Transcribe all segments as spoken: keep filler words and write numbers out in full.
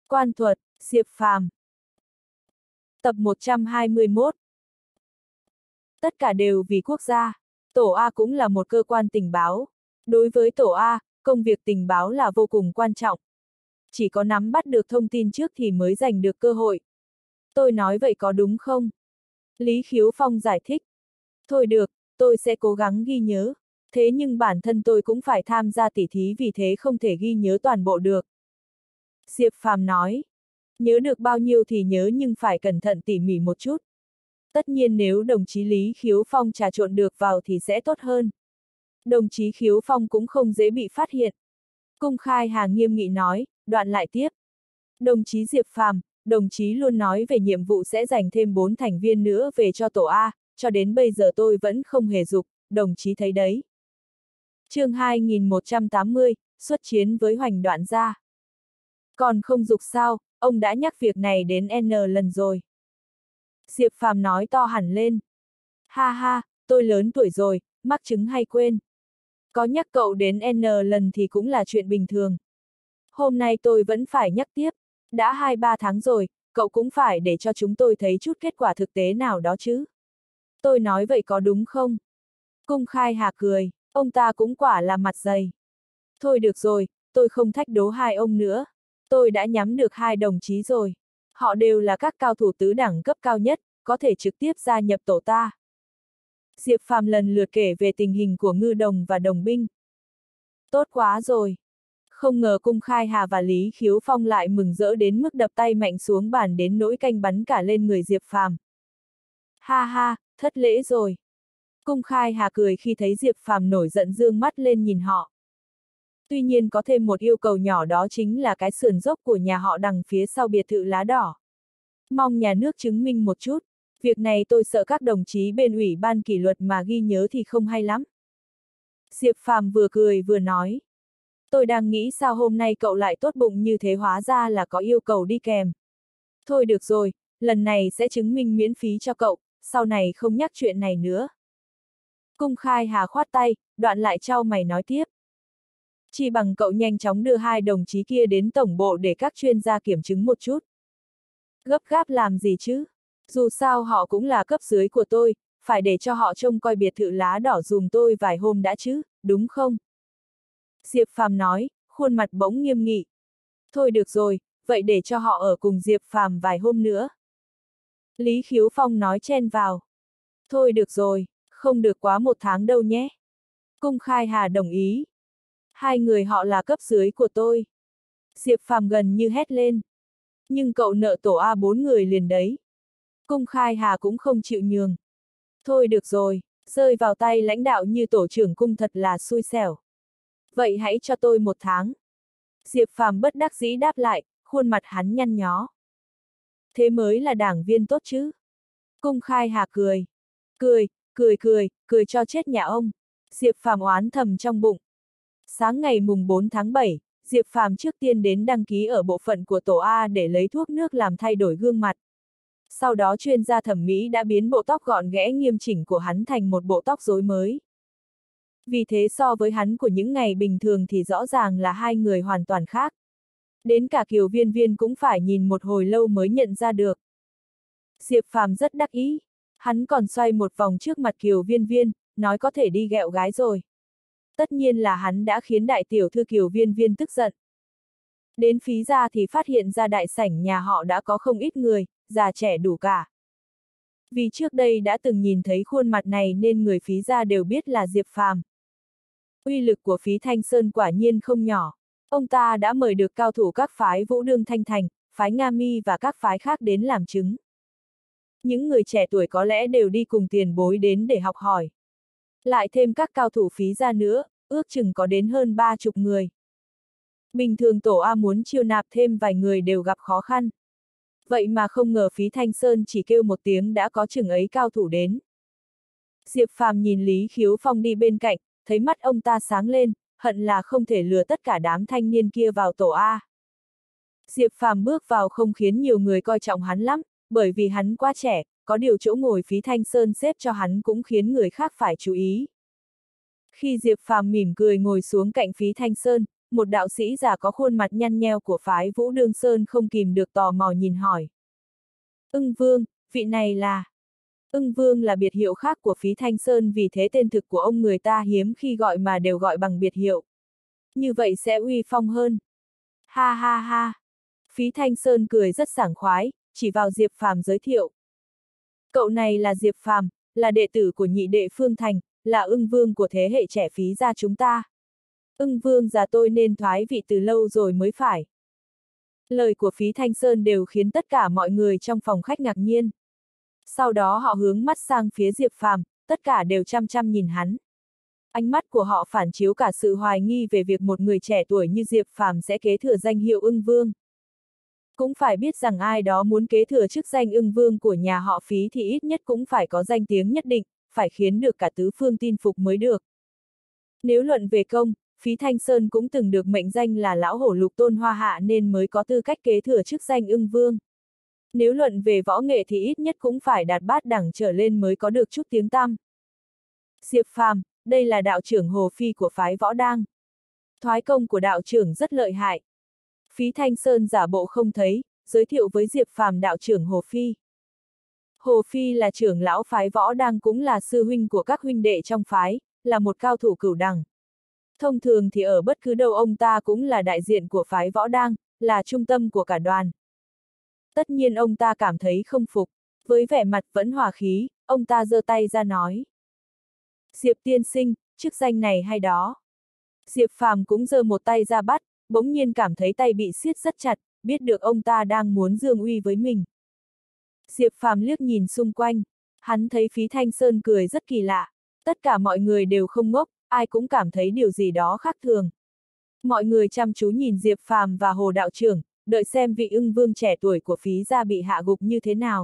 Quan thuật, Diệp Phàm. Tập một trăm hai mươi mốt. Tất cả đều vì quốc gia. Tổ A cũng là một cơ quan tình báo. Đối với Tổ A, công việc tình báo là vô cùng quan trọng. Chỉ có nắm bắt được thông tin trước thì mới giành được cơ hội. Tôi nói vậy có đúng không? Lý Khiếu Phong giải thích. Thôi được, tôi sẽ cố gắng ghi nhớ. Thế nhưng bản thân tôi cũng phải tham gia tỉ thí, vì thế không thể ghi nhớ toàn bộ được. Diệp Phàm nói. Nhớ được bao nhiêu thì nhớ, nhưng phải cẩn thận tỉ mỉ một chút. Tất nhiên nếu đồng chí Lý Khiếu Phong trà trộn được vào thì sẽ tốt hơn. Đồng chí Khiếu Phong cũng không dễ bị phát hiện. Cung Khai Hà nghiêm nghị nói, đoạn lại tiếp. Đồng chí Diệp Phàm, đồng chí luôn nói về nhiệm vụ sẽ dành thêm bốn thành viên nữa về cho tổ A, cho đến bây giờ tôi vẫn không hề dục, đồng chí thấy đấy. Chương hai nghìn một trăm tám mươi, xuất chiến với Hoành Đoạn Gia. Còn không dục sao, ông đã nhắc việc này đến N lần rồi. Diệp Phàm nói to hẳn lên. Ha ha, tôi lớn tuổi rồi, mắc chứng hay quên. Có nhắc cậu đến N lần thì cũng là chuyện bình thường. Hôm nay tôi vẫn phải nhắc tiếp. Đã hai ba tháng rồi, cậu cũng phải để cho chúng tôi thấy chút kết quả thực tế nào đó chứ. Tôi nói vậy có đúng không? Cung Khai Hà cười, ông ta cũng quả là mặt dày. Thôi được rồi, tôi không thách đố hai ông nữa. Tôi đã nhắm được hai đồng chí rồi. Họ đều là các cao thủ tứ đẳng cấp cao nhất, có thể trực tiếp gia nhập tổ ta. Diệp Phàm lần lượt kể về tình hình của ngư đồng và đồng binh. Tốt quá rồi. Không ngờ Cung Khai Hà và Lý Khiếu Phong lại mừng rỡ đến mức đập tay mạnh xuống bàn, đến nỗi canh bắn cả lên người Diệp Phàm. Ha ha, thất lễ rồi. Cung Khai Hà cười khi thấy Diệp Phàm nổi giận, dương mắt lên nhìn họ. Tuy nhiên có thêm một yêu cầu nhỏ, đó chính là cái sườn dốc của nhà họ đằng phía sau biệt thự lá đỏ. Mong nhà nước chứng minh một chút. Việc này tôi sợ các đồng chí bên ủy ban kỷ luật mà ghi nhớ thì không hay lắm. Diệp Phàm vừa cười vừa nói. Tôi đang nghĩ sao hôm nay cậu lại tốt bụng như thế, hóa ra là có yêu cầu đi kèm. Thôi được rồi, lần này sẽ chứng minh miễn phí cho cậu, sau này không nhắc chuyện này nữa. Cung Khai Hà khoát tay, đoạn lại trao mày nói tiếp. Chỉ bằng cậu nhanh chóng đưa hai đồng chí kia đến tổng bộ để các chuyên gia kiểm chứng một chút. Gấp gáp làm gì chứ? Dù sao họ cũng là cấp dưới của tôi, phải để cho họ trông coi biệt thự lá đỏ dùm tôi vài hôm đã chứ, đúng không? Diệp Phàm nói, khuôn mặt bỗng nghiêm nghị. Thôi được rồi, vậy để cho họ ở cùng Diệp Phàm vài hôm nữa. Lý Khiếu Phong nói chen vào. Thôi được rồi, không được quá một tháng đâu nhé. Cung Khai Hà đồng ý. Hai người họ là cấp dưới của tôi. Diệp Phàm gần như hét lên. Nhưng cậu nợ tổ A bốn người liền đấy. Cung Khai Hà cũng không chịu nhường. Thôi được rồi, rơi vào tay lãnh đạo như tổ trưởng cung thật là xui xẻo. Vậy hãy cho tôi một tháng. Diệp Phàm bất đắc dĩ đáp lại, khuôn mặt hắn nhăn nhó. Thế mới là đảng viên tốt chứ. Cung Khai Hà cười. Cười, cười cười, cười cho chết nhà ông. Diệp Phàm oán thầm trong bụng. Sáng ngày mùng bốn tháng bảy, Diệp Phàm trước tiên đến đăng ký ở bộ phận của tổ A để lấy thuốc nước làm thay đổi gương mặt. Sau đó chuyên gia thẩm mỹ đã biến bộ tóc gọn ghẽ nghiêm chỉnh của hắn thành một bộ tóc rối mới. Vì thế so với hắn của những ngày bình thường thì rõ ràng là hai người hoàn toàn khác. Đến cả Kiều Viên Viên cũng phải nhìn một hồi lâu mới nhận ra được. Diệp Phàm rất đắc ý. Hắn còn xoay một vòng trước mặt Kiều Viên Viên, nói có thể đi ghẹo gái rồi. Tất nhiên là hắn đã khiến đại tiểu thư Kiều Viên Viên tức giận. Đến phí gia thì phát hiện ra đại sảnh nhà họ đã có không ít người, già trẻ đủ cả. Vì trước đây đã từng nhìn thấy khuôn mặt này nên người phí gia đều biết là Diệp Phàm. Uy lực của Phí Thanh Sơn quả nhiên không nhỏ. Ông ta đã mời được cao thủ các phái Vũ Đương Thanh Thành, phái Nga Mi và các phái khác đến làm chứng. Những người trẻ tuổi có lẽ đều đi cùng tiền bối đến để học hỏi. Lại thêm các cao thủ phí gia nữa, ước chừng có đến hơn ba chục người. Bình thường tổ A muốn chiêu nạp thêm vài người đều gặp khó khăn. Vậy mà không ngờ Phí Thanh Sơn chỉ kêu một tiếng đã có chừng ấy cao thủ đến. Diệp Phàm nhìn Lý Khiếu Phong đi bên cạnh, thấy mắt ông ta sáng lên, hận là không thể lừa tất cả đám thanh niên kia vào tổ A. Diệp Phàm bước vào không khiến nhiều người coi trọng hắn lắm, bởi vì hắn quá trẻ, có điều chỗ ngồi Phí Thanh Sơn xếp cho hắn cũng khiến người khác phải chú ý. Khi Diệp Phàm mỉm cười ngồi xuống cạnh Phí Thanh Sơn, một đạo sĩ già có khuôn mặt nhăn nheo của phái Vũ Đương Sơn không kìm được tò mò nhìn hỏi. Ưng Vương, vị này là... Ưng Vương là biệt hiệu khác của Phí Thanh Sơn, vì thế tên thực của ông người ta hiếm khi gọi mà đều gọi bằng biệt hiệu. Như vậy sẽ uy phong hơn. Ha ha ha. Phí Thanh Sơn cười rất sảng khoái, chỉ vào Diệp Phàm giới thiệu. Cậu này là Diệp Phàm, là đệ tử của nhị đệ Phương Thành, là Ưng Vương của thế hệ trẻ Phí gia chúng ta. Ưng Vương già tôi nên thoái vị từ lâu rồi mới phải. Lời của Phí Thanh Sơn đều khiến tất cả mọi người trong phòng khách ngạc nhiên. Sau đó họ hướng mắt sang phía Diệp Phàm, tất cả đều chăm chăm nhìn hắn. Ánh mắt của họ phản chiếu cả sự hoài nghi về việc một người trẻ tuổi như Diệp Phàm sẽ kế thừa danh hiệu Ưng Vương. Cũng phải biết rằng ai đó muốn kế thừa chức danh Ưng Vương của nhà họ Phí thì ít nhất cũng phải có danh tiếng nhất định, phải khiến được cả tứ phương tin phục mới được. Nếu luận về công, Phí Thanh Sơn cũng từng được mệnh danh là lão hổ lục tôn hoa hạ nên mới có tư cách kế thừa chức danh Ưng Vương. Nếu luận về võ nghệ thì ít nhất cũng phải đạt bát đẳng trở lên mới có được chút tiếng tăm. Diệp Phàm, đây là đạo trưởng Hồ Phi của phái Võ Đang. Thoái công của đạo trưởng rất lợi hại. Phí Thanh Sơn giả bộ không thấy, giới thiệu với Diệp Phàm đạo trưởng Hồ Phi. Hồ Phi là trưởng lão phái Võ Đang, cũng là sư huynh của các huynh đệ trong phái, là một cao thủ cửu đẳng. Thông thường thì ở bất cứ đâu ông ta cũng là đại diện của phái Võ Đang, là trung tâm của cả đoàn. Tất nhiên ông ta cảm thấy không phục, với vẻ mặt vẫn hòa khí, ông ta giơ tay ra nói. Diệp tiên sinh, chức danh này hay đó. Diệp Phàm cũng giơ một tay ra bắt, bỗng nhiên cảm thấy tay bị siết rất chặt, biết được ông ta đang muốn dương uy với mình. Diệp Phàm liếc nhìn xung quanh, hắn thấy Phí Thanh Sơn cười rất kỳ lạ, tất cả mọi người đều không ngốc, ai cũng cảm thấy điều gì đó khác thường. Mọi người chăm chú nhìn Diệp Phàm và Hồ đạo trưởng, đợi xem vị Ưng Vương trẻ tuổi của Phí gia bị hạ gục như thế nào.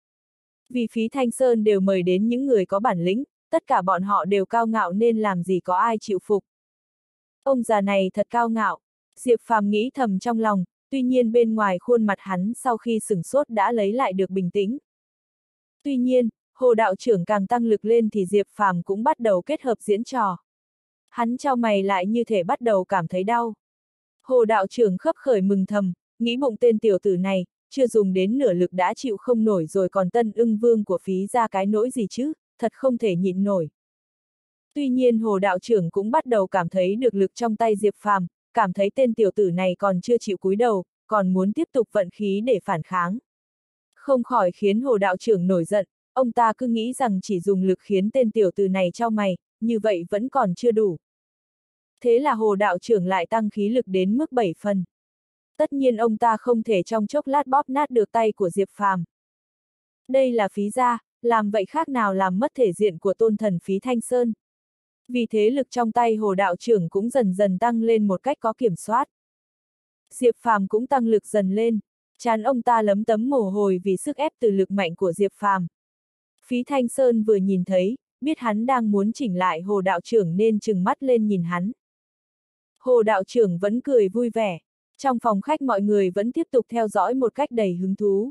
Vì Phí Thanh Sơn đều mời đến những người có bản lĩnh, tất cả bọn họ đều cao ngạo nên làm gì có ai chịu phục. Ông già này thật cao ngạo, Diệp Phàm nghĩ thầm trong lòng, tuy nhiên bên ngoài khuôn mặt hắn sau khi sửng sốt đã lấy lại được bình tĩnh. Tuy nhiên, Hồ đạo trưởng càng tăng lực lên thì Diệp Phàm cũng bắt đầu kết hợp diễn trò. Hắn chau mày lại như thể bắt đầu cảm thấy đau. Hồ đạo trưởng khấp khởi mừng thầm, nghĩ bụng tên tiểu tử này, chưa dùng đến nửa lực đã chịu không nổi rồi còn tân Ưng Vương của Phí ra cái nỗi gì chứ, thật không thể nhịn nổi. Tuy nhiên Hồ đạo trưởng cũng bắt đầu cảm thấy được lực trong tay Diệp Phàm, cảm thấy tên tiểu tử này còn chưa chịu cúi đầu, còn muốn tiếp tục vận khí để phản kháng. Không khỏi khiến Hồ đạo trưởng nổi giận, ông ta cứ nghĩ rằng chỉ dùng lực khiến tên tiểu tử này chau mày, như vậy vẫn còn chưa đủ. Thế là Hồ đạo trưởng lại tăng khí lực đến mức bảy phần. Tất nhiên ông ta không thể trong chốc lát bóp nát được tay của Diệp Phàm. Đây là Phí gia, làm vậy khác nào làm mất thể diện của tôn thần Phí Thanh Sơn. Vì thế lực trong tay Hồ đạo trưởng cũng dần dần tăng lên một cách có kiểm soát. Diệp Phàm cũng tăng lực dần lên, trán ông ta lấm tấm mồ hôi vì sức ép từ lực mạnh của Diệp Phàm. Phí Thanh Sơn vừa nhìn thấy, biết hắn đang muốn chỉnh lại Hồ đạo trưởng nên trừng mắt lên nhìn hắn. Hồ đạo trưởng vẫn cười vui vẻ, trong phòng khách mọi người vẫn tiếp tục theo dõi một cách đầy hứng thú.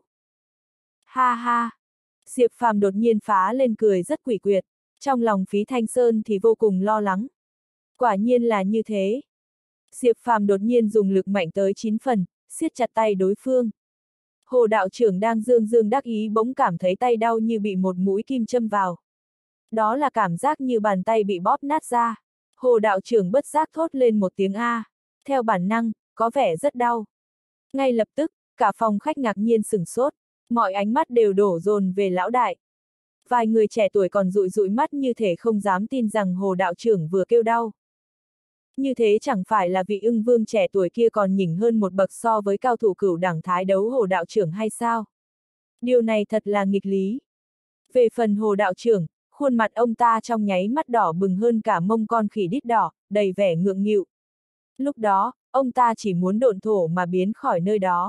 Ha ha! Diệp Phàm đột nhiên phá lên cười rất quỷ quyệt, trong lòng Phí Thanh Sơn thì vô cùng lo lắng. Quả nhiên là như thế. Diệp Phàm đột nhiên dùng lực mạnh tới chín phần, siết chặt tay đối phương. Hồ đạo trưởng đang dương dương đắc ý bỗng cảm thấy tay đau như bị một mũi kim châm vào. Đó là cảm giác như bàn tay bị bóp nát ra. Hồ đạo trưởng bất giác thốt lên một tiếng A. Theo bản năng, có vẻ rất đau. Ngay lập tức, cả phòng khách ngạc nhiên sửng sốt, mọi ánh mắt đều đổ dồn về lão đại. Vài người trẻ tuổi còn dụi dụi mắt như thể không dám tin rằng Hồ đạo trưởng vừa kêu đau. Như thế chẳng phải là vị Ưng Vương trẻ tuổi kia còn nhỉnh hơn một bậc so với cao thủ cửu đẳng thái đấu Hồ đạo trưởng hay sao? Điều này thật là nghịch lý. Về phần Hồ đạo trưởng, khuôn mặt ông ta trong nháy mắt đỏ bừng hơn cả mông con khỉ đít đỏ, đầy vẻ ngượng nghịu. Lúc đó, ông ta chỉ muốn độn thổ mà biến khỏi nơi đó.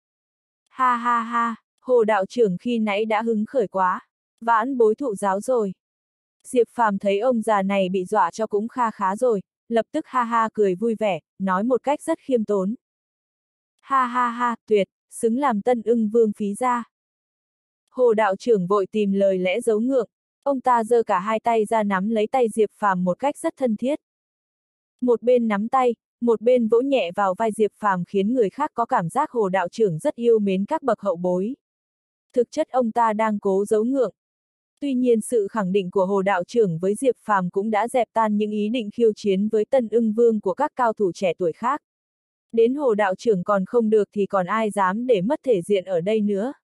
Ha ha ha, Hồ đạo trưởng khi nãy đã hứng khởi quá, vãn bối thụ giáo rồi. Diệp Phàm thấy ông già này bị dọa cho cũng kha khá rồi, lập tức ha ha cười vui vẻ, nói một cách rất khiêm tốn. Ha ha ha, tuyệt, xứng làm tân Ưng Vương Phí gia. Hồ đạo trưởng vội tìm lời lẽ giấu ngượng, ông ta giơ cả hai tay ra nắm lấy tay Diệp Phàm một cách rất thân thiết. Một bên nắm tay, một bên vỗ nhẹ vào vai Diệp Phàm khiến người khác có cảm giác Hồ đạo trưởng rất yêu mến các bậc hậu bối. Thực chất ông ta đang cố giấu ngượng. Tuy nhiên sự khẳng định của Hồ đạo trưởng với Diệp Phàm cũng đã dẹp tan những ý định khiêu chiến với Tân Ưng Vương của các cao thủ trẻ tuổi khác. Đến Hồ đạo trưởng còn không được thì còn ai dám để mất thể diện ở đây nữa.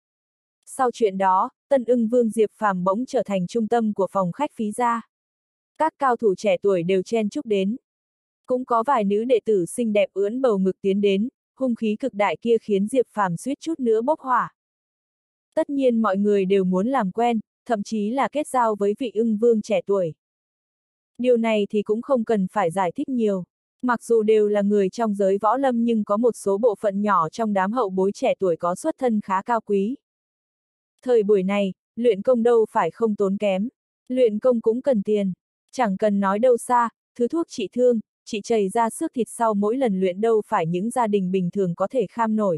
Sau chuyện đó, Tân Ưng Vương Diệp Phàm bỗng trở thành trung tâm của phòng khách Phí gia. Các cao thủ trẻ tuổi đều chen chúc đến. Cũng có vài nữ đệ tử xinh đẹp ưỡn bầu ngực tiến đến, hung khí cực đại kia khiến Diệp Phàm suýt chút nữa bốc hỏa. Tất nhiên mọi người đều muốn làm quen, thậm chí là kết giao với vị Ưng Vương trẻ tuổi. Điều này thì cũng không cần phải giải thích nhiều. Mặc dù đều là người trong giới võ lâm nhưng có một số bộ phận nhỏ trong đám hậu bối trẻ tuổi có xuất thân khá cao quý. Thời buổi này, luyện công đâu phải không tốn kém. Luyện công cũng cần tiền. Chẳng cần nói đâu xa, thứ thuốc trị thương, trị chảy ra xước thịt sau mỗi lần luyện đâu phải những gia đình bình thường có thể kham nổi.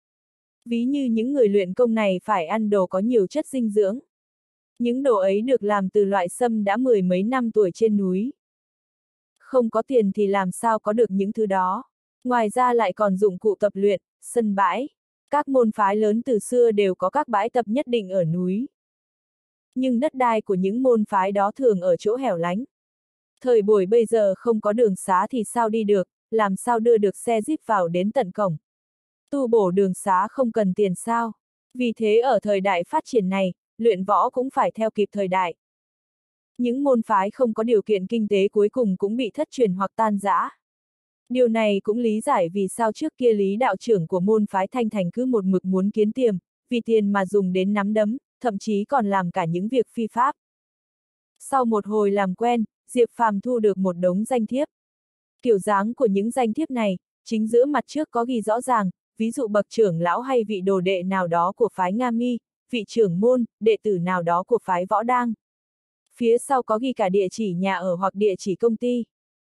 Ví như những người luyện công này phải ăn đồ có nhiều chất dinh dưỡng. Những đồ ấy được làm từ loại sâm đã mười mấy năm tuổi trên núi. Không có tiền thì làm sao có được những thứ đó. Ngoài ra lại còn dụng cụ tập luyện, sân bãi. Các môn phái lớn từ xưa đều có các bãi tập nhất định ở núi. Nhưng đất đai của những môn phái đó thường ở chỗ hẻo lánh. Thời buổi bây giờ không có đường xá thì sao đi được, làm sao đưa được xe jeep vào đến tận cổng. Tu bổ đường xá không cần tiền sao. Vì thế ở thời đại phát triển này, luyện võ cũng phải theo kịp thời đại. Những môn phái không có điều kiện kinh tế cuối cùng cũng bị thất truyền hoặc tan rã. Điều này cũng lý giải vì sao trước kia Lý đạo trưởng của môn phái Thanh Thành cứ một mực muốn kiếm tiền, vì tiền mà dùng đến nắm đấm, thậm chí còn làm cả những việc phi pháp. Sau một hồi làm quen, Diệp Phàm thu được một đống danh thiếp. Kiểu dáng của những danh thiếp này, chính giữa mặt trước có ghi rõ ràng, ví dụ bậc trưởng lão hay vị đồ đệ nào đó của phái Nga Mi, vị trưởng môn, đệ tử nào đó của phái Võ Đang. Phía sau có ghi cả địa chỉ nhà ở hoặc địa chỉ công ty.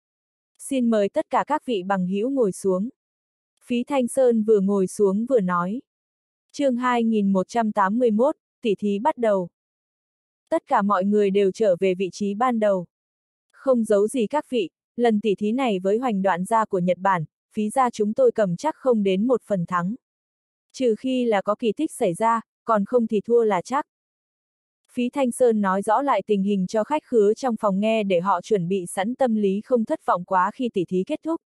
Xin mời tất cả các vị bằng hữu ngồi xuống. Phí Thanh Sơn vừa ngồi xuống vừa nói. Chương hai nghìn một trăm tám mươi mốt, tỉ thí bắt đầu. Tất cả mọi người đều trở về vị trí ban đầu. Không giấu gì các vị, lần tỉ thí này với Hoành Đoạn gia của Nhật Bản, Phí gia chúng tôi cầm chắc không đến một phần thắng. Trừ khi là có kỳ tích xảy ra, còn không thì thua là chắc. Phí Thanh Sơn nói rõ lại tình hình cho khách khứa trong phòng nghe để họ chuẩn bị sẵn tâm lý không thất vọng quá khi tỉ thí kết thúc.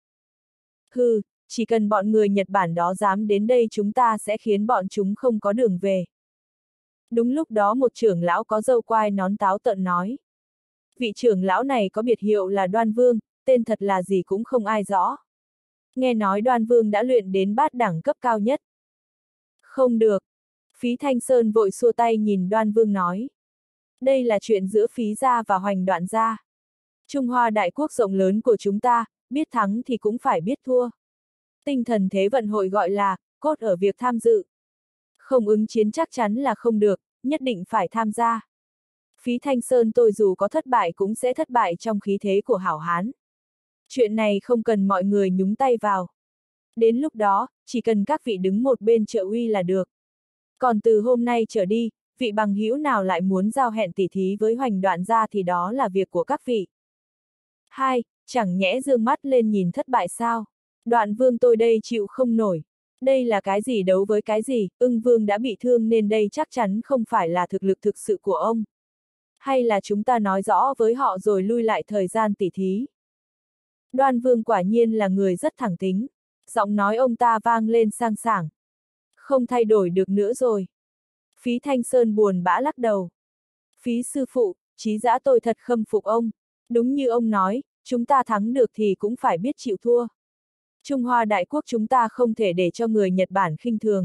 Hừ, chỉ cần bọn người Nhật Bản đó dám đến đây chúng ta sẽ khiến bọn chúng không có đường về. Đúng lúc đó một trưởng lão có râu quai nón táo tợn nói. Vị trưởng lão này có biệt hiệu là Đoan Vương, tên thật là gì cũng không ai rõ. Nghe nói Đoan Vương đã luyện đến bát đẳng cấp cao nhất. Không được. Phí Thanh Sơn vội xua tay nhìn Đoan Vương nói. Đây là chuyện giữa Phí gia và Hoành Đoạn gia. Trung Hoa đại quốc rộng lớn của chúng ta, biết thắng thì cũng phải biết thua. Tinh thần thế vận hội gọi là, cốt ở việc tham dự. Không ứng chiến chắc chắn là không được, nhất định phải tham gia. Phí Thanh Sơn tôi dù có thất bại cũng sẽ thất bại trong khí thế của hảo hán. Chuyện này không cần mọi người nhúng tay vào. Đến lúc đó, chỉ cần các vị đứng một bên trợ uy là được. Còn từ hôm nay trở đi, vị bằng hữu nào lại muốn giao hẹn tỉ thí với Hoành Đoạn gia thì đó là việc của các vị. Hai, chẳng nhẽ dương mắt lên nhìn thất bại sao? Đoạn Vương tôi đây chịu không nổi. Đây là cái gì đấu với cái gì, Ưng Vương đã bị thương nên đây chắc chắn không phải là thực lực thực sự của ông. Hay là chúng ta nói rõ với họ rồi lui lại thời gian tỉ thí. Đoan Vương quả nhiên là người rất thẳng tính. Giọng nói ông ta vang lên sang sảng. Không thay đổi được nữa rồi. Phí Thanh Sơn buồn bã lắc đầu. Phí sư phụ, Chí Dã tôi thật khâm phục ông. Đúng như ông nói, chúng ta thắng được thì cũng phải biết chịu thua. Trung Hoa đại quốc chúng ta không thể để cho người Nhật Bản khinh thường.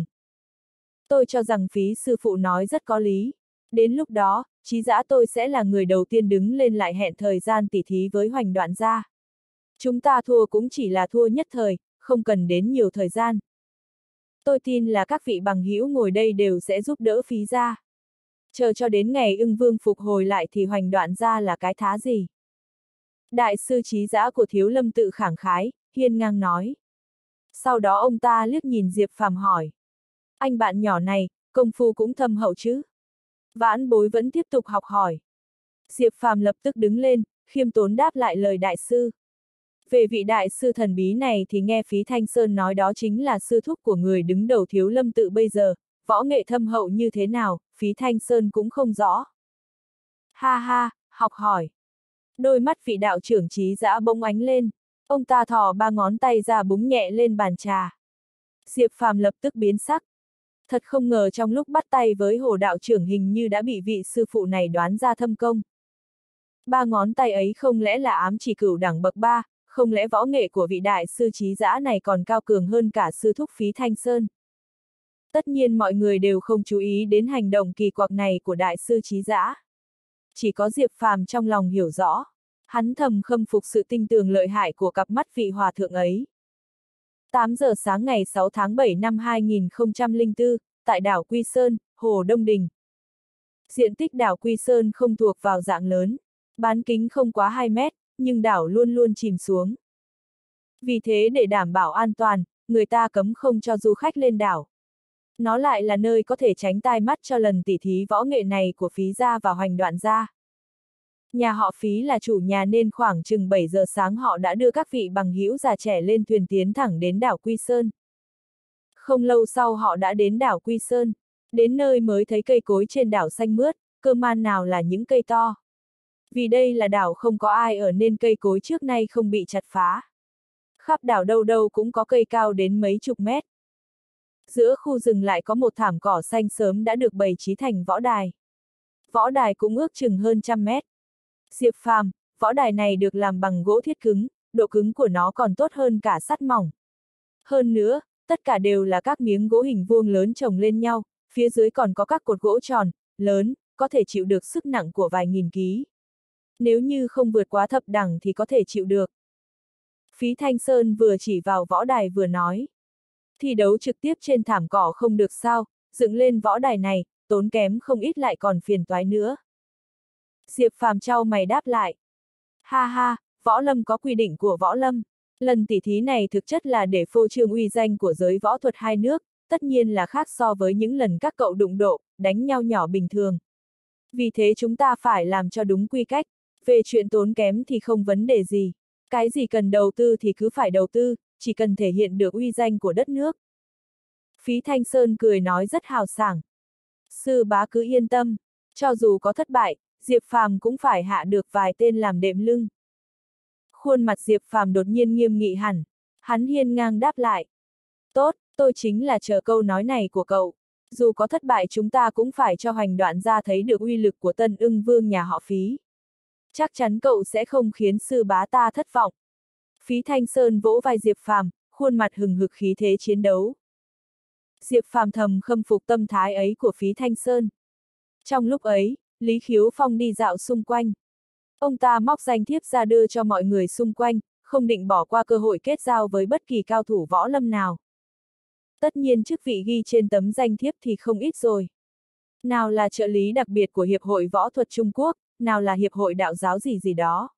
Tôi cho rằng Phí sư phụ nói rất có lý. Đến lúc đó, Chí Dã tôi sẽ là người đầu tiên đứng lên lại hẹn thời gian tỉ thí với Hoành Đoạn gia. Chúng ta thua cũng chỉ là thua nhất thời, không cần đến nhiều thời gian. Tôi tin là các vị bằng hữu ngồi đây đều sẽ giúp đỡ Phí gia. Chờ cho đến ngày Ưng Vương phục hồi lại thì Hoành Đoạn gia là cái thá gì. Đại sư Chí Dã của Thiếu Lâm tự khẳng khái, hiên ngang nói. Sau đó ông ta liếc nhìn Diệp Phàm hỏi. Anh bạn nhỏ này, công phu cũng thâm hậu chứ? Vãn bối vẫn tiếp tục học hỏi. Diệp Phàm lập tức đứng lên, khiêm tốn đáp lại lời đại sư. Về vị đại sư thần bí này thì nghe Phí Thanh Sơn nói đó chính là sư thúc của người đứng đầu Thiếu Lâm tự bây giờ, võ nghệ thâm hậu như thế nào, Phí Thanh Sơn cũng không rõ. Ha ha, học hỏi. Đôi mắt vị đạo trưởng trí dã bỗng ánh lên, ông ta thò ba ngón tay ra búng nhẹ lên bàn trà. Diệp Phàm lập tức biến sắc. Thật không ngờ trong lúc bắt tay với Hồ đạo trưởng hình như đã bị vị sư phụ này đoán ra thâm công. Ba ngón tay ấy không lẽ là ám chỉ cửu đẳng bậc ba, không lẽ võ nghệ của vị đại sư trí dã này còn cao cường hơn cả sư thúc Phí Thanh Sơn. Tất nhiên mọi người đều không chú ý đến hành động kỳ quặc này của đại sư trí dã. Chỉ có Diệp Phàm trong lòng hiểu rõ, hắn thầm khâm phục sự tinh tường lợi hại của cặp mắt vị hòa thượng ấy. tám giờ sáng ngày sáu tháng bảy năm hai nghìn không trăm lẻ bốn, tại đảo Quy Sơn, Hồ Đông Đình. Diện tích đảo Quy Sơn không thuộc vào dạng lớn, bán kính không quá hai mét, nhưng đảo luôn luôn chìm xuống. Vì thế để đảm bảo an toàn, người ta cấm không cho du khách lên đảo. Nó lại là nơi có thể tránh tai mắt cho lần tỉ thí võ nghệ này của Phí gia và Hoành Đoạn gia. Nhà họ Phí là chủ nhà nên khoảng chừng bảy giờ sáng họ đã đưa các vị bằng hữu già trẻ lên thuyền tiến thẳng đến đảo Quy Sơn. Không lâu sau họ đã đến đảo Quy Sơn, đến nơi mới thấy cây cối trên đảo xanh mướt, cơ man nào là những cây to. Vì đây là đảo không có ai ở nên cây cối trước nay không bị chặt phá. Khắp đảo đâu đâu cũng có cây cao đến mấy chục mét. Giữa khu rừng lại có một thảm cỏ xanh sớm đã được bày trí thành võ đài. Võ đài cũng ước chừng hơn trăm mét. Diệp Phàm, võ đài này được làm bằng gỗ thiết cứng, độ cứng của nó còn tốt hơn cả sắt mỏng. Hơn nữa, tất cả đều là các miếng gỗ hình vuông lớn chồng lên nhau, phía dưới còn có các cột gỗ tròn, lớn, có thể chịu được sức nặng của vài nghìn ký. Nếu như không vượt quá thập đẳng thì có thể chịu được. Phí Thanh Sơn vừa chỉ vào võ đài vừa nói. Thi đấu trực tiếp trên thảm cỏ không được sao, dựng lên võ đài này, tốn kém không ít lại còn phiền toái nữa. Diệp Phàm trao mày đáp lại. Ha ha, võ lâm có quy định của võ lâm. Lần tỉ thí này thực chất là để phô trương uy danh của giới võ thuật hai nước, tất nhiên là khác so với những lần các cậu đụng độ, đánh nhau nhỏ bình thường. Vì thế chúng ta phải làm cho đúng quy cách, về chuyện tốn kém thì không vấn đề gì. Cái gì cần đầu tư thì cứ phải đầu tư, chỉ cần thể hiện được uy danh của đất nước. Phí Thanh Sơn cười nói rất hào sảng. Sư bá cứ yên tâm, cho dù có thất bại, Diệp Phàm cũng phải hạ được vài tên làm đệm lưng. Khuôn mặt Diệp Phàm đột nhiên nghiêm nghị hẳn, hắn hiên ngang đáp lại. Tốt, tôi chính là chờ câu nói này của cậu. Dù có thất bại chúng ta cũng phải cho Hoành Đoạn gia thấy được uy lực của Tân Ưng Vương nhà họ Phí. Chắc chắn cậu sẽ không khiến sư bá ta thất vọng. Phí Thanh Sơn vỗ vai Diệp Phàm, khuôn mặt hừng hực khí thế chiến đấu. Diệp Phàm thầm khâm phục tâm thái ấy của Phí Thanh Sơn. Trong lúc ấy, Lý Khiếu Phong đi dạo xung quanh. Ông ta móc danh thiếp ra đưa cho mọi người xung quanh, không định bỏ qua cơ hội kết giao với bất kỳ cao thủ võ lâm nào. Tất nhiên chức vị ghi trên tấm danh thiếp thì không ít rồi. Nào là trợ lý đặc biệt của Hiệp hội Võ thuật Trung Quốc, nào là Hiệp hội Đạo giáo gì gì đó.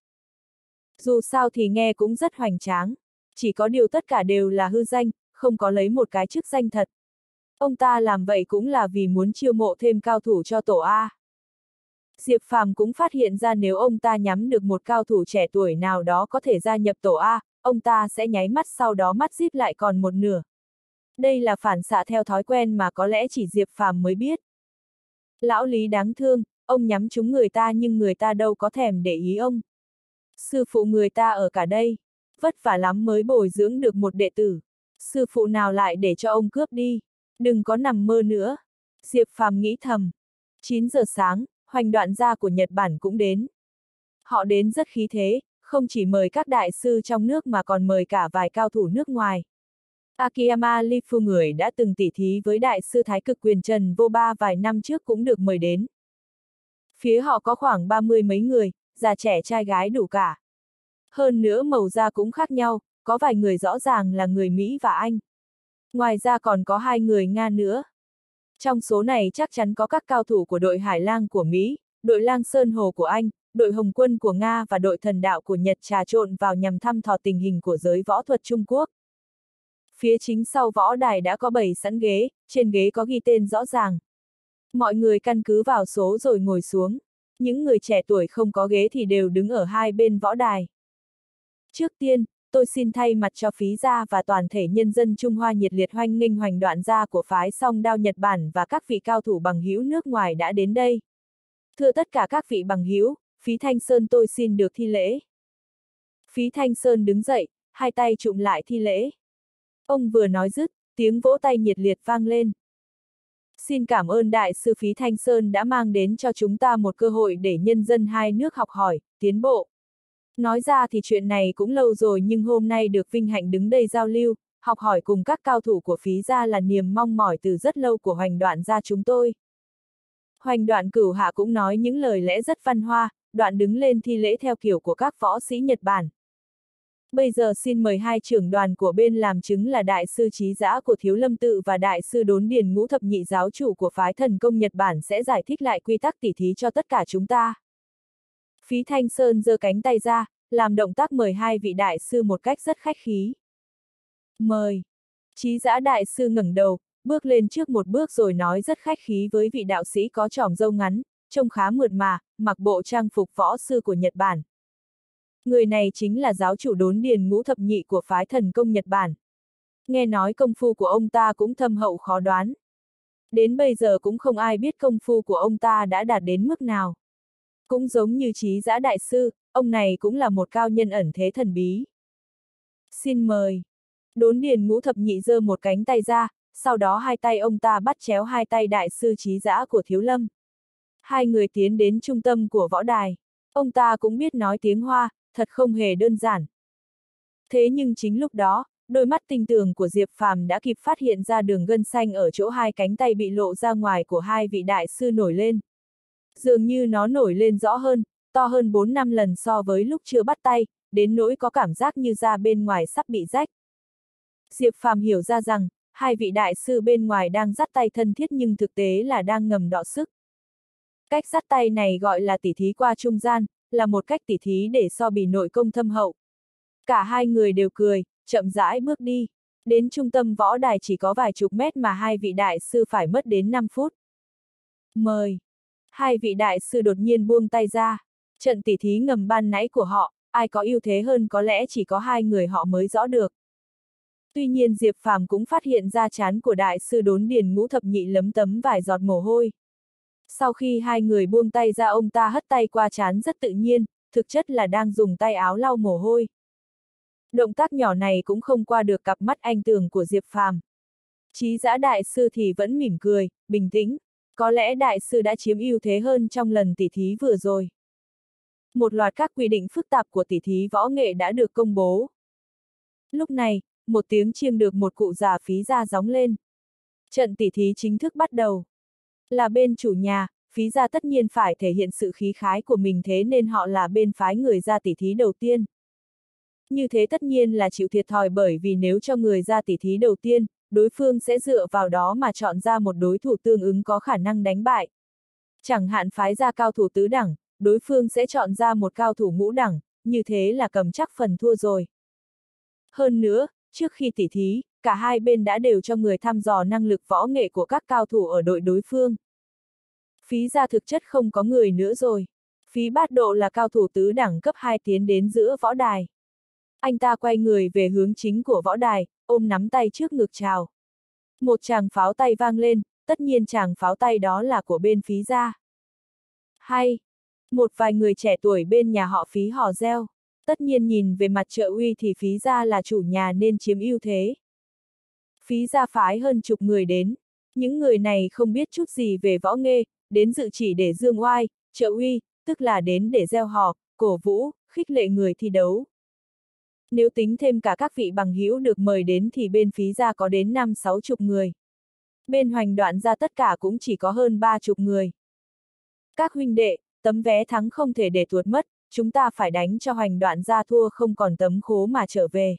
Dù sao thì nghe cũng rất hoành tráng, chỉ có điều tất cả đều là hư danh, không có lấy một cái chức danh thật. Ông ta làm vậy cũng là vì muốn chiêu mộ thêm cao thủ cho tổ A. Diệp Phàm cũng phát hiện ra nếu ông ta nhắm được một cao thủ trẻ tuổi nào đó có thể gia nhập tổ A, ông ta sẽ nháy mắt sau đó mắt díp lại còn một nửa. Đây là phản xạ theo thói quen mà có lẽ chỉ Diệp Phàm mới biết. Lão Lý đáng thương, ông nhắm trúng người ta nhưng người ta đâu có thèm để ý ông. Sư phụ người ta ở cả đây, vất vả lắm mới bồi dưỡng được một đệ tử. Sư phụ nào lại để cho ông cướp đi, đừng có nằm mơ nữa. Diệp Phàm nghĩ thầm. chín giờ sáng, Hoành Đoạn gia của Nhật Bản cũng đến. Họ đến rất khí thế, không chỉ mời các đại sư trong nước mà còn mời cả vài cao thủ nước ngoài. Akiyama Lifu người đã từng tỉ thí với đại sư Thái Cực Quyền Trần Vô Ba vài năm trước cũng được mời đến. Phía họ có khoảng ba mươi mấy người, già trẻ trai gái đủ cả. Hơn nữa màu da cũng khác nhau, có vài người rõ ràng là người Mỹ và Anh. Ngoài ra còn có hai người Nga nữa. Trong số này chắc chắn có các cao thủ của đội Hải Lang của Mỹ, đội Lang Sơn Hồ của Anh, đội Hồng Quân của Nga và đội Thần Đạo của Nhật trà trộn vào nhằm thăm dò tình hình của giới võ thuật Trung Quốc. Phía chính sau võ đài đã có bày sẵn ghế, trên ghế có ghi tên rõ ràng. Mọi người căn cứ vào số rồi ngồi xuống. Những người trẻ tuổi không có ghế thì đều đứng ở hai bên võ đài. Trước tiên, tôi xin thay mặt cho phí gia và toàn thể nhân dân Trung Hoa nhiệt liệt hoan nghênh hoành đoạn gia của phái Song Đao Nhật Bản và các vị cao thủ bằng hữu nước ngoài đã đến đây. Thưa tất cả các vị bằng hữu, Phí Thanh Sơn tôi xin được thi lễ. Phí Thanh Sơn đứng dậy, hai tay chụm lại thi lễ. Ông vừa nói dứt, tiếng vỗ tay nhiệt liệt vang lên. Xin cảm ơn Đại sư Phí Thanh Sơn đã mang đến cho chúng ta một cơ hội để nhân dân hai nước học hỏi, tiến bộ. Nói ra thì chuyện này cũng lâu rồi nhưng hôm nay được vinh hạnh đứng đây giao lưu, học hỏi cùng các cao thủ của Phí gia là niềm mong mỏi từ rất lâu của Hoành Đoạn gia chúng tôi. Hoành Đoạn Cửu Hạ cũng nói những lời lẽ rất văn hoa, đoạn đứng lên thi lễ theo kiểu của các võ sĩ Nhật Bản. Bây giờ xin mời hai trưởng đoàn của bên làm chứng là Đại sư Trí Dã của Thiếu Lâm Tự và Đại sư Đốn Điền Ngũ Thập Nhị giáo chủ của phái Thần Công Nhật Bản sẽ giải thích lại quy tắc tỉ thí cho tất cả chúng ta. Phí Thanh Sơn giơ cánh tay ra, làm động tác mời hai vị đại sư một cách rất khách khí. Mời. Trí Dã đại sư ngẩng đầu, bước lên trước một bước rồi nói rất khách khí với vị đạo sĩ có chòm râu ngắn, trông khá mượt mà, mặc bộ trang phục võ sư của Nhật Bản. Người này chính là giáo chủ Đốn Điền Ngũ Thập Nhị của phái Thần Công Nhật Bản. Nghe nói công phu của ông ta cũng thâm hậu khó đoán. Đến bây giờ cũng không ai biết công phu của ông ta đã đạt đến mức nào. Cũng giống như Trí Dã đại sư, ông này cũng là một cao nhân ẩn thế thần bí. Xin mời. Đốn Điền Ngũ Thập Nhị giơ một cánh tay ra, sau đó hai tay ông ta bắt chéo hai tay đại sư Trí Dã của Thiếu Lâm. Hai người tiến đến trung tâm của võ đài. Ông ta cũng biết nói tiếng Hoa, thật không hề đơn giản. Thế nhưng chính lúc đó, đôi mắt tinh tường của Diệp Phàm đã kịp phát hiện ra đường gân xanh ở chỗ hai cánh tay bị lộ ra ngoài của hai vị đại sư nổi lên. Dường như nó nổi lên rõ hơn, to hơn bốn năm lần so với lúc chưa bắt tay, đến nỗi có cảm giác như da bên ngoài sắp bị rách. Diệp Phàm hiểu ra rằng, hai vị đại sư bên ngoài đang dắt tay thân thiết nhưng thực tế là đang ngầm đọ sức. Cách dắt tay này gọi là tỉ thí qua trung gian, là một cách tỉ thí để so bì nội công thâm hậu. Cả hai người đều cười, chậm rãi bước đi. Đến trung tâm võ đài chỉ có vài chục mét mà hai vị đại sư phải mất đến năm phút. Mời. Hai vị đại sư đột nhiên buông tay ra. Trận tỉ thí ngầm ban nãy của họ, ai có ưu thế hơn có lẽ chỉ có hai người họ mới rõ được. Tuy nhiên Diệp Phàm cũng phát hiện ra trán của đại sư Đốn Điền Ngũ Thập Nhị lấm tấm vài giọt mồ hôi. Sau khi hai người buông tay ra ông ta hất tay qua trán rất tự nhiên, thực chất là đang dùng tay áo lau mồ hôi. Động tác nhỏ này cũng không qua được cặp mắt anh tường của Diệp Phàm. Trí Dã đại sư thì vẫn mỉm cười, bình tĩnh. Có lẽ đại sư đã chiếm ưu thế hơn trong lần tỉ thí vừa rồi. Một loạt các quy định phức tạp của tỉ thí võ nghệ đã được công bố. Lúc này, một tiếng chiêng được một cụ già Phí gia gióng lên. Trận tỉ thí chính thức bắt đầu. Là bên chủ nhà, Phí gia tất nhiên phải thể hiện sự khí khái của mình thế nên họ là bên phái người ra tỉ thí đầu tiên. Như thế tất nhiên là chịu thiệt thòi bởi vì nếu cho người ra tỉ thí đầu tiên, đối phương sẽ dựa vào đó mà chọn ra một đối thủ tương ứng có khả năng đánh bại. Chẳng hạn phái ra cao thủ tứ đẳng, đối phương sẽ chọn ra một cao thủ ngũ đẳng, như thế là cầm chắc phần thua rồi. Hơn nữa, trước khi tỉ thí, cả hai bên đã đều cho người thăm dò năng lực võ nghệ của các cao thủ ở đội đối phương. Phí gia thực chất không có người nữa rồi. Phí Bát Độ là cao thủ tứ đẳng cấp hai tiến đến giữa võ đài. Anh ta quay người về hướng chính của võ đài, ôm nắm tay trước ngực chào. Một tràng pháo tay vang lên, tất nhiên tràng pháo tay đó là của bên Phí gia. Hay! Một vài người trẻ tuổi bên nhà họ Phí hò reo. Tất nhiên nhìn về mặt trợ uy thì Phí gia là chủ nhà nên chiếm ưu thế. Phí gia phái hơn chục người đến. Những người này không biết chút gì về võ nghệ, đến dự chỉ để dương oai, trợ uy, tức là đến để gieo hò, cổ vũ, khích lệ người thi đấu. Nếu tính thêm cả các vị bằng hữu được mời đến thì bên Phí gia có đến năm sáu chục người. Bên Hoành Đoạn gia tất cả cũng chỉ có hơn ba chục người. Các huynh đệ, tấm vé thắng không thể để tuột mất, chúng ta phải đánh cho Hoành Đoạn gia thua không còn tấm khố mà trở về.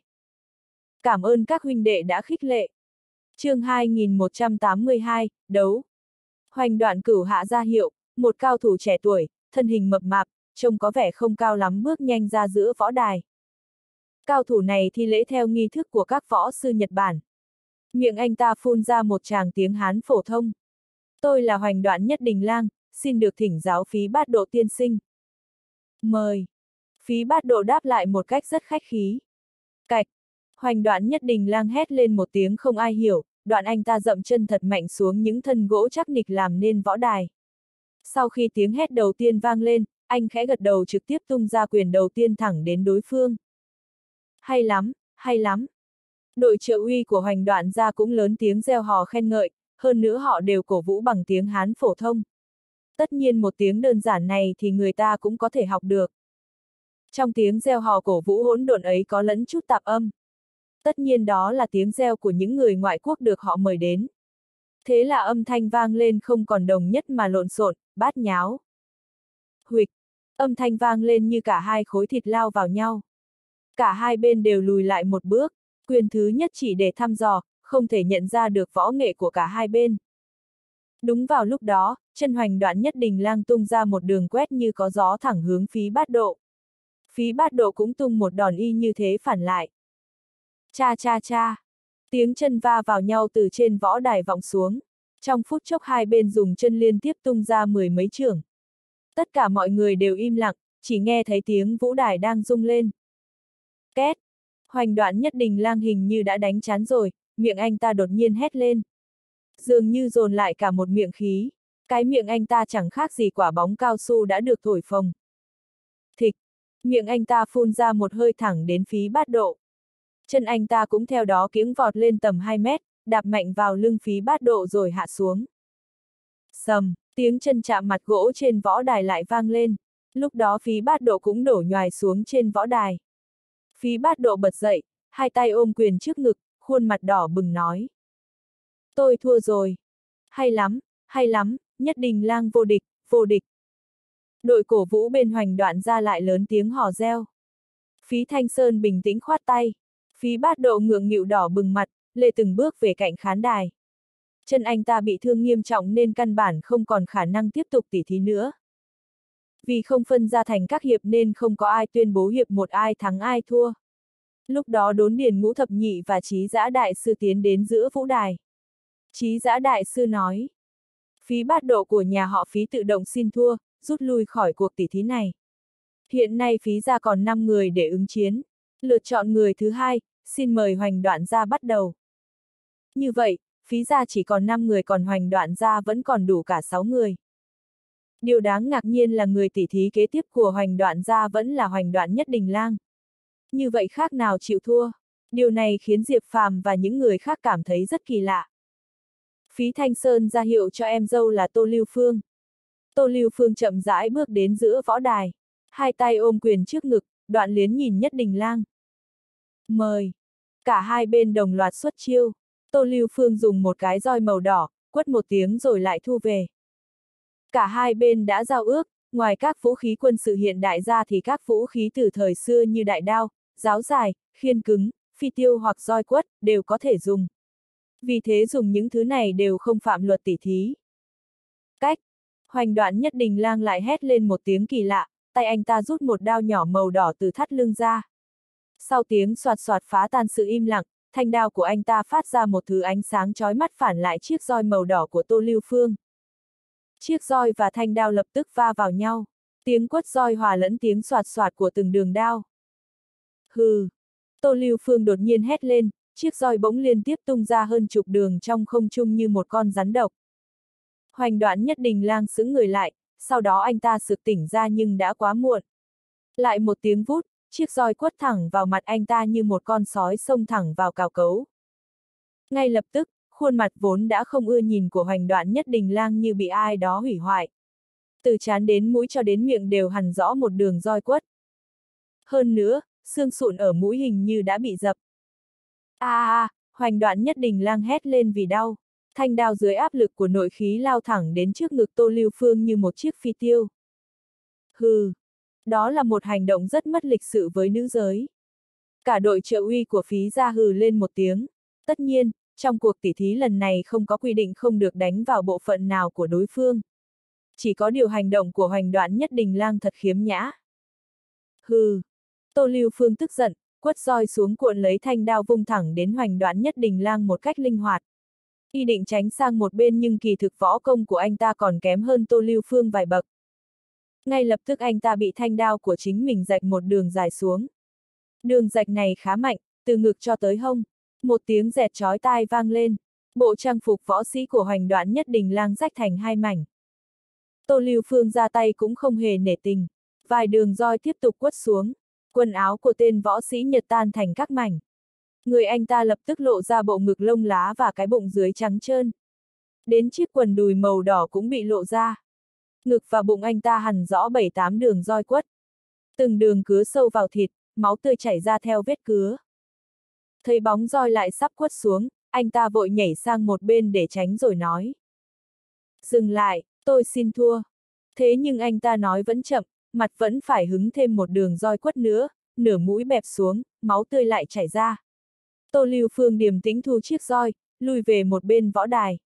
Cảm ơn các huynh đệ đã khích lệ. Chương hai nghìn một trăm tám mươi hai, đấu. Hoành Đoạn Cửu hạ ra hiệu, một cao thủ trẻ tuổi, thân hình mập mạp, trông có vẻ không cao lắm bước nhanh ra giữa võ đài. Cao thủ này thi lễ theo nghi thức của các võ sư Nhật Bản. Miệng anh ta phun ra một tràng tiếng Hán phổ thông. Tôi là Hoành Đoạn Nhất Đình Lang, xin được thỉnh giáo Phí Bát Độ tiên sinh. Mời. Phí Bát Độ đáp lại một cách rất khách khí. Cạch, Hoành Đoạn Nhất Đình Lang hét lên một tiếng không ai hiểu, đoạn anh ta dậm chân thật mạnh xuống những thân gỗ chắc nịch làm nên võ đài. Sau khi tiếng hét đầu tiên vang lên, anh khẽ gật đầu trực tiếp tung ra quyền đầu tiên thẳng đến đối phương. Hay lắm, hay lắm. Đội trợ uy của Hoành Đoạn gia cũng lớn tiếng reo hò khen ngợi, hơn nữa họ đều cổ vũ bằng tiếng Hán phổ thông. Tất nhiên một tiếng đơn giản này thì người ta cũng có thể học được. Trong tiếng reo hò cổ vũ hỗn độn ấy có lẫn chút tạp âm. Tất nhiên đó là tiếng reo của những người ngoại quốc được họ mời đến. Thế là âm thanh vang lên không còn đồng nhất mà lộn xộn, bát nháo. Huỵch, âm thanh vang lên như cả hai khối thịt lao vào nhau. Cả hai bên đều lùi lại một bước, quyền thứ nhất chỉ để thăm dò, không thể nhận ra được võ nghệ của cả hai bên. Đúng vào lúc đó, chân Hoành Đoạn Nhất Đình Lang tung ra một đường quét như có gió thẳng hướng Phí Bát Độ. Phí Bát Độ cũng tung một đòn y như thế phản lại. Cha cha cha, tiếng chân va vào nhau từ trên võ đài vọng xuống. Trong phút chốc hai bên dùng chân liên tiếp tung ra mười mấy chưởng. Tất cả mọi người đều im lặng, chỉ nghe thấy tiếng vũ đài đang rung lên. Két, Hoành Đoạn Nhất Đình Lang hình như đã đánh chán rồi, miệng anh ta đột nhiên hét lên. Dường như dồn lại cả một miệng khí, cái miệng anh ta chẳng khác gì quả bóng cao su đã được thổi phồng. Thịch, miệng anh ta phun ra một hơi thẳng đến Phí Bát Độ. Chân anh ta cũng theo đó kiễng vọt lên tầm hai mét, đạp mạnh vào lưng Phí Bát Độ rồi hạ xuống. Sầm, tiếng chân chạm mặt gỗ trên võ đài lại vang lên, lúc đó Phí Bát Độ cũng đổ nhoài xuống trên võ đài. Phí Bát Độ bật dậy, hai tay ôm quyền trước ngực, khuôn mặt đỏ bừng nói. Tôi thua rồi. Hay lắm, hay lắm, Nhất Đình Lang vô địch, vô địch. Đội cổ vũ bên Hoành Đoạn gia lại lớn tiếng hò reo. Phí Thanh Sơn bình tĩnh khoát tay. Phí Bát Độ ngượng nghịu đỏ bừng mặt, lê từng bước về cạnh khán đài. Chân anh ta bị thương nghiêm trọng nên căn bản không còn khả năng tiếp tục tỉ thí nữa. Vì không phân ra thành các hiệp nên không có ai tuyên bố hiệp một ai thắng ai thua. Lúc đó Đốn Điền Ngũ Thập Nhị và Trí Dã Đại Sư tiến đến giữa vũ đài. Trí Dã Đại Sư nói. Phí Bát Độ của nhà họ Phí tự động xin thua, rút lui khỏi cuộc tỉ thí này. Hiện nay Phí gia còn năm người để ứng chiến. Lượt chọn người thứ hai, xin mời Hoành Đoạn gia bắt đầu. Như vậy, Phí gia chỉ còn năm người còn Hoành Đoạn gia vẫn còn đủ cả sáu người. Điều đáng ngạc nhiên là người tỉ thí kế tiếp của Hoành Đoạn gia vẫn là Hoành Đoạn Nhất Đình Lang. Như vậy khác nào chịu thua. Điều này khiến Diệp Phàm và những người khác cảm thấy rất kỳ lạ. Phí Thanh Sơn ra hiệu cho em dâu là Tô Lưu Phương. Tô Lưu Phương chậm rãi bước đến giữa võ đài. Hai tay ôm quyền trước ngực, Đoạn Liến nhìn Nhất Đình Lang. Mời. Cả hai bên đồng loạt xuất chiêu. Tô Lưu Phương dùng một cái roi màu đỏ, quất một tiếng rồi lại thu về. Cả hai bên đã giao ước, ngoài các vũ khí quân sự hiện đại ra thì các vũ khí từ thời xưa như đại đao, giáo dài, khiên cứng, phi tiêu hoặc roi quất, đều có thể dùng. Vì thế dùng những thứ này đều không phạm luật tỉ thí. Cách. Hoành Đoạn Nhất Đình Lang lại hét lên một tiếng kỳ lạ, tay anh ta rút một đao nhỏ màu đỏ từ thắt lưng ra. Sau tiếng soạt soạt phá tan sự im lặng, thanh đao của anh ta phát ra một thứ ánh sáng chói mắt phản lại chiếc roi màu đỏ của Tô Lưu Phương. Chiếc roi và thanh đao lập tức va vào nhau. Tiếng quất roi hòa lẫn tiếng soạt soạt của từng đường đao. Hừ! Tô Lưu Phương đột nhiên hét lên, chiếc roi bỗng liên tiếp tung ra hơn chục đường trong không trung như một con rắn độc. Hoành Đoạn Nhất Đình Lang sững người lại, sau đó anh ta sực tỉnh ra nhưng đã quá muộn. Lại một tiếng vút, chiếc roi quất thẳng vào mặt anh ta như một con sói xông thẳng vào cào cấu. Ngay lập tức, khuôn mặt vốn đã không ưa nhìn của Hoành Đoạn Nhất Đình Lang như bị ai đó hủy hoại. Từ trán đến mũi cho đến miệng đều hằn rõ một đường roi quất. Hơn nữa, xương sụn ở mũi hình như đã bị dập. A a a, Hoành Đoạn Nhất Đình Lang hét lên vì đau. Thanh đao dưới áp lực của nội khí lao thẳng đến trước ngực Tô Lưu Phương như một chiếc phi tiêu. Hừ, đó là một hành động rất mất lịch sự với nữ giới. Cả đội trợ uy của Phí gia hừ lên một tiếng. Tất nhiên, trong cuộc tỉ thí lần này không có quy định không được đánh vào bộ phận nào của đối phương. Chỉ có điều hành động của Hoành Đoạn Nhất Đình Lang thật khiếm nhã. Hừ, Tô Lưu Phương tức giận, quất roi xuống cuộn lấy thanh đao vung thẳng đến Hoành Đoạn Nhất Đình Lang một cách linh hoạt. Y định tránh sang một bên nhưng kỳ thực võ công của anh ta còn kém hơn Tô Lưu Phương vài bậc. Ngay lập tức anh ta bị thanh đao của chính mình rạch một đường dài xuống. Đường rạch này khá mạnh, từ ngực cho tới hông. Một tiếng rẹt chói tai vang lên. Bộ trang phục võ sĩ của Hoành Đoạn Nhất Đình Lang rách thành hai mảnh. Tô Lưu Phương ra tay cũng không hề nể tình. Vài đường roi tiếp tục quất xuống. Quần áo của tên võ sĩ Nhật tan thành các mảnh. Người anh ta lập tức lộ ra bộ ngực lông lá và cái bụng dưới trắng trơn. Đến chiếc quần đùi màu đỏ cũng bị lộ ra. Ngực và bụng anh ta hằn rõ bảy tám đường roi quất. Từng đường cứa sâu vào thịt, máu tươi chảy ra theo vết cứa. Thấy bóng roi lại sắp quất xuống, anh ta vội nhảy sang một bên để tránh rồi nói. Dừng lại, tôi xin thua. Thế nhưng anh ta nói vẫn chậm, mặt vẫn phải hứng thêm một đường roi quất nữa, nửa mũi bẹp xuống, máu tươi lại chảy ra. Tô Lưu Phương điềm tĩnh thu chiếc roi, lùi về một bên võ đài.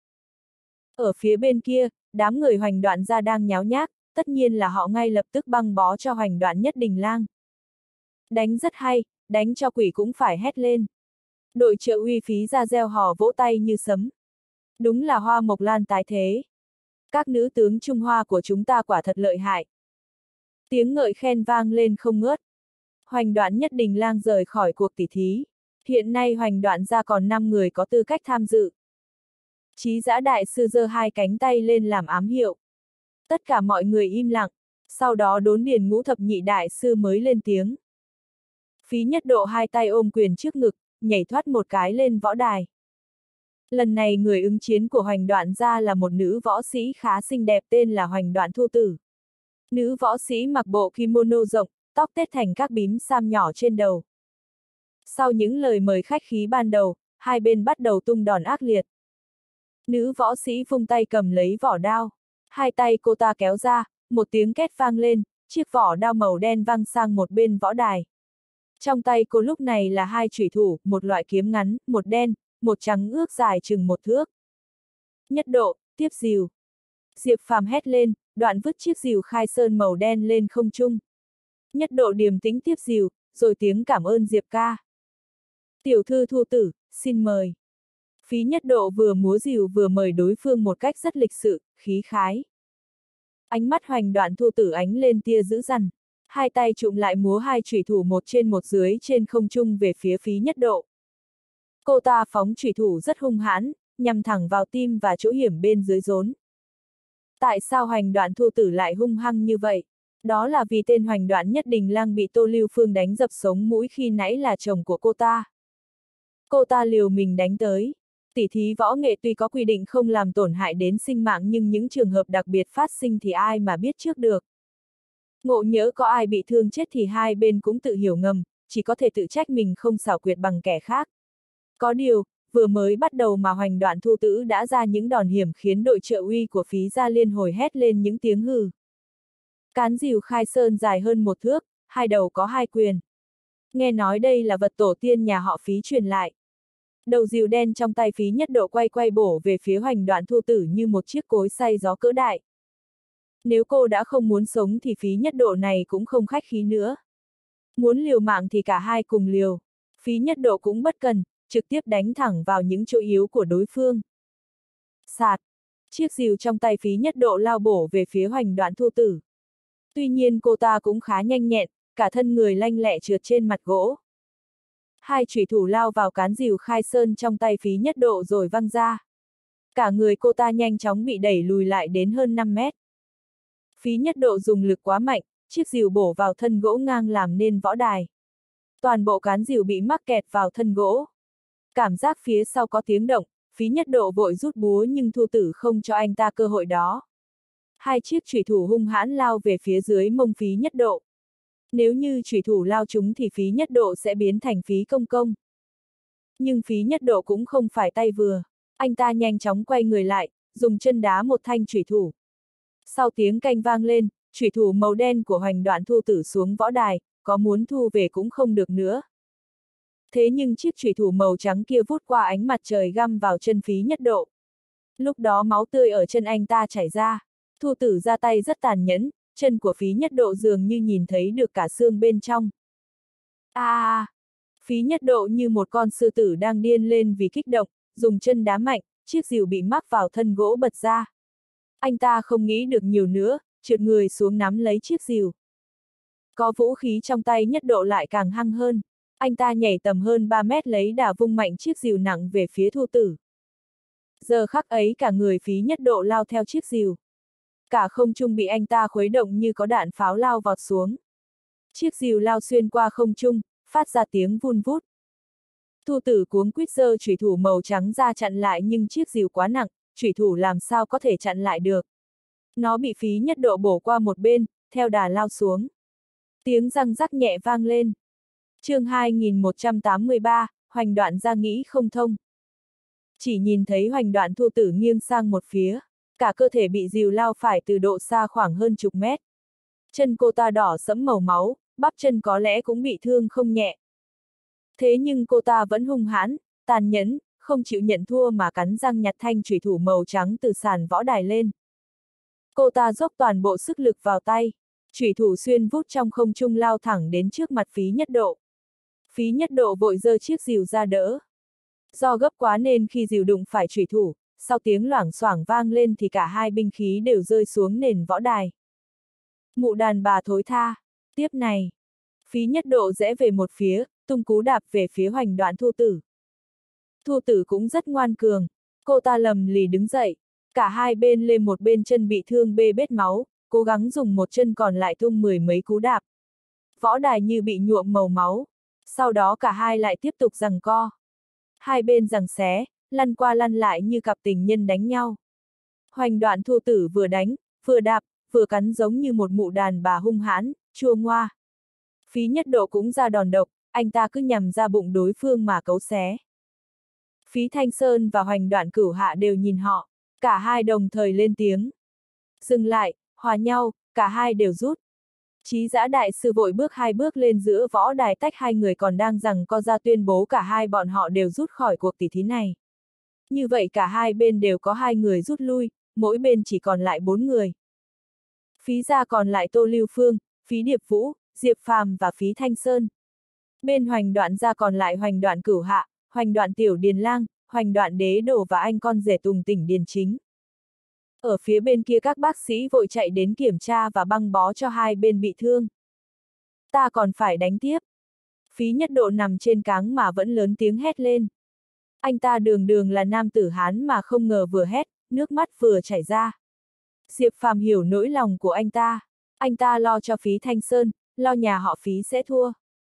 Ở phía bên kia, đám người Hoành Đoạn gia đang nháo nhác, tất nhiên là họ ngay lập tức băng bó cho Hoành Đoạn Nhất Đình Lang. Đánh rất hay, đánh cho quỷ cũng phải hét lên. Đội Triệu Uy Phí ra reo hò vỗ tay như sấm. Đúng là hoa mộc lan tái thế. Các nữ tướng Trung Hoa của chúng ta quả thật lợi hại. Tiếng ngợi khen vang lên không ngớt. Hoành Đoạn Nhất Đình Lang rời khỏi cuộc tỉ thí. Hiện nay Hoành Đoạn gia còn năm người có tư cách tham dự. Chí Dã đại sư giơ hai cánh tay lên làm ám hiệu. Tất cả mọi người im lặng, sau đó Đốn Điền Ngũ thập nhị đại sư mới lên tiếng. Phí Nhất Độ hai tay ôm quyền trước ngực, nhảy thoát một cái lên võ đài. Lần này người ứng chiến của Hoành Đoạn gia là một nữ võ sĩ khá xinh đẹp tên là Hoành Đoạn Thu Tử. Nữ võ sĩ mặc bộ kimono rộng, tóc tết thành các bím sam nhỏ trên đầu. Sau những lời mời khách khí ban đầu, hai bên bắt đầu tung đòn ác liệt. Nữ võ sĩ vung tay cầm lấy vỏ đao. Hai tay cô ta kéo ra, một tiếng két vang lên, chiếc vỏ đao màu đen văng sang một bên võ đài. Trong tay cô lúc này là hai chủy thủ, một loại kiếm ngắn, một đen, một trắng ước dài chừng một thước. Nhất Độ, tiếp rìu. Diệp Phàm hét lên, đoạn vứt chiếc rìu khai sơn màu đen lên không trung. Nhất Độ điềm tĩnh tiếp rìu, rồi tiếng cảm ơn Diệp ca. Tiểu thư Thu Tử, xin mời. Phí Nhất Độ vừa múa rìu vừa mời đối phương một cách rất lịch sự, khí khái. Ánh mắt Hoành Đoạn Thu Tử ánh lên tia dữ dằn. Hai tay trụm lại múa hai chủy thủ một trên một dưới trên không trung về phía Phí Nhất Độ. Cô ta phóng chủy thủ rất hung hãn, nhằm thẳng vào tim và chỗ hiểm bên dưới rốn. Tại sao Hoành Đoạn Thu Tử lại hung hăng như vậy? Đó là vì tên Hoành Đoạn Nhất Đình Lang bị Tô Lưu Phương đánh dập sống mũi khi nãy là chồng của cô ta. Cô ta liều mình đánh tới. Tỉ thí võ nghệ tuy có quy định không làm tổn hại đến sinh mạng nhưng những trường hợp đặc biệt phát sinh thì ai mà biết trước được. Ngộ nhỡ có ai bị thương chết thì hai bên cũng tự hiểu ngầm, chỉ có thể tự trách mình không xảo quyệt bằng kẻ khác. Có điều, vừa mới bắt đầu mà Hoành Đoạn Thu Tử đã ra những đòn hiểm khiến đội Trợ Uy của Phí gia liên hồi hét lên những tiếng hừ. Cán rìu khai sơn dài hơn một thước, hai đầu có hai quyền. Nghe nói đây là vật tổ tiên nhà họ Phí truyền lại. Đầu rìu đen trong tay Phí Nhất Độ quay quay bổ về phía Hoành Đoạn Thu Tử như một chiếc cối xay gió cỡ đại. Nếu cô đã không muốn sống thì Phí Nhất Độ này cũng không khách khí nữa. Muốn liều mạng thì cả hai cùng liều. Phí Nhất Độ cũng bất cần, trực tiếp đánh thẳng vào những chỗ yếu của đối phương. Sạt! Chiếc rìu trong tay Phí Nhất Độ lao bổ về phía Hoành Đoạn Thu Tử. Tuy nhiên cô ta cũng khá nhanh nhẹn, cả thân người lanh lẹ trượt trên mặt gỗ. Hai chủy thủ lao vào cán rìu khai sơn trong tay Phí Nhất Độ rồi văng ra. Cả người cô ta nhanh chóng bị đẩy lùi lại đến hơn năm mét. Phí Nhất Độ dùng lực quá mạnh, chiếc rìu bổ vào thân gỗ ngang làm nên võ đài. Toàn bộ cán rìu bị mắc kẹt vào thân gỗ. Cảm giác phía sau có tiếng động, Phí Nhất Độ vội rút búa nhưng Thu Tử không cho anh ta cơ hội đó. Hai chiếc chủy thủ hung hãn lao về phía dưới mông Phí Nhất Độ. Nếu như chủy thủ lao chúng thì Phí Nhất Độ sẽ biến thành Phí Công Công. Nhưng Phí Nhất Độ cũng không phải tay vừa. Anh ta nhanh chóng quay người lại, dùng chân đá một thanh chủy thủ. Sau tiếng canh vang lên, chủy thủ màu đen của Hoành Đoạn Thu Tử xuống võ đài, có muốn thu về cũng không được nữa. Thế nhưng chiếc chủy thủ màu trắng kia vút qua ánh mặt trời găm vào chân Phí Nhất Độ. Lúc đó máu tươi ở chân anh ta chảy ra. Thu Tử ra tay rất tàn nhẫn, chân của Phí Nhất Độ dường như nhìn thấy được cả xương bên trong. A à, à, Phí Nhất Độ như một con sư tử đang điên lên vì kích động, dùng chân đá mạnh, chiếc rìu bị mắc vào thân gỗ bật ra. Anh ta không nghĩ được nhiều nữa, trượt người xuống nắm lấy chiếc rìu. Có vũ khí trong tay Nhất Độ lại càng hăng hơn. Anh ta nhảy tầm hơn ba mét lấy đà vung mạnh chiếc rìu nặng về phía Thu Tử. Giờ khắc ấy cả người Phí Nhất Độ lao theo chiếc rìu. Cả không trung bị anh ta khuấy động như có đạn pháo lao vọt xuống. Chiếc rìu lao xuyên qua không trung, phát ra tiếng vun vút. Thu Tử cuống quýt giơ chủy thủ màu trắng ra chặn lại nhưng chiếc rìu quá nặng, chủy thủ làm sao có thể chặn lại được. Nó bị Phí Nhất Độ bổ qua một bên, theo đà lao xuống. Tiếng răng rắc nhẹ vang lên. Chương hai nghìn một trăm tám mươi ba, Hoành Đoạn ra nghĩ không thông. Chỉ nhìn thấy Hoành Đoạn Thu Tử nghiêng sang một phía, cả cơ thể bị rìu lao phải từ độ xa khoảng hơn chục mét. Chân cô ta đỏ sẫm màu máu, bắp chân có lẽ cũng bị thương không nhẹ. Thế nhưng cô ta vẫn hung hãn, tàn nhẫn, không chịu nhận thua mà cắn răng nhặt thanh chủy thủ màu trắng từ sàn võ đài lên. Cô ta dốc toàn bộ sức lực vào tay, chủy thủ xuyên vút trong không trung lao thẳng đến trước mặt Phí Nhất Độ. Phí Nhất Độ vội giơ chiếc rìu ra đỡ. Do gấp quá nên khi rìu đụng phải chủy thủ, sau tiếng loảng xoảng vang lên thì cả hai binh khí đều rơi xuống nền võ đài. Mụ đàn bà thối tha, tiếp này. Phí Nhất Độ rẽ về một phía, tung cú đạp về phía Hoành Đoạn Thu Tử. Thu Tử cũng rất ngoan cường, cô ta lầm lì đứng dậy, cả hai bên lên một bên chân bị thương bê bết máu, cố gắng dùng một chân còn lại tung mười mấy cú đạp. Võ đài như bị nhuộm màu máu, sau đó cả hai lại tiếp tục giằng co. Hai bên giằng xé, lăn qua lăn lại như cặp tình nhân đánh nhau. Hoành Đoạn Thu Tử vừa đánh, vừa đạp, vừa cắn giống như một mụ đàn bà hung hãn, chua ngoa. Phí Nhất Độ cũng ra đòn độc, anh ta cứ nhằm ra bụng đối phương mà cấu xé. Phí Thanh Sơn và Hoành Đoạn Cửu Hạ đều nhìn họ, cả hai đồng thời lên tiếng. Dừng lại, hòa nhau, cả hai đều rút. Chí Dã đại sư vội bước hai bước lên giữa võ đài tách hai người còn đang giằng co ra tuyên bố cả hai bọn họ đều rút khỏi cuộc tỷ thí này. Như vậy cả hai bên đều có hai người rút lui, mỗi bên chỉ còn lại bốn người. Phí gia còn lại Tô Lưu Phương, Phí Điệp Vũ, Diệp Phàm và Phí Thanh Sơn. Bên Hoành Đoạn gia còn lại Hoành Đoạn Cửu Hạ, Hoành Đoạn Tiểu Điền Lang, Hoành Đoạn Đế Đồ và anh con rể Tùng Tỉnh Điền Chính. Ở phía bên kia các bác sĩ vội chạy đến kiểm tra và băng bó cho hai bên bị thương. Ta còn phải đánh tiếp. Phí Nhất Độ nằm trên cáng mà vẫn lớn tiếng hét lên. Anh ta đường đường là nam tử Hán mà không ngờ vừa hét, nước mắt vừa chảy ra. Diệp Phàm hiểu nỗi lòng của anh ta. Anh ta lo cho Phí Thanh Sơn, lo nhà họ Phí sẽ thua.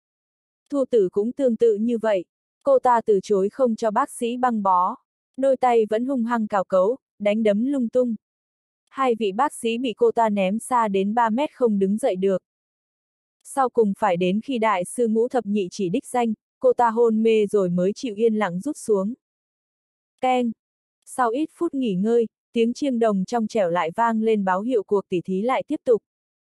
Thu Tử cũng tương tự như vậy. Cô ta từ chối không cho bác sĩ băng bó. Đôi tay vẫn hung hăng cào cấu, đánh đấm lung tung. Hai vị bác sĩ bị cô ta ném xa đến ba mét không đứng dậy được. Sau cùng phải đến khi đại sư Ngũ Thập Nhị chỉ đích danh, cô ta hôn mê rồi mới chịu yên lặng rút xuống. Keng! Sau ít phút nghỉ ngơi, tiếng chiêng đồng trong trẻo lại vang lên báo hiệu cuộc tỉ thí lại tiếp tục.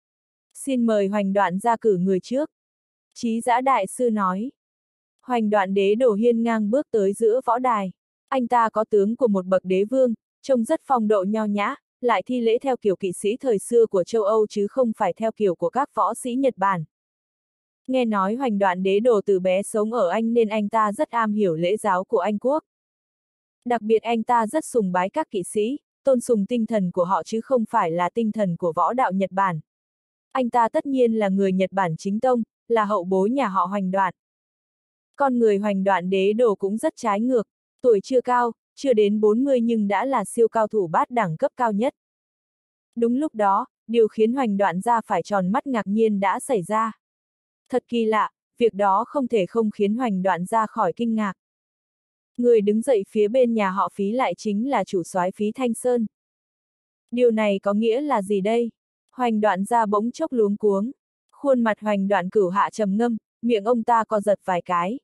Xin mời Hoành Đoạn ra cử người trước. Chí Dã đại sư nói. Hoành Đoạn Đế Đồ hiên ngang bước tới giữa võ đài. Anh ta có tướng của một bậc đế vương, trông rất phong độ nho nhã, lại thi lễ theo kiểu kỵ sĩ thời xưa của châu Âu chứ không phải theo kiểu của các võ sĩ Nhật Bản. Nghe nói Hoành Đoạn Đế Đồ từ bé sống ở Anh nên anh ta rất am hiểu lễ giáo của Anh quốc. Đặc biệt anh ta rất sùng bái các kỵ sĩ, tôn sùng tinh thần của họ chứ không phải là tinh thần của võ đạo Nhật Bản. Anh ta tất nhiên là người Nhật Bản chính tông, là hậu bối nhà họ Hoành Đoạn. Con người Hoành Đoạn Đế Đồ cũng rất trái ngược, tuổi chưa cao, chưa đến bốn mươi nhưng đã là siêu cao thủ bát đẳng cấp cao nhất. Đúng lúc đó, điều khiến Hoành Đoạn ra phải tròn mắt ngạc nhiên đã xảy ra. Thật kỳ lạ, việc đó không thể không khiến Hoành Đoạn ra khỏi kinh ngạc. Người đứng dậy phía bên nhà họ Phí lại chính là chủ soái Phí Thanh Sơn. Điều này có nghĩa là gì đây? Hoành Đoạn ra bỗng chốc luống cuống. Khuôn mặt Hoành Đoạn Cửu Hạ trầm ngâm, miệng ông ta co giật vài cái.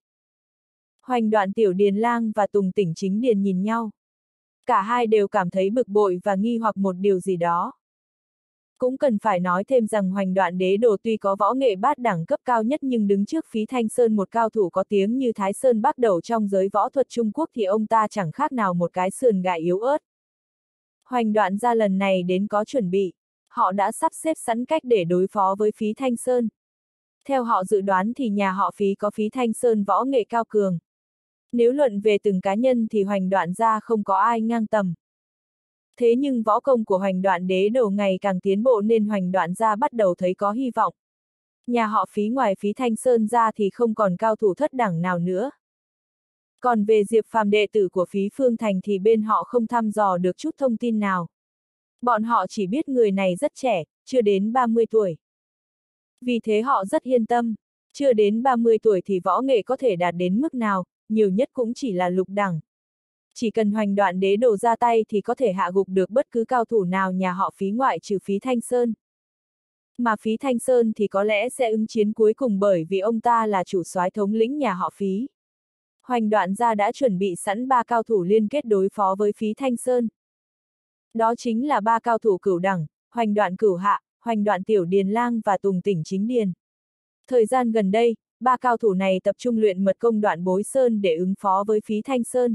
Hoành Đoạn Tiểu Điền Lang và Tùng Tỉnh Chính Điền nhìn nhau. Cả hai đều cảm thấy bực bội và nghi hoặc một điều gì đó. Cũng cần phải nói thêm rằng Hoành Đoạn Đế Đồ tuy có võ nghệ bát đẳng cấp cao nhất nhưng đứng trước Phí Thanh Sơn một cao thủ có tiếng như Thái Sơn Bắc Đầu trong giới võ thuật Trung Quốc thì ông ta chẳng khác nào một cái sườn gà yếu ớt. Hoành Đoạn ra lần này đến có chuẩn bị. Họ đã sắp xếp sẵn cách để đối phó với Phí Thanh Sơn. Theo họ dự đoán thì nhà họ Phí có Phí Thanh Sơn võ nghệ cao cường. Nếu luận về từng cá nhân thì Hoành Đoạn ra không có ai ngang tầm. Thế nhưng võ công của Hoành Đoạn Đế Đồ ngày càng tiến bộ nên Hoành Đoạn ra bắt đầu thấy có hy vọng. Nhà họ Phí ngoài Phí Thanh Sơn ra thì không còn cao thủ thất đẳng nào nữa. Còn về Diệp Phàm đệ tử của Phí Phương Thành thì bên họ không thăm dò được chút thông tin nào. Bọn họ chỉ biết người này rất trẻ, chưa đến ba mươi tuổi. Vì thế họ rất yên tâm, chưa đến ba mươi tuổi thì võ nghệ có thể đạt đến mức nào, nhiều nhất cũng chỉ là lục đẳng. Chỉ cần Hoành Đoạn Đế Đồ ra tay thì có thể hạ gục được bất cứ cao thủ nào nhà họ Phí ngoại trừ Phí Thanh Sơn. Mà Phí Thanh Sơn thì có lẽ sẽ ứng chiến cuối cùng bởi vì ông ta là chủ soái thống lĩnh nhà họ Phí. Hoành Đoạn gia đã chuẩn bị sẵn ba cao thủ liên kết đối phó với Phí Thanh Sơn. Đó chính là ba cao thủ cửu đẳng, Hoành Đoạn Cửu Hạ, Hoành Đoạn Tiểu Điền Lang và Tùng Tỉnh Chính Điền. Thời gian gần đây, ba cao thủ này tập trung luyện mật công Đoạn Bối Sơn để ứng phó với Phí Thanh Sơn.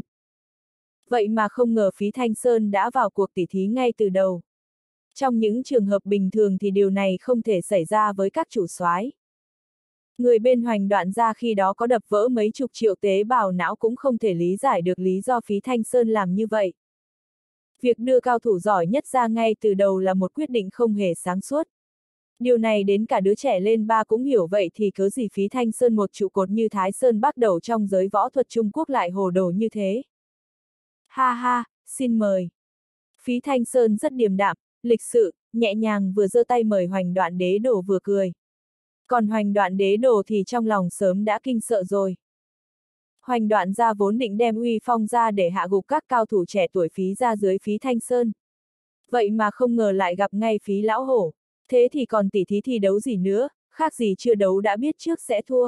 Vậy mà không ngờ Phí Thanh Sơn đã vào cuộc tỉ thí ngay từ đầu. Trong những trường hợp bình thường thì điều này không thể xảy ra với các chủ soái. Người bên Hoành Đoạn gia khi đó có đập vỡ mấy chục triệu tế bào não cũng không thể lý giải được lý do Phí Thanh Sơn làm như vậy. Việc đưa cao thủ giỏi nhất ra ngay từ đầu là một quyết định không hề sáng suốt. Điều này đến cả đứa trẻ lên ba cũng hiểu vậy thì cớ gì Phí Thanh Sơn một trụ cột như Thái Sơn bắt đầu trong giới võ thuật Trung Quốc lại hồ đồ như thế. Ha ha, xin mời. Phí Thanh Sơn rất điềm đạm, lịch sự, nhẹ nhàng vừa giơ tay mời Hoành Đoạn Đế Đồ vừa cười. Còn Hoành Đoạn Đế Đồ thì trong lòng sớm đã kinh sợ rồi. Hoành Đoạn gia vốn định đem uy phong ra để hạ gục các cao thủ trẻ tuổi Phí ra dưới Phí Thanh Sơn. Vậy mà không ngờ lại gặp ngay Phí lão hổ. Thế thì còn tỉ thí thi đấu gì nữa, khác gì chưa đấu đã biết trước sẽ thua.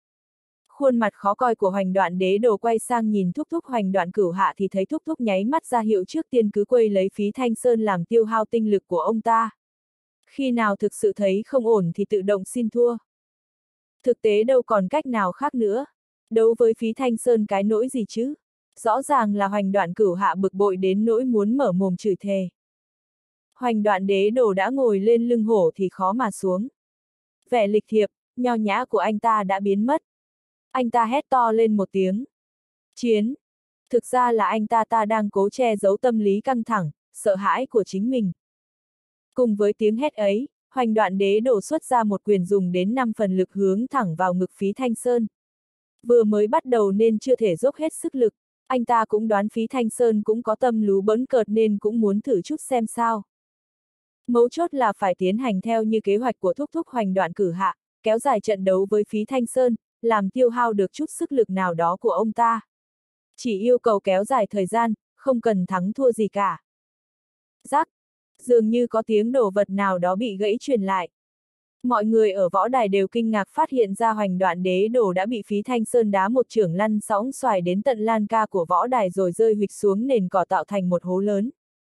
Khuôn mặt khó coi của Hoành Đoạn Đế Đồ quay sang nhìn Thúc Thúc Hoành Đoạn Cửu Hạ thì thấy Thúc Thúc nháy mắt ra hiệu trước tiên cứ quây lấy Phí Thanh Sơn làm tiêu hao tinh lực của ông ta. Khi nào thực sự thấy không ổn thì tự động xin thua. Thực tế đâu còn cách nào khác nữa. Đấu với Phí Thanh Sơn cái nỗi gì chứ? Rõ ràng là Hoành Đoạn Cửu Hạ bực bội đến nỗi muốn mở mồm chửi thề. Hoành Đoạn Đế Đồ đã ngồi lên lưng hổ thì khó mà xuống. Vẻ lịch thiệp, nho nhã của anh ta đã biến mất. Anh ta hét to lên một tiếng. Chiến! Thực ra là anh ta ta đang cố che giấu tâm lý căng thẳng, sợ hãi của chính mình. Cùng với tiếng hét ấy, Hoành Đoạn Đế Đồ xuất ra một quyền dùng đến năm phần lực hướng thẳng vào ngực Phí Thanh Sơn. Vừa mới bắt đầu nên chưa thể dốc hết sức lực, anh ta cũng đoán Phí Thanh Sơn cũng có tâm lú bỡn cợt nên cũng muốn thử chút xem sao. Mấu chốt là phải tiến hành theo như kế hoạch của Thúc Thúc Hoành Đoạn Cửu Hạ, kéo dài trận đấu với Phí Thanh Sơn, làm tiêu hao được chút sức lực nào đó của ông ta. Chỉ yêu cầu kéo dài thời gian, không cần thắng thua gì cả. Rắc! Dường như có tiếng đồ vật nào đó bị gãy truyền lại. Mọi người ở võ đài đều kinh ngạc phát hiện ra Hoành Đoạn Đế Đồ đã bị Phí Thanh Sơn đá một chưởng lăn sóng xoài đến tận lan ca của võ đài rồi rơi huỵch xuống nền cỏ tạo thành một hố lớn.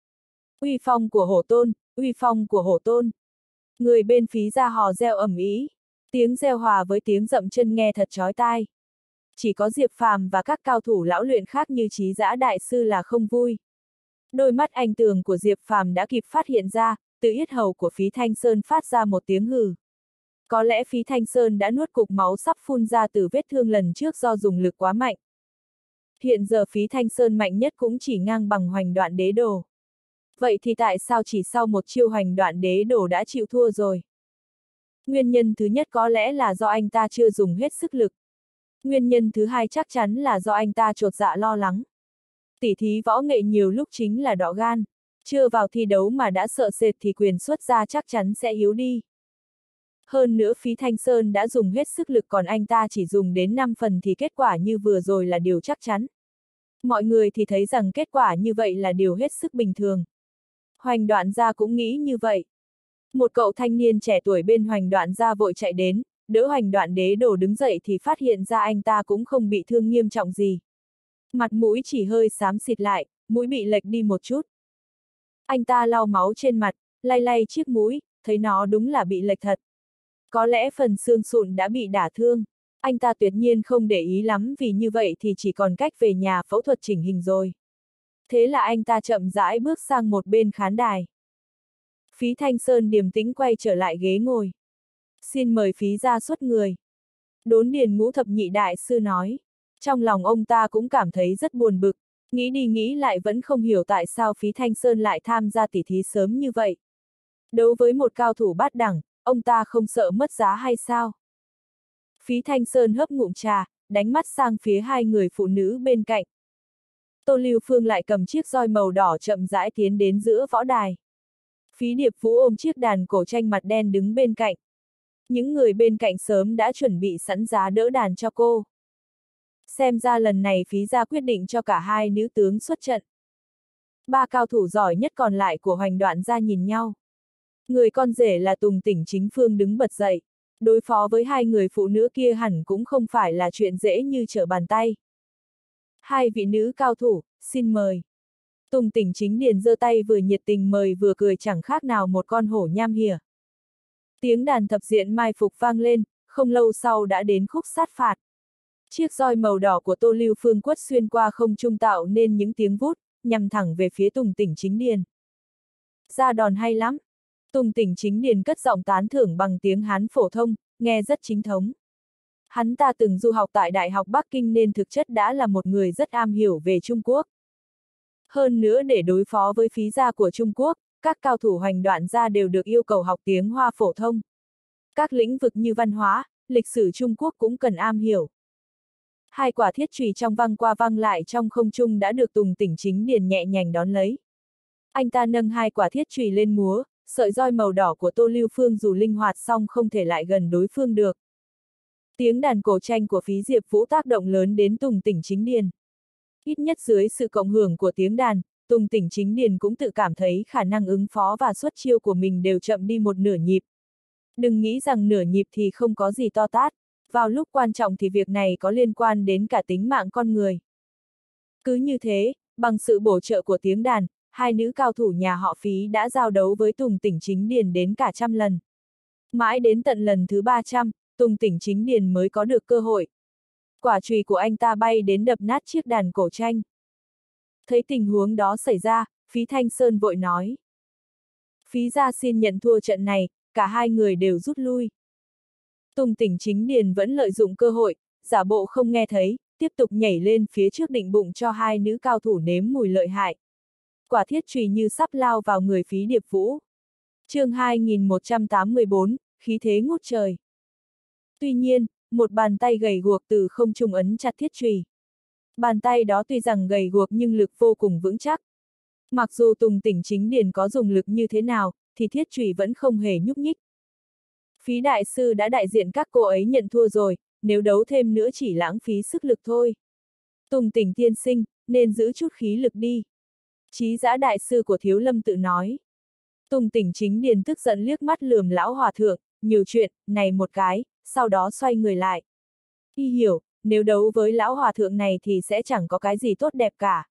Uy phong của hổ tôn, uy phong của hổ tôn. Người bên Phí ra hò reo ầm ĩ, tiếng reo hòa với tiếng dậm chân nghe thật chói tai. Chỉ có Diệp Phàm và các cao thủ lão luyện khác như Trí Dã đại sư là không vui. Đôi mắt anh tường của Diệp Phàm đã kịp phát hiện ra, từ yết hầu của Phí Thanh Sơn phát ra một tiếng hừ. Có lẽ Phí Thanh Sơn đã nuốt cục máu sắp phun ra từ vết thương lần trước do dùng lực quá mạnh. Hiện giờ Phí Thanh Sơn mạnh nhất cũng chỉ ngang bằng Hoành Đoạn Đế Đồ. Vậy thì tại sao chỉ sau một chiêu Hoành Đoạn Đế Đồ đã chịu thua rồi? Nguyên nhân thứ nhất có lẽ là do anh ta chưa dùng hết sức lực. Nguyên nhân thứ hai chắc chắn là do anh ta chột dạ lo lắng. Tỉ thí võ nghệ nhiều lúc chính là đọ gan. Chưa vào thi đấu mà đã sợ sệt thì quyền xuất ra chắc chắn sẽ yếu đi. Hơn nữa Phí Thanh Sơn đã dùng hết sức lực còn anh ta chỉ dùng đến năm phần thì kết quả như vừa rồi là điều chắc chắn. Mọi người thì thấy rằng kết quả như vậy là điều hết sức bình thường. Hoành Đoạn gia cũng nghĩ như vậy. Một cậu thanh niên trẻ tuổi bên Hoành Đoạn gia vội chạy đến, đỡ Hoành Đoạn Đế Đồ đứng dậy thì phát hiện ra anh ta cũng không bị thương nghiêm trọng gì. Mặt mũi chỉ hơi xám xịt lại, mũi bị lệch đi một chút. Anh ta lau máu trên mặt, lay lay chiếc mũi, thấy nó đúng là bị lệch thật. Có lẽ phần xương sụn đã bị đả thương. Anh ta tuyệt nhiên không để ý lắm vì như vậy thì chỉ còn cách về nhà phẫu thuật chỉnh hình rồi. Thế là anh ta chậm rãi bước sang một bên khán đài. Phí Thanh Sơn điềm tĩnh quay trở lại ghế ngồi. Xin mời Phí ra xuất người. Đốn Điền Ngũ Thập Nhị đại sư nói. Trong lòng ông ta cũng cảm thấy rất buồn bực, nghĩ đi nghĩ lại vẫn không hiểu tại sao Phí Thanh Sơn lại tham gia tỉ thí sớm như vậy. Đấu với một cao thủ bát đẳng, ông ta không sợ mất giá hay sao? Phí Thanh Sơn hớp ngụm trà, đánh mắt sang phía hai người phụ nữ bên cạnh. Tô Lưu Phương lại cầm chiếc roi màu đỏ chậm rãi tiến đến giữa võ đài. Phí Điệp Vũ ôm chiếc đàn cổ tranh mặt đen đứng bên cạnh. Những người bên cạnh sớm đã chuẩn bị sẵn giá đỡ đàn cho cô. Xem ra lần này Phí gia quyết định cho cả hai nữ tướng xuất trận. Ba cao thủ giỏi nhất còn lại của Hoành Đoạn gia nhìn nhau. Người con rể là Tùng Tỉnh Chính Phương đứng bật dậy. Đối phó với hai người phụ nữ kia hẳn cũng không phải là chuyện dễ như trở bàn tay. Hai vị nữ cao thủ, xin mời. Tùng Tỉnh Chính Điền giơ tay vừa nhiệt tình mời vừa cười chẳng khác nào một con hổ nham hiểm. Tiếng đàn thập diện mai phục vang lên, không lâu sau đã đến khúc sát phạt. Chiếc roi màu đỏ của Tô Lưu Phương quất xuyên qua không trung tạo nên những tiếng vút, nhằm thẳng về phía Tùng Tỉnh Chính Điền. Ra đòn hay lắm. Tùng Tỉnh Chính Điền cất giọng tán thưởng bằng tiếng Hán phổ thông, nghe rất chính thống. Hắn ta từng du học tại Đại học Bắc Kinh nên thực chất đã là một người rất am hiểu về Trung Quốc. Hơn nữa để đối phó với Phí gia của Trung Quốc, các cao thủ Hoành Đoạn gia đều được yêu cầu học tiếng Hoa phổ thông. Các lĩnh vực như văn hóa, lịch sử Trung Quốc cũng cần am hiểu. Hai quả thiết chùy trong văng qua văng lại trong không trung đã được Tùng Tỉnh Chính Điền nhẹ nhàng đón lấy. Anh ta nâng hai quả thiết chùy lên múa, sợi roi màu đỏ của Tô Lưu Phương dù linh hoạt song không thể lại gần đối phương được. Tiếng đàn cổ tranh của Phí Diệp Vũ tác động lớn đến Tùng Tỉnh Chính Điền. Ít nhất dưới sự cộng hưởng của tiếng đàn, Tùng Tỉnh Chính Điền cũng tự cảm thấy khả năng ứng phó và xuất chiêu của mình đều chậm đi một nửa nhịp. Đừng nghĩ rằng nửa nhịp thì không có gì to tát, vào lúc quan trọng thì việc này có liên quan đến cả tính mạng con người. Cứ như thế, bằng sự bổ trợ của tiếng đàn, hai nữ cao thủ nhà họ Phí đã giao đấu với Tùng Tỉnh Chính Điền đến cả trăm lần. Mãi đến tận lần thứ ba trăm, Tùng Tỉnh Chính Điền mới có được cơ hội. Quả chùy của anh ta bay đến đập nát chiếc đàn cổ tranh. Thấy tình huống đó xảy ra, Phí Thanh Sơn vội nói. Phí gia xin nhận thua trận này, cả hai người đều rút lui. Tùng Tỉnh Chính Điền vẫn lợi dụng cơ hội, giả bộ không nghe thấy, tiếp tục nhảy lên phía trước định bụng cho hai nữ cao thủ nếm mùi lợi hại. Quả thiết chùy như sắp lao vào người Phí Điệp Vũ. Chương hai nghìn một trăm tám mươi bốn, khí thế ngút trời. Tuy nhiên, một bàn tay gầy guộc từ không trung ấn chặt thiết chùy. Bàn tay đó tuy rằng gầy guộc nhưng lực vô cùng vững chắc. Mặc dù Tùng Tỉnh Chính Điền có dùng lực như thế nào, thì thiết chùy vẫn không hề nhúc nhích. Phí đại sư đã đại diện các cô ấy nhận thua rồi, nếu đấu thêm nữa chỉ lãng phí sức lực thôi. Tùng Tỉnh tiên sinh, nên giữ chút khí lực đi. Chí Dã đại sư của Thiếu Lâm tự nói. Tùng Tỉnh Chính Điền tức giận liếc mắt lườm lão hòa thượng, nhiều chuyện, này một cái, sau đó xoay người lại. Y hiểu, nếu đấu với lão hòa thượng này thì sẽ chẳng có cái gì tốt đẹp cả.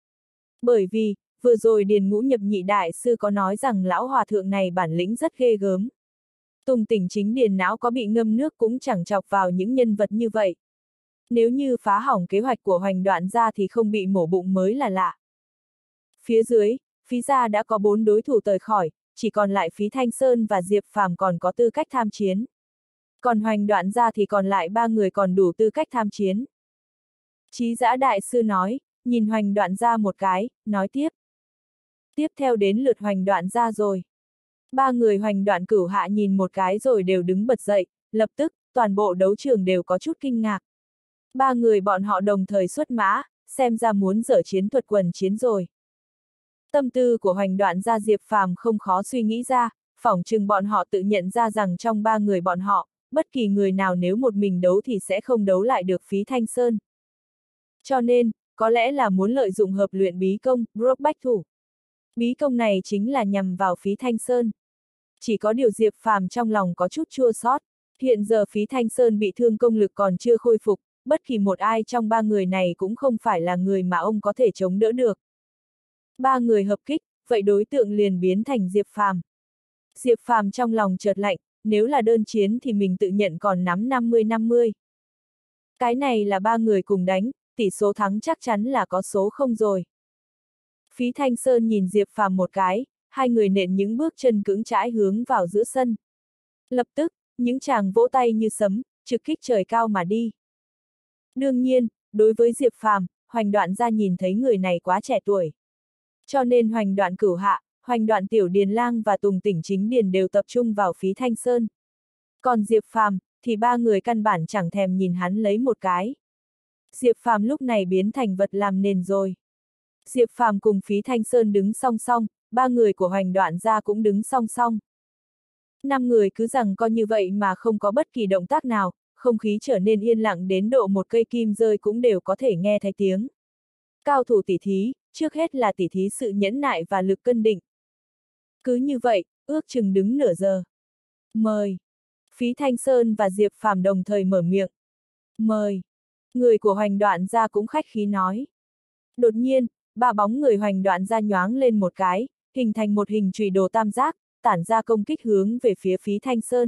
Bởi vì, vừa rồi Điền Ngũ Nhập Nhị đại sư có nói rằng lão hòa thượng này bản lĩnh rất ghê gớm. Tùng Tỉnh Chính Điền não có bị ngâm nước cũng chẳng chọc vào những nhân vật như vậy. Nếu như phá hỏng kế hoạch của Hoành Đoạn gia thì không bị mổ bụng mới là lạ. Phía dưới, Phí gia đã có bốn đối thủ rời khỏi, chỉ còn lại Phí Thanh Sơn và Diệp Phàm còn có tư cách tham chiến. Còn Hoành Đoạn gia thì còn lại ba người còn đủ tư cách tham chiến. Chí Dã đại sư nói, nhìn Hoành Đoạn gia một cái, nói tiếp. Tiếp theo đến lượt Hoành Đoạn gia rồi. Ba người Hoành Đoạn Cửu hạ nhìn một cái rồi đều đứng bật dậy, lập tức, toàn bộ đấu trường đều có chút kinh ngạc. Ba người bọn họ đồng thời xuất mã, xem ra muốn dở chiến thuật quần chiến rồi. Tâm tư của Hoành Đoạn gia Diệp Phàm không khó suy nghĩ ra, phỏng chừng bọn họ tự nhận ra rằng trong ba người bọn họ, bất kỳ người nào nếu một mình đấu thì sẽ không đấu lại được Phí Thanh Sơn. Cho nên, có lẽ là muốn lợi dụng hợp luyện bí công, Brock Bách Thủ. Bí công này chính là nhằm vào Phí Thanh Sơn. Chỉ có điều Diệp Phàm trong lòng có chút chua xót. Hiện giờ Phí Thanh Sơn bị thương công lực còn chưa khôi phục, bất kỳ một ai trong ba người này cũng không phải là người mà ông có thể chống đỡ được. Ba người hợp kích, vậy đối tượng liền biến thành Diệp Phàm. Diệp Phàm trong lòng chợt lạnh, nếu là đơn chiến thì mình tự nhận còn nắm năm mươi năm mươi. Cái này là ba người cùng đánh, tỷ số thắng chắc chắn là có số không rồi. Phí Thanh Sơn nhìn Diệp Phàm một cái, hai người nện những bước chân cứng chãi hướng vào giữa sân. Lập tức, những chàng vỗ tay như sấm, trực kích trời cao mà đi. Đương nhiên, đối với Diệp Phàm, Hoành Đoạn gia nhìn thấy người này quá trẻ tuổi. Cho nên Hoành Đoạn Cửu hạ, Hoành Đoạn Tiểu Điền Lang và Tùng Tỉnh Chính Điền đều tập trung vào Phí Thanh Sơn. Còn Diệp Phàm, thì ba người căn bản chẳng thèm nhìn hắn lấy một cái. Diệp Phàm lúc này biến thành vật làm nền rồi. Diệp Phàm cùng Phí Thanh Sơn đứng song song, ba người của Hoành Đoạn gia cũng đứng song song. Năm người cứ rằng coi như vậy mà không có bất kỳ động tác nào, không khí trở nên yên lặng đến độ một cây kim rơi cũng đều có thể nghe thấy tiếng. Cao thủ tỉ thí, trước hết là tỉ thí sự nhẫn nại và lực cân định. Cứ như vậy, ước chừng đứng nửa giờ. Mời. Phí Thanh Sơn và Diệp Phàm đồng thời mở miệng. Mời. Người của Hoành Đoạn gia cũng khách khí nói. Đột nhiên, ba bóng người Hoành Đoạn gia nhoáng lên một cái, hình thành một hình chùy đồ tam giác, tản ra công kích hướng về phía Phí Thanh Sơn.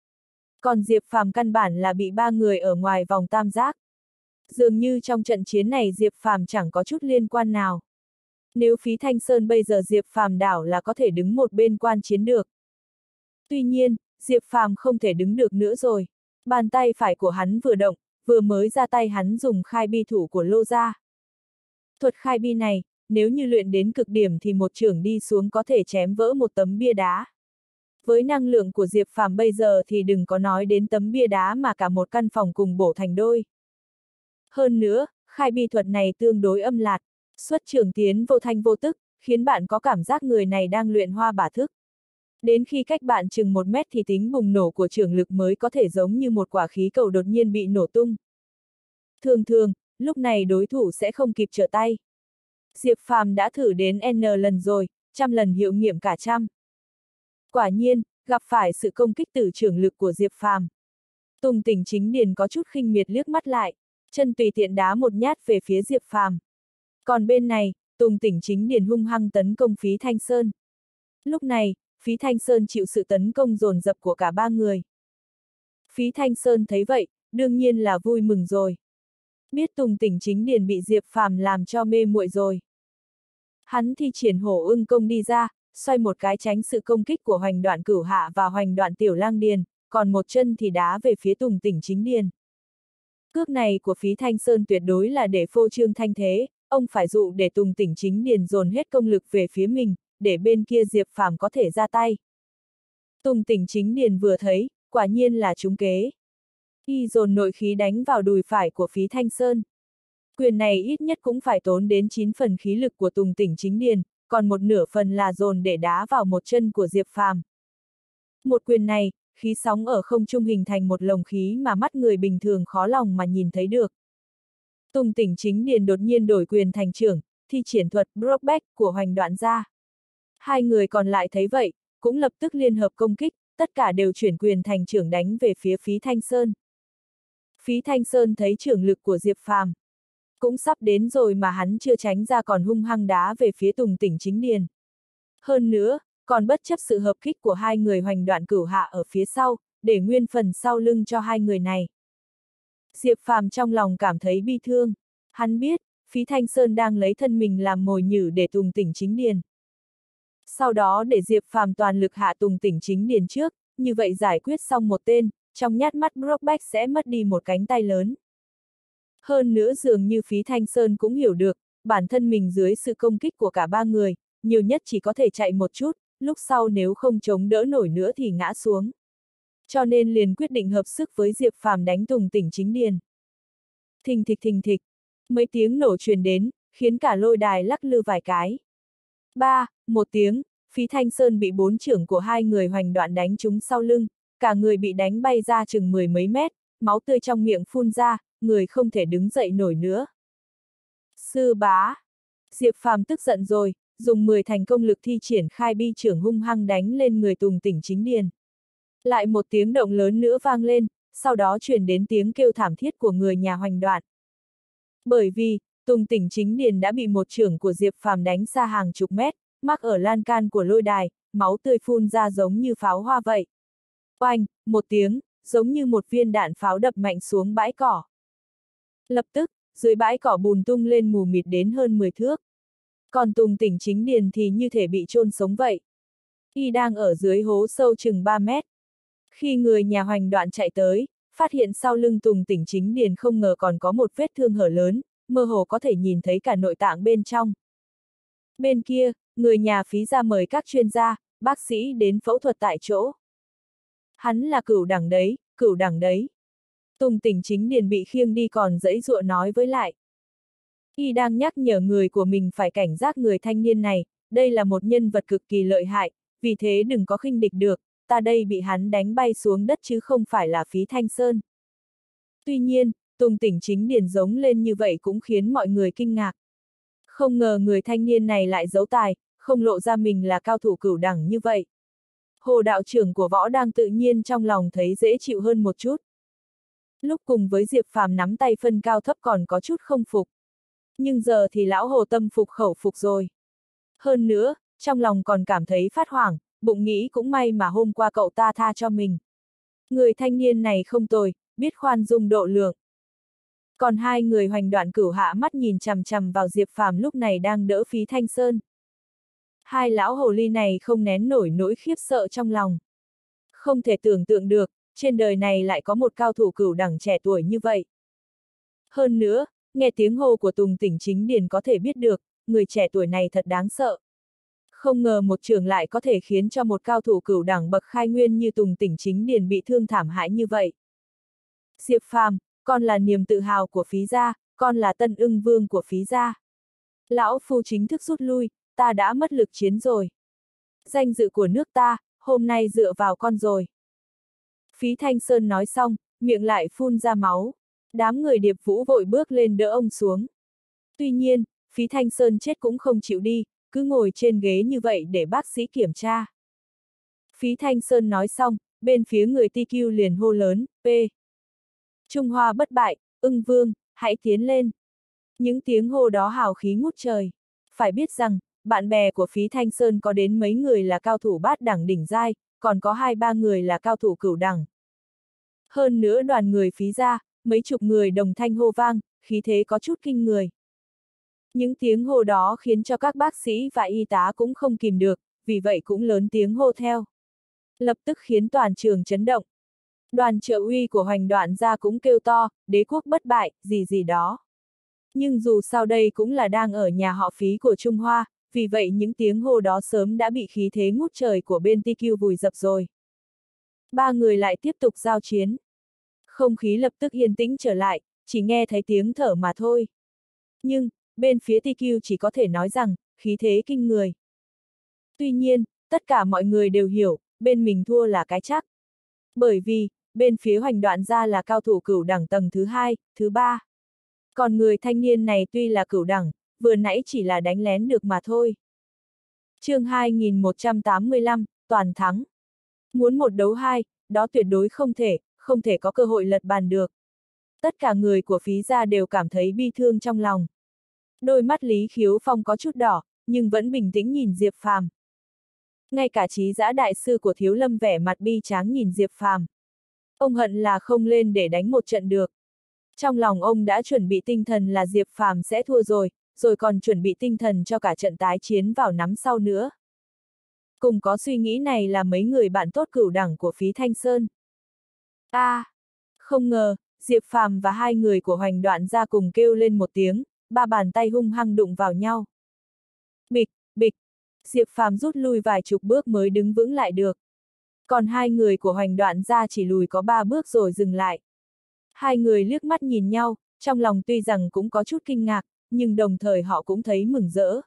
Còn Diệp Phàm căn bản là bị ba người ở ngoài vòng tam giác. Dường như trong trận chiến này Diệp Phàm chẳng có chút liên quan nào. Nếu Phí Thanh Sơn bây giờ Diệp Phàm đảo là có thể đứng một bên quan chiến được. Tuy nhiên, Diệp Phàm không thể đứng được nữa rồi. Bàn tay phải của hắn vừa động, vừa mới ra tay hắn dùng khai bi thủ của Lô gia. Thuật khai bi này, nếu như luyện đến cực điểm thì một chưởng đi xuống có thể chém vỡ một tấm bia đá. Với năng lượng của Diệp Phàm bây giờ thì đừng có nói đến tấm bia đá mà cả một căn phòng cùng bổ thành đôi. Hơn nữa, khai bi thuật này tương đối âm lạt, xuất chưởng tiến vô thanh vô tức, khiến bạn có cảm giác người này đang luyện hoa bả thức. Đến khi cách bạn chừng một mét thì tính bùng nổ của chưởng lực mới có thể giống như một quả khí cầu đột nhiên bị nổ tung. Thường thường, lúc này đối thủ sẽ không kịp trở tay. Diệp Phàm đã thử đến N lần rồi, trăm lần hiệu nghiệm cả trăm. Quả nhiên, gặp phải sự công kích từ chưởng lực của Diệp Phàm. Tùng Tỉnh Chính Điền có chút khinh miệt liếc mắt lại, chân tùy tiện đá một nhát về phía Diệp Phàm. Còn bên này, Tùng Tỉnh Chính Điền hung hăng tấn công Phí Thanh Sơn. Lúc này, Phí Thanh Sơn chịu sự tấn công dồn dập của cả ba người. Phí Thanh Sơn thấy vậy, đương nhiên là vui mừng rồi. Biết Tùng Tỉnh Chính Điền bị Diệp Phàm làm cho mê muội rồi. Hắn thi triển hổ ưng công đi ra, xoay một cái tránh sự công kích của Hoành Đoạn Cửu Hạ và Hoành Đoạn Tiểu Lang Điền, còn một chân thì đá về phía Tùng Tỉnh Chính Điền. Cước này của Phí Thanh Sơn tuyệt đối là để phô trương thanh thế, ông phải dụ để Tùng Tỉnh Chính Điền dồn hết công lực về phía mình, để bên kia Diệp Phàm có thể ra tay. Tùng Tỉnh Chính Điền vừa thấy, quả nhiên là trúng kế. Y dồn nội khí đánh vào đùi phải của Phí Thanh Sơn. Quyền này ít nhất cũng phải tốn đến chín phần khí lực của Tùng Tỉnh Chính Điền, còn một nửa phần là dồn để đá vào một chân của Diệp Phàm. Một quyền này, khí sóng ở không trung hình thành một lồng khí mà mắt người bình thường khó lòng mà nhìn thấy được. Tùng Tỉnh Chính Điền đột nhiên đổi quyền thành chưởng, thi triển thuật Brokeback của Hoành Đoạn gia. Hai người còn lại thấy vậy, cũng lập tức liên hợp công kích, tất cả đều chuyển quyền thành chưởng đánh về phía Phí Thanh Sơn. Phí Thanh Sơn thấy chưởng lực của Diệp Phàm cũng sắp đến rồi mà hắn chưa tránh ra còn hung hăng đá về phía Tùng Tỉnh Chính Điền. Hơn nữa, còn bất chấp sự hợp kích của hai người Hoành Đoạn Cửu Hạ ở phía sau, để nguyên phần sau lưng cho hai người này. Diệp Phàm trong lòng cảm thấy bi thương. Hắn biết, Phí Thanh Sơn đang lấy thân mình làm mồi nhử để Tùng Tỉnh Chính Điền. Sau đó để Diệp Phàm toàn lực hạ Tùng Tỉnh Chính Điền trước, như vậy giải quyết xong một tên, trong nhát mắt Brokeback sẽ mất đi một cánh tay lớn. Hơn nữa dường như Phí Thanh Sơn cũng hiểu được, bản thân mình dưới sự công kích của cả ba người, nhiều nhất chỉ có thể chạy một chút, lúc sau nếu không chống đỡ nổi nữa thì ngã xuống. Cho nên liền quyết định hợp sức với Diệp Phàm đánh Tùng Tỉnh Chính Điền. Thình thịch thình thịch, mấy tiếng nổ truyền đến, khiến cả lôi đài lắc lư vài cái. Ba, một tiếng, Phí Thanh Sơn bị bốn chưởng của hai người Hoành Đoạn đánh trúng sau lưng, cả người bị đánh bay ra chừng mười mấy mét, máu tươi trong miệng phun ra, người không thể đứng dậy nổi nữa. Sư bá! Diệp Phàm tức giận rồi, dùng mười thành công lực thi triển khai bi chưởng hung hăng đánh lên người Tùng Tỉnh Chính Điền. Lại một tiếng động lớn nữa vang lên, sau đó truyền đến tiếng kêu thảm thiết của người nhà Hoành Đoạn. Bởi vì, Tùng Tỉnh Chính Điền đã bị một chưởng của Diệp Phàm đánh xa hàng chục mét, mắc ở lan can của lôi đài, máu tươi phun ra giống như pháo hoa vậy. Oanh, một tiếng, giống như một viên đạn pháo đập mạnh xuống bãi cỏ. Lập tức, dưới bãi cỏ bùn tung lên mù mịt đến hơn mười thước. Còn Tùng Tỉnh Chính Điền thì như thể bị chôn sống vậy. Y đang ở dưới hố sâu chừng ba mét. Khi người nhà Hoành Đoạn chạy tới, phát hiện sau lưng Tùng Tỉnh Chính Điền không ngờ còn có một vết thương hở lớn, mơ hồ có thể nhìn thấy cả nội tạng bên trong. Bên kia, người nhà Phí gia mời các chuyên gia, bác sĩ đến phẫu thuật tại chỗ. Hắn là cửu đẳng đấy, cửu đẳng đấy. Tùng Tỉnh Chính Điền bị khiêng đi còn giãy giụa nói với lại. Y đang nhắc nhở người của mình phải cảnh giác người thanh niên này, đây là một nhân vật cực kỳ lợi hại, vì thế đừng có khinh địch được, ta đây bị hắn đánh bay xuống đất chứ không phải là Phí Thanh Sơn. Tuy nhiên, Tùng Tỉnh Chính Điền giống lên như vậy cũng khiến mọi người kinh ngạc. Không ngờ người thanh niên này lại giấu tài, không lộ ra mình là cao thủ cửu đẳng như vậy. Hồ đạo trưởng của võ đang tự nhiên trong lòng thấy dễ chịu hơn một chút. Lúc cùng với Diệp Phàm nắm tay phân cao thấp còn có chút không phục. Nhưng giờ thì lão Hồ tâm phục khẩu phục rồi. Hơn nữa, trong lòng còn cảm thấy phát hoảng, bụng nghĩ cũng may mà hôm qua cậu ta tha cho mình. Người thanh niên này không tồi, biết khoan dung độ lượng. Còn hai người Hoành Đoạn Cửu hạ mắt nhìn chằm chằm vào Diệp Phàm lúc này đang đỡ Phí Thanh Sơn. Hai lão hồ ly này không nén nổi nỗi khiếp sợ trong lòng. Không thể tưởng tượng được, trên đời này lại có một cao thủ cửu đẳng trẻ tuổi như vậy. Hơn nữa, nghe tiếng hô của Tùng Tỉnh Chính Điền có thể biết được, người trẻ tuổi này thật đáng sợ. Không ngờ một trường lại có thể khiến cho một cao thủ cửu đẳng bậc khai nguyên như Tùng Tỉnh Chính Điền bị thương thảm hại như vậy. Diệp Phàm, con là niềm tự hào của Phí gia, con là tân ưng vương của Phí gia. Lão phu chính thức rút lui, ta đã mất lực chiến rồi. Danh dự của nước ta, hôm nay dựa vào con rồi. Phí Thanh Sơn nói xong, miệng lại phun ra máu. Đám người Điệp Vũ vội bước lên đỡ ông xuống. Tuy nhiên, Phí Thanh Sơn chết cũng không chịu đi, cứ ngồi trên ghế như vậy để bác sĩ kiểm tra. Phí Thanh Sơn nói xong, bên phía người tê quy liền hô lớn, P. Trung Hoa bất bại, ưng vương, hãy tiến lên. Những tiếng hô đó hào khí ngút trời. Phải biết rằng, bạn bè của Phí Thanh Sơn có đến mấy người là cao thủ bát đẳng đỉnh giai, còn có hai ba người là cao thủ cửu đẳng. Hơn nữa đoàn người Phí gia, mấy chục người đồng thanh hô vang, khí thế có chút kinh người. Những tiếng hô đó khiến cho các bác sĩ và y tá cũng không kìm được, vì vậy cũng lớn tiếng hô theo. Lập tức khiến toàn trường chấn động. Đoàn trợ uy của Hoành Đoạn gia cũng kêu to, đế quốc bất bại, gì gì đó. Nhưng dù sao đây cũng là đang ở nhà họ Phí của Trung Hoa, vì vậy những tiếng hô đó sớm đã bị khí thế ngút trời của bên tê quy vùi dập rồi. Ba người lại tiếp tục giao chiến. Không khí lập tức yên tĩnh trở lại, chỉ nghe thấy tiếng thở mà thôi. Nhưng, bên phía tê quy chỉ có thể nói rằng, khí thế kinh người. Tuy nhiên, tất cả mọi người đều hiểu, bên mình thua là cái chắc. Bởi vì, bên phía Hoành Đoạn gia là cao thủ cửu đẳng tầng thứ hai, thứ ba. Còn người thanh niên này tuy là cửu đẳng, vừa nãy chỉ là đánh lén được mà thôi. Chương hai nghìn một trăm tám mươi lăm, toàn thắng. Muốn một đấu hai, đó tuyệt đối không thể, không thể có cơ hội lật bàn được. Tất cả người của Phí gia đều cảm thấy bi thương trong lòng. Đôi mắt Lý Khiếu Phong có chút đỏ, nhưng vẫn bình tĩnh nhìn Diệp Phàm. Ngay cả Trí Dã đại sư của Thiếu Lâm vẻ mặt bi tráng nhìn Diệp Phàm. Ông hận là không lên để đánh một trận được. Trong lòng ông đã chuẩn bị tinh thần là Diệp Phàm sẽ thua rồi, rồi còn chuẩn bị tinh thần cho cả trận tái chiến vào nắm sau nữa. Cùng có suy nghĩ này là mấy người bạn tốt cửu đẳng của Phí Thanh Sơn. A, à, không ngờ, Diệp Phàm và hai người của Hoành Đoạn gia cùng kêu lên một tiếng, ba bàn tay hung hăng đụng vào nhau. Bịch, bịch, Diệp Phàm rút lui vài chục bước mới đứng vững lại được. Còn hai người của Hoành Đoạn gia chỉ lùi có ba bước rồi dừng lại. Hai người liếc mắt nhìn nhau, trong lòng tuy rằng cũng có chút kinh ngạc, nhưng đồng thời họ cũng thấy mừng rỡ.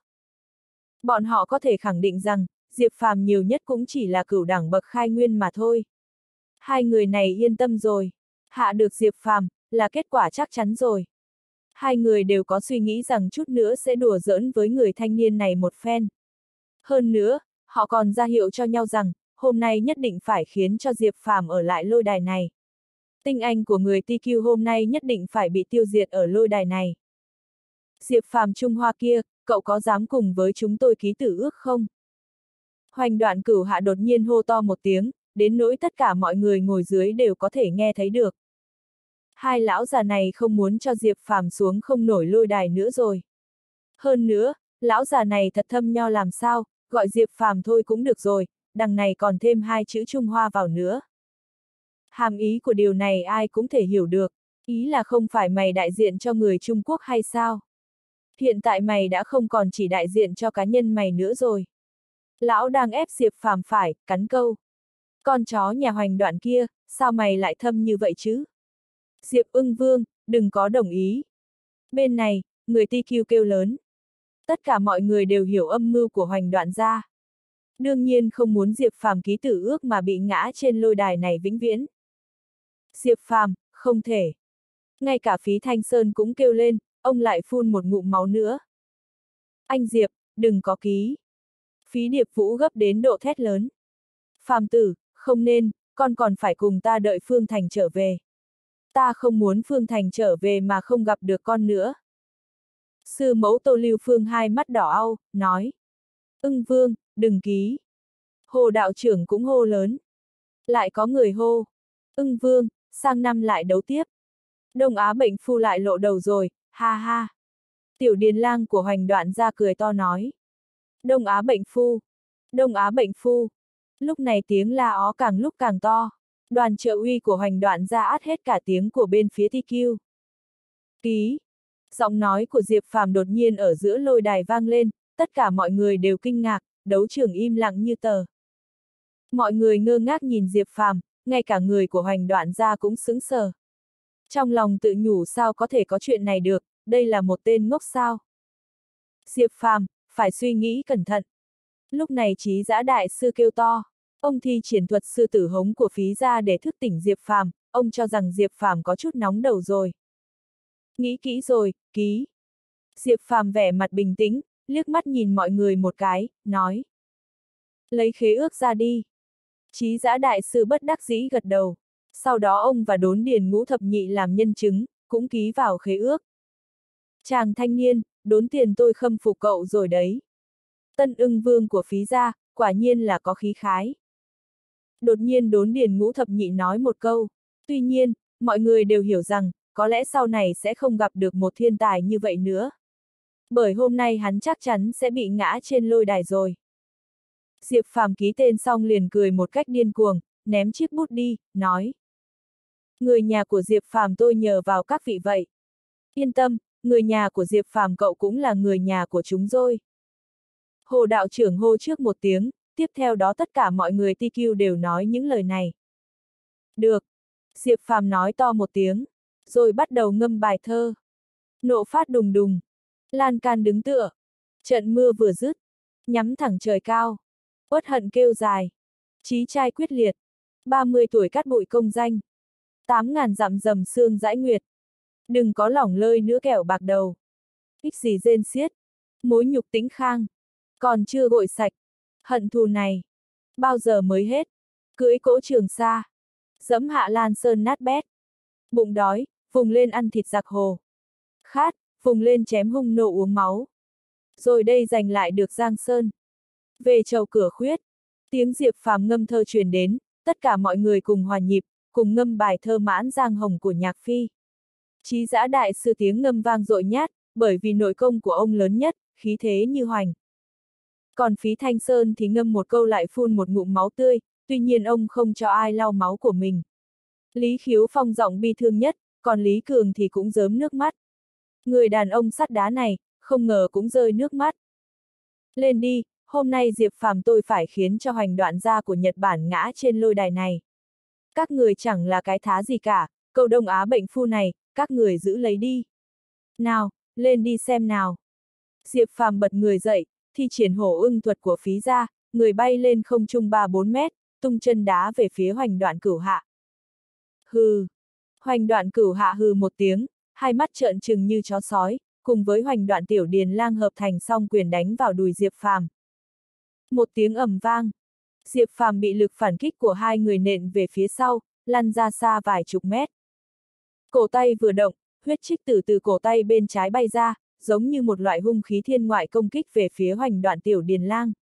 Bọn họ có thể khẳng định rằng, Diệp Phàm nhiều nhất cũng chỉ là cửu đẳng bậc khai nguyên mà thôi. Hai người này yên tâm rồi. Hạ được Diệp Phàm, là kết quả chắc chắn rồi. Hai người đều có suy nghĩ rằng chút nữa sẽ đùa giỡn với người thanh niên này một phen. Hơn nữa, họ còn ra hiệu cho nhau rằng, hôm nay nhất định phải khiến cho Diệp Phàm ở lại lôi đài này. Tinh anh của người tê quy hôm nay nhất định phải bị tiêu diệt ở lôi đài này. Diệp Phàm Trung Hoa kia, cậu có dám cùng với chúng tôi ký tử ước không? Hoành Đoạn Cửu hạ đột nhiên hô to một tiếng, đến nỗi tất cả mọi người ngồi dưới đều có thể nghe thấy được. Hai lão già này không muốn cho Diệp Phàm xuống không nổi lôi đài nữa rồi. Hơn nữa, lão già này thật thâm nho làm sao, gọi Diệp Phàm thôi cũng được rồi, đằng này còn thêm hai chữ Trung Hoa vào nữa. Hàm ý của điều này ai cũng thể hiểu được, ý là không phải mày đại diện cho người Trung Quốc hay sao? Hiện tại mày đã không còn chỉ đại diện cho cá nhân mày nữa rồi. Lão đang ép Diệp Phàm phải, cắn câu. Con chó nhà Hoành Đoạn kia, sao mày lại thâm như vậy chứ? Diệp Ưng Vương, đừng có đồng ý. Bên này, người tê quy kêu lớn. Tất cả mọi người đều hiểu âm mưu của Hoành Đoạn gia. Đương nhiên không muốn Diệp Phàm ký tử ước mà bị ngã trên lôi đài này vĩnh viễn. Diệp Phàm, không thể. Ngay cả Phí Thanh Sơn cũng kêu lên, ông lại phun một ngụm máu nữa. Anh Diệp, đừng có ký. Phí Điệp Vũ gấp đến độ thét lớn. Phàm tử, không nên, con còn phải cùng ta đợi Phương Thành trở về. Ta không muốn Phương Thành trở về mà không gặp được con nữa. Sư mẫu Tô Lưu Phương hai mắt đỏ au, nói. Ưng Vương, đừng ký. Hồ đạo trưởng cũng hô lớn. Lại có người hô. Ưng Vương, sang năm lại đấu tiếp. Đông Á bệnh phu lại lộ đầu rồi, ha ha. Tiểu Điền Lang của Hoành Đoạn gia cười to nói. Đông Á bệnh phu. Đông Á bệnh phu. Lúc này tiếng la ó càng lúc càng to. Đoàn trợ uy của Hoành Đoạn gia át hết cả tiếng của bên phía tê quy. Ký. Giọng nói của Diệp Phàm đột nhiên ở giữa lôi đài vang lên, tất cả mọi người đều kinh ngạc, đấu trường im lặng như tờ. Mọi người ngơ ngác nhìn Diệp Phàm, ngay cả người của Hoành Đoạn gia cũng sững sờ. Trong lòng tự nhủ sao có thể có chuyện này được, đây là một tên ngốc sao. Diệp Phàm, phải suy nghĩ cẩn thận. Lúc này Trí Dã đại sư kêu to, ông thi triển thuật sư tử hống của Phí gia để thức tỉnh Diệp Phàm, ông cho rằng Diệp Phàm có chút nóng đầu rồi. Nghĩ kỹ rồi, ký. Diệp Phàm vẻ mặt bình tĩnh, liếc mắt nhìn mọi người một cái, nói. Lấy khế ước ra đi. Trí Dã đại sư bất đắc dĩ gật đầu. Sau đó ông và Đốn Điền Ngũ Thập Nhị làm nhân chứng, cũng ký vào khế ước. Chàng thanh niên, Đốn tiền tôi khâm phục cậu rồi đấy. Tân Ưng Vương của Phí gia, quả nhiên là có khí khái. Đột nhiên Đốn Điền Ngũ Thập Nhị nói một câu. Tuy nhiên, mọi người đều hiểu rằng, có lẽ sau này sẽ không gặp được một thiên tài như vậy nữa. Bởi hôm nay hắn chắc chắn sẽ bị ngã trên lôi đài rồi. Diệp Phàm ký tên xong liền cười một cách điên cuồng, ném chiếc bút đi, nói. Người nhà của Diệp Phàm tôi nhờ vào các vị vậy. Yên tâm, người nhà của Diệp Phàm cậu cũng là người nhà của chúng rồi. Hồ đạo trưởng hô trước một tiếng, tiếp theo đó tất cả mọi người tê quy đều nói những lời này. Được. Diệp Phàm nói to một tiếng, rồi bắt đầu ngâm bài thơ. Nộ phát đùng đùng. Lan can đứng tựa. Trận mưa vừa dứt. Nhắm thẳng trời cao. Uất hận kêu dài. Chí trai quyết liệt. ba mươi tuổi cắt bụi công danh. Tám ngàn dặm dầm sương dãi nguyệt. Đừng có lỏng lơi nữa kẻo bạc đầu. Ích gì rên xiết. Mối nhục tĩnh khang. Còn chưa gội sạch. Hận thù này. Bao giờ mới hết. Cưỡi cỗ Trường Sa. Dẫm hạ Lan Sơn nát bét. Bụng đói, vùng lên ăn thịt giặc hồ. Khát, vùng lên chém hung nộ uống máu. Rồi đây giành lại được Giang Sơn. Về chầu cửa khuyết. Tiếng Diệp Phàm ngâm thơ truyền đến, tất cả mọi người cùng hòa nhịp, cùng ngâm bài thơ Mãn Giang Hồng của Nhạc Phi. Trí Dã đại sư tiếng ngâm vang dội nhát, bởi vì nội công của ông lớn nhất, khí thế như hoành. Còn Phí Thanh Sơn thì ngâm một câu lại phun một ngụm máu tươi, tuy nhiên ông không cho ai lau máu của mình. Lý Khiếu Phong giọng bi thương nhất, còn Lý Cường thì cũng rớm nước mắt. Người đàn ông sắt đá này, không ngờ cũng rơi nước mắt. Lên đi, hôm nay Diệp Phàm tôi phải khiến cho Hoành Đoạn gia của Nhật Bản ngã trên lôi đài này. Các người chẳng là cái thá gì cả, câu Đông Á bệnh phu này, các người giữ lấy đi. Nào, lên đi xem nào. Diệp Phàm bật người dậy, thi triển hổ ưng thuật của Phí gia, người bay lên không trung ba bốn mét, tung chân đá về phía Hoành Đoạn Cửu Hạ. Hừ. Hoành Đoạn Cửu Hạ hừ một tiếng, hai mắt trợn trừng như chó sói, cùng với Hoành Đoạn Tiểu Điền Lang hợp thành song quyền đánh vào đùi Diệp Phàm. Một tiếng ầm vang. Diệp Phàm bị lực phản kích của hai người nện về phía sau, lăn ra xa vài chục mét. Cổ tay vừa động, huyết trích tử từ cổ tay bên trái bay ra, giống như một loại hung khí thiên ngoại công kích về phía Hoành Đoạn Tiểu Điền Lang.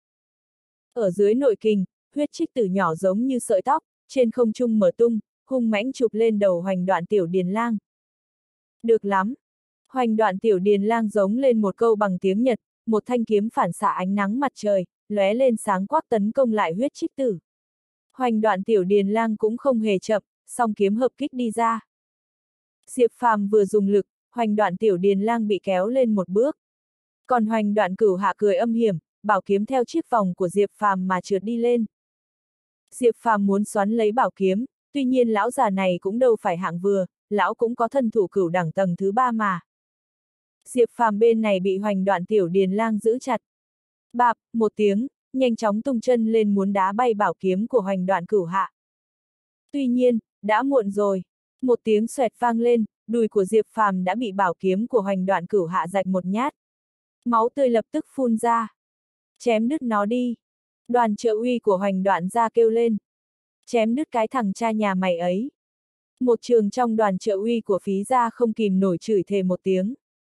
Ở dưới nội kình, huyết trích tử nhỏ giống như sợi tóc, trên không trung mở tung, hung mãnh chụp lên đầu Hoành Đoạn Tiểu Điền Lang. Được lắm! Hoành Đoạn Tiểu Điền Lang giống lên một câu bằng tiếng Nhật, một thanh kiếm phản xạ ánh nắng mặt trời, lóe lên sáng quắc tấn công lại huyết trích tử. Hoành Đoạn Tiểu Điền Lang cũng không hề chậm, song kiếm hợp kích đi ra. Diệp Phàm vừa dùng lực, Hoành Đoạn Tiểu Điền Lang bị kéo lên một bước. Còn Hoành Đoạn Cửu Hạ cười âm hiểm, bảo kiếm theo chiếc vòng của Diệp Phàm mà trượt đi lên. Diệp Phàm muốn xoắn lấy bảo kiếm, tuy nhiên lão già này cũng đâu phải hạng vừa, lão cũng có thân thủ cửu đẳng tầng thứ ba mà. Diệp Phàm bên này bị Hoành Đoạn Tiểu Điền Lang giữ chặt. Bạp, một tiếng, nhanh chóng tung chân lên muốn đá bay bảo kiếm của Hoành Đoạn Cửu Hạ. Tuy nhiên, đã muộn rồi. Một tiếng xoẹt vang lên, đùi của Diệp Phàm đã bị bảo kiếm của Hoành Đoạn Cửu Hạ rạch một nhát. Máu tươi lập tức phun ra. Chém đứt nó đi. Đoàn Trợ Uy của Hoành Đoạn gia kêu lên. Chém đứt cái thằng cha nhà mày ấy. Một trường trong Đoàn Trợ Uy của Phí gia không kìm nổi chửi thề một tiếng.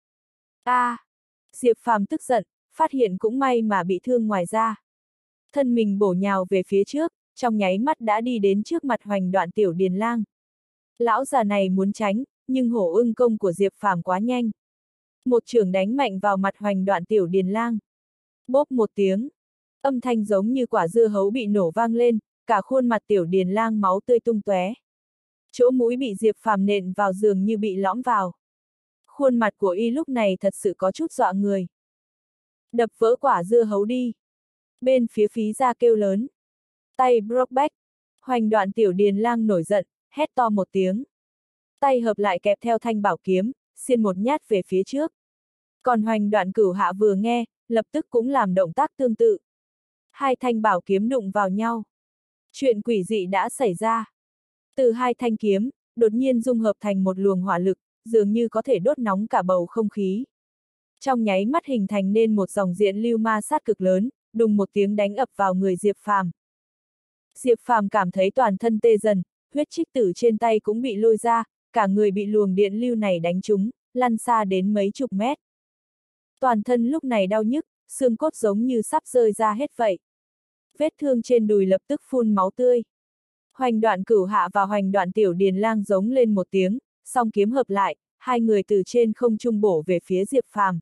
A! À, Diệp Phàm tức giận, phát hiện cũng may mà bị thương ngoài da. Thân mình bổ nhào về phía trước, trong nháy mắt đã đi đến trước mặt Hoành Đoạn Tiểu Điền Lang. Lão già này muốn tránh, nhưng hổ ưng công của Diệp Phàm quá nhanh. Một chưởng đánh mạnh vào mặt Hoành Đoạn Tiểu Điền Lang. Bốp một tiếng, âm thanh giống như quả dưa hấu bị nổ vang lên, cả khuôn mặt Tiểu Điền Lang máu tươi tung tóe. Chỗ mũi bị Diệp Phàm nện vào giường như bị lõm vào. Khuôn mặt của y lúc này thật sự có chút dọa người. Đập vỡ quả dưa hấu đi. Bên phía Phí gia kêu lớn. Tay Brokeback. Hoành Đoạn Tiểu Điền Lang nổi giận, hét to một tiếng. Tay hợp lại kẹp theo thanh bảo kiếm, xiên một nhát về phía trước. Còn Hoành Đoạn Cửu Hạ vừa nghe, lập tức cũng làm động tác tương tự. Hai thanh bảo kiếm đụng vào nhau. Chuyện quỷ dị đã xảy ra. Từ hai thanh kiếm, đột nhiên dung hợp thành một luồng hỏa lực, dường như có thể đốt nóng cả bầu không khí. Trong nháy mắt hình thành nên một dòng diện lưu ma sát cực lớn, đùng một tiếng đánh ập vào người Diệp Phàm. Diệp Phàm cảm thấy toàn thân tê dần, huyết trích tử trên tay cũng bị lôi ra, cả người bị luồng điện lưu này đánh trúng, lăn xa đến mấy chục mét. Toàn thân lúc này đau nhức, xương cốt giống như sắp rơi ra hết vậy. Vết thương trên đùi lập tức phun máu tươi. Hoành Đoạn Cửu Hạ và Hoành Đoạn Tiểu Điền Lang giống lên một tiếng, song kiếm hợp lại, hai người từ trên không trung bổ về phía Diệp Phàm.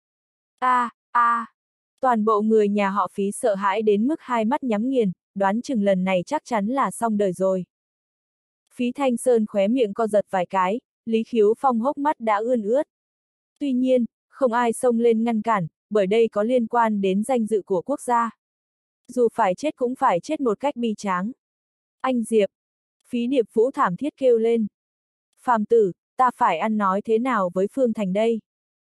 A, a, à, toàn bộ người nhà họ Phí sợ hãi đến mức hai mắt nhắm nghiền, đoán chừng lần này chắc chắn là xong đời rồi. Phí Thanh Sơn khóe miệng co giật vài cái, Lý Khiếu Phong hốc mắt đã ươn ướt. Tuy nhiên, không ai xông lên ngăn cản, bởi đây có liên quan đến danh dự của quốc gia. Dù phải chết cũng phải chết một cách bi tráng. Anh Diệp! Phí Điệp Vũ thảm thiết kêu lên. Phàm tử, ta phải ăn nói thế nào với Phương Thành đây?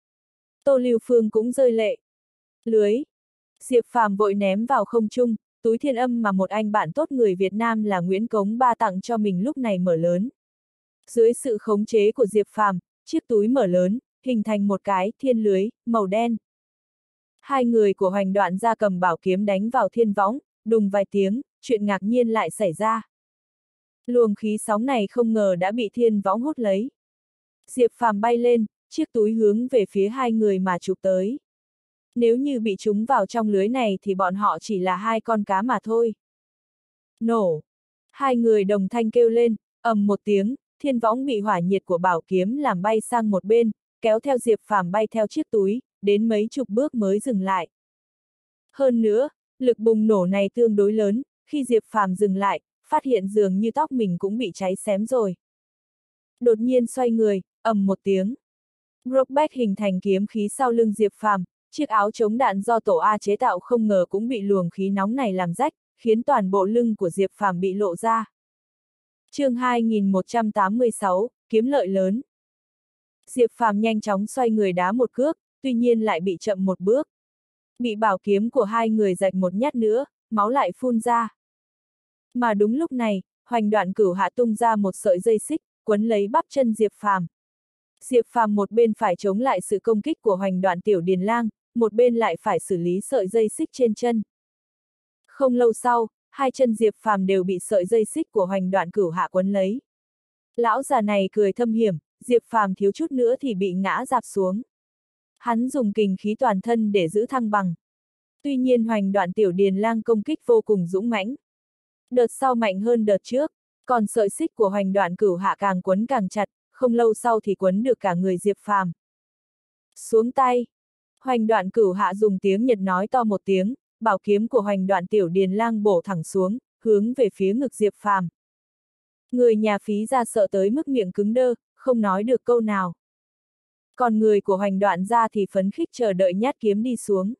Tô Lưu Phương cũng rơi lệ. Lưới! Diệp Phàm vội ném vào không trung, túi thiên âm mà một anh bạn tốt người Việt Nam là Nguyễn Cống Ba tặng cho mình lúc này mở lớn. Dưới sự khống chế của Diệp Phàm, chiếc túi mở lớn, hình thành một cái thiên lưới, màu đen. Hai người của Hoành Đoạn gia cầm bảo kiếm đánh vào thiên võng, đùng vài tiếng, chuyện ngạc nhiên lại xảy ra. Luồng khí sóng này không ngờ đã bị thiên võng hút lấy. Diệp Phàm bay lên, chiếc túi hướng về phía hai người mà chụp tới. Nếu như bị trúng vào trong lưới này thì bọn họ chỉ là hai con cá mà thôi. Nổ! Hai người đồng thanh kêu lên, ầm một tiếng, thiên võng bị hỏa nhiệt của bảo kiếm làm bay sang một bên, kéo theo Diệp Phàm bay theo chiếc túi, đến mấy chục bước mới dừng lại. Hơn nữa, lực bùng nổ này tương đối lớn, khi Diệp Phàm dừng lại, phát hiện dường như tóc mình cũng bị cháy xém rồi. Đột nhiên xoay người, ầm một tiếng. Brokeback hình thành kiếm khí sau lưng Diệp Phàm, chiếc áo chống đạn do tổ A chế tạo không ngờ cũng bị luồng khí nóng này làm rách, khiến toàn bộ lưng của Diệp Phàm bị lộ ra. Chương hai nghìn một trăm tám mươi sáu, kiếm lợi lớn. Diệp Phàm nhanh chóng xoay người đá một cước, tuy nhiên lại bị chậm một bước. Bị bảo kiếm của hai người rạch một nhát nữa, máu lại phun ra. Mà đúng lúc này, Hoành Đoạn Cửu Hạ tung ra một sợi dây xích, quấn lấy bắp chân Diệp Phàm. Diệp Phàm một bên phải chống lại sự công kích của Hoành Đoạn Tiểu Điền Lang, một bên lại phải xử lý sợi dây xích trên chân. Không lâu sau, hai chân Diệp Phàm đều bị sợi dây xích của Hoành Đoạn Cửu Hạ quấn lấy. Lão già này cười thâm hiểm, Diệp Phàm thiếu chút nữa thì bị ngã rạp xuống. Hắn dùng kình khí toàn thân để giữ thăng bằng. Tuy nhiên Hoành Đoạn Tiểu Điền Lang công kích vô cùng dũng mãnh. Đợt sau mạnh hơn đợt trước, còn sợi xích của Hoành Đoạn Cửu Hạ càng quấn càng chặt, không lâu sau thì quấn được cả người Diệp Phàm. Xuống tay! Hoành Đoạn Cửu Hạ dùng tiếng Nhật nói to một tiếng, bảo kiếm của Hoành Đoạn Tiểu Điền Lang bổ thẳng xuống, hướng về phía ngực Diệp Phàm. Người nhà Phí gia sợ tới mức miệng cứng đơ, không nói được câu nào. Còn người của Hoành Đoạn gia thì phấn khích chờ đợi nhát kiếm đi xuống.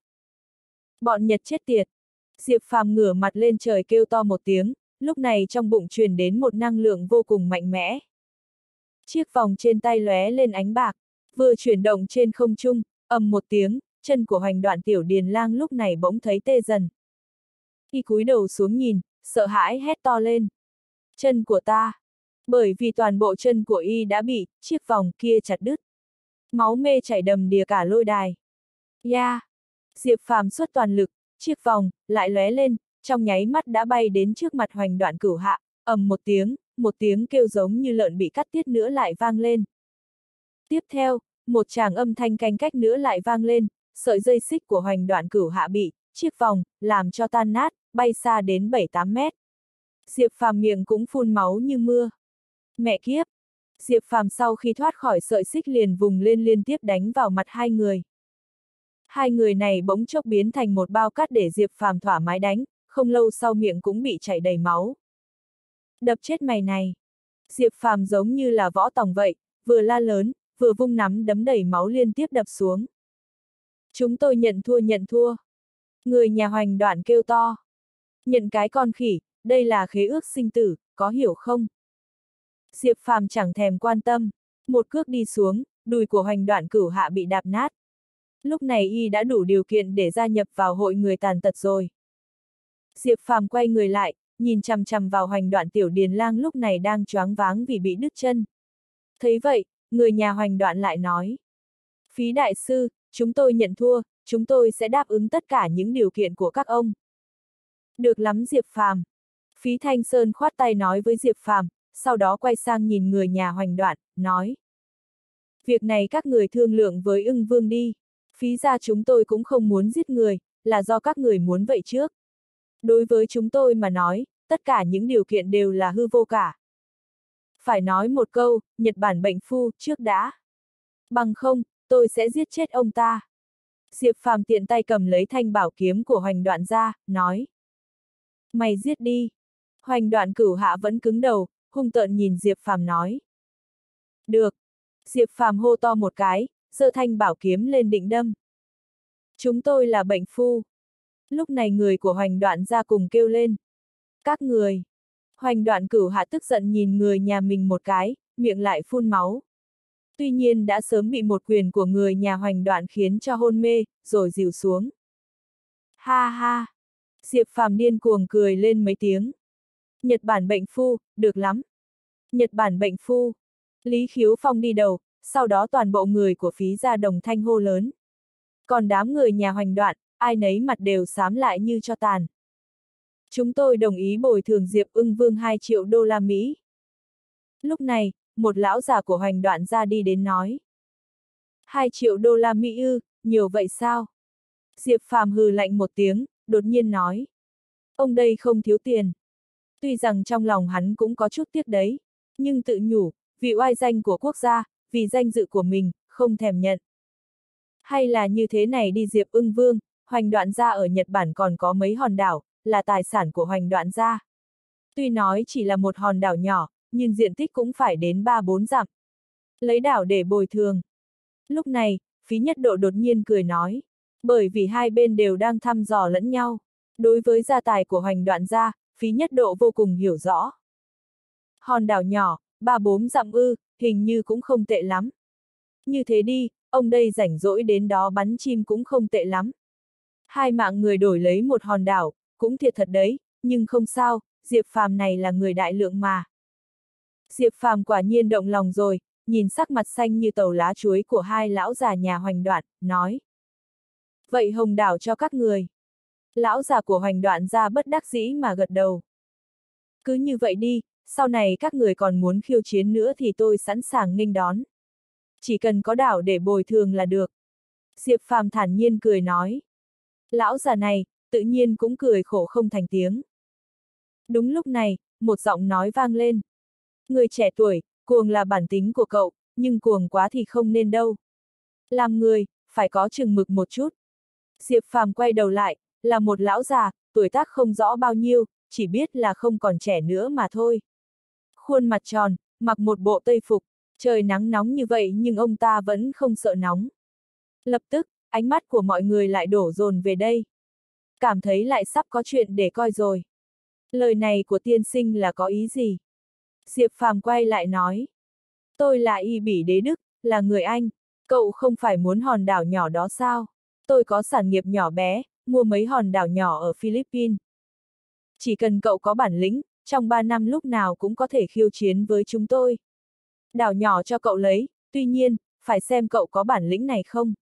Bọn Nhật chết tiệt! Diệp Phàm ngửa mặt lên trời kêu to một tiếng, lúc này trong bụng truyền đến một năng lượng vô cùng mạnh mẽ. Chiếc vòng trên tay lóe lên ánh bạc, vừa chuyển động trên không trung, ầm một tiếng, chân của Hoành Đoạn Tiểu Điền Lang lúc này bỗng thấy tê dần. Y cúi đầu xuống nhìn, sợ hãi hét to lên. Chân của ta! Bởi vì toàn bộ chân của y đã bị chiếc vòng kia chặt đứt. Máu mê chảy đầm đìa cả lôi đài. Ya! Yeah. Diệp Phàm xuất toàn lực, chiếc vòng lại lóe lên, trong nháy mắt đã bay đến trước mặt Hoành Đoạn Cửu Hạ, ầm một tiếng, một tiếng kêu giống như lợn bị cắt tiết nữa lại vang lên. Tiếp theo, một tràng âm thanh canh cách nữa lại vang lên, sợi dây xích của Hoành Đoạn Cửu Hạ bị chiếc vòng làm cho tan nát, bay xa đến bảy tám mét. Diệp Phàm miệng cũng phun máu như mưa. Mẹ kiếp! Diệp Phàm sau khi thoát khỏi sợi xích liền vùng lên liên tiếp đánh vào mặt hai người. Hai người này bỗng chốc biến thành một bao cát để Diệp Phàm thoải mái đánh, không lâu sau miệng cũng bị chảy đầy máu. Đập chết mày này! Diệp Phàm giống như là võ tòng vậy, vừa la lớn, vừa vung nắm đấm đầy máu liên tiếp đập xuống. Chúng tôi nhận thua nhận thua! Người nhà Hoành Đoạn kêu to. Nhận cái con khỉ, đây là khế ước sinh tử, có hiểu không? Diệp Phàm chẳng thèm quan tâm, một cước đi xuống, đùi của Hoành Đoạn Cửu Hạ bị đạp nát. Lúc này y đã đủ điều kiện để gia nhập vào hội người tàn tật rồi. Diệp Phàm quay người lại, nhìn chằm chằm vào Hoành Đoạn Tiểu Điền Lang lúc này đang choáng váng vì bị đứt chân. Thấy vậy, người nhà Hoành Đoạn lại nói. Phí đại sư, chúng tôi nhận thua, chúng tôi sẽ đáp ứng tất cả những điều kiện của các ông. Được lắm Diệp Phàm. Phí Thanh Sơn khoát tay nói với Diệp Phàm, sau đó quay sang nhìn người nhà Hoành Đoạn, nói. Việc này các người thương lượng với Ưng Vương đi. Phí ra chúng tôi cũng không muốn giết người, là do các người muốn vậy trước. Đối với chúng tôi mà nói, tất cả những điều kiện đều là hư vô cả. Phải nói một câu, Nhật Bản bệnh phu, trước đã. Bằng không, tôi sẽ giết chết ông ta. Diệp Phàm tiện tay cầm lấy thanh bảo kiếm của Hoành Đoạn ra, nói. Mày giết đi. Hoành Đoạn Cửu Hạ vẫn cứng đầu, hung tợn nhìn Diệp Phàm nói. Được. Diệp Phàm hô to một cái, giơ thanh bảo kiếm lên định đâm. Chúng tôi là bệnh phu. Lúc này người của Hoành Đoạn ra cùng kêu lên. Các người. Hoành Đoạn Cửu Hạ tức giận nhìn người nhà mình một cái, miệng lại phun máu. Tuy nhiên đã sớm bị một quyền của người nhà Hoành Đoạn khiến cho hôn mê, rồi dìu xuống. Ha ha! Diệp Phàm điên cuồng cười lên mấy tiếng. Nhật Bản bệnh phu, được lắm. Nhật Bản bệnh phu. Lý Khiếu Phong đi đầu, sau đó toàn bộ người của Phí gia đồng thanh hô lớn. Còn đám người nhà Hoành Đoạn, ai nấy mặt đều xám lại như cho tàn. Chúng tôi đồng ý bồi thường Diệp Ưng Vương hai triệu đô la Mỹ. Lúc này, một lão già của Hoành Đoạn ra đi đến nói. hai triệu đô la Mỹ ư, nhiều vậy sao? Diệp Phàm hừ lạnh một tiếng, đột nhiên nói. Ông đây không thiếu tiền. Tuy rằng trong lòng hắn cũng có chút tiếc đấy, nhưng tự nhủ, vì oai danh của quốc gia, vì danh dự của mình, không thèm nhận. Hay là như thế này đi Diệp Ưng Vương, Hoành Đoạn gia ở Nhật Bản còn có mấy hòn đảo, là tài sản của Hoành Đoạn gia. Tuy nói chỉ là một hòn đảo nhỏ, nhưng diện tích cũng phải đến ba bốn dặm. Lấy đảo để bồi thường. Lúc này, Phí Nhất Độ đột nhiên cười nói, bởi vì hai bên đều đang thăm dò lẫn nhau. Đối với gia tài của Hoành Đoạn gia, Phí Nhất Độ vô cùng hiểu rõ. Hòn đảo nhỏ, ba bốn dặm ư, hình như cũng không tệ lắm. Như thế đi, ông đây rảnh rỗi đến đó bắn chim cũng không tệ lắm. Hai mạng người đổi lấy một hòn đảo, cũng thiệt thật đấy, nhưng không sao, Diệp Phàm này là người đại lượng mà. Diệp Phàm quả nhiên động lòng rồi, nhìn sắc mặt xanh như tàu lá chuối của hai lão già nhà Hoành Đoạn, nói. Vậy hồng đảo cho các người. Lão già của Hoành Đoạn ra bất đắc dĩ mà gật đầu. Cứ như vậy đi, sau này các người còn muốn khiêu chiến nữa thì tôi sẵn sàng nghênh đón. Chỉ cần có đảo để bồi thường là được. Diệp Phàm thản nhiên cười nói. Lão già này, tự nhiên cũng cười khổ không thành tiếng. Đúng lúc này, một giọng nói vang lên. Người trẻ tuổi, cuồng là bản tính của cậu, nhưng cuồng quá thì không nên đâu. Làm người, phải có chừng mực một chút. Diệp Phàm quay đầu lại, là một lão già, tuổi tác không rõ bao nhiêu, chỉ biết là không còn trẻ nữa mà thôi. Khuôn mặt tròn, mặc một bộ tây phục, Trời nắng nóng như vậy nhưng ông ta vẫn không sợ nóng. Lập tức, ánh mắt của mọi người lại đổ dồn về đây. Cảm thấy lại sắp có chuyện để coi rồi. Lời này của tiên sinh là có ý gì? Diệp Phàm quay lại nói. Tôi là Y Bỉ Đế Đức, là người Anh. Cậu không phải muốn hòn đảo nhỏ đó sao? Tôi có sản nghiệp nhỏ bé, mua mấy hòn đảo nhỏ ở Philippines. Chỉ cần cậu có bản lĩnh, trong ba năm lúc nào cũng có thể khiêu chiến với chúng tôi. Đảo nhỏ cho cậu lấy, tuy nhiên, phải xem cậu có bản lĩnh này không.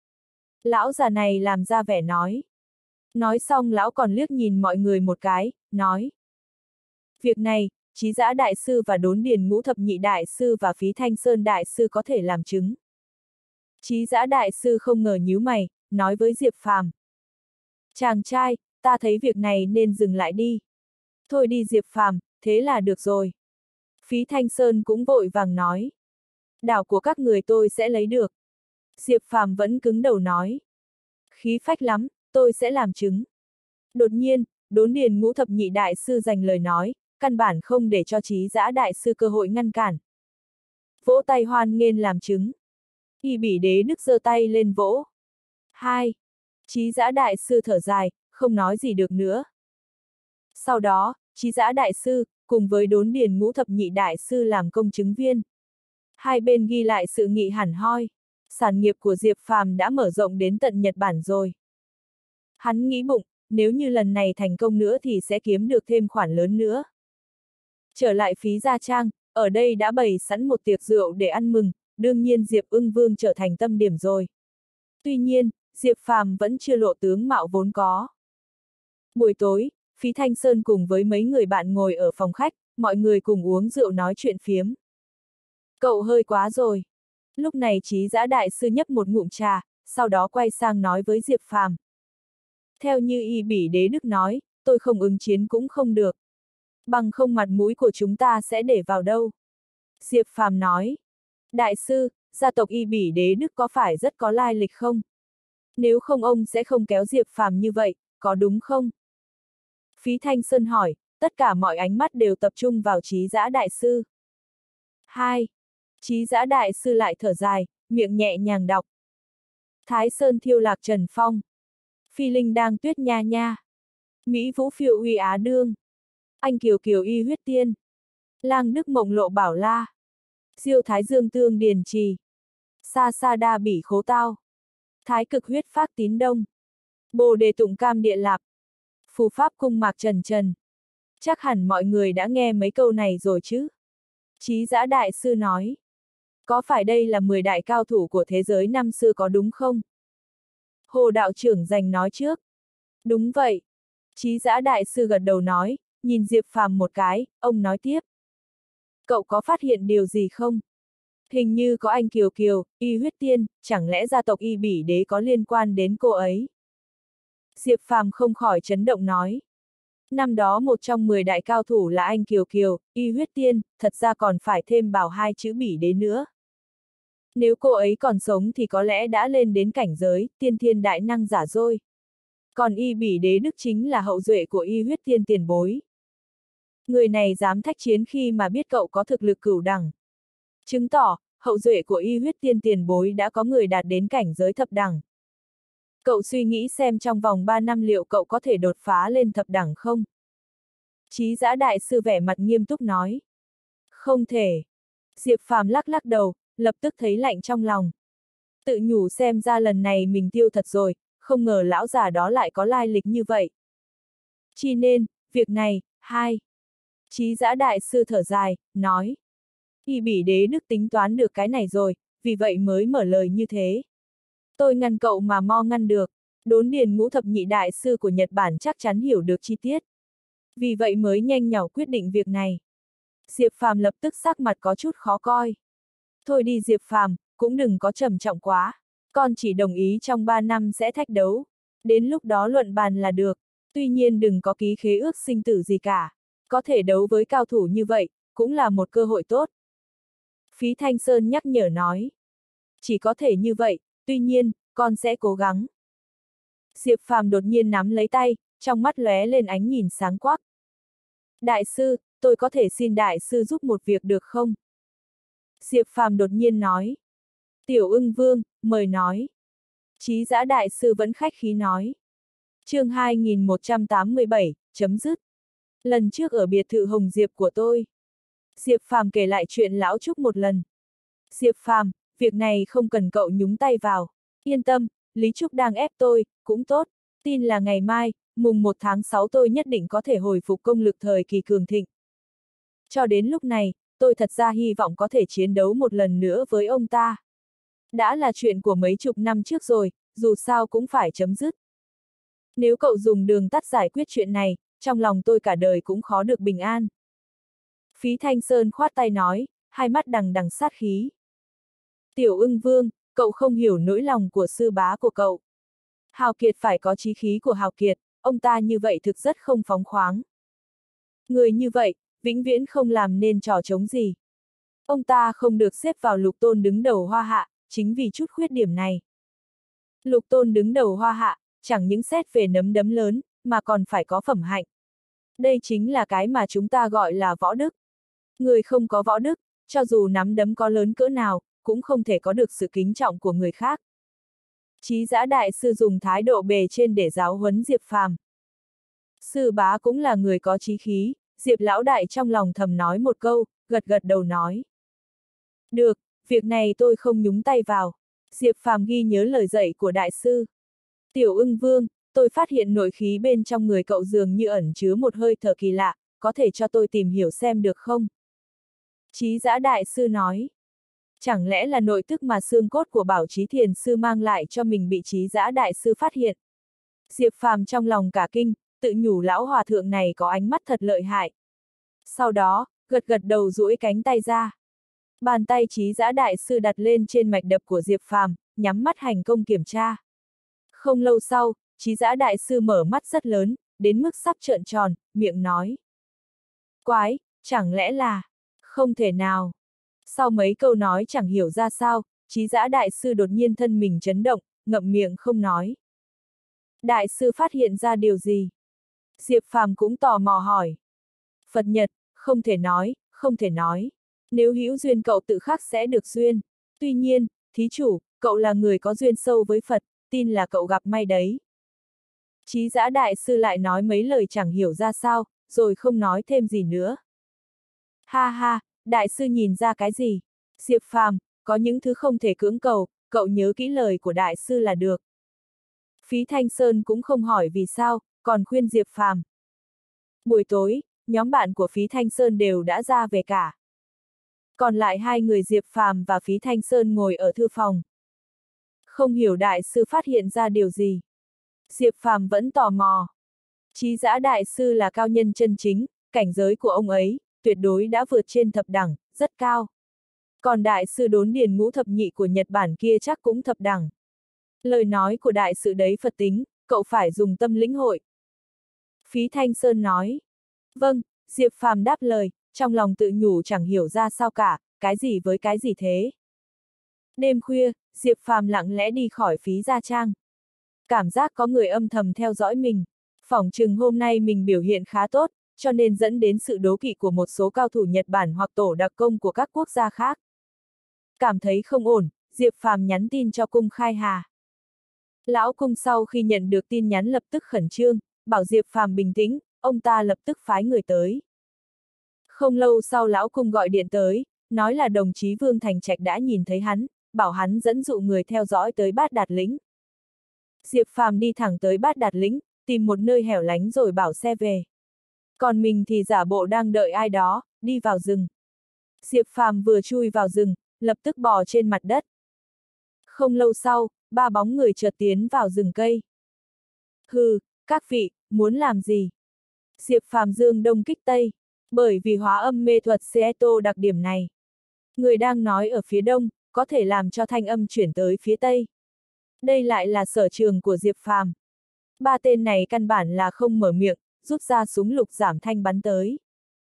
Lão già này làm ra vẻ nói. Nói xong lão còn liếc nhìn mọi người một cái, nói. Việc này, Chí Dã Đại Sư và Đốn Điền Ngũ Thập Nhị Đại Sư và Phí Thanh Sơn Đại Sư có thể làm chứng. Chí Dã Đại Sư không ngờ nhíu mày, nói với Diệp Phàm. Chàng trai, ta thấy việc này nên dừng lại đi. Thôi đi Diệp Phàm, thế là được rồi. Phí Thanh Sơn cũng vội vàng nói. Đảo của các người tôi sẽ lấy được. Diệp Phàm vẫn cứng đầu nói. Khí phách lắm, tôi sẽ làm chứng. Đột nhiên, Đốn Điền Ngũ Thập Nhị Đại Sư giành lời nói, căn bản không để cho Chí Dã Đại Sư cơ hội ngăn cản. Vỗ tay hoan nghênh làm chứng. Y Bỉ Đế Đức giơ tay lên vỗ. Hai. Chí Dã Đại Sư thở dài, không nói gì được nữa. Sau đó, Chí Dã Đại Sư, cùng với Đốn Điền Ngũ Thập Nhị Đại Sư làm công chứng viên. Hai bên ghi lại sự nghị hẳn hoi. Sản nghiệp của Diệp Phàm đã mở rộng đến tận Nhật Bản rồi. Hắn nghĩ bụng, nếu như lần này thành công nữa thì sẽ kiếm được thêm khoản lớn nữa. Trở lại Phí Gia Trang, ở đây đã bày sẵn một tiệc rượu để ăn mừng, đương nhiên Diệp Ưng Vương trở thành tâm điểm rồi. Tuy nhiên, Diệp Phàm vẫn chưa lộ tướng mạo vốn có. Buổi tối, Phí Thanh Sơn cùng với mấy người bạn ngồi ở phòng khách, mọi người cùng uống rượu nói chuyện phiếm. Cậu hơi quá rồi. Lúc này Chí Dã Đại Sư nhấp một ngụm trà, sau đó quay sang nói với Diệp Phàm. Theo như Y Bỉ Đế Đức nói, tôi không ứng chiến cũng không được. Bằng không mặt mũi của chúng ta sẽ để vào đâu. Diệp Phàm nói. Đại sư, gia tộc Y Bỉ Đế Đức có phải rất có lai lịch không? Nếu không ông sẽ không kéo Diệp Phàm như vậy, có đúng không? Phí Thanh Sơn hỏi, tất cả mọi ánh mắt đều tập trung vào Chí Dã Đại Sư. Hai. Chí Dã Đại Sư lại thở dài, miệng nhẹ nhàng đọc. Thái Sơn Thiêu Lạc Trần Phong. Phi Linh Đang Tuyết Nha Nha. Mỹ Vũ Phiêu Uy Á Đương. Anh Kiều Kiều Y Huyết Tiên. Lang Đức Mộng Lộ Bảo La. Diêu Thái Dương Tương Điền Trì. Sa Sa Đa Bỉ Khố Tao. Thái Cực Huyết Phác Tín Đông. Bồ Đề Tụng Cam Địa Lạp. Phù Pháp Cung Mạc Trần Trần. Chắc hẳn mọi người đã nghe mấy câu này rồi chứ? Chí Dã Đại Sư nói. Có phải đây là mười đại cao thủ của thế giới năm xưa có đúng không? Hồ đạo trưởng giành nói trước. Đúng vậy. Chí Dã Đại Sư gật đầu nói, nhìn Diệp Phàm một cái, ông nói tiếp. Cậu có phát hiện điều gì không? Hình như có anh Kiều Kiều, Y Huyết Tiên, chẳng lẽ gia tộc Y Bỉ Đế có liên quan đến cô ấy? Diệp Phàm không khỏi chấn động nói. Năm đó một trong mười đại cao thủ là anh Kiều Kiều, Y Huyết Tiên, thật ra còn phải thêm bảo hai chữ Bỉ Đế nữa. Nếu cô ấy còn sống thì có lẽ đã lên đến cảnh giới, tiên thiên đại năng giả rồi. Còn Y Bỉ Đế Đức chính là hậu duệ của Y Huyết Tiên tiền bối. Người này dám thách chiến khi mà biết cậu có thực lực cửu đẳng. Chứng tỏ, hậu duệ của Y Huyết Tiên tiền bối đã có người đạt đến cảnh giới thập đẳng. Cậu suy nghĩ xem trong vòng ba năm liệu cậu có thể đột phá lên thập đẳng không? Chí Dã Đại Sư vẻ mặt nghiêm túc nói. Không thể. Diệp Phàm lắc lắc đầu, lập tức thấy lạnh trong lòng. Tự nhủ xem ra lần này mình tiêu thật rồi, không ngờ lão già đó lại có lai lịch như vậy. Chi nên, việc này, hai. Chí Dã Đại Sư thở dài, nói. Y Bỉ Đế Đức tính toán được cái này rồi, vì vậy mới mở lời như thế. Tôi ngăn cậu mà mo ngăn được, Đốn Điền Ngũ Thập Nhị Đại Sư của Nhật Bản chắc chắn hiểu được chi tiết. Vì vậy mới nhanh nhỏ quyết định việc này. Diệp Phàm lập tức sắc mặt có chút khó coi. Thôi đi Diệp Phàm, cũng đừng có trầm trọng quá. Con chỉ đồng ý trong ba năm sẽ thách đấu. Đến lúc đó luận bàn là được. Tuy nhiên đừng có ký khế ước sinh tử gì cả. Có thể đấu với cao thủ như vậy, cũng là một cơ hội tốt. Phí Thanh Sơn nhắc nhở nói. Chỉ có thể như vậy, tuy nhiên, con sẽ cố gắng. Diệp Phàm đột nhiên nắm lấy tay, trong mắt lóe lên ánh nhìn sáng quắc. Đại sư, tôi có thể xin đại sư giúp một việc được không? Diệp Phàm đột nhiên nói. Tiểu Ưng Vương, mời nói. Chí Dã đại sư vẫn khách khí nói. Chương hai nghìn một trăm tám mươi bảy, chấm dứt. Lần trước ở biệt thự Hồng Diệp của tôi. Diệp Phàm kể lại chuyện lão Trúc một lần. Diệp Phàm, việc này không cần cậu nhúng tay vào. Yên tâm, Lý Trúc đang ép tôi, cũng tốt. Tin là ngày mai, mùng một tháng sáu tôi nhất định có thể hồi phục công lực thời kỳ cường thịnh. Cho đến lúc này, tôi thật ra hy vọng có thể chiến đấu một lần nữa với ông ta. Đã là chuyện của mấy chục năm trước rồi, dù sao cũng phải chấm dứt. Nếu cậu dùng đường tắt giải quyết chuyện này, trong lòng tôi cả đời cũng khó được bình an. Phí Thanh Sơn khoát tay nói, hai mắt đằng đằng sát khí. Tiểu Ưng Vương, cậu không hiểu nỗi lòng của sư bá của cậu. Hào Kiệt phải có chí khí của Hào Kiệt, ông ta như vậy thực rất không phóng khoáng. Người như vậy, vĩnh viễn không làm nên trò trống gì. Ông ta không được xếp vào lục tôn đứng đầu Hoa Hạ, chính vì chút khuyết điểm này. Lục tôn đứng đầu Hoa Hạ, chẳng những xét về nấm đấm lớn, mà còn phải có phẩm hạnh. Đây chính là cái mà chúng ta gọi là võ đức. Người không có võ đức, cho dù nắm đấm có lớn cỡ nào, cũng không thể có được sự kính trọng của người khác. Chí Dã đại sư dùng thái độ bề trên để giáo huấn Diệp Phàm. Sư bá cũng là người có chí khí, Diệp lão đại trong lòng thầm nói một câu, gật gật đầu nói. Được, việc này tôi không nhúng tay vào. Diệp Phàm ghi nhớ lời dạy của đại sư. Tiểu Ưng Vương, tôi phát hiện nội khí bên trong người cậu dường như ẩn chứa một hơi thở kỳ lạ, có thể cho tôi tìm hiểu xem được không? Chí Dã đại sư nói. Chẳng lẽ là nội tức mà xương cốt của Bảo Chí Thiền sư mang lại cho mình bị Chí Dã đại sư phát hiện? Diệp Phàm trong lòng cả kinh, tự nhủ lão hòa thượng này có ánh mắt thật lợi hại. Sau đó, gật gật đầu duỗi cánh tay ra. Bàn tay Chí Dã đại sư đặt lên trên mạch đập của Diệp Phàm, nhắm mắt hành công kiểm tra. Không lâu sau, Chí Dã đại sư mở mắt rất lớn, đến mức sắp trợn tròn, miệng nói. Quái, chẳng lẽ là... Không thể nào. Sau mấy câu nói chẳng hiểu ra sao, Chí Dã đại sư đột nhiên thân mình chấn động, ngậm miệng không nói. Đại sư phát hiện ra điều gì? Diệp Phàm cũng tò mò hỏi. Phật Nhật, không thể nói, không thể nói. Nếu hữu duyên cậu tự khắc sẽ được duyên. Tuy nhiên, thí chủ, cậu là người có duyên sâu với Phật, tin là cậu gặp may đấy. Chí Dã đại sư lại nói mấy lời chẳng hiểu ra sao, rồi không nói thêm gì nữa. Ha ha, đại sư nhìn ra cái gì? Diệp Phàm, có những thứ không thể cưỡng cầu, cậu nhớ kỹ lời của đại sư là được. Phí Thanh Sơn cũng không hỏi vì sao, còn khuyên Diệp Phàm. Buổi tối, nhóm bạn của Phí Thanh Sơn đều đã ra về cả. Còn lại hai người Diệp Phàm và Phí Thanh Sơn ngồi ở thư phòng. Không hiểu đại sư phát hiện ra điều gì. Diệp Phàm vẫn tò mò. Chí Dã đại sư là cao nhân chân chính, cảnh giới của ông ấy, tuyệt đối đã vượt trên thập đẳng, rất cao. Còn đại sư Đốn Điền ngũ thập nhị của Nhật Bản kia chắc cũng thập đẳng. Lời nói của đại sư đấy Phật tính, cậu phải dùng tâm lĩnh hội. Phí Thanh Sơn nói. Vâng, Diệp Phàm đáp lời, trong lòng tự nhủ chẳng hiểu ra sao cả, cái gì với cái gì thế. Đêm khuya, Diệp Phàm lặng lẽ đi khỏi Phí Gia Trang. Cảm giác có người âm thầm theo dõi mình. Phỏng chừng hôm nay mình biểu hiện khá tốt, cho nên dẫn đến sự đố kỵ của một số cao thủ Nhật Bản hoặc tổ đặc công của các quốc gia khác. Cảm thấy không ổn, Diệp Phàm nhắn tin cho Cung Khai Hà. Lão Cung sau khi nhận được tin nhắn lập tức khẩn trương, bảo Diệp Phàm bình tĩnh, ông ta lập tức phái người tới. Không lâu sau Lão Cung gọi điện tới, nói là đồng chí Vương Thành Trạch đã nhìn thấy hắn, bảo hắn dẫn dụ người theo dõi tới Bát Đạt Lĩnh. Diệp Phàm đi thẳng tới Bát Đạt Lĩnh, tìm một nơi hẻo lánh rồi bảo xe về. Còn mình thì giả bộ đang đợi ai đó, đi vào rừng. Diệp Phàm vừa chui vào rừng, lập tức bò trên mặt đất. Không lâu sau, ba bóng người chợt tiến vào rừng cây. Hừ, các vị, muốn làm gì? Diệp Phàm dương đông kích tây, bởi vì hóa âm mê thuật Seto đặc điểm này. Người đang nói ở phía đông, có thể làm cho thanh âm chuyển tới phía tây. Đây lại là sở trường của Diệp Phàm. Ba tên này căn bản là không mở miệng, rút ra súng lục giảm thanh bắn tới.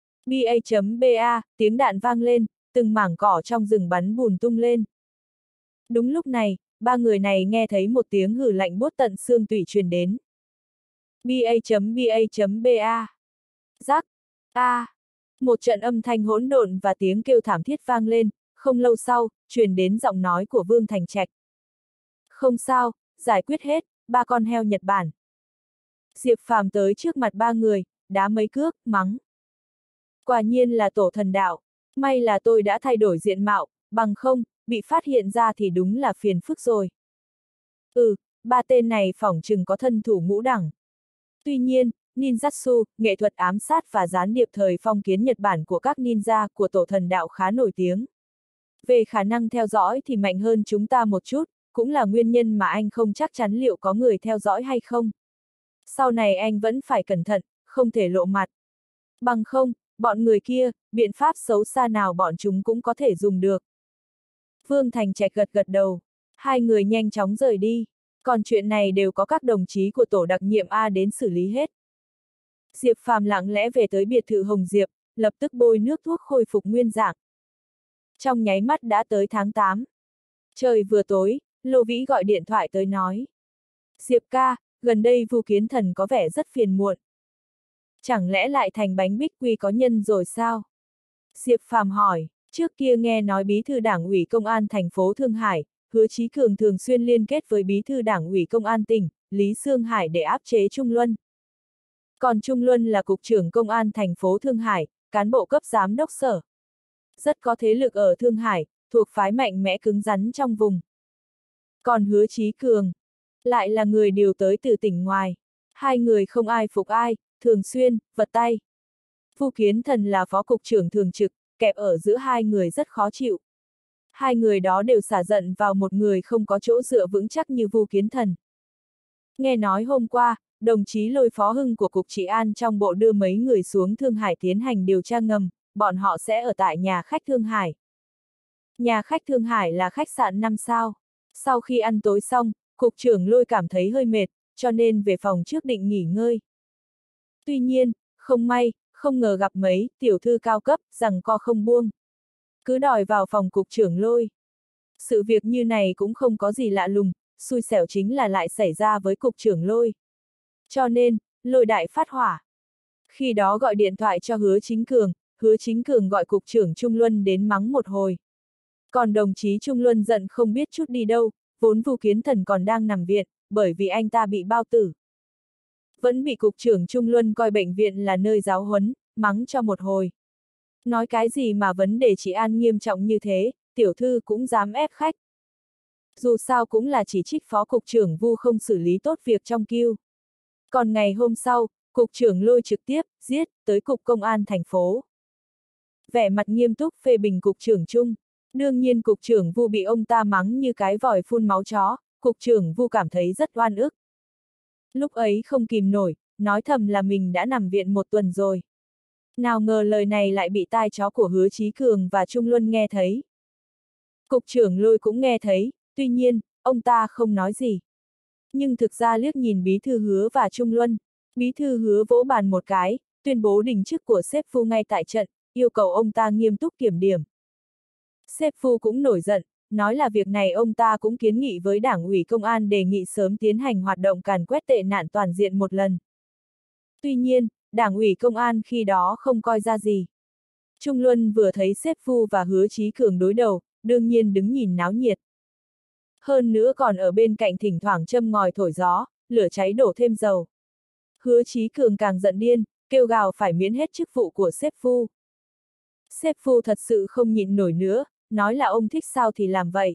ba.ba, tiếng đạn vang lên, từng mảng cỏ trong rừng bắn bùn tung lên. Đúng lúc này, ba người này nghe thấy một tiếng hừ lạnh buốt tận xương tủy truyền đến. ba.ba.ba. Rắc. A. Một trận âm thanh hỗn độn và tiếng kêu thảm thiết vang lên, Không lâu sau, truyền đến giọng nói của Vương Thành Trạch. Không sao, giải quyết hết, ba con heo Nhật Bản. Diệp Phàm tới trước mặt ba người, đá mấy cước, mắng. Quả nhiên là tổ thần đạo, may là tôi đã thay đổi diện mạo, bằng không, bị phát hiện ra thì đúng là phiền phức rồi. Ừ, ba tên này phỏng chừng có thân thủ ngũ đẳng. Tuy nhiên, ninjutsu, nghệ thuật ám sát và gián điệp thời phong kiến Nhật Bản của các ninja của tổ thần đạo khá nổi tiếng. Về khả năng theo dõi thì mạnh hơn chúng ta một chút, cũng là nguyên nhân mà anh không chắc chắn liệu có người theo dõi hay không. Sau này anh vẫn phải cẩn thận, không thể lộ mặt. Bằng không, bọn người kia, biện pháp xấu xa nào bọn chúng cũng có thể dùng được. Vương Thành Trạch gật gật đầu, hai người nhanh chóng rời đi, còn chuyện này đều có các đồng chí của tổ đặc nhiệm A đến xử lý hết. Diệp Phàm lặng lẽ về tới biệt thự Hồng Diệp, lập tức bôi nước thuốc khôi phục nguyên dạng. Trong nháy mắt đã tới tháng tám. Trời vừa tối, Lô Vĩ gọi điện thoại tới nói. Diệp ca, gần đây Vu Kiến Thần có vẻ rất phiền muộn. Chẳng lẽ lại thành bánh bích quy có nhân rồi sao? Diệp Phàm hỏi, trước kia nghe nói bí thư đảng ủy công an thành phố Thương Hải, Hứa Chí Cường thường xuyên liên kết với bí thư đảng ủy công an tỉnh, Lý Sương Hải để áp chế Trung Luân. Còn Trung Luân là cục trưởng công an thành phố Thương Hải, cán bộ cấp giám đốc sở. Rất có thế lực ở Thương Hải, thuộc phái mạnh mẽ cứng rắn trong vùng. Còn Hứa Chí Cường, lại là người điều tới từ tỉnh ngoài. Hai người không ai phục ai, thường xuyên, vật tay. Vu Kiến Thần là phó cục trưởng thường trực, kẹp ở giữa hai người rất khó chịu. Hai người đó đều xả giận vào một người không có chỗ dựa vững chắc như Vu Kiến Thần. Nghe nói hôm qua, đồng chí Lôi Phó Hưng của Cục Trị An trong bộ đưa mấy người xuống Thương Hải tiến hành điều tra ngầm, bọn họ sẽ ở tại nhà khách Thương Hải. Nhà khách Thương Hải là khách sạn năm sao. Sau khi ăn tối xong, Cục trưởng Lôi cảm thấy hơi mệt, cho nên về phòng trước định nghỉ ngơi. Tuy nhiên, không may, không ngờ gặp mấy tiểu thư cao cấp, rằng co không buông. Cứ đòi vào phòng Cục trưởng Lôi. Sự việc như này cũng không có gì lạ lùng, xui xẻo chính là lại xảy ra với Cục trưởng Lôi. Cho nên, Lôi đại phát hỏa. Khi đó gọi điện thoại cho Hứa Chính Cường, Hứa Chính Cường gọi Cục trưởng Trung Luân đến mắng một hồi. Còn đồng chí Trung Luân giận không biết chút đi đâu, vốn Vu Kiến Thần còn đang nằm viện, bởi vì anh ta bị bao tử. Vẫn bị Cục trưởng Trung Luân coi bệnh viện là nơi giáo huấn, mắng cho một hồi. Nói cái gì mà vấn đề trị an nghiêm trọng như thế, tiểu thư cũng dám ép khách. Dù sao cũng là chỉ trích phó cục trưởng Vu không xử lý tốt việc trong queue. Còn ngày hôm sau, cục trưởng Lôi trực tiếp, giết, tới cục công an thành phố. Vẻ mặt nghiêm túc phê bình cục trưởng Trung. Đương nhiên cục trưởng Vu bị ông ta mắng như cái vòi phun máu chó, cục trưởng Vu cảm thấy rất oan ức. Lúc ấy không kìm nổi, nói thầm là mình đã nằm viện một tuần rồi. Nào ngờ lời này lại bị tai chó của Hứa Chí Cường và Trung Luân nghe thấy. Cục trưởng Lôi cũng nghe thấy, tuy nhiên, ông ta không nói gì. Nhưng thực ra liếc nhìn bí thư Hứa và Trung Luân, bí thư Hứa vỗ bàn một cái, tuyên bố đình chức của sếp Phu ngay tại trận, yêu cầu ông ta nghiêm túc kiểm điểm. Sếp Phu cũng nổi giận, nói là việc này ông ta cũng kiến nghị với Đảng ủy Công an đề nghị sớm tiến hành hoạt động càn quét tệ nạn toàn diện một lần. Tuy nhiên, Đảng ủy Công an khi đó không coi ra gì. Trung Luân vừa thấy sếp Phu và Hứa Chí Cường đối đầu, đương nhiên đứng nhìn náo nhiệt. Hơn nữa còn ở bên cạnh thỉnh thoảng châm ngòi thổi gió, lửa cháy đổ thêm dầu. Hứa Chí Cường càng giận điên, kêu gào phải miễn hết chức vụ của sếp Phu. Sếp Phu thật sự không nhịn nổi nữa, nói là ông thích sao thì làm vậy.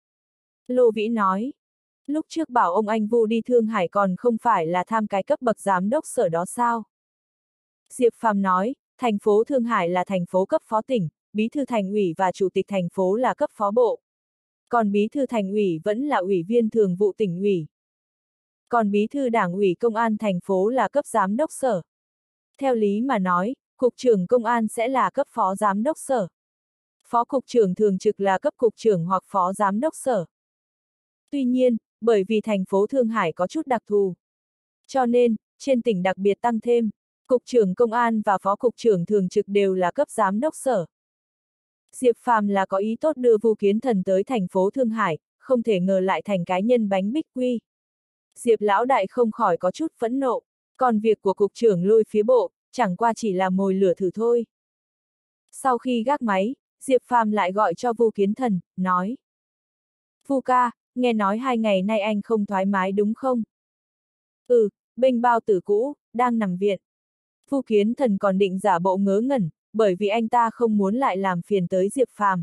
Lô Vĩ nói, lúc trước bảo ông anh Vu đi Thương Hải còn không phải là tham cái cấp bậc giám đốc sở đó sao? Diệp Phàm nói, thành phố Thương Hải là thành phố cấp phó tỉnh, bí thư thành ủy và chủ tịch thành phố là cấp phó bộ. Còn bí thư thành ủy vẫn là ủy viên thường vụ tỉnh ủy. Còn bí thư đảng ủy công an thành phố là cấp giám đốc sở. Theo lý mà nói, cục trưởng công an sẽ là cấp phó giám đốc sở. Phó cục trưởng thường trực là cấp cục trưởng hoặc phó giám đốc sở. Tuy nhiên, bởi vì thành phố Thương Hải có chút đặc thù. Cho nên, trên tỉnh đặc biệt tăng thêm, cục trưởng công an và phó cục trưởng thường trực đều là cấp giám đốc sở. Diệp Phàm là có ý tốt đưa Vu Kiến Thần tới thành phố Thương Hải, không thể ngờ lại thành cái nhân bánh bích quy. Diệp lão đại không khỏi có chút phẫn nộ, còn việc của cục trưởng Lôi phía bộ, chẳng qua chỉ là mồi lửa thử thôi. Sau khi gác máy, Diệp Phàm lại gọi cho Vu Kiến Thần, nói. Vu ca, nghe nói hai ngày nay anh không thoải mái đúng không? Ừ, bênh bao tử cũ, đang nằm viện. Vu Kiến Thần còn định giả bộ ngớ ngẩn, bởi vì anh ta không muốn lại làm phiền tới Diệp Phàm.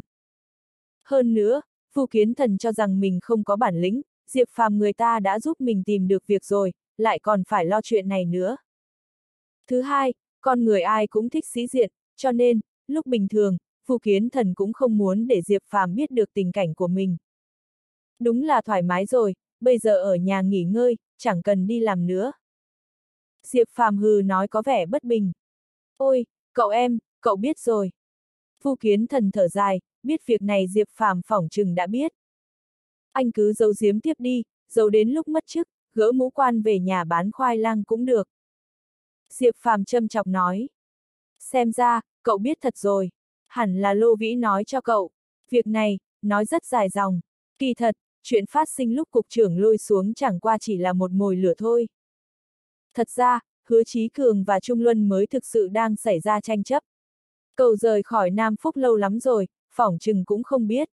Hơn nữa, Vu Kiến Thần cho rằng mình không có bản lĩnh, Diệp Phàm người ta đã giúp mình tìm được việc rồi, lại còn phải lo chuyện này nữa. Thứ hai, con người ai cũng thích sĩ diện, cho nên, lúc bình thường, Vu Kiến Thần cũng không muốn để Diệp Phàm biết được tình cảnh của mình. Đúng là thoải mái rồi, bây giờ ở nhà nghỉ ngơi, chẳng cần đi làm nữa. Diệp Phàm hừ nói có vẻ bất bình. Ôi, cậu em, cậu biết rồi. Vu Kiến Thần thở dài, biết việc này Diệp Phàm phỏng chừng đã biết. Anh cứ giấu giếm tiếp đi, giấu đến lúc mất chức, gỡ mũ quan về nhà bán khoai lang cũng được. Diệp Phàm châm chọc nói. Xem ra, cậu biết thật rồi. Hẳn là Lô Vĩ nói cho cậu. Việc này, nói rất dài dòng. Kỳ thật, chuyện phát sinh lúc cục trưởng lôi xuống chẳng qua chỉ là một mồi lửa thôi. Thật ra, Hứa Chí Cường và Trung Luân mới thực sự đang xảy ra tranh chấp. Cậu rời khỏi Nam Phúc lâu lắm rồi, phỏng chừng cũng không biết.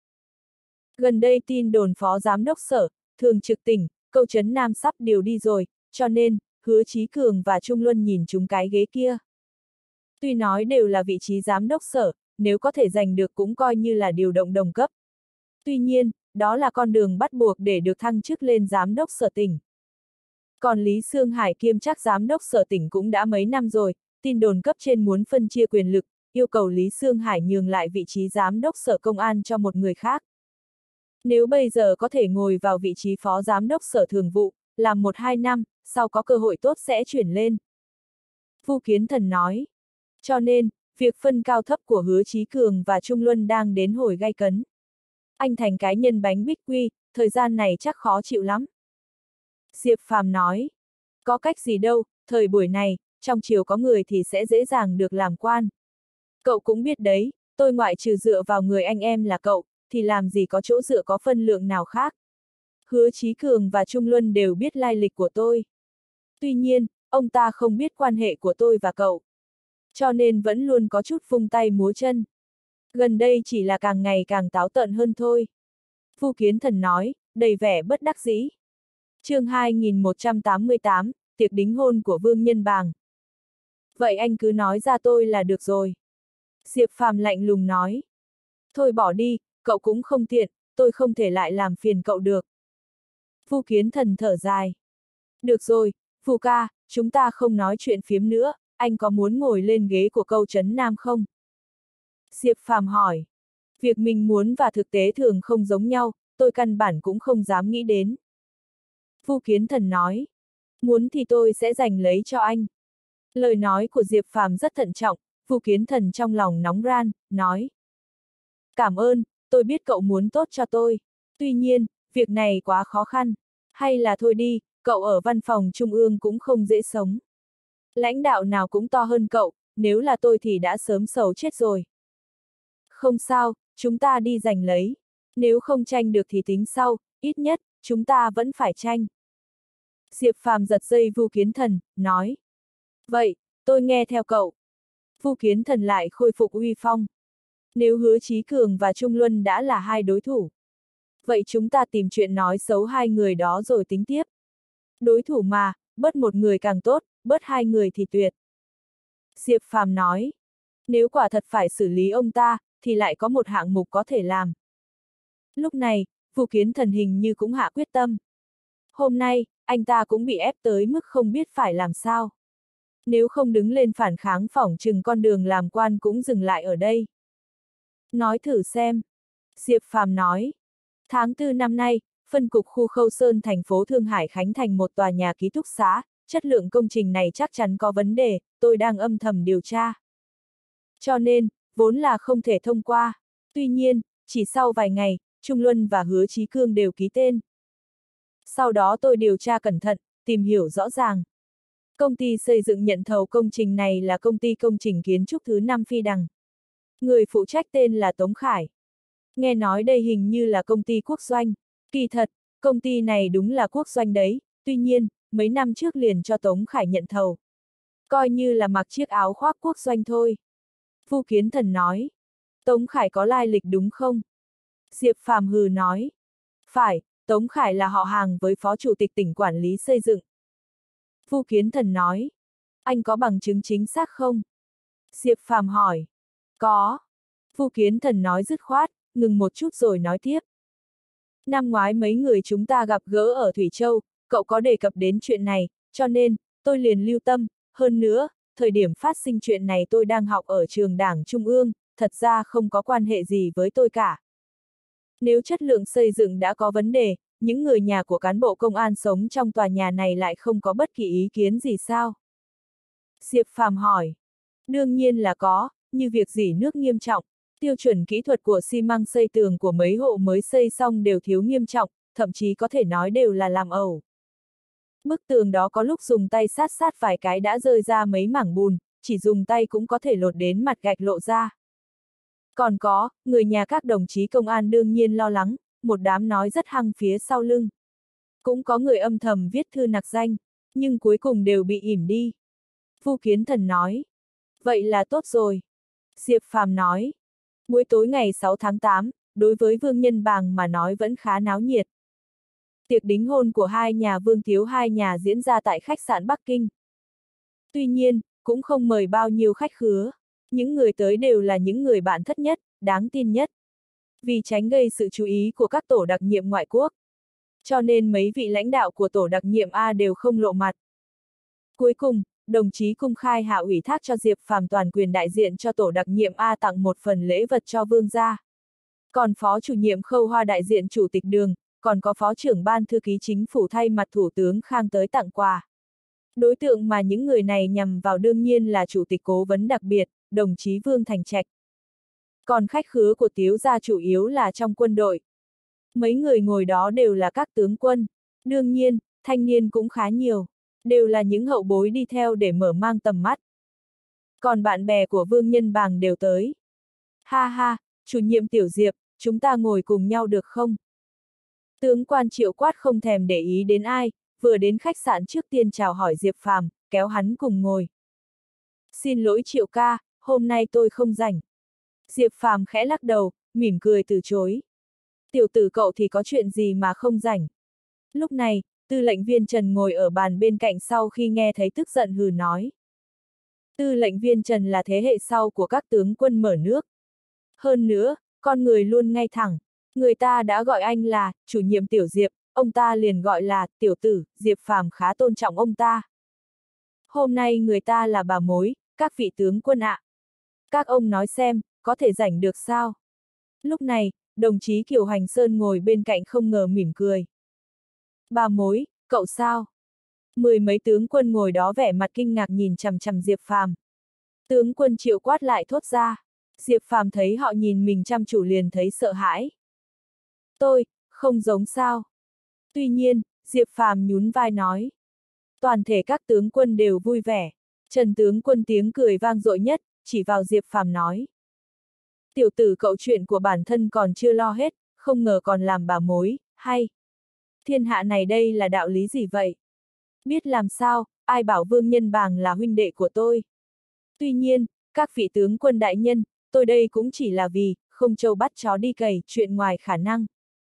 Gần đây tin đồn phó giám đốc sở, thường trực tỉnh, câu trấn Nam sắp điều đi rồi, cho nên, Hứa Chí Cường và Trung Luân nhìn chúng cái ghế kia. Tuy nói đều là vị trí giám đốc sở, nếu có thể giành được cũng coi như là điều động đồng cấp. Tuy nhiên, đó là con đường bắt buộc để được thăng chức lên giám đốc sở tỉnh. Còn Lý Sương Hải kiêm chức giám đốc sở tỉnh cũng đã mấy năm rồi, tin đồn cấp trên muốn phân chia quyền lực, yêu cầu Lý Sương Hải nhường lại vị trí giám đốc sở công an cho một người khác. Nếu bây giờ có thể ngồi vào vị trí phó giám đốc sở thường vụ, làm một hai năm, sau có cơ hội tốt sẽ chuyển lên. Vu Kiến Thần nói. Cho nên, việc phân cao thấp của Hứa Chí Cường và Trung Luân đang đến hồi gay cấn. Anh thành cái nhân bánh bích quy, thời gian này chắc khó chịu lắm. Diệp Phàm nói. Có cách gì đâu, thời buổi này, trong triều có người thì sẽ dễ dàng được làm quan. Cậu cũng biết đấy, tôi ngoại trừ dựa vào người anh em là cậu, thì làm gì có chỗ dựa có phân lượng nào khác. Hứa Chí Cường và Trung Luân đều biết lai lịch của tôi. Tuy nhiên, ông ta không biết quan hệ của tôi và cậu. Cho nên vẫn luôn có chút vung tay múa chân. Gần đây chỉ là càng ngày càng táo tợn hơn thôi. Vu Kiến Thần nói, đầy vẻ bất đắc dĩ. Chương hai nghìn một trăm tám mươi tám, tiệc đính hôn của Vương Nhân Bàng. Vậy anh cứ nói ra tôi là được rồi. Diệp Phàm lạnh lùng nói. Thôi bỏ đi, cậu cũng không tiện, tôi không thể lại làm phiền cậu được. Vu Kiến Thần thở dài. Được rồi, Vu ca, chúng ta không nói chuyện phiếm nữa, anh có muốn ngồi lên ghế của câu trấn Nam không? Diệp Phàm hỏi. Việc mình muốn và thực tế thường không giống nhau, tôi căn bản cũng không dám nghĩ đến. Vu Kiến Thần nói. Muốn thì tôi sẽ giành lấy cho anh. Lời nói của Diệp Phàm rất thận trọng, Vu Kiến Thần trong lòng nóng ran, nói. Cảm ơn, tôi biết cậu muốn tốt cho tôi. Tuy nhiên, việc này quá khó khăn. Hay là thôi đi, cậu ở văn phòng trung ương cũng không dễ sống. Lãnh đạo nào cũng to hơn cậu, nếu là tôi thì đã sớm xấu chết rồi. Không sao, chúng ta đi giành lấy. Nếu không tranh được thì tính sau, ít nhất, chúng ta vẫn phải tranh. Diệp Phàm giật dây Vu Kiến Thần, nói. Vậy, tôi nghe theo cậu. Vu Kiến Thần lại khôi phục uy phong. Nếu Hứa Chí Cường và Trung Luân đã là hai đối thủ. Vậy chúng ta tìm chuyện nói xấu hai người đó rồi tính tiếp. Đối thủ mà, bớt một người càng tốt, bớt hai người thì tuyệt. Diệp Phàm nói. Nếu quả thật phải xử lý ông ta, thì lại có một hạng mục có thể làm. Lúc này, Vu Kiến Thần hình như cũng hạ quyết tâm. Hôm nay, anh ta cũng bị ép tới mức không biết phải làm sao. Nếu không đứng lên phản kháng phỏng chừng con đường làm quan cũng dừng lại ở đây. Nói thử xem. Diệp Phàm nói. Tháng tư năm nay, phân cục khu Khâu Sơn thành phố Thương Hải khánh thành một tòa nhà ký túc xá, chất lượng công trình này chắc chắn có vấn đề, tôi đang âm thầm điều tra. Cho nên, vốn là không thể thông qua. Tuy nhiên, chỉ sau vài ngày, Trung Luân và Hứa Chí Cương đều ký tên. Sau đó tôi điều tra cẩn thận, tìm hiểu rõ ràng. Công ty xây dựng nhận thầu công trình này là công ty công trình kiến trúc thứ năm Phi Đằng. Người phụ trách tên là Tống Khải. Nghe nói đây hình như là công ty quốc doanh. Kỳ thật, công ty này đúng là quốc doanh đấy, tuy nhiên, mấy năm trước liền cho Tống Khải nhận thầu. Coi như là mặc chiếc áo khoác quốc doanh thôi. Vu Kiến Thần nói. Tống Khải có lai lịch đúng không? Diệp Phàm hừ nói. Phải, Tống Khải là họ hàng với phó chủ tịch tỉnh quản lý xây dựng. Vu Kiến Thần nói. Anh có bằng chứng chính xác không? Diệp Phàm hỏi. Có. Vu Kiến Thần nói dứt khoát, ngừng một chút rồi nói tiếp. Năm ngoái mấy người chúng ta gặp gỡ ở Thủy Châu, cậu có đề cập đến chuyện này, cho nên, tôi liền lưu tâm, hơn nữa, thời điểm phát sinh chuyện này tôi đang học ở trường Đảng Trung ương, thật ra không có quan hệ gì với tôi cả. Nếu chất lượng xây dựng đã có vấn đề, những người nhà của cán bộ công an sống trong tòa nhà này lại không có bất kỳ ý kiến gì sao? Diệp Phàm hỏi. Đương nhiên là có, như việc rỉ nước nghiêm trọng, tiêu chuẩn kỹ thuật của xi măng xây tường của mấy hộ mới xây xong đều thiếu nghiêm trọng, thậm chí có thể nói đều là làm ẩu. Bức tường đó có lúc dùng tay sát sát vài cái đã rơi ra mấy mảng bùn, chỉ dùng tay cũng có thể lột đến mặt gạch lộ ra. Còn có, người nhà các đồng chí công an đương nhiên lo lắng, một đám nói rất hăng phía sau lưng. Cũng có người âm thầm viết thư nặc danh, nhưng cuối cùng đều bị ỉm đi. Vu Kiến Thần nói. Vậy là tốt rồi. Diệp Phàm nói. Buổi tối ngày sáu tháng tám, đối với Vương Nhân Bàng mà nói vẫn khá náo nhiệt. Tiệc đính hôn của hai nhà Vương thiếu hai nhà diễn ra tại khách sạn Bắc Kinh. Tuy nhiên, cũng không mời bao nhiêu khách khứa. Những người tới đều là những người bạn thất nhất, đáng tin nhất. Vì tránh gây sự chú ý của các tổ đặc nhiệm ngoại quốc. Cho nên mấy vị lãnh đạo của tổ đặc nhiệm A đều không lộ mặt. Cuối cùng, đồng chí Cung Khai Hạ ủy thác cho Diệp Phàm toàn quyền đại diện cho tổ đặc nhiệm A tặng một phần lễ vật cho Vương gia. Còn phó chủ nhiệm Khâu Hoa đại diện chủ tịch Đường, còn có phó trưởng ban thư ký chính phủ thay mặt Thủ tướng Khang tới tặng quà. Đối tượng mà những người này nhằm vào đương nhiên là chủ tịch cố vấn đặc biệt, đồng chí Vương Thành Trạch. Còn khách khứa của Tiếu gia chủ yếu là trong quân đội. Mấy người ngồi đó đều là các tướng quân. Đương nhiên, thanh niên cũng khá nhiều. Đều là những hậu bối đi theo để mở mang tầm mắt. Còn bạn bè của Vương Nhân Bàng đều tới. Ha ha, chủ nhiệm Tiểu Diệp, chúng ta ngồi cùng nhau được không? Tướng quan Triệu Quát không thèm để ý đến ai, vừa đến khách sạn trước tiên chào hỏi Diệp Phàm, kéo hắn cùng ngồi. Xin lỗi Triệu ca, hôm nay tôi không rảnh. Diệp Phàm khẽ lắc đầu, mỉm cười từ chối. Tiểu tử cậu thì có chuyện gì mà không rảnh? Lúc này, tư lệnh viên Trần ngồi ở bàn bên cạnh sau khi nghe thấy tức giận hừ nói. Tư lệnh viên Trần là thế hệ sau của các tướng quân mở nước. Hơn nữa, con người luôn ngay thẳng. Người ta đã gọi anh là chủ nhiệm Tiểu Diệp, ông ta liền gọi là tiểu tử, Diệp Phàm khá tôn trọng ông ta. Hôm nay người ta là bà mối, các vị tướng quân ạ. Các ông nói xem, có thể rảnh được sao? Lúc này, đồng chí Kiều Hành Sơn ngồi bên cạnh không ngờ mỉm cười. Bà mối, cậu sao? Mười mấy tướng quân ngồi đó vẻ mặt kinh ngạc nhìn chằm chằm Diệp Phàm. Tướng quân Triệu Quát lại thốt ra. Diệp Phàm thấy họ nhìn mình chăm chú liền thấy sợ hãi. Tôi, không giống sao? Tuy nhiên, Diệp Phàm nhún vai nói. Toàn thể các tướng quân đều vui vẻ. Trần tướng quân tiếng cười vang dội nhất, chỉ vào Diệp Phàm nói. Tiểu tử cậu chuyện của bản thân còn chưa lo hết, không ngờ còn làm bà mối, hay. Thiên hạ này đây là đạo lý gì vậy? Biết làm sao, ai bảo Vương Nhân Bàng là huynh đệ của tôi. Tuy nhiên, các vị tướng quân đại nhân, tôi đây cũng chỉ là vì, không trâu bắt chó đi cày, chuyện ngoài khả năng.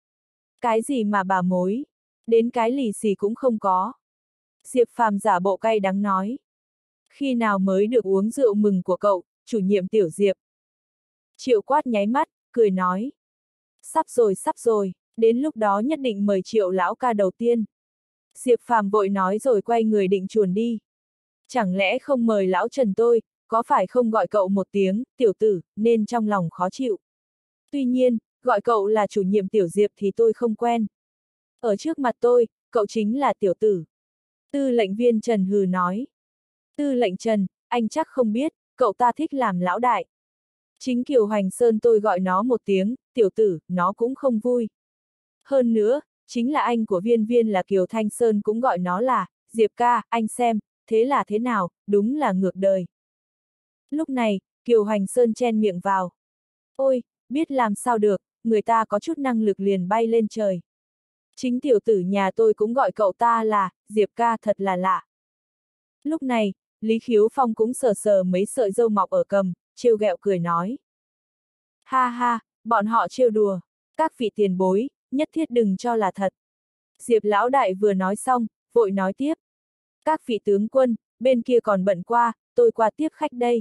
Cái gì mà bà mối? Đến cái lì xì cũng không có. Diệp Phàm giả bộ cay đắng nói. Khi nào mới được uống rượu mừng của cậu, chủ nhiệm Tiểu Diệp? Triệu Quát nháy mắt, cười nói. Sắp rồi sắp rồi, đến lúc đó nhất định mời Triệu lão ca đầu tiên. Diệp Phàm vội nói rồi quay người định chuồn đi. Chẳng lẽ không mời lão Trần tôi, có phải không gọi cậu một tiếng, tiểu tử, nên trong lòng khó chịu. Tuy nhiên, gọi cậu là chủ nhiệm Tiểu Diệp thì tôi không quen. Ở trước mặt tôi, cậu chính là tiểu tử. Tư lệnh viên Trần hừ nói. Tư lệnh Trần, anh chắc không biết, cậu ta thích làm lão đại. Chính Kiều Hoành Sơn tôi gọi nó một tiếng, tiểu tử, nó cũng không vui. Hơn nữa, chính là anh của Viên Viên là Kiều Thanh Sơn cũng gọi nó là, Diệp ca, anh xem, thế là thế nào, đúng là ngược đời. Lúc này, Kiều Hoành Sơn chen miệng vào. Ôi, biết làm sao được, người ta có chút năng lực liền bay lên trời. Chính tiểu tử nhà tôi cũng gọi cậu ta là, Diệp ca thật là lạ. Lúc này, Lý Khiếu Phong cũng sờ sờ mấy sợi râu mọc ở cằm, trêu ghẹo cười nói. Ha ha, bọn họ trêu đùa. Các vị tiền bối, nhất thiết đừng cho là thật. Diệp lão đại vừa nói xong, vội nói tiếp. Các vị tướng quân, bên kia còn bận qua, tôi qua tiếp khách đây.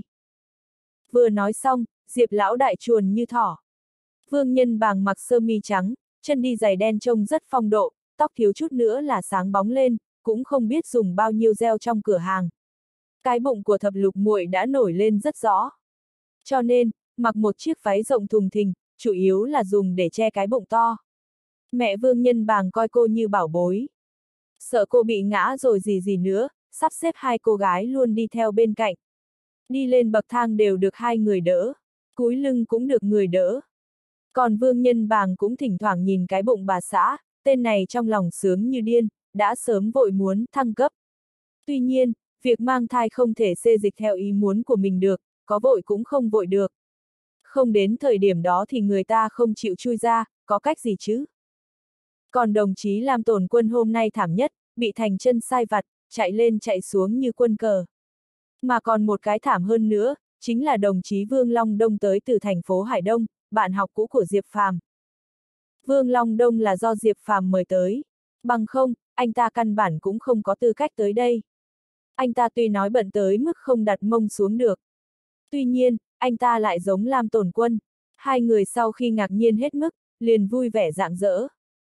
Vừa nói xong, Diệp lão đại chuồn như thỏ. Vương Nhân Bàng mặc sơ mi trắng, chân đi giày đen trông rất phong độ, tóc thiếu chút nữa là sáng bóng lên, cũng không biết dùng bao nhiêu gel trong cửa hàng. Cái bụng của thập lục muội đã nổi lên rất rõ. Cho nên, mặc một chiếc váy rộng thùng thình, chủ yếu là dùng để che cái bụng to. Mẹ Vương Nhân Bàng coi cô như bảo bối. Sợ cô bị ngã rồi gì gì nữa, sắp xếp hai cô gái luôn đi theo bên cạnh. Đi lên bậc thang đều được hai người đỡ, cúi lưng cũng được người đỡ. Còn Vương Nhân Bàng cũng thỉnh thoảng nhìn cái bụng bà xã, tên này trong lòng sướng như điên, đã sớm vội muốn thăng cấp. Tuy nhiên, việc mang thai không thể xê dịch theo ý muốn của mình được, có vội cũng không vội được. Không đến thời điểm đó thì người ta không chịu chui ra, có cách gì chứ? Còn đồng chí Lam Tồn Quân hôm nay thảm nhất, bị thành chân sai vặt, chạy lên chạy xuống như quân cờ. Mà còn một cái thảm hơn nữa, chính là đồng chí Vương Long Đông tới từ thành phố Hải Đông, bạn học cũ của Diệp Phàm. Vương Long Đông là do Diệp Phàm mời tới. Bằng không, anh ta căn bản cũng không có tư cách tới đây. Anh ta tuy nói bận tới mức không đặt mông xuống được. Tuy nhiên, anh ta lại giống Lam Tồn Quân. Hai người sau khi ngạc nhiên hết mức, liền vui vẻ rạng rỡ.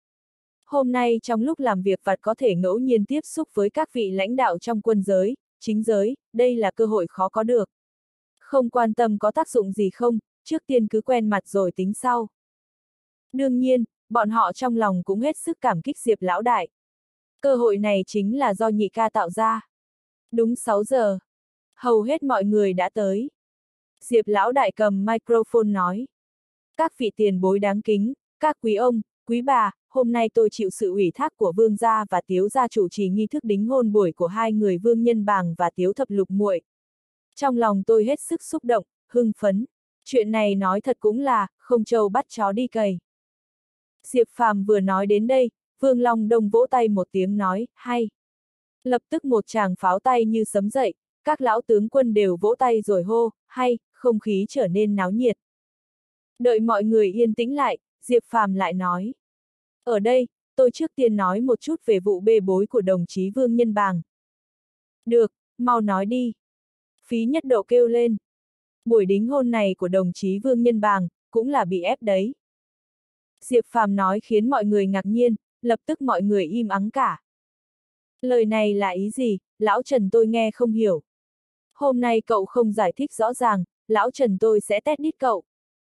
Hôm nay trong lúc làm việc vặt có thể ngẫu nhiên tiếp xúc với các vị lãnh đạo trong quân giới, chính giới, đây là cơ hội khó có được. Không quan tâm có tác dụng gì không, trước tiên cứ quen mặt rồi tính sau. Đương nhiên, bọn họ trong lòng cũng hết sức cảm kích Diệp lão đại. Cơ hội này chính là do nhị ca tạo ra. Đúng sáu giờ. Hầu hết mọi người đã tới. Diệp lão đại cầm microphone nói. Các vị tiền bối đáng kính, các quý ông, quý bà, hôm nay tôi chịu sự ủy thác của Vương gia và Tiếu gia chủ trì nghi thức đính hôn buổi của hai người Vương Nhân Bàng và Tiếu thập lục muội. Trong lòng tôi hết sức xúc động, hưng phấn. Chuyện này nói thật cũng là, không trâu bắt chó đi cày. Diệp Phàm vừa nói đến đây, Vương Long Đông vỗ tay một tiếng nói, hay. Lập tức một tràng pháo tay như sấm dậy, các lão tướng quân đều vỗ tay rồi hô, hay, không khí trở nên náo nhiệt. Đợi mọi người yên tĩnh lại, Diệp Phàm lại nói. Ở đây, tôi trước tiên nói một chút về vụ bê bối của đồng chí Vương Nhân Bàng. Được, mau nói đi. Phí Nhất Độ kêu lên. Buổi đính hôn này của đồng chí Vương Nhân Bàng, cũng là bị ép đấy. Diệp Phàm nói khiến mọi người ngạc nhiên, lập tức mọi người im ắng cả. Lời này là ý gì, lão Trần tôi nghe không hiểu. Hôm nay cậu không giải thích rõ ràng, lão Trần tôi sẽ tét đít cậu.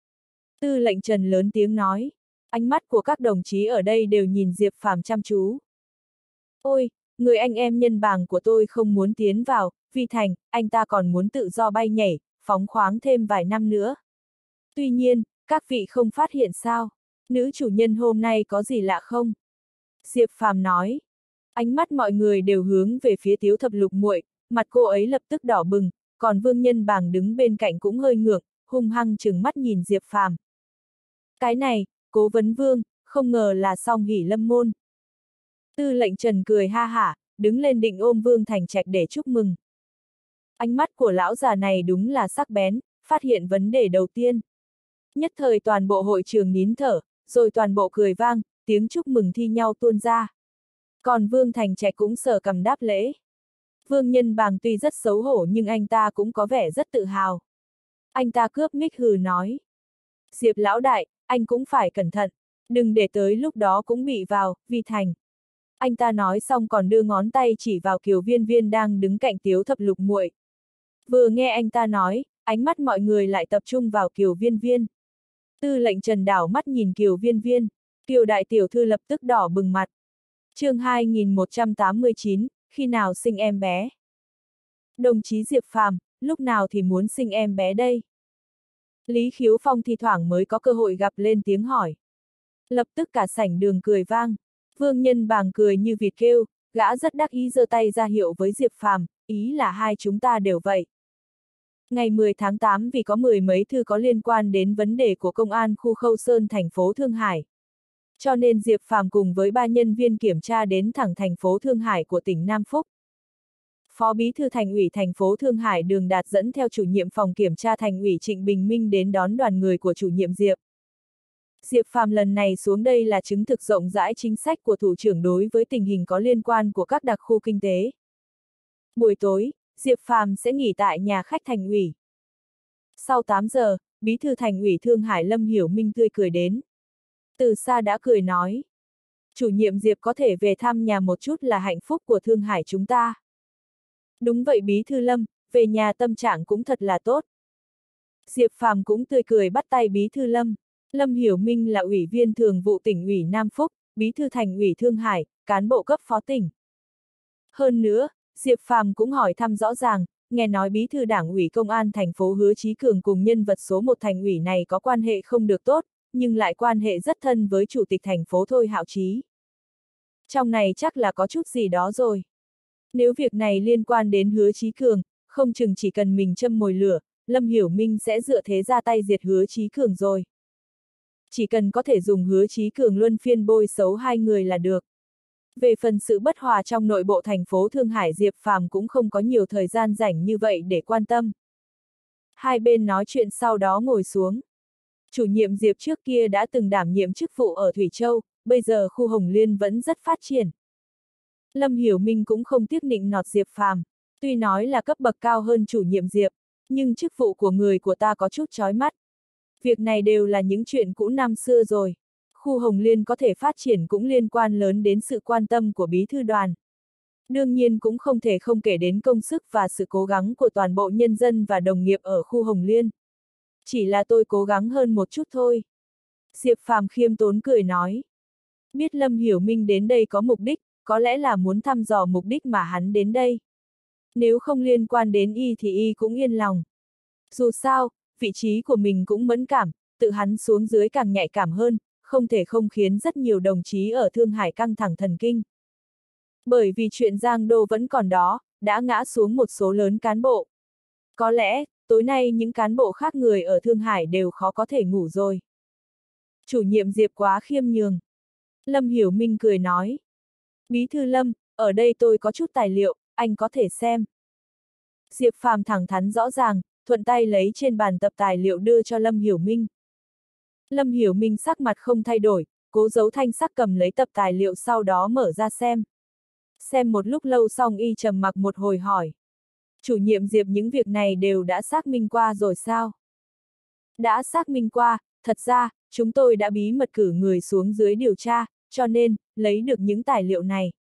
Tư lệnh Trần lớn tiếng nói. Ánh mắt của các đồng chí ở đây đều nhìn Diệp Phàm chăm chú. Ôi, người anh em Nhân Bàng của tôi không muốn tiến vào, vì thành, anh ta còn muốn tự do bay nhảy, phóng khoáng thêm vài năm nữa. Tuy nhiên, các vị không phát hiện sao, nữ chủ nhân hôm nay có gì lạ không? Diệp Phàm nói. Ánh mắt mọi người đều hướng về phía Tiếu thập lục muội, mặt cô ấy lập tức đỏ bừng, còn Vương Nhân Bàng đứng bên cạnh cũng hơi ngượng, hung hăng trừng mắt nhìn Diệp Phàm. Cái này, Cố vấn Vương, không ngờ là Song Hỷ Lâm môn. Tư lệnh Trần cười ha hả, đứng lên định ôm Vương Thành Trạch để chúc mừng. Ánh mắt của lão già này đúng là sắc bén, phát hiện vấn đề đầu tiên. Nhất thời toàn bộ hội trường nín thở, rồi toàn bộ cười vang, tiếng chúc mừng thi nhau tuôn ra. Còn Vương Thành Trạch cũng sờ cằm đáp lễ. Vương Nhân Bàng tuy rất xấu hổ nhưng anh ta cũng có vẻ rất tự hào. Anh ta cướp mic hừ nói. Diệp lão đại, anh cũng phải cẩn thận, đừng để tới lúc đó cũng bị vào, vi thành. Anh ta nói xong còn đưa ngón tay chỉ vào Kiều Viên Viên đang đứng cạnh Tiếu thập lục muội. Vừa nghe anh ta nói, ánh mắt mọi người lại tập trung vào Kiều Viên Viên. Tư lệnh Trần đảo mắt nhìn Kiều Viên Viên, Kiều đại tiểu thư lập tức đỏ bừng mặt. Chương hai nghìn một trăm tám mươi chín, khi nào sinh em bé? Đồng chí Diệp Phàm, lúc nào thì muốn sinh em bé đây? Lý Khiếu Phong thi thoảng mới có cơ hội gặp lên tiếng hỏi. Lập tức cả sảnh đường cười vang. Vương Nhân Bàng cười như vịt kêu, gã rất đắc ý giơ tay ra hiệu với Diệp Phàm, ý là hai chúng ta đều vậy. Ngày mười tháng tám vì có mười mấy thư có liên quan đến vấn đề của công an khu Khâu Sơn thành phố Thương Hải. Cho nên Diệp Phàm cùng với ba nhân viên kiểm tra đến thẳng thành phố Thương Hải của tỉnh Nam Phúc. Phó Bí thư Thành ủy thành phố Thương Hải Đường Đạt dẫn theo chủ nhiệm phòng kiểm tra Thành ủy Trịnh Bình Minh đến đón đoàn người của chủ nhiệm Diệp. Diệp Phàm lần này xuống đây là chứng thực rộng rãi chính sách của thủ trưởng đối với tình hình có liên quan của các đặc khu kinh tế. Buổi tối, Diệp Phàm sẽ nghỉ tại nhà khách Thành ủy. Sau tám giờ, Bí thư Thành ủy Thương Hải Lâm Hiểu Minh tươi cười đến. Từ xa đã cười nói. Chủ nhiệm Diệp có thể về thăm nhà một chút là hạnh phúc của Thương Hải chúng ta. Đúng vậy Bí thư Lâm, về nhà tâm trạng cũng thật là tốt. Diệp Phàm cũng tươi cười bắt tay Bí thư Lâm. Lâm Hiểu Minh là ủy viên thường vụ tỉnh ủy Nam Phúc, Bí thư Thành ủy Thương Hải, cán bộ cấp phó tỉnh. Hơn nữa, Diệp Phàm cũng hỏi thăm rõ ràng, nghe nói Bí thư Đảng ủy Công an thành phố Hứa Chí Cường cùng nhân vật số một Thành ủy này có quan hệ không được tốt, nhưng lại quan hệ rất thân với Chủ tịch thành phố Thôi Hạo Chí. Trong này chắc là có chút gì đó rồi. Nếu việc này liên quan đến Hứa Chí Cường, không chừng chỉ cần mình châm mồi lửa, Lâm Hiểu Minh sẽ dựa thế ra tay diệt Hứa Chí Cường rồi. Chỉ cần có thể dùng Hứa Chí Cường luân phiên bôi xấu hai người là được. Về phần sự bất hòa trong nội bộ thành phố Thương Hải, Diệp Phàm cũng không có nhiều thời gian rảnh như vậy để quan tâm. Hai bên nói chuyện sau đó ngồi xuống. Chủ nhiệm Diệp trước kia đã từng đảm nhiệm chức vụ ở Thủy Châu, bây giờ khu Hồng Liên vẫn rất phát triển. Lâm Hiểu Minh cũng không tiếc nịnh nọt Diệp Phàm, tuy nói là cấp bậc cao hơn chủ nhiệm Diệp, nhưng chức vụ của người của ta có chút chói mắt. Việc này đều là những chuyện cũ năm xưa rồi. Khu Hồng Liên có thể phát triển cũng liên quan lớn đến sự quan tâm của bí thư đoàn. Đương nhiên cũng không thể không kể đến công sức và sự cố gắng của toàn bộ nhân dân và đồng nghiệp ở khu Hồng Liên. Chỉ là tôi cố gắng hơn một chút thôi. Diệp Phàm khiêm tốn cười nói. Biết Lâm Hiểu Minh đến đây có mục đích, có lẽ là muốn thăm dò mục đích mà hắn đến đây. Nếu không liên quan đến y thì y cũng yên lòng. Dù sao, vị trí của mình cũng mẫn cảm, tự hắn xuống dưới càng nhạy cảm hơn, không thể không khiến rất nhiều đồng chí ở Thương Hải căng thẳng thần kinh. Bởi vì chuyện Giang Đô vẫn còn đó, đã ngã xuống một số lớn cán bộ. Có lẽ, tối nay những cán bộ khác người ở Thương Hải đều khó có thể ngủ rồi. Chủ nhiệm Diệp quá khiêm nhường. Lâm Hiểu Minh cười nói. Bí thư Lâm, ở đây tôi có chút tài liệu, anh có thể xem. Diệp Phàm thẳng thắn rõ ràng, thuận tay lấy trên bàn tập tài liệu đưa cho Lâm Hiểu Minh. Lâm Hiểu Minh sắc mặt không thay đổi, cố giấu thanh sắc cầm lấy tập tài liệu sau đó mở ra xem. Xem một lúc lâu xong y trầm mặc một hồi hỏi. Chủ nhiệm Diệp những việc này đều đã xác minh qua rồi sao? Đã xác minh qua, thật ra, chúng tôi đã bí mật cử người xuống dưới điều tra, cho nên, lấy được những tài liệu này.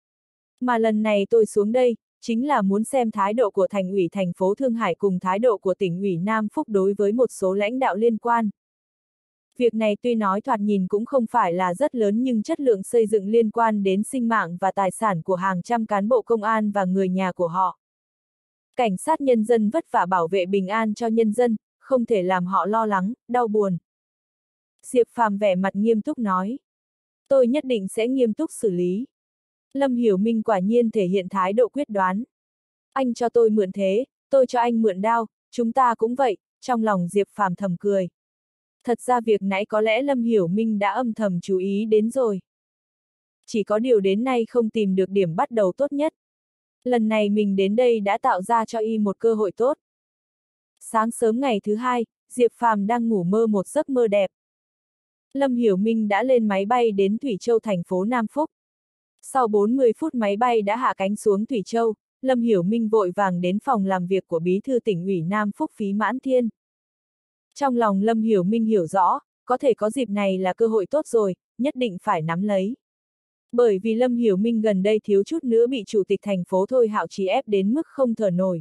Mà lần này tôi xuống đây, chính là muốn xem thái độ của Thành ủy thành phố Thương Hải cùng thái độ của tỉnh ủy Nam Phúc đối với một số lãnh đạo liên quan. Việc này tuy nói thoạt nhìn cũng không phải là rất lớn nhưng chất lượng xây dựng liên quan đến sinh mạng và tài sản của hàng trăm cán bộ công an và người nhà của họ. Cảnh sát nhân dân vất vả bảo vệ bình an cho nhân dân, không thể làm họ lo lắng, đau buồn. Diệp Phàm vẻ mặt nghiêm túc nói. Tôi nhất định sẽ nghiêm túc xử lý. Lâm Hiểu Minh quả nhiên thể hiện thái độ quyết đoán. Anh cho tôi mượn thế, tôi cho anh mượn đao, chúng ta cũng vậy, trong lòng Diệp Phàm thầm cười. Thật ra việc nãy có lẽ Lâm Hiểu Minh đã âm thầm chú ý đến rồi. Chỉ có điều đến nay không tìm được điểm bắt đầu tốt nhất. Lần này mình đến đây đã tạo ra cho y một cơ hội tốt. Sáng sớm ngày thứ hai, Diệp Phàm đang ngủ mơ một giấc mơ đẹp. Lâm Hiểu Minh đã lên máy bay đến Thủy Châu thành phố Nam Phúc. Sau bốn mươi phút máy bay đã hạ cánh xuống Thủy Châu, Lâm Hiểu Minh vội vàng đến phòng làm việc của Bí thư tỉnh ủy Nam Phúc Phí Mãn Thiên. Trong lòng Lâm Hiểu Minh hiểu rõ, có thể có dịp này là cơ hội tốt rồi, nhất định phải nắm lấy. Bởi vì Lâm Hiểu Minh gần đây thiếu chút nữa bị chủ tịch thành phố Thôi Hạo Chí ép đến mức không thở nổi.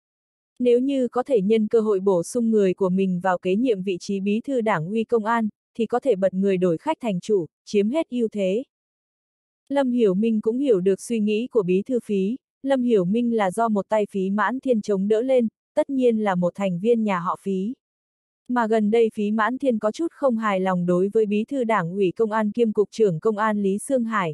Nếu như có thể nhân cơ hội bổ sung người của mình vào kế nhiệm vị trí bí thư đảng ủy công an, thì có thể bật người đổi khách thành chủ, chiếm hết ưu thế. Lâm Hiểu Minh cũng hiểu được suy nghĩ của bí thư Phí, Lâm Hiểu Minh là do một tay Phí Mãn Thiên chống đỡ lên, tất nhiên là một thành viên nhà họ Phí. Mà gần đây Phí Mãn Thiên có chút không hài lòng đối với bí thư đảng ủy công an kiêm cục trưởng công an Lý Sương Hải.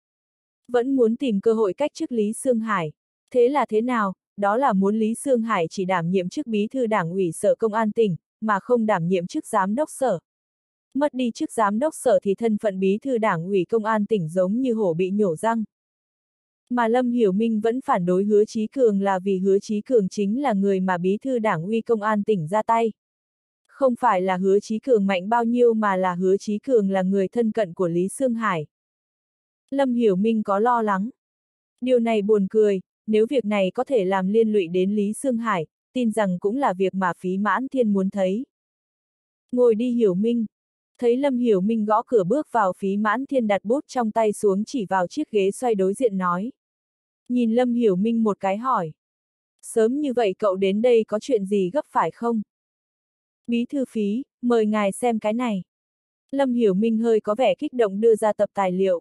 Vẫn muốn tìm cơ hội cách chức Lý Sương Hải. Thế là thế nào? Đó là muốn Lý Sương Hải chỉ đảm nhiệm chức bí thư đảng ủy sở công an tỉnh, mà không đảm nhiệm chức giám đốc sở. Mất đi chức giám đốc sở thì thân phận bí thư đảng ủy công an tỉnh giống như hổ bị nhổ răng. Mà Lâm Hiểu Minh vẫn phản đối Hứa Chí Cường là vì Hứa Chí Cường chính là người mà bí thư đảng ủy công an tỉnh ra tay. Không phải là Hứa Chí Cường mạnh bao nhiêu mà là Hứa Chí Cường là người thân cận của Lý Sương Hải. Lâm Hiểu Minh có lo lắng. Điều này buồn cười, nếu việc này có thể làm liên lụy đến Lý Sương Hải, tin rằng cũng là việc mà Phí Mãn Thiên muốn thấy. Ngồi đi Hiểu Minh. Thấy Lâm Hiểu Minh gõ cửa bước vào, Phí Mãn Thiên đặt bút trong tay xuống chỉ vào chiếc ghế xoay đối diện nói. Nhìn Lâm Hiểu Minh một cái hỏi. Sớm như vậy cậu đến đây có chuyện gì gấp phải không? Bí thư Phí, mời ngài xem cái này. Lâm Hiểu Minh hơi có vẻ kích động đưa ra tập tài liệu.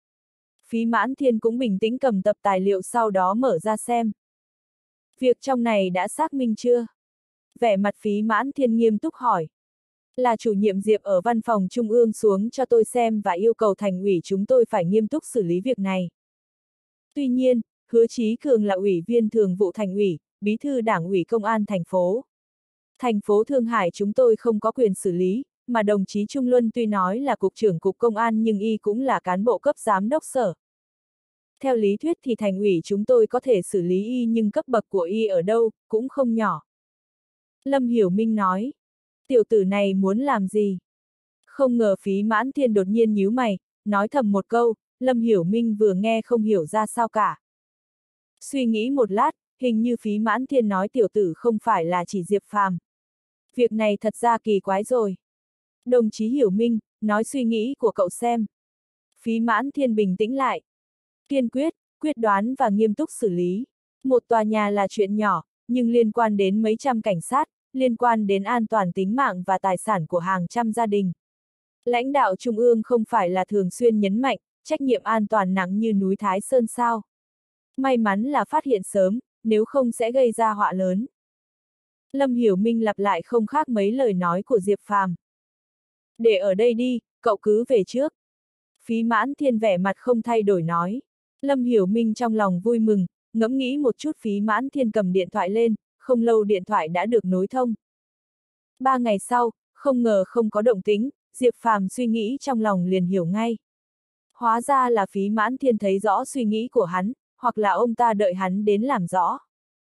Phí Mãn Thiên cũng bình tĩnh cầm tập tài liệu sau đó mở ra xem. Việc trong này đã xác minh chưa? Vẻ mặt Phí Mãn Thiên nghiêm túc hỏi. Là chủ nhiệm Diệp ở văn phòng trung ương xuống cho tôi xem và yêu cầu thành ủy chúng tôi phải nghiêm túc xử lý việc này. Tuy nhiên, Hứa Chí Cường là ủy viên thường vụ thành ủy, bí thư đảng ủy công an thành phố. Thành phố Thượng Hải chúng tôi không có quyền xử lý, mà đồng chí Trung Luân tuy nói là cục trưởng cục công an nhưng y cũng là cán bộ cấp giám đốc sở. Theo lý thuyết thì thành ủy chúng tôi có thể xử lý y nhưng cấp bậc của y ở đâu, cũng không nhỏ. Lâm Hiểu Minh nói, tiểu tử này muốn làm gì? Không ngờ Phí Mãn Thiên đột nhiên nhíu mày, nói thầm một câu, Lâm Hiểu Minh vừa nghe không hiểu ra sao cả. Suy nghĩ một lát, hình như Phí Mãn Thiên nói tiểu tử không phải là chỉ Diệp Phàm. Việc này thật ra kỳ quái rồi. Đồng chí Hiểu Minh, nói suy nghĩ của cậu xem. Phí Mãn Thiên bình tĩnh lại. Kiên quyết, quyết đoán và nghiêm túc xử lý. Một tòa nhà là chuyện nhỏ, nhưng liên quan đến mấy trăm cảnh sát, liên quan đến an toàn tính mạng và tài sản của hàng trăm gia đình. Lãnh đạo Trung ương không phải là thường xuyên nhấn mạnh, trách nhiệm an toàn nặng như núi Thái Sơn sao. May mắn là phát hiện sớm, nếu không sẽ gây ra họa lớn. Lâm Hiểu Minh lặp lại không khác mấy lời nói của Diệp Phàm. Để ở đây đi, cậu cứ về trước. Phí Mãn Thiên vẻ mặt không thay đổi nói. Lâm Hiểu Minh trong lòng vui mừng, ngẫm nghĩ một chút Phí Mãn Thiên cầm điện thoại lên, không lâu điện thoại đã được nối thông. Ba ngày sau, không ngờ không có động tĩnh, Diệp Phàm suy nghĩ trong lòng liền hiểu ngay. Hóa ra là Phí Mãn Thiên thấy rõ suy nghĩ của hắn, hoặc là ông ta đợi hắn đến làm rõ.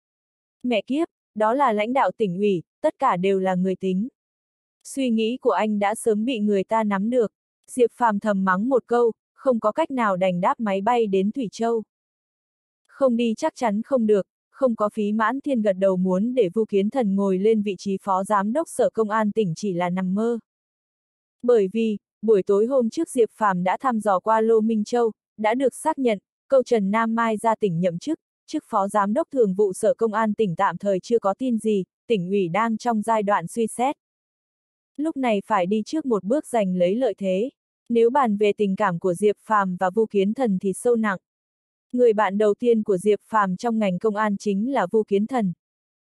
Mẹ kiếp, đó là lãnh đạo tỉnh ủy, tất cả đều là người tính. Suy nghĩ của anh đã sớm bị người ta nắm được. Diệp Phàm thầm mắng một câu, không có cách nào đành đáp máy bay đến Thủy Châu. Không đi chắc chắn không được, không có Phí Mãn Thiên gật đầu muốn để Vu Kiến Thần ngồi lên vị trí phó giám đốc sở công an tỉnh chỉ là nằm mơ. Bởi vì, buổi tối hôm trước Diệp Phàm đã thăm dò qua Lô Minh Châu, đã được xác nhận, câu Trần Nam Mai ra tỉnh nhậm chức, chức phó giám đốc thường vụ sở công an tỉnh tạm thời chưa có tin gì, tỉnh ủy đang trong giai đoạn suy xét. Lúc này phải đi trước một bước giành lấy lợi thế. Nếu bàn về tình cảm của Diệp Phàm và Vu Kiến Thần thì sâu nặng. Người bạn đầu tiên của Diệp Phàm trong ngành công an chính là Vu Kiến Thần.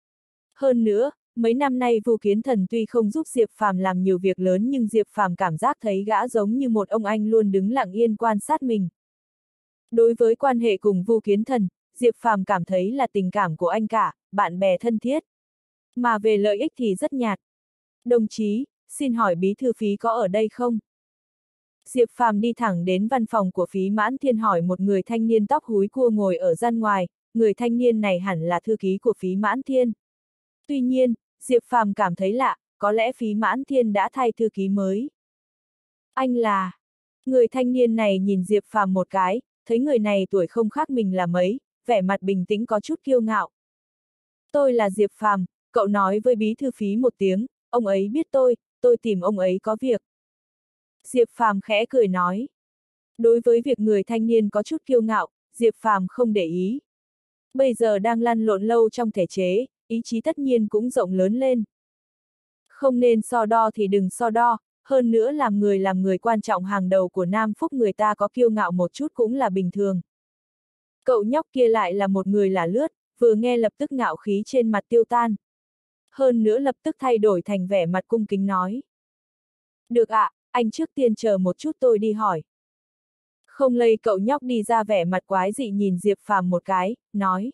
Hơn nữa, mấy năm nay Vu Kiến Thần tuy không giúp Diệp Phàm làm nhiều việc lớn nhưng Diệp Phàm cảm giác thấy gã giống như một ông anh luôn đứng lặng yên quan sát mình. Đối với quan hệ cùng Vu Kiến Thần, Diệp Phàm cảm thấy là tình cảm của anh cả, bạn bè thân thiết. Mà về lợi ích thì rất nhạt. Đồng chí, xin hỏi bí thư Phí có ở đây không? Diệp Phàm đi thẳng đến văn phòng của Phí Mãn Thiên hỏi một người thanh niên tóc húi cua ngồi ở gian ngoài, người thanh niên này hẳn là thư ký của Phí Mãn Thiên. Tuy nhiên, Diệp Phàm cảm thấy lạ, có lẽ Phí Mãn Thiên đã thay thư ký mới. Anh là... Người thanh niên này nhìn Diệp Phàm một cái, thấy người này tuổi không khác mình là mấy, vẻ mặt bình tĩnh có chút kiêu ngạo. Tôi là Diệp Phàm, cậu nói với bí thư Phí một tiếng, ông ấy biết tôi, tôi tìm ông ấy có việc. Diệp Phàm khẽ cười nói. Đối với việc người thanh niên có chút kiêu ngạo, Diệp Phàm không để ý. Bây giờ đang lăn lộn lâu trong thể chế, ý chí tất nhiên cũng rộng lớn lên. Không nên so đo thì đừng so đo, hơn nữa làm người làm người quan trọng hàng đầu của Nam Phúc người ta có kiêu ngạo một chút cũng là bình thường. Cậu nhóc kia lại là một người lả lướt, vừa nghe lập tức ngạo khí trên mặt tiêu tan. Hơn nữa lập tức thay đổi thành vẻ mặt cung kính nói. Được ạ, à, anh trước tiên chờ một chút tôi đi hỏi. Không lây cậu nhóc đi ra vẻ mặt quái dị nhìn Diệp Phàm một cái, nói.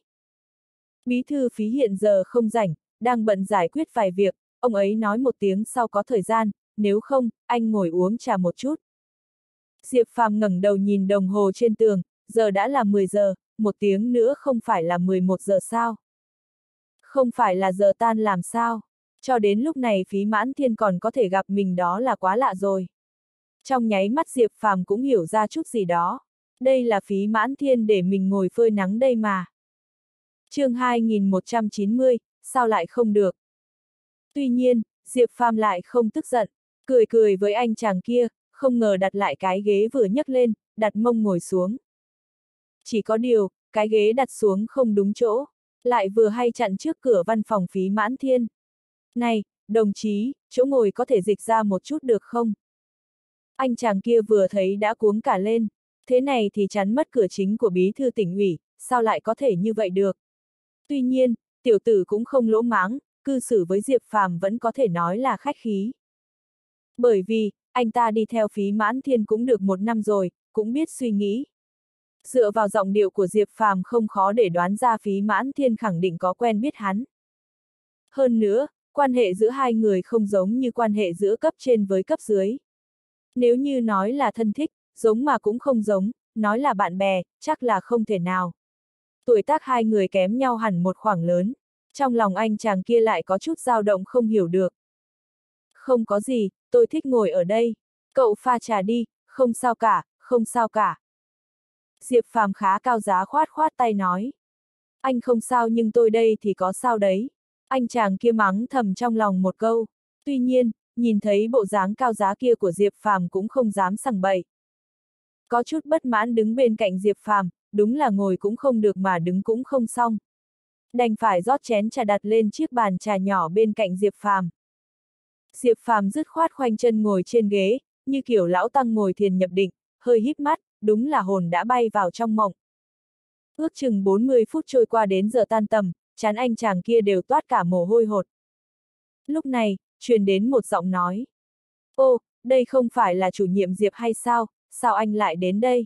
Bí thư Phí hiện giờ không rảnh, đang bận giải quyết vài việc, ông ấy nói một tiếng sau có thời gian, nếu không, anh ngồi uống trà một chút. Diệp Phàm ngẩng đầu nhìn đồng hồ trên tường, giờ đã là mười giờ, một tiếng nữa không phải là mười một giờ sao? Không phải là giờ tan làm sao? Cho đến lúc này Phí Mãn Thiên còn có thể gặp mình đó là quá lạ rồi. Trong nháy mắt Diệp Phàm cũng hiểu ra chút gì đó. Đây là Phí Mãn Thiên để mình ngồi phơi nắng đây mà. Chương hai nghìn một trăm chín mươi, sao lại không được? Tuy nhiên, Diệp Phàm lại không tức giận, cười cười với anh chàng kia, không ngờ đặt lại cái ghế vừa nhấc lên, đặt mông ngồi xuống. Chỉ có điều, cái ghế đặt xuống không đúng chỗ, lại vừa hay chặn trước cửa văn phòng Phí Mãn Thiên. Này, đồng chí, chỗ ngồi có thể dịch ra một chút được không? Anh chàng kia vừa thấy đã cuống cả lên, thế này thì chắn mất cửa chính của bí thư tỉnh ủy, sao lại có thể như vậy được? Tuy nhiên, tiểu tử cũng không lỗ mãng, cư xử với Diệp Phàm vẫn có thể nói là khách khí. Bởi vì, anh ta đi theo Phí Mãn Thiên cũng được một năm rồi, cũng biết suy nghĩ. Dựa vào giọng điệu của Diệp Phàm không khó để đoán ra Phí Mãn Thiên khẳng định có quen biết hắn. Hơn nữa, quan hệ giữa hai người không giống như quan hệ giữa cấp trên với cấp dưới. Nếu như nói là thân thích, giống mà cũng không giống, nói là bạn bè, chắc là không thể nào. Tuổi tác hai người kém nhau hẳn một khoảng lớn, trong lòng anh chàng kia lại có chút dao động không hiểu được. Không có gì, tôi thích ngồi ở đây. Cậu pha trà đi, không sao cả, không sao cả. Diệp Phàm khá cao giá khoát khoát tay nói. Anh không sao nhưng tôi đây thì có sao đấy. Anh chàng kia mắng thầm trong lòng một câu. Tuy nhiên, nhìn thấy bộ dáng cao giá kia của Diệp Phàm cũng không dám sằng bậy. Có chút bất mãn đứng bên cạnh Diệp Phàm, đúng là ngồi cũng không được mà đứng cũng không xong. Đành phải rót chén trà đặt lên chiếc bàn trà nhỏ bên cạnh Diệp Phàm. Diệp Phàm dứt khoát khoanh chân ngồi trên ghế, như kiểu lão tăng ngồi thiền nhập định, hơi híp mắt, đúng là hồn đã bay vào trong mộng. Ước chừng bốn mươi phút trôi qua đến giờ tan tầm, trán anh chàng kia đều toát cả mồ hôi hột. Lúc này, truyền đến một giọng nói. Ô, đây không phải là chủ nhiệm Diệp hay sao, sao anh lại đến đây?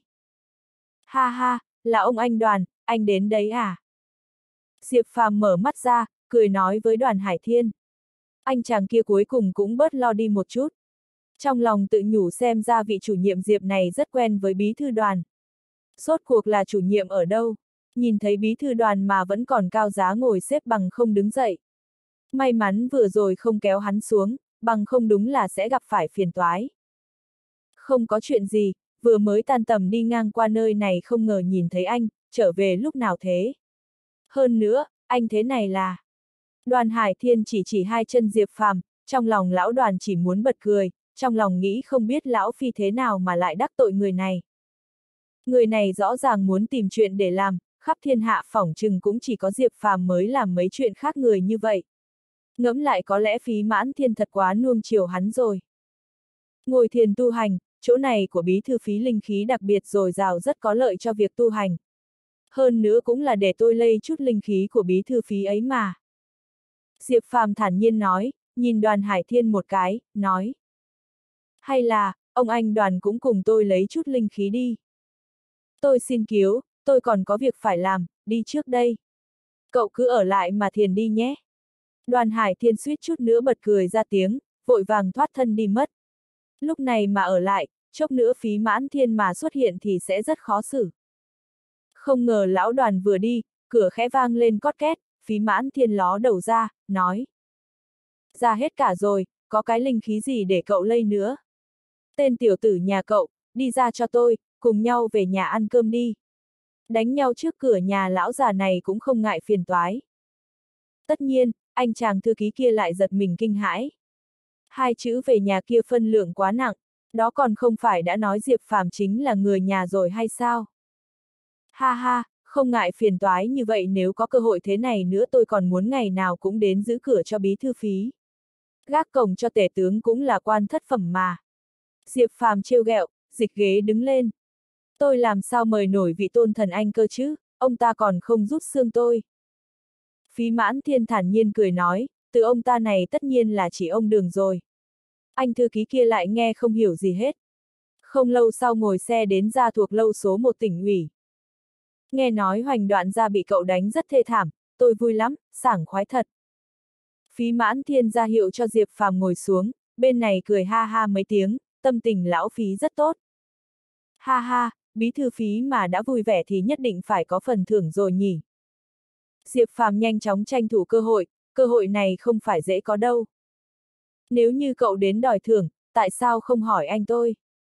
Ha ha, là ông anh Đoàn, anh đến đấy à? Diệp Phàm mở mắt ra, cười nói với Đoàn Hải Thiên. Anh chàng kia cuối cùng cũng bớt lo đi một chút. Trong lòng tự nhủ xem ra vị chủ nhiệm Diệp này rất quen với bí thư Đoàn. Rốt cuộc là chủ nhiệm ở đâu? Nhìn thấy bí thư Đoàn mà vẫn còn cao giá ngồi xếp bằng không đứng dậy. May mắn vừa rồi không kéo hắn xuống, bằng không đúng là sẽ gặp phải phiền toái. Không có chuyện gì, vừa mới tan tầm đi ngang qua nơi này không ngờ nhìn thấy anh, trở về lúc nào thế? Hơn nữa, anh thế này là... Đoàn Hải Thiên chỉ chỉ hai chân Diệp Phàm, trong lòng lão Đoàn chỉ muốn bật cười, trong lòng nghĩ không biết lão phi thế nào mà lại đắc tội người này. Người này rõ ràng muốn tìm chuyện để làm, khắp thiên hạ phỏng chừng cũng chỉ có Diệp Phàm mới làm mấy chuyện khác người như vậy. Ngẫm lại có lẽ Phí Mãn Thiên thật quá nuông chiều hắn rồi. Ngồi thiền tu hành, chỗ này của bí thư Phí linh khí đặc biệt dồi dào rất có lợi cho việc tu hành. Hơn nữa cũng là để tôi lây chút linh khí của bí thư Phí ấy mà. Diệp Phàm thản nhiên nói, nhìn Đoàn Hải Thiên một cái, nói. Hay là, ông anh Đoàn cũng cùng tôi lấy chút linh khí đi. Tôi xin cứu, tôi còn có việc phải làm, đi trước đây. Cậu cứ ở lại mà thiền đi nhé. Đoàn Hải Thiên suýt chút nữa bật cười ra tiếng, vội vàng thoát thân đi mất. Lúc này mà ở lại, chốc nữa Phí Mãn Thiên mà xuất hiện thì sẽ rất khó xử. Không ngờ lão Đoàn vừa đi, cửa khẽ vang lên cót két, Phí Mãn Thiên ló đầu ra, nói. Ra hết cả rồi, có cái linh khí gì để cậu lây nữa. Tên tiểu tử nhà cậu, đi ra cho tôi, cùng nhau về nhà ăn cơm đi. Đánh nhau trước cửa nhà lão già này cũng không ngại phiền toái. Tất nhiên, anh chàng thư ký kia lại giật mình kinh hãi. Hai chữ về nhà kia phân lượng quá nặng, đó còn không phải đã nói Diệp Phàm chính là người nhà rồi hay sao? Ha ha, không ngại phiền toái như vậy nếu có cơ hội thế này nữa tôi còn muốn ngày nào cũng đến giữ cửa cho bí thư Phí. Gác cổng cho tể tướng cũng là quan thất phẩm mà. Diệp Phàm trêu ghẹo, dịch ghế đứng lên. Tôi làm sao mời nổi vị tôn thần anh cơ chứ, ông ta còn không rút xương tôi. Phí Mãn Thiên thản nhiên cười nói, từ ông ta này tất nhiên là chỉ ông Đường rồi. Anh thư ký kia lại nghe không hiểu gì hết. Không lâu sau ngồi xe đến ra thuộc lâu số một tỉnh ủy. Nghe nói Hoành Đoạn gia bị cậu đánh rất thê thảm, tôi vui lắm, sảng khoái thật. Phí Mãn Thiên ra hiệu cho Diệp Phàm ngồi xuống, bên này cười ha ha mấy tiếng, tâm tình lão Phí rất tốt. Ha ha, bí thư phí mà đã vui vẻ thì nhất định phải có phần thưởng rồi nhỉ. Diệp Phàm nhanh chóng tranh thủ cơ hội, cơ hội này không phải dễ có đâu. Nếu như cậu đến đòi thưởng, tại sao không hỏi anh tôi?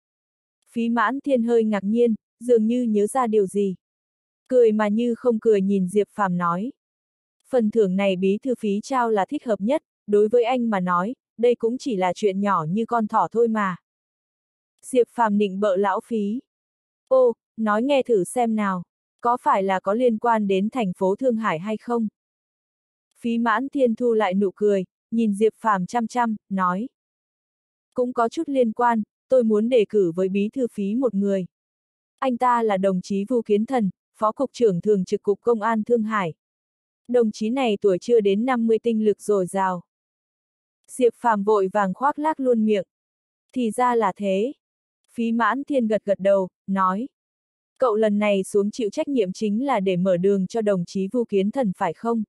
Phí Mãn Thiên hơi ngạc nhiên, dường như nhớ ra điều gì. Cười mà như không cười nhìn Diệp Phàm nói. Phần thưởng này bí thư phí trao là thích hợp nhất, đối với anh mà nói, đây cũng chỉ là chuyện nhỏ như con thỏ thôi mà. Diệp Phàm nịnh bợ lão Phí. Ô, nói nghe thử xem nào, có phải là có liên quan đến thành phố Thương Hải hay không? Phí Mãn Thiên thu lại nụ cười, nhìn Diệp Phàm chăm chăm, nói. Cũng có chút liên quan, tôi muốn đề cử với bí thư phí một người. Anh ta là đồng chí Vu Kiến Thần, Phó Cục trưởng Thường trực Cục Công an Thương Hải. Đồng chí này tuổi chưa đến năm mươi tinh lực dồi dào. Diệp Phàm vội vàng khoác lác luôn miệng. Thì ra là thế. Phí Mãn Thiên gật gật đầu, nói. Cậu lần này xuống chịu trách nhiệm chính là để mở đường cho đồng chí Vu Kiến Thần phải không?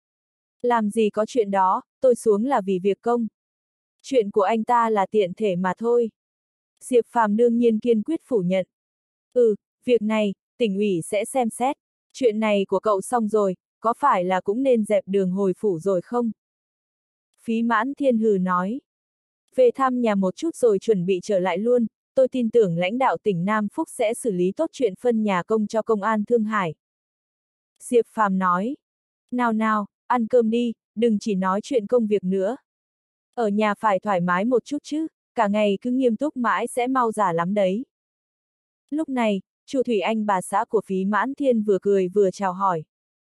Làm gì có chuyện đó, tôi xuống là vì việc công. Chuyện của anh ta là tiện thể mà thôi. Diệp Phàm đương nhiên kiên quyết phủ nhận. Ừ, việc này, tỉnh ủy sẽ xem xét. Chuyện này của cậu xong rồi, có phải là cũng nên dẹp đường hồi phủ rồi không? Phí Mãn Thiên hừ nói. Về thăm nhà một chút rồi chuẩn bị trở lại luôn, tôi tin tưởng lãnh đạo tỉnh Nam Phúc sẽ xử lý tốt chuyện phân nhà công cho công an Thương Hải. Diệp Phàm nói. Nào nào, ăn cơm đi, đừng chỉ nói chuyện công việc nữa. Ở nhà phải thoải mái một chút chứ, cả ngày cứ nghiêm túc mãi sẽ mau già lắm đấy. Lúc này, Chu Thủy Anh bà xã của Phí Mãn Thiên vừa cười vừa chào hỏi.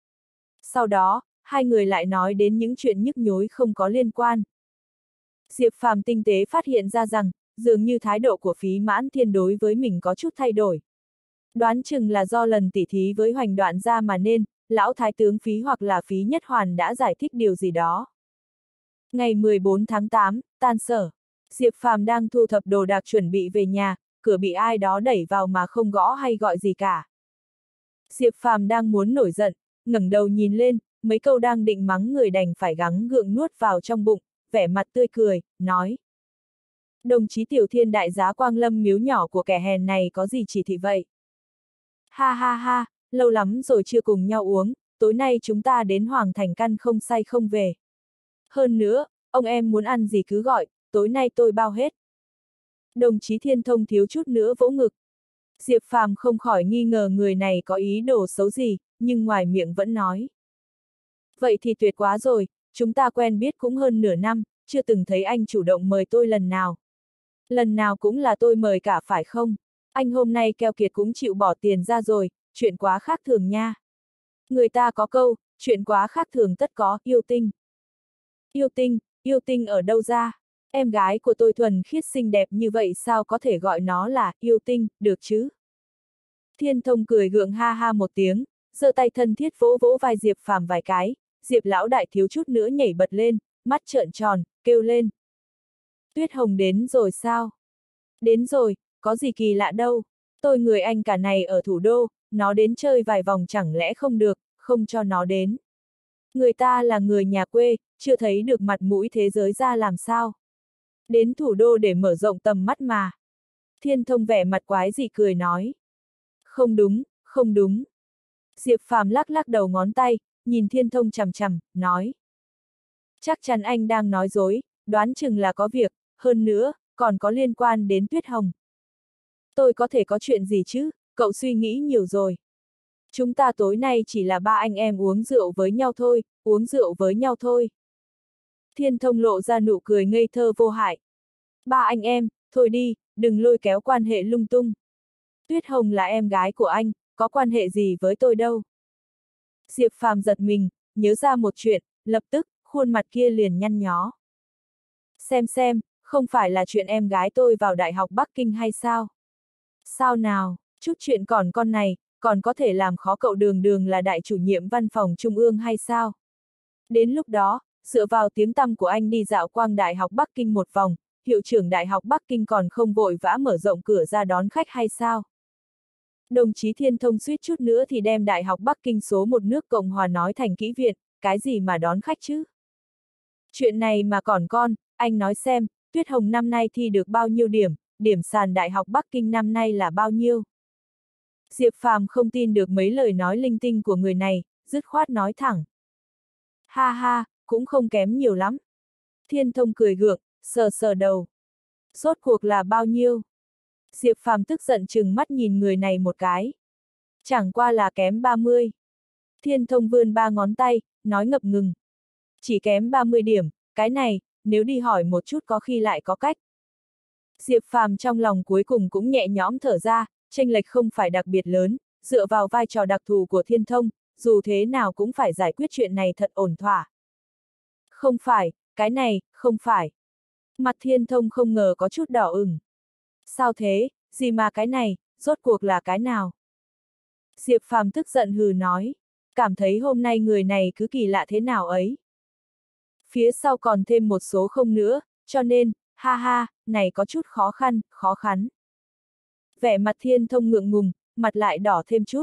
Sau đó, hai người lại nói đến những chuyện nhức nhối không có liên quan. Diệp Phàm tinh tế phát hiện ra rằng, dường như thái độ của Phí Mãn Thiên đối với mình có chút thay đổi. Đoán chừng là do lần tỉ thí với Hoành Đoạn ra mà nên, lão thái tướng Phí hoặc là Phí Nhất Hoàn đã giải thích điều gì đó. Ngày mười bốn tháng tám, tan sở. Diệp Phàm đang thu thập đồ đạc chuẩn bị về nhà, cửa bị ai đó đẩy vào mà không gõ hay gọi gì cả. Diệp Phàm đang muốn nổi giận, ngẩng đầu nhìn lên, mấy câu đang định mắng người đành phải gắng gượng nuốt vào trong bụng, vẻ mặt tươi cười, nói. Đồng chí Tiểu Thiên đại giá Quang Lâm miếu nhỏ của kẻ hèn này có gì chỉ thị vậy? Ha ha ha, lâu lắm rồi chưa cùng nhau uống, tối nay chúng ta đến Hoàng Thành căn không say không về. Hơn nữa, ông em muốn ăn gì cứ gọi, tối nay tôi bao hết. Đồng chí Thiên Thông thiếu chút nữa vỗ ngực. Diệp Phàm không khỏi nghi ngờ người này có ý đồ xấu gì, nhưng ngoài miệng vẫn nói. Vậy thì tuyệt quá rồi, chúng ta quen biết cũng hơn nửa năm, chưa từng thấy anh chủ động mời tôi lần nào. Lần nào cũng là tôi mời cả phải không? Anh hôm nay keo kiệt cũng chịu bỏ tiền ra rồi, chuyện quá khác thường nha. Người ta có câu, chuyện quá khác thường tất có, yêu tinh. Yêu tinh, yêu tinh ở đâu ra? Em gái của tôi thuần khiết xinh đẹp như vậy sao có thể gọi nó là yêu tinh, được chứ? Thiên Thông cười gượng ha ha một tiếng, giơ tay thân thiết vỗ vỗ vai Diệp Phàm vài cái, Diệp lão đại thiếu chút nữa nhảy bật lên, mắt trợn tròn, kêu lên. Tuyết Hồng đến rồi sao? Đến rồi, có gì kỳ lạ đâu, tôi người anh cả này ở thủ đô, nó đến chơi vài vòng chẳng lẽ không được, không cho nó đến. Người ta là người nhà quê, chưa thấy được mặt mũi thế giới ra làm sao. Đến thủ đô để mở rộng tầm mắt mà. Thiên Thông vẻ mặt quái dị cười nói. Không đúng, không đúng. Diệp Phàm lắc lắc đầu ngón tay, nhìn Thiên Thông chằm chằm, nói. Chắc chắn anh đang nói dối, đoán chừng là có việc, hơn nữa, còn có liên quan đến Tuyết Hồng. Tôi có thể có chuyện gì chứ, cậu suy nghĩ nhiều rồi. Chúng ta tối nay chỉ là ba anh em uống rượu với nhau thôi, uống rượu với nhau thôi. Thiên Thông lộ ra nụ cười ngây thơ vô hại. Ba anh em, thôi đi, đừng lôi kéo quan hệ lung tung. Tuyết Hồng là em gái của anh, có quan hệ gì với tôi đâu. Diệp Phàm giật mình, nhớ ra một chuyện, lập tức, khuôn mặt kia liền nhăn nhó. Xem xem, không phải là chuyện em gái tôi vào Đại học Bắc Kinh hay sao? Sao nào, chút chuyện còn con này, còn có thể làm khó cậu Đường Đường là đại chủ nhiệm văn phòng trung ương hay sao? Đến lúc đó, dựa vào tiếng tăm của anh đi dạo quang Đại học Bắc Kinh một vòng, hiệu trưởng Đại học Bắc Kinh còn không vội vã mở rộng cửa ra đón khách hay sao? Đồng chí Thiên Thông suýt chút nữa thì đem Đại học Bắc Kinh số một nước Cộng Hòa nói thành kỹ viện, cái gì mà đón khách chứ? Chuyện này mà còn con, anh nói xem, Tuyết Hồng năm nay thi được bao nhiêu điểm, điểm sàn Đại học Bắc Kinh năm nay là bao nhiêu? Diệp Phàm không tin được mấy lời nói linh tinh của người này, dứt khoát nói thẳng. Ha ha, cũng không kém nhiều lắm. Thiên Thông cười gượng, sờ sờ đầu. Rốt cuộc là bao nhiêu? Diệp Phàm tức giận chừng mắt nhìn người này một cái. Chẳng qua là kém ba mươi. Thiên Thông vươn ba ngón tay, nói ngập ngừng. Chỉ kém ba mươi điểm, cái này, nếu đi hỏi một chút có khi lại có cách. Diệp Phàm trong lòng cuối cùng cũng nhẹ nhõm thở ra, chênh lệch không phải đặc biệt lớn, dựa vào vai trò đặc thù của Thiên Thông, dù thế nào cũng phải giải quyết chuyện này thật ổn thỏa. Không phải, cái này, không phải. Mặt Thiên Thông không ngờ có chút đỏ ửng. Sao thế, gì mà cái này, rốt cuộc là cái nào? Diệp Phàm tức giận hừ nói, cảm thấy hôm nay người này cứ kỳ lạ thế nào ấy. Phía sau còn thêm một số không nữa, cho nên, ha ha, này có chút khó khăn, khó khăn. Vẻ mặt Thiên Thông ngượng ngùng, mặt lại đỏ thêm chút.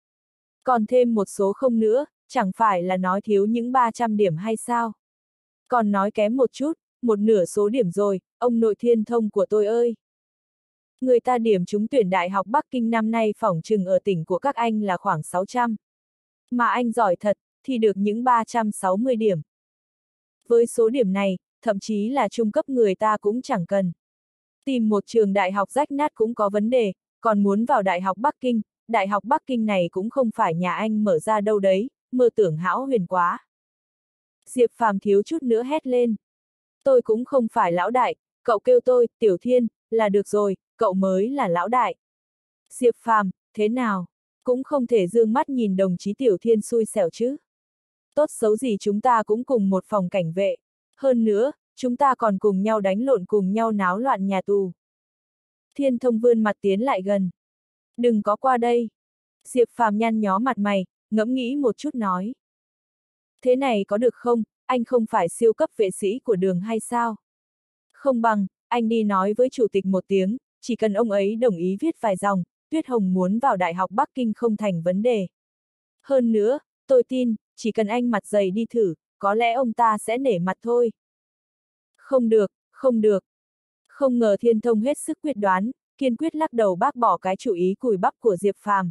Còn thêm một số không nữa, chẳng phải là nói thiếu những ba trăm điểm hay sao? Còn nói kém một chút, một nửa số điểm rồi, ông nội Thiên Thông của tôi ơi. Người ta điểm trúng tuyển Đại học Bắc Kinh năm nay phỏng chừng ở tỉnh của các anh là khoảng sáu trăm. Mà anh giỏi thật, thì được những ba trăm sáu mươi điểm. Với số điểm này, thậm chí là trung cấp người ta cũng chẳng cần. Tìm một trường đại học rách nát cũng có vấn đề, còn muốn vào Đại học Bắc Kinh, Đại học Bắc Kinh này cũng không phải nhà anh mở ra đâu đấy, mơ tưởng hão huyền quá. Diệp Phàm thiếu chút nữa hét lên. Tôi cũng không phải lão đại, cậu kêu tôi, Tiểu Thiên, là được rồi, cậu mới là lão đại. Diệp Phàm, thế nào? Cũng không thể dương mắt nhìn đồng chí Tiểu Thiên xui xẻo chứ. Tốt xấu gì chúng ta cũng cùng một phòng cảnh vệ. Hơn nữa, chúng ta còn cùng nhau đánh lộn cùng nhau náo loạn nhà tù. Thiên Thông vươn mặt tiến lại gần. Đừng có qua đây. Diệp Phàm nhăn nhó mặt mày, ngẫm nghĩ một chút nói. Thế này có được không, anh không phải siêu cấp vệ sĩ của đường hay sao? Không bằng, anh đi nói với chủ tịch một tiếng, chỉ cần ông ấy đồng ý viết vài dòng, Tuyết Hồng muốn vào Đại học Bắc Kinh không thành vấn đề. Hơn nữa, tôi tin, chỉ cần anh mặt dày đi thử, có lẽ ông ta sẽ nể mặt thôi. Không được, không được. Không ngờ Thiên Thông hết sức quyết đoán, kiên quyết lắc đầu bác bỏ cái chủ ý cùi bắp của Diệp Phàm.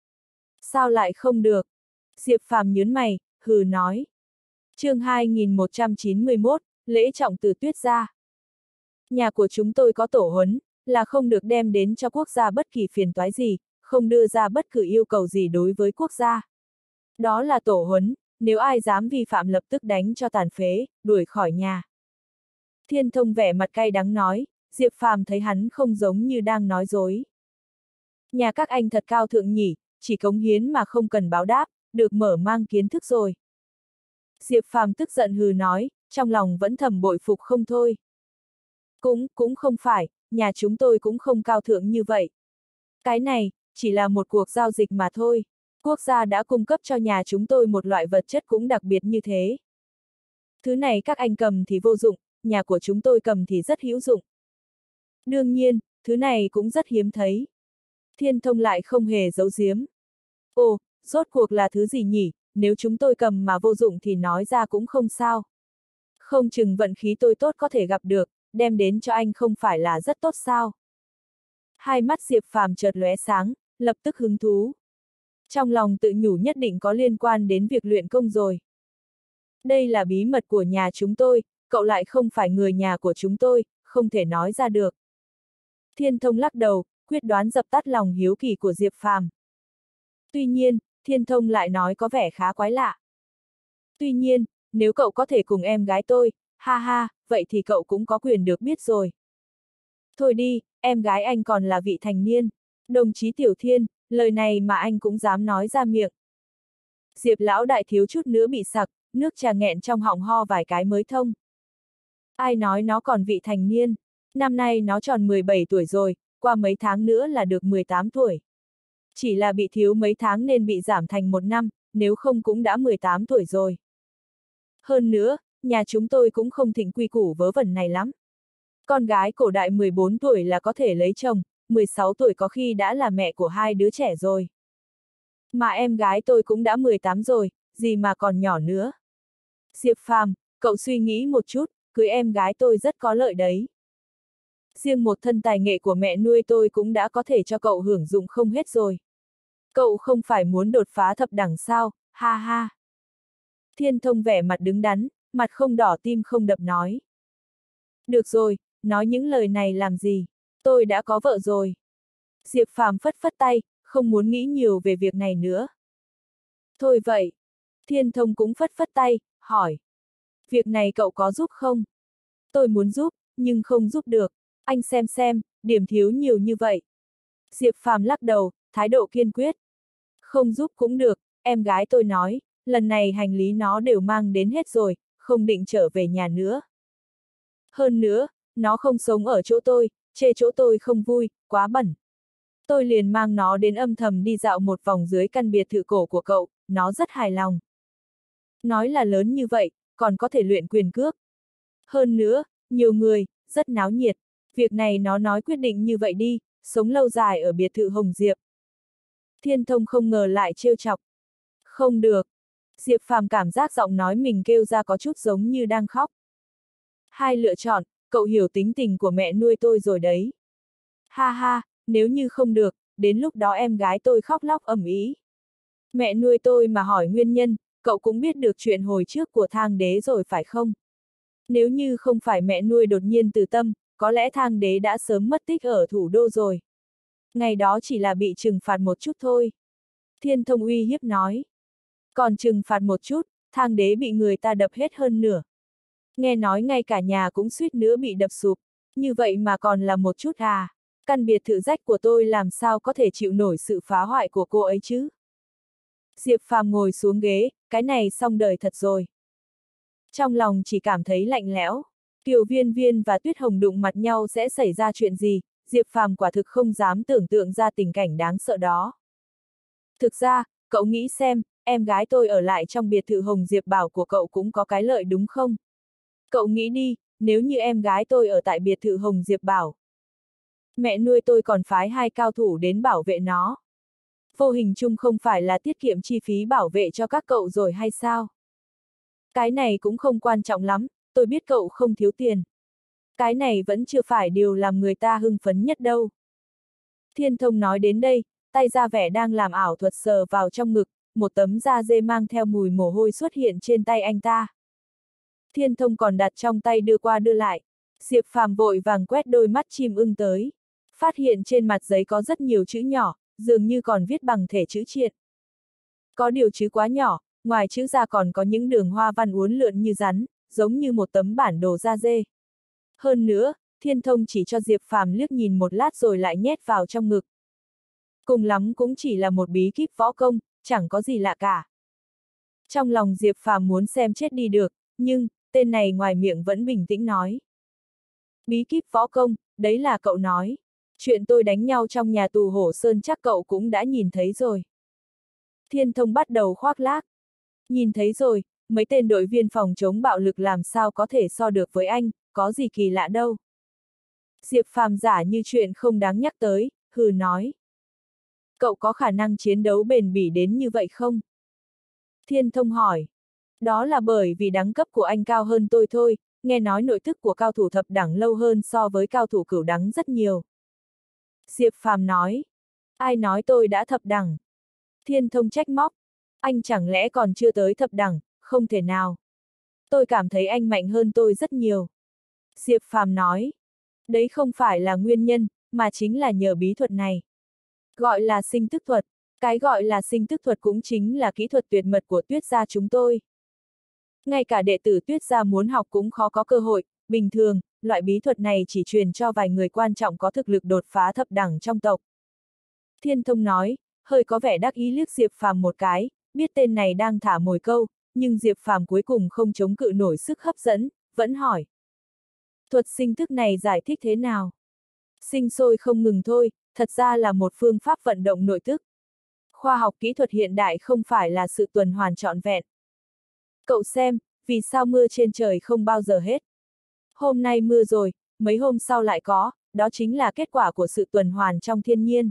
Sao lại không được? Diệp Phàm nhướng mày, hừ nói. Chương hai nghìn một trăm chín mươi mốt, lễ trọng từ Tuyết gia. Nhà của chúng tôi có tổ huấn, là không được đem đến cho quốc gia bất kỳ phiền toái gì, không đưa ra bất cứ yêu cầu gì đối với quốc gia. Đó là tổ huấn, nếu ai dám vi phạm lập tức đánh cho tàn phế, đuổi khỏi nhà. Thiên Thông vẻ mặt cay đắng nói, Diệp Phàm thấy hắn không giống như đang nói dối. Nhà các anh thật cao thượng nhỉ, chỉ cống hiến mà không cần báo đáp, được mở mang kiến thức rồi. Diệp Phàm tức giận hừ nói, trong lòng vẫn thầm bội phục không thôi. Cũng, cũng không phải, nhà chúng tôi cũng không cao thượng như vậy. Cái này, chỉ là một cuộc giao dịch mà thôi. Quốc gia đã cung cấp cho nhà chúng tôi một loại vật chất cũng đặc biệt như thế. Thứ này các anh cầm thì vô dụng, nhà của chúng tôi cầm thì rất hữu dụng. Đương nhiên, thứ này cũng rất hiếm thấy. Thiên Thông lại không hề giấu giếm. Ồ, rốt cuộc là thứ gì nhỉ, nếu chúng tôi cầm mà vô dụng thì nói ra cũng không sao. Không chừng vận khí tôi tốt có thể gặp được, đem đến cho anh không phải là rất tốt sao. Hai mắt Diệp Phàm chợt lóe sáng, lập tức hứng thú. Trong lòng tự nhủ nhất định có liên quan đến việc luyện công rồi. Đây là bí mật của nhà chúng tôi, cậu lại không phải người nhà của chúng tôi, không thể nói ra được. Thiên Thông lắc đầu, quyết đoán dập tắt lòng hiếu kỳ của Diệp Phàm. Tuy nhiên, Thiên Thông lại nói có vẻ khá quái lạ. Tuy nhiên, nếu cậu có thể cùng em gái tôi, ha ha, vậy thì cậu cũng có quyền được biết rồi. Thôi đi, em gái anh còn là vị thành niên. Đồng chí Tiểu Thiên, lời này mà anh cũng dám nói ra miệng. Diệp lão đại thiếu chút nữa bị sặc, nước trà nghẹn trong họng ho vài cái mới thông. Ai nói nó còn vị thành niên, năm nay nó tròn mười bảy tuổi rồi, qua mấy tháng nữa là được mười tám tuổi. Chỉ là bị thiếu mấy tháng nên bị giảm thành một năm, nếu không cũng đã mười tám tuổi rồi. Hơn nữa, nhà chúng tôi cũng không thịnh quy củ vớ vẩn này lắm. Con gái cổ đại mười bốn tuổi là có thể lấy chồng, mười sáu tuổi có khi đã là mẹ của hai đứa trẻ rồi. Mà em gái tôi cũng đã mười tám rồi, gì mà còn nhỏ nữa. Diệp Phàm, cậu suy nghĩ một chút, cưới em gái tôi rất có lợi đấy. Riêng một thân tài nghệ của mẹ nuôi tôi cũng đã có thể cho cậu hưởng dụng không hết rồi. Cậu không phải muốn đột phá thập đẳng sao, ha ha. Thiên Thông vẻ mặt đứng đắn, mặt không đỏ tim không đập nói. Được rồi, nói những lời này làm gì, tôi đã có vợ rồi. Diệp Phàm phất phất tay, không muốn nghĩ nhiều về việc này nữa. Thôi vậy. Thiên Thông cũng phất phất tay, hỏi. Việc này cậu có giúp không? Tôi muốn giúp, nhưng không giúp được. Anh xem xem, điểm thiếu nhiều như vậy. Diệp Phàm lắc đầu, thái độ kiên quyết. Không giúp cũng được, em gái tôi nói, lần này hành lý nó đều mang đến hết rồi, không định trở về nhà nữa. Hơn nữa, nó không sống ở chỗ tôi, chê chỗ tôi không vui, quá bẩn. Tôi liền mang nó đến âm thầm đi dạo một vòng dưới căn biệt thự cổ của cậu, nó rất hài lòng. Nói là lớn như vậy, còn có thể luyện quyền cước. Hơn nữa, nhiều người, rất náo nhiệt. Việc này nó nói quyết định như vậy đi, sống lâu dài ở biệt thự Hồng Diệp. Thiên Thông không ngờ lại trêu chọc. Không được. Diệp Phàm cảm giác giọng nói mình kêu ra có chút giống như đang khóc. Hai lựa chọn, cậu hiểu tính tình của mẹ nuôi tôi rồi đấy. Ha ha, nếu như không được, đến lúc đó em gái tôi khóc lóc ầm ĩ. Mẹ nuôi tôi mà hỏi nguyên nhân, cậu cũng biết được chuyện hồi trước của Thang Đế rồi phải không? Nếu như không phải mẹ nuôi đột nhiên từ tâm, có lẽ Thang Đế đã sớm mất tích ở thủ đô rồi. Ngày đó chỉ là bị trừng phạt một chút thôi. Thiên Thông uy hiếp nói. Còn trừng phạt một chút, Thang Đế bị người ta đập hết hơn nửa. Nghe nói ngay cả nhà cũng suýt nữa bị đập sụp. Như vậy mà còn là một chút à? Căn biệt thự rách của tôi làm sao có thể chịu nổi sự phá hoại của cô ấy chứ? Diệp Phàm ngồi xuống ghế, cái này xong đời thật rồi. Trong lòng chỉ cảm thấy lạnh lẽo. Kiều Viên Viên và Tuyết Hồng đụng mặt nhau sẽ xảy ra chuyện gì, Diệp Phàm quả thực không dám tưởng tượng ra tình cảnh đáng sợ đó. Thực ra, cậu nghĩ xem, em gái tôi ở lại trong biệt thự Hồng Diệp Bảo của cậu cũng có cái lợi đúng không? Cậu nghĩ đi, nếu như em gái tôi ở tại biệt thự Hồng Diệp Bảo. Mẹ nuôi tôi còn phái hai cao thủ đến bảo vệ nó. Vô hình chung không phải là tiết kiệm chi phí bảo vệ cho các cậu rồi hay sao? Cái này cũng không quan trọng lắm, tôi biết cậu không thiếu tiền. Cái này vẫn chưa phải điều làm người ta hưng phấn nhất đâu. Thiên Thông nói đến đây, tay ra vẻ đang làm ảo thuật sờ vào trong ngực, một tấm da dê mang theo mùi mồ hôi xuất hiện trên tay anh ta. Thiên Thông còn đặt trong tay đưa qua đưa lại. Diệp Phàm vội vàng quét đôi mắt chim ưng tới. Phát hiện trên mặt giấy có rất nhiều chữ nhỏ, dường như còn viết bằng thể chữ triện. Có điều chữ quá nhỏ, ngoài chữ ra còn có những đường hoa văn uốn lượn như rắn, giống như một tấm bản đồ da dê. Hơn nữa, Thiên Thông chỉ cho Diệp Phàm liếc nhìn một lát rồi lại nhét vào trong ngực. Cùng lắm cũng chỉ là một bí kíp võ công, chẳng có gì lạ cả. Trong lòng Diệp Phàm muốn xem chết đi được, nhưng, tên này ngoài miệng vẫn bình tĩnh nói. Bí kíp võ công, đấy là cậu nói. Chuyện tôi đánh nhau trong nhà tù Hổ Sơn chắc cậu cũng đã nhìn thấy rồi. Thiên Thông bắt đầu khoác lác. Nhìn thấy rồi, mấy tên đội viên phòng chống bạo lực làm sao có thể so được với anh, có gì kỳ lạ đâu. Diệp Phàm giả như chuyện không đáng nhắc tới, hừ nói. Cậu có khả năng chiến đấu bền bỉ đến như vậy không? Thiên Thông hỏi. Đó là bởi vì đẳng cấp của anh cao hơn tôi thôi, nghe nói nội thức của cao thủ thập đẳng lâu hơn so với cao thủ cửu đẳng rất nhiều. Diệp Phàm nói. Ai nói tôi đã thập đẳng? Thiên Thông trách móc. Anh chẳng lẽ còn chưa tới thập đẳng, không thể nào. Tôi cảm thấy anh mạnh hơn tôi rất nhiều. Diệp Phàm nói. Đấy không phải là nguyên nhân, mà chính là nhờ bí thuật này. Gọi là sinh tức thuật. Cái gọi là sinh tức thuật cũng chính là kỹ thuật tuyệt mật của Tuyết gia chúng tôi. Ngay cả đệ tử Tuyết gia muốn học cũng khó có cơ hội, bình thường, loại bí thuật này chỉ truyền cho vài người quan trọng có thực lực đột phá thập đẳng trong tộc. Thiên Thông nói, hơi có vẻ đắc ý liếc Diệp Phàm một cái, biết tên này đang thả mồi câu, nhưng Diệp Phàm cuối cùng không chống cự nổi sức hấp dẫn, vẫn hỏi. Thuật sinh thức này giải thích thế nào? Sinh sôi không ngừng thôi, thật ra là một phương pháp vận động nội tức. Khoa học kỹ thuật hiện đại không phải là sự tuần hoàn trọn vẹn. Cậu xem, vì sao mưa trên trời không bao giờ hết? Hôm nay mưa rồi, mấy hôm sau lại có, đó chính là kết quả của sự tuần hoàn trong thiên nhiên.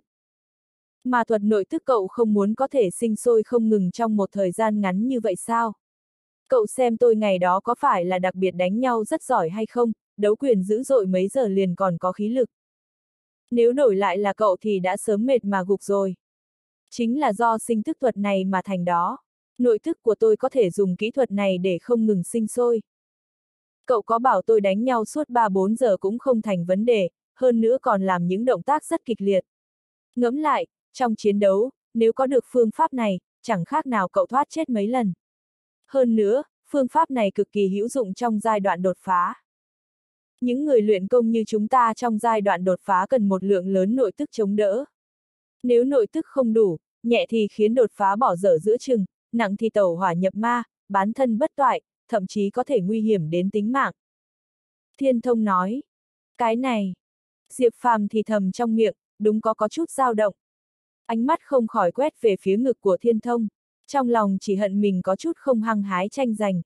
Mà thuật nội tức cậu không muốn có thể sinh sôi không ngừng trong một thời gian ngắn như vậy sao? Cậu xem tôi ngày đó có phải là đặc biệt đánh nhau rất giỏi hay không, đấu quyền dữ dội mấy giờ liền còn có khí lực. Nếu đổi lại là cậu thì đã sớm mệt mà gục rồi. Chính là do sinh thức thuật này mà thành đó. Nội thức của tôi có thể dùng kỹ thuật này để không ngừng sinh sôi. Cậu có bảo tôi đánh nhau suốt ba bốn giờ cũng không thành vấn đề, hơn nữa còn làm những động tác rất kịch liệt. Ngẫm lại, trong chiến đấu, nếu có được phương pháp này, chẳng khác nào cậu thoát chết mấy lần. Hơn nữa, phương pháp này cực kỳ hữu dụng trong giai đoạn đột phá. Những người luyện công như chúng ta trong giai đoạn đột phá cần một lượng lớn nội tức chống đỡ. Nếu nội tức không đủ, nhẹ thì khiến đột phá bỏ dở giữa chừng, nặng thì tẩu hỏa nhập ma, bán thân bất toại, thậm chí có thể nguy hiểm đến tính mạng. Thiên Thông nói, cái này, Diệp Phàm thì thầm trong miệng, đúng có có chút dao động. Ánh mắt không khỏi quét về phía ngực của Thiên Thông, trong lòng chỉ hận mình có chút không hăng hái tranh giành.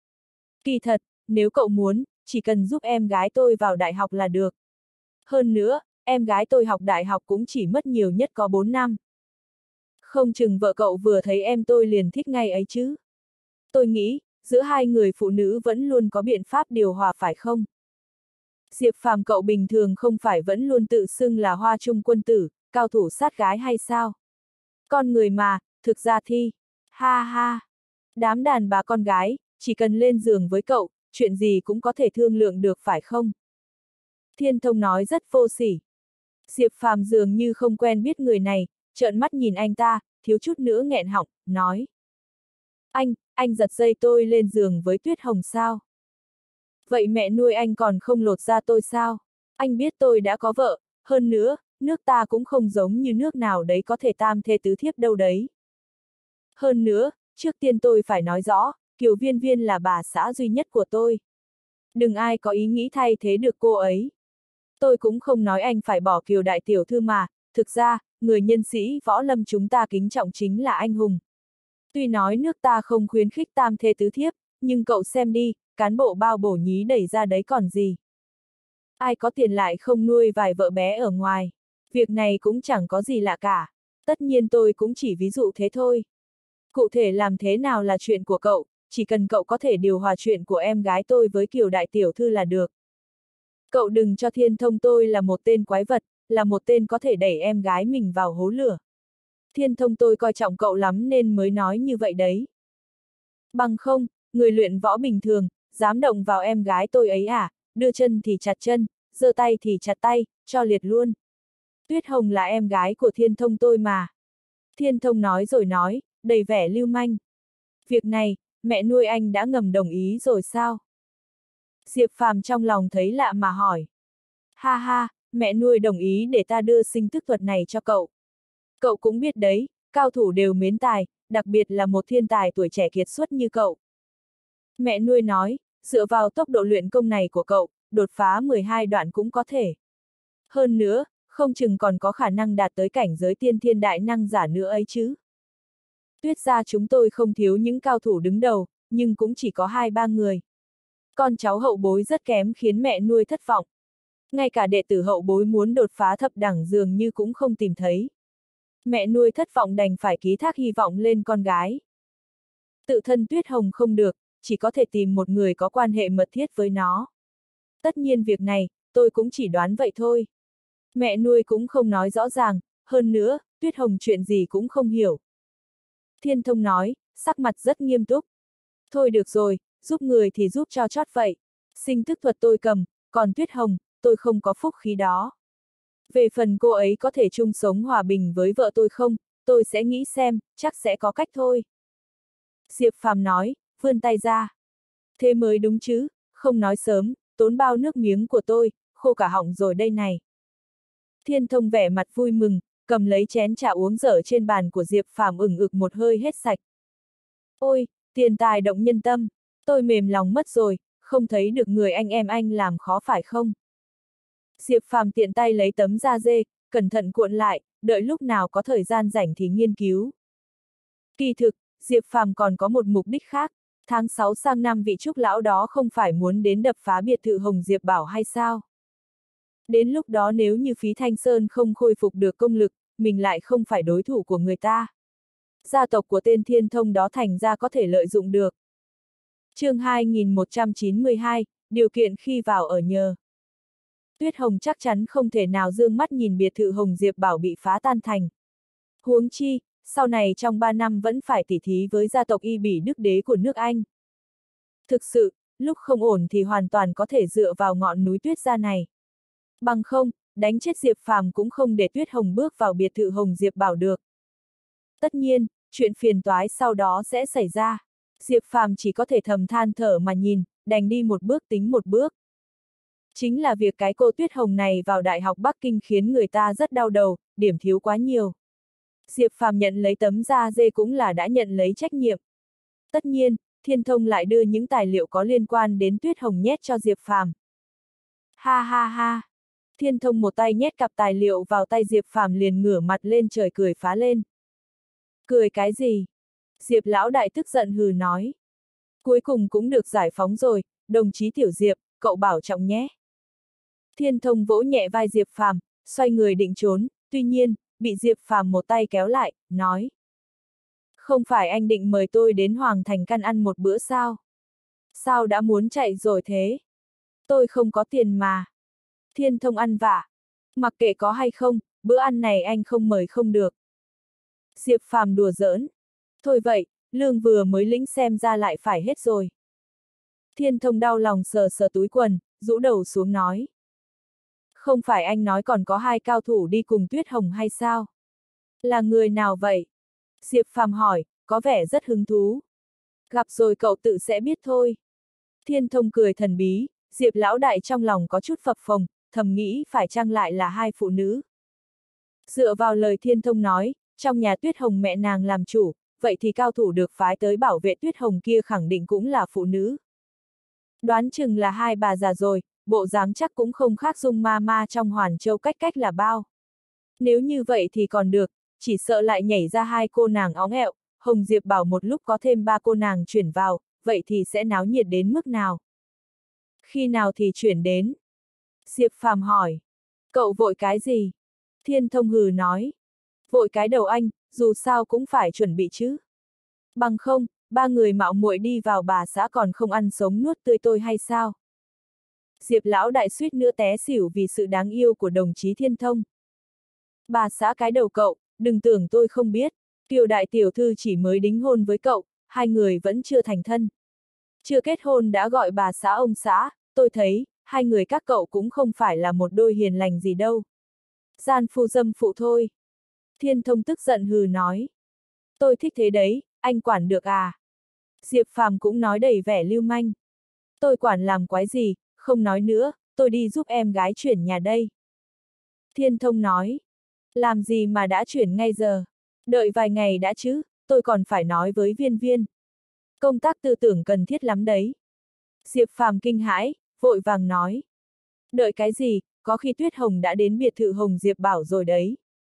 Kỳ thật, nếu cậu muốn, chỉ cần giúp em gái tôi vào đại học là được. Hơn nữa, em gái tôi học đại học cũng chỉ mất nhiều nhất có bốn năm. Không chừng vợ cậu vừa thấy em tôi liền thích ngay ấy chứ. Tôi nghĩ, giữa hai người phụ nữ vẫn luôn có biện pháp điều hòa phải không? Diệp Phàm cậu bình thường không phải vẫn luôn tự xưng là hoa trung quân tử, cao thủ sát gái hay sao? Con người mà, thực ra thì, ha ha, đám đàn bà con gái, chỉ cần lên giường với cậu, chuyện gì cũng có thể thương lượng được phải không? Thiên Thông nói rất vô sỉ. Diệp Phàm dường như không quen biết người này, trợn mắt nhìn anh ta, thiếu chút nữa nghẹn họng, nói. Anh, anh giật dây tôi lên giường với Tuyết Hồng sao? Vậy mẹ nuôi anh còn không lột ra tôi sao? Anh biết tôi đã có vợ, hơn nữa, nước ta cũng không giống như nước nào đấy có thể tam thê tứ thiếp đâu đấy. Hơn nữa, trước tiên tôi phải nói rõ, Kiều Viên Viên là bà xã duy nhất của tôi. Đừng ai có ý nghĩ thay thế được cô ấy. Tôi cũng không nói anh phải bỏ Kiều đại tiểu thư mà, thực ra, người nhân sĩ võ lâm chúng ta kính trọng chính là anh hùng. Tuy nói nước ta không khuyến khích tam thê tứ thiếp, nhưng cậu xem đi, cán bộ bao bổ nhí đẩy ra đấy còn gì. Ai có tiền lại không nuôi vài vợ bé ở ngoài. Việc này cũng chẳng có gì lạ cả. Tất nhiên tôi cũng chỉ ví dụ thế thôi. Cụ thể làm thế nào là chuyện của cậu, chỉ cần cậu có thể điều hòa chuyện của em gái tôi với Kiều đại tiểu thư là được. Cậu đừng cho Thiên Thông tôi là một tên quái vật, là một tên có thể đẩy em gái mình vào hố lửa. Thiên Thông tôi coi trọng cậu lắm nên mới nói như vậy đấy. Bằng không, người luyện võ bình thường, dám động vào em gái tôi ấy à, đưa chân thì chặt chân, giơ tay thì chặt tay, cho liệt luôn. Tuyết Hồng là em gái của Thiên Thông tôi mà. Thiên Thông nói rồi nói, đầy vẻ lưu manh. Việc này, mẹ nuôi anh đã ngầm đồng ý rồi sao? Diệp Phàm trong lòng thấy lạ mà hỏi. Ha ha, mẹ nuôi đồng ý để ta đưa sinh tức thuật này cho cậu. Cậu cũng biết đấy, cao thủ đều mến tài, đặc biệt là một thiên tài tuổi trẻ kiệt xuất như cậu. Mẹ nuôi nói, dựa vào tốc độ luyện công này của cậu, đột phá mười hai đoạn cũng có thể. Hơn nữa, không chừng còn có khả năng đạt tới cảnh giới tiên thiên đại năng giả nữa ấy chứ. Tuyết gia chúng tôi không thiếu những cao thủ đứng đầu, nhưng cũng chỉ có hai ba người. Con cháu hậu bối rất kém khiến mẹ nuôi thất vọng. Ngay cả đệ tử hậu bối muốn đột phá thập đẳng dường như cũng không tìm thấy. Mẹ nuôi thất vọng đành phải ký thác hy vọng lên con gái. Tự thân Tuyết Hồng không được, chỉ có thể tìm một người có quan hệ mật thiết với nó. Tất nhiên việc này, tôi cũng chỉ đoán vậy thôi. Mẹ nuôi cũng không nói rõ ràng, hơn nữa, Tuyết Hồng chuyện gì cũng không hiểu. Thiên Thông nói, sắc mặt rất nghiêm túc. Thôi được rồi, giúp người thì giúp cho chót vậy. Sinh tức thuật tôi cầm, còn Tuyết Hồng, tôi không có phúc khí đó. Về phần cô ấy có thể chung sống hòa bình với vợ tôi không, tôi sẽ nghĩ xem, chắc sẽ có cách thôi. Diệp Phàm nói, vươn tay ra. Thế mới đúng chứ, không nói sớm, tốn bao nước miếng của tôi, khô cả họng rồi đây này. Thiên Thông vẻ mặt vui mừng, cầm lấy chén trà uống dở trên bàn của Diệp Phàm ửng ực một hơi hết sạch. Ôi, tiền tài động nhân tâm, tôi mềm lòng mất rồi, không thấy được người anh em anh làm khó phải không? Diệp Phàm tiện tay lấy tấm da dê, cẩn thận cuộn lại, đợi lúc nào có thời gian rảnh thì nghiên cứu. Kỳ thực, Diệp Phàm còn có một mục đích khác, tháng sáu sang năm vị trúc lão đó không phải muốn đến đập phá biệt thự Hồng Diệp Bảo hay sao? Đến lúc đó nếu như Phí Thanh Sơn không khôi phục được công lực, mình lại không phải đối thủ của người ta. Gia tộc của tên Thiên Thông đó thành ra có thể lợi dụng được. Chương hai nghìn một trăm chín mươi hai, điều kiện khi vào ở nhờ. Tuyết Hồng chắc chắn không thể nào dương mắt nhìn biệt thự Hồng Diệp Bảo bị phá tan thành. Huống chi, sau này trong ba năm vẫn phải tỉ thí với gia tộc Y Bỉ Đức Đế của nước Anh. Thực sự, lúc không ổn thì hoàn toàn có thể dựa vào ngọn núi Tuyết Gia này. Bằng không, đánh chết Diệp Phàm cũng không để Tuyết Hồng bước vào biệt thự Hồng Diệp Bảo được. Tất nhiên, chuyện phiền toái sau đó sẽ xảy ra. Diệp Phàm chỉ có thể thầm than thở mà nhìn, đành đi một bước tính một bước. Chính là việc cái cô Tuyết Hồng này vào Đại học Bắc Kinh khiến người ta rất đau đầu, điểm thiếu quá nhiều. Diệp Phàm nhận lấy tấm da dê cũng là đã nhận lấy trách nhiệm. Tất nhiên, Thiên Thông lại đưa những tài liệu có liên quan đến Tuyết Hồng nhét cho Diệp Phàm. Ha ha ha! Thiên Thông một tay nhét cặp tài liệu vào tay Diệp Phàm liền ngửa mặt lên trời cười phá lên. Cười cái gì? Diệp lão đại tức giận hừ nói. Cuối cùng cũng được giải phóng rồi, đồng chí Tiểu Diệp, cậu bảo trọng nhé. Thiên Thông vỗ nhẹ vai Diệp Phàm, xoay người định trốn, tuy nhiên, bị Diệp Phàm một tay kéo lại, nói. Không phải anh định mời tôi đến Hoàng Thành Căn ăn một bữa sao? Sao đã muốn chạy rồi thế? Tôi không có tiền mà. Thiên Thông ăn vạ. Mặc kệ có hay không, bữa ăn này anh không mời không được. Diệp Phàm đùa giỡn. Thôi vậy, lương vừa mới lĩnh xem ra lại phải hết rồi. Thiên Thông đau lòng sờ sờ túi quần, rũ đầu xuống nói. Không phải anh nói còn có hai cao thủ đi cùng Tuyết Hồng hay sao? Là người nào vậy? Diệp Phàm hỏi, có vẻ rất hứng thú. Gặp rồi cậu tự sẽ biết thôi. Thiên Thông cười thần bí, Diệp lão đại trong lòng có chút phập phồng, thầm nghĩ phải chăng lại là hai phụ nữ. Dựa vào lời Thiên Thông nói, trong nhà Tuyết Hồng mẹ nàng làm chủ, vậy thì cao thủ được phái tới bảo vệ Tuyết Hồng kia khẳng định cũng là phụ nữ. Đoán chừng là hai bà già rồi, bộ dáng chắc cũng không khác Dung ma ma trong Hoàn Châu cách cách là bao. Nếu như vậy thì còn được, chỉ sợ lại nhảy ra hai cô nàng óng ẹo, Hồng Diệp bảo một lúc có thêm ba cô nàng chuyển vào, vậy thì sẽ náo nhiệt đến mức nào? Khi nào thì chuyển đến? Diệp Phàm hỏi. Cậu vội cái gì? Thiên Thông hừ nói. Vội cái đầu anh, dù sao cũng phải chuẩn bị chứ. Bằng không, ba người mạo muội đi vào bà xã còn không ăn sống nuốt tươi tôi hay sao? Diệp lão đại suýt nữa té xỉu vì sự đáng yêu của đồng chí Thiên Thông. Bà xã cái đầu cậu, đừng tưởng tôi không biết, Kiều đại tiểu thư chỉ mới đính hôn với cậu, hai người vẫn chưa thành thân. Chưa kết hôn đã gọi bà xã ông xã, tôi thấy, hai người các cậu cũng không phải là một đôi hiền lành gì đâu. Gian phu dâm phụ thôi. Thiên Thông tức giận hừ nói. Tôi thích thế đấy, anh quản được à? Diệp Phàm cũng nói đầy vẻ lưu manh. Tôi quản làm quái gì, không nói nữa, tôi đi giúp em gái chuyển nhà đây. Thiên Thông nói. Làm gì mà đã chuyển ngay giờ? Đợi vài ngày đã chứ, tôi còn phải nói với Viên Viên. Công tác tư tưởng cần thiết lắm đấy. Diệp Phàm kinh hãi, vội vàng nói. Đợi cái gì, có khi Tuyết Hồng đã đến biệt thự Hồng Diệp Bảo rồi đấy.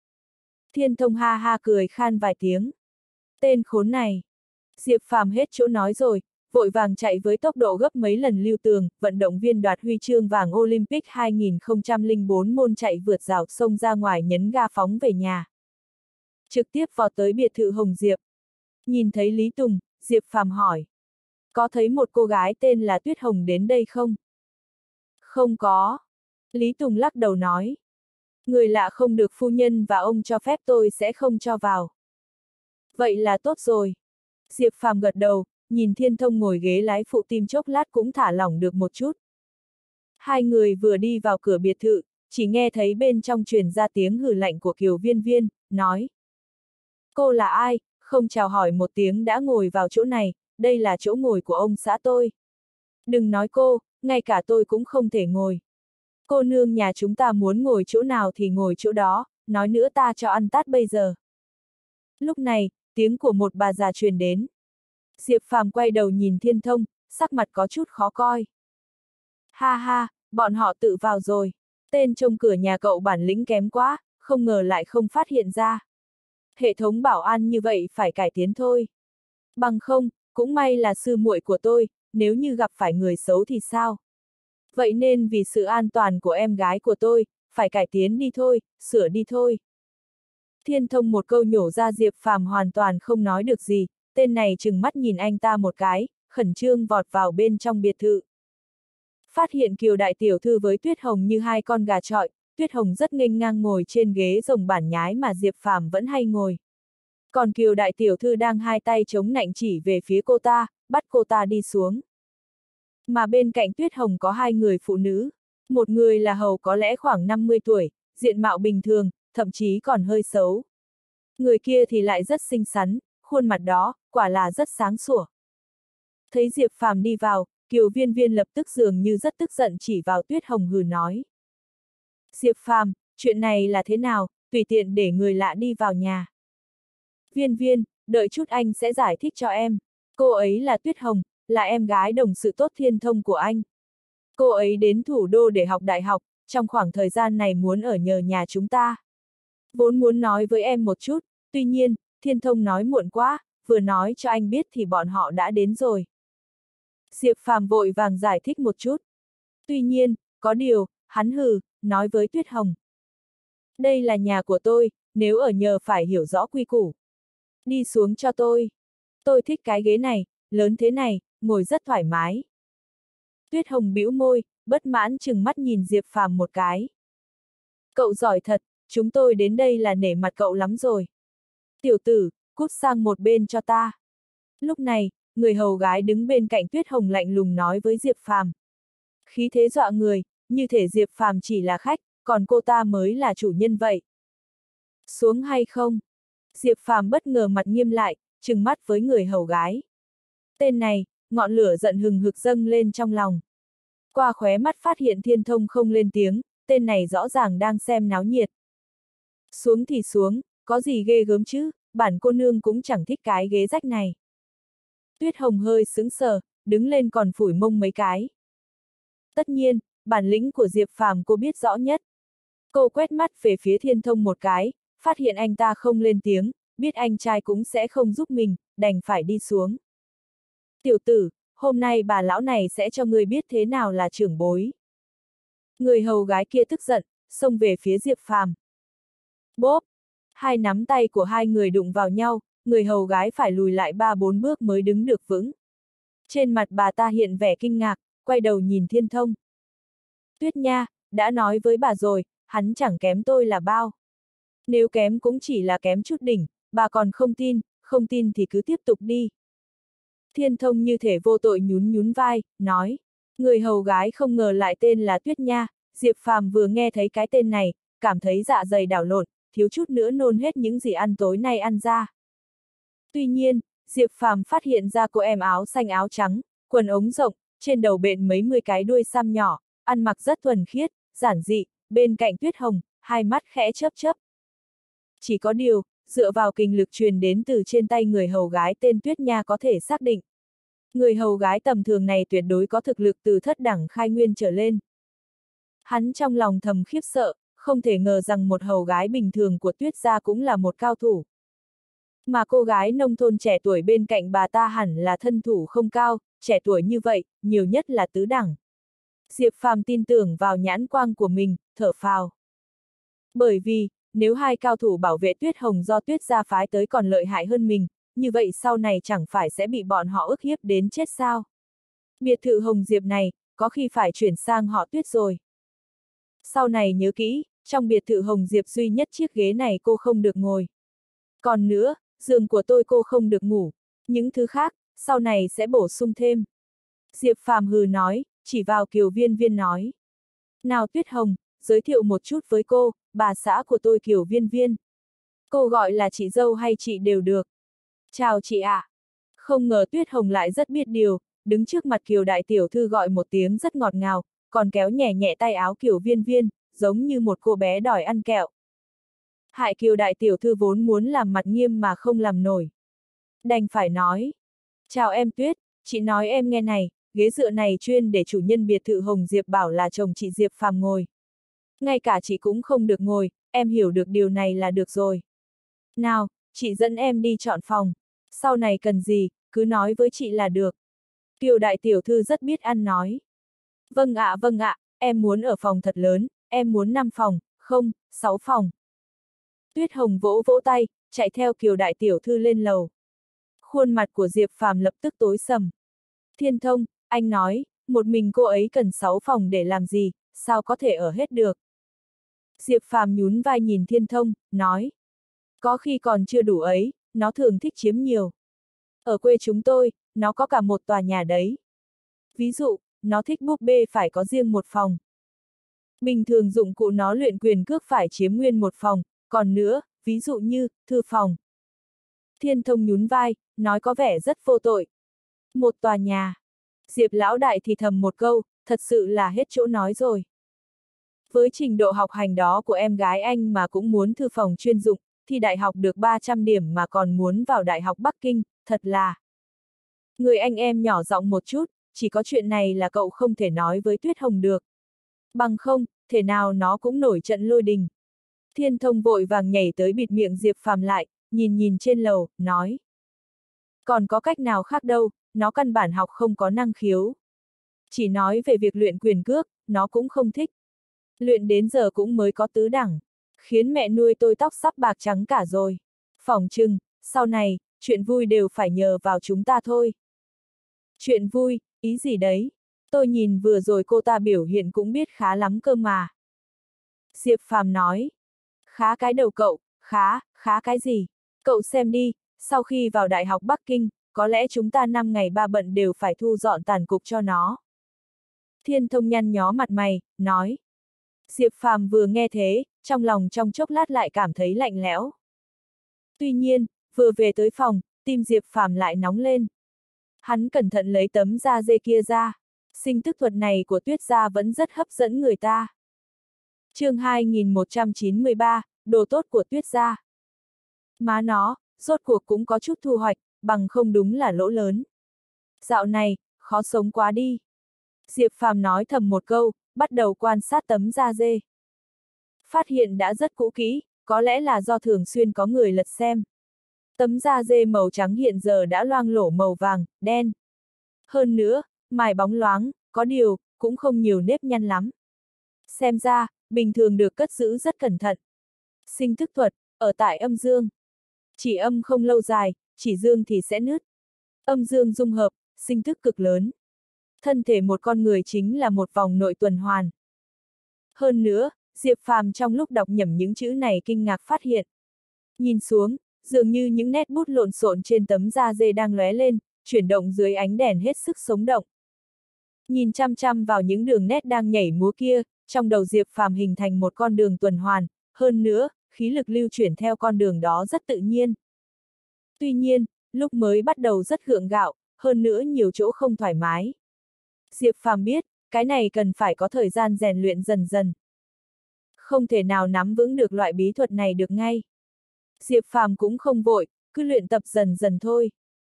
Thiên Thông ha ha cười khan vài tiếng. Tên khốn này. Diệp Phàm hết chỗ nói rồi, vội vàng chạy với tốc độ gấp mấy lần Lưu Tường, vận động viên đoạt huy chương vàng Olympic hai nghìn không trăm lẻ bốn môn chạy vượt rào sông ra ngoài nhấn ga phóng về nhà. Trực tiếp vọt tới biệt thự Hồng Diệp. Nhìn thấy Lý Tùng, Diệp Phàm hỏi. Có thấy một cô gái tên là Tuyết Hồng đến đây không? Không có. Lý Tùng lắc đầu nói. Người lạ không được phu nhân và ông cho phép tôi sẽ không cho vào. Vậy là tốt rồi. Diệp Phàm gật đầu, nhìn Thiên Thông ngồi ghế lái phụ tim chốc lát cũng thả lỏng được một chút. Hai người vừa đi vào cửa biệt thự, chỉ nghe thấy bên trong truyền ra tiếng hừ lạnh của Kiều Viên Viên, nói. Cô là ai, không chào hỏi một tiếng đã ngồi vào chỗ này, đây là chỗ ngồi của ông xã tôi. Đừng nói cô, ngay cả tôi cũng không thể ngồi. Cô nương nhà chúng ta muốn ngồi chỗ nào thì ngồi chỗ đó, nói nữa ta cho ăn tát bây giờ. Lúc này, tiếng của một bà già truyền đến. Diệp Phàm quay đầu nhìn Thiên Thông, sắc mặt có chút khó coi. Ha ha, bọn họ tự vào rồi. Tên trông cửa nhà cậu bản lĩnh kém quá, không ngờ lại không phát hiện ra. Hệ thống bảo an như vậy phải cải tiến thôi. Bằng không, cũng may là sư muội của tôi, nếu như gặp phải người xấu thì sao? Vậy nên vì sự an toàn của em gái của tôi, phải cải tiến đi thôi, sửa đi thôi. Thiên Thông một câu nhổ ra Diệp Phàm hoàn toàn không nói được gì, tên này trừng mắt nhìn anh ta một cái, khẩn trương vọt vào bên trong biệt thự. Phát hiện Kiều đại tiểu thư với Tuyết Hồng như hai con gà chọi, Tuyết Hồng rất nghênh ngang ngồi trên ghế rồng bản nhái mà Diệp Phàm vẫn hay ngồi. Còn Kiều đại tiểu thư đang hai tay chống nạnh chỉ về phía cô ta, bắt cô ta đi xuống. Mà bên cạnh Tuyết Hồng có hai người phụ nữ. Một người là hầu có lẽ khoảng năm mươi tuổi, diện mạo bình thường, thậm chí còn hơi xấu. Người kia thì lại rất xinh xắn, khuôn mặt đó, quả là rất sáng sủa. Thấy Diệp Phàm đi vào, Kiều Viên Viên lập tức dường như rất tức giận chỉ vào Tuyết Hồng hừ nói. Diệp Phàm, chuyện này là thế nào, tùy tiện để người lạ đi vào nhà. Viên Viên, đợi chút anh sẽ giải thích cho em. Cô ấy là Tuyết Hồng, là em gái đồng sự tốt Thiên Thông của anh. Cô ấy đến thủ đô để học đại học, trong khoảng thời gian này muốn ở nhờ nhà chúng ta. Vốn muốn nói với em một chút, tuy nhiên, Thiên Thông nói muộn quá, vừa nói cho anh biết thì bọn họ đã đến rồi. Diệp Phàm vội vàng giải thích một chút. Tuy nhiên, có điều, hắn hừ, nói với Tuyết Hồng. Đây là nhà của tôi, nếu ở nhờ phải hiểu rõ quy củ. Đi xuống cho tôi. Tôi thích cái ghế này, lớn thế này, ngồi rất thoải mái. Tuyết Hồng bĩu môi, bất mãn chừng mắt nhìn Diệp Phàm một cái. Cậu giỏi thật, chúng tôi đến đây là nể mặt cậu lắm rồi. Tiểu tử, cút sang một bên cho ta. Lúc này, người hầu gái đứng bên cạnh Tuyết Hồng lạnh lùng nói với Diệp Phàm. Khí thế dọa người, như thể Diệp Phàm chỉ là khách, còn cô ta mới là chủ nhân vậy. Xuống hay không? Diệp Phàm bất ngờ mặt nghiêm lại, trừng mắt với người hầu gái. Tên này, ngọn lửa giận hừng hực dâng lên trong lòng. Qua khóe mắt phát hiện Thiên Thông không lên tiếng, tên này rõ ràng đang xem náo nhiệt. Xuống thì xuống, có gì ghê gớm chứ, bản cô nương cũng chẳng thích cái ghế rách này. Tuyết Hồng hơi sững sờ, đứng lên còn phủi mông mấy cái. Tất nhiên, bản lĩnh của Diệp Phàm cô biết rõ nhất. Cô quét mắt về phía Thiên Thông một cái, phát hiện anh ta không lên tiếng, biết anh trai cũng sẽ không giúp mình, đành phải đi xuống. Tiểu tử, hôm nay bà lão này sẽ cho ngươi biết thế nào là trưởng bối. Người hầu gái kia tức giận, xông về phía Diệp Phàm. Bốp! Hai nắm tay của hai người đụng vào nhau, người hầu gái phải lùi lại ba bốn bước mới đứng được vững. Trên mặt bà ta hiện vẻ kinh ngạc, quay đầu nhìn Thiên Thông. Tuyết Nha, đã nói với bà rồi, hắn chẳng kém tôi là bao. Nếu kém cũng chỉ là kém chút đỉnh, bà còn không tin, không tin thì cứ tiếp tục đi. Thiên Thông như thể vô tội nhún nhún vai, nói. Người hầu gái không ngờ lại tên là Tuyết Nha, Diệp Phàm vừa nghe thấy cái tên này, cảm thấy dạ dày đảo lộn, thiếu chút nữa nôn hết những gì ăn tối nay ăn ra. Tuy nhiên, Diệp Phàm phát hiện ra cô em áo xanh áo trắng, quần ống rộng, trên đầu bện mấy mươi cái đuôi sam nhỏ, ăn mặc rất thuần khiết, giản dị, bên cạnh Tuyết Hồng, hai mắt khẽ chớp chớp. Chỉ có điều, dựa vào kinh lực truyền đến từ trên tay người hầu gái tên Tuyết Nha có thể xác định. Người hầu gái tầm thường này tuyệt đối có thực lực từ thất đẳng khai nguyên trở lên. Hắn trong lòng thầm khiếp sợ, không thể ngờ rằng một hầu gái bình thường của Tuyết gia cũng là một cao thủ. Mà cô gái nông thôn trẻ tuổi bên cạnh bà ta hẳn là thân thủ không cao, trẻ tuổi như vậy, nhiều nhất là tứ đẳng. Diệp Phàm tin tưởng vào nhãn quang của mình, thở phào. Bởi vì, nếu hai cao thủ bảo vệ Tuyết Hồng do Tuyết gia phái tới còn lợi hại hơn mình, như vậy sau này chẳng phải sẽ bị bọn họ ức hiếp đến chết sao? Biệt thự Hồng Diệp này, có khi phải chuyển sang họ Tuyết rồi. Sau này nhớ kỹ, trong biệt thự Hồng Diệp duy nhất chiếc ghế này cô không được ngồi. Còn nữa, giường của tôi cô không được ngủ, những thứ khác, sau này sẽ bổ sung thêm. Diệp Phàm hừ nói, chỉ vào Kiều Viên Viên nói. Nào Tuyết Hồng, giới thiệu một chút với cô, bà xã của tôi Kiều Viên Viên. Cô gọi là chị dâu hay chị đều được. Chào chị ạ. À. Không ngờ Tuyết Hồng lại rất biết điều, đứng trước mặt Kiều đại tiểu thư gọi một tiếng rất ngọt ngào, còn kéo nhẹ nhẹ tay áo Kiều Viên Viên, giống như một cô bé đòi ăn kẹo. Hại Kiều đại tiểu thư vốn muốn làm mặt nghiêm mà không làm nổi. Đành phải nói. Chào em Tuyết, chị nói em nghe này, ghế dựa này chuyên để chủ nhân biệt thự Hồng Diệp bảo là chồng chị Diệp Phàm ngồi. Ngay cả chị cũng không được ngồi, em hiểu được điều này là được rồi. Nào, chị dẫn em đi chọn phòng. Sau này cần gì, cứ nói với chị là được. Kiều đại tiểu thư rất biết ăn nói. Vâng ạ à, vâng ạ, à, em muốn ở phòng thật lớn, em muốn năm phòng, không, sáu phòng. Tuyết Hồng vỗ vỗ tay, chạy theo Kiều đại tiểu thư lên lầu. Khuôn mặt của Diệp Phàm lập tức tối sầm. Thiên Thông, anh nói, một mình cô ấy cần sáu phòng để làm gì, sao có thể ở hết được. Diệp Phàm nhún vai nhìn Thiên Thông, nói. Có khi còn chưa đủ ấy, nó thường thích chiếm nhiều. Ở quê chúng tôi, nó có cả một tòa nhà đấy. Ví dụ, nó thích búp bê phải có riêng một phòng. Bình thường dụng cụ nó luyện quyền cước phải chiếm nguyên một phòng, còn nữa, ví dụ như, thư phòng. Thiên Thông nhún vai, nói có vẻ rất vô tội. Một tòa nhà. Diệp lão đại thì thầm một câu, thật sự là hết chỗ nói rồi. Với trình độ học hành đó của em gái anh mà cũng muốn thư phòng chuyên dụng, thì đại học được ba trăm điểm mà còn muốn vào Đại học Bắc Kinh, thật là. Người anh em nhỏ giọng một chút, chỉ có chuyện này là cậu không thể nói với Tuyết Hồng được. Bằng không, thể nào nó cũng nổi trận lôi đình. Thiên Thông vội vàng nhảy tới bịt miệng Diệp Phàm lại, nhìn nhìn trên lầu, nói. Còn có cách nào khác đâu, nó căn bản học không có năng khiếu. Chỉ nói về việc luyện quyền cước, nó cũng không thích. Luyện đến giờ cũng mới có tứ đẳng, khiến mẹ nuôi tôi tóc sắp bạc trắng cả rồi. Phỏng chừng, sau này, chuyện vui đều phải nhờ vào chúng ta thôi. Chuyện vui, ý gì đấy? Tôi nhìn vừa rồi cô ta biểu hiện cũng biết khá lắm cơ mà. Diệp Phàm nói. Khá cái đầu cậu, khá, khá cái gì? Cậu xem đi, sau khi vào Đại học Bắc Kinh, có lẽ chúng ta năm ngày ba bận đều phải thu dọn tàn cục cho nó. Thiên Thông nhăn nhó mặt mày, nói. Diệp Phàm vừa nghe thế, trong lòng trong chốc lát lại cảm thấy lạnh lẽo. Tuy nhiên, vừa về tới phòng, tim Diệp Phàm lại nóng lên. Hắn cẩn thận lấy tấm da dê kia ra. Sinh tức thuật này của Tuyết gia vẫn rất hấp dẫn người ta. Chương hai nghìn một trăm chín mươi ba, đồ tốt của Tuyết gia. Má nó, rốt cuộc cũng có chút thu hoạch, bằng không đúng là lỗ lớn. Dạo này, khó sống quá đi. Diệp Phàm nói thầm một câu, bắt đầu quan sát tấm da dê. Phát hiện đã rất cũ kỹ, có lẽ là do thường xuyên có người lật xem. Tấm da dê màu trắng hiện giờ đã loang lổ màu vàng, đen. Hơn nữa, mài bóng loáng, có điều, cũng không nhiều nếp nhăn lắm. Xem ra, bình thường được cất giữ rất cẩn thận. Sinh thức thuật, ở tại âm dương. Chỉ âm không lâu dài, chỉ dương thì sẽ nứt. Âm dương dung hợp, sinh thức cực lớn. Thân thể một con người chính là một vòng nội tuần hoàn. Hơn nữa, Diệp Phàm trong lúc đọc nhẩm những chữ này kinh ngạc phát hiện. Nhìn xuống, dường như những nét bút lộn xộn trên tấm da dê đang lóe lên, chuyển động dưới ánh đèn hết sức sống động. Nhìn chăm chăm vào những đường nét đang nhảy múa kia, trong đầu Diệp Phàm hình thành một con đường tuần hoàn, hơn nữa, khí lực lưu chuyển theo con đường đó rất tự nhiên. Tuy nhiên, lúc mới bắt đầu rất gượng gạo, hơn nữa nhiều chỗ không thoải mái. Diệp Phàm biết, cái này cần phải có thời gian rèn luyện dần dần. Không thể nào nắm vững được loại bí thuật này được ngay. Diệp Phàm cũng không vội, cứ luyện tập dần dần thôi.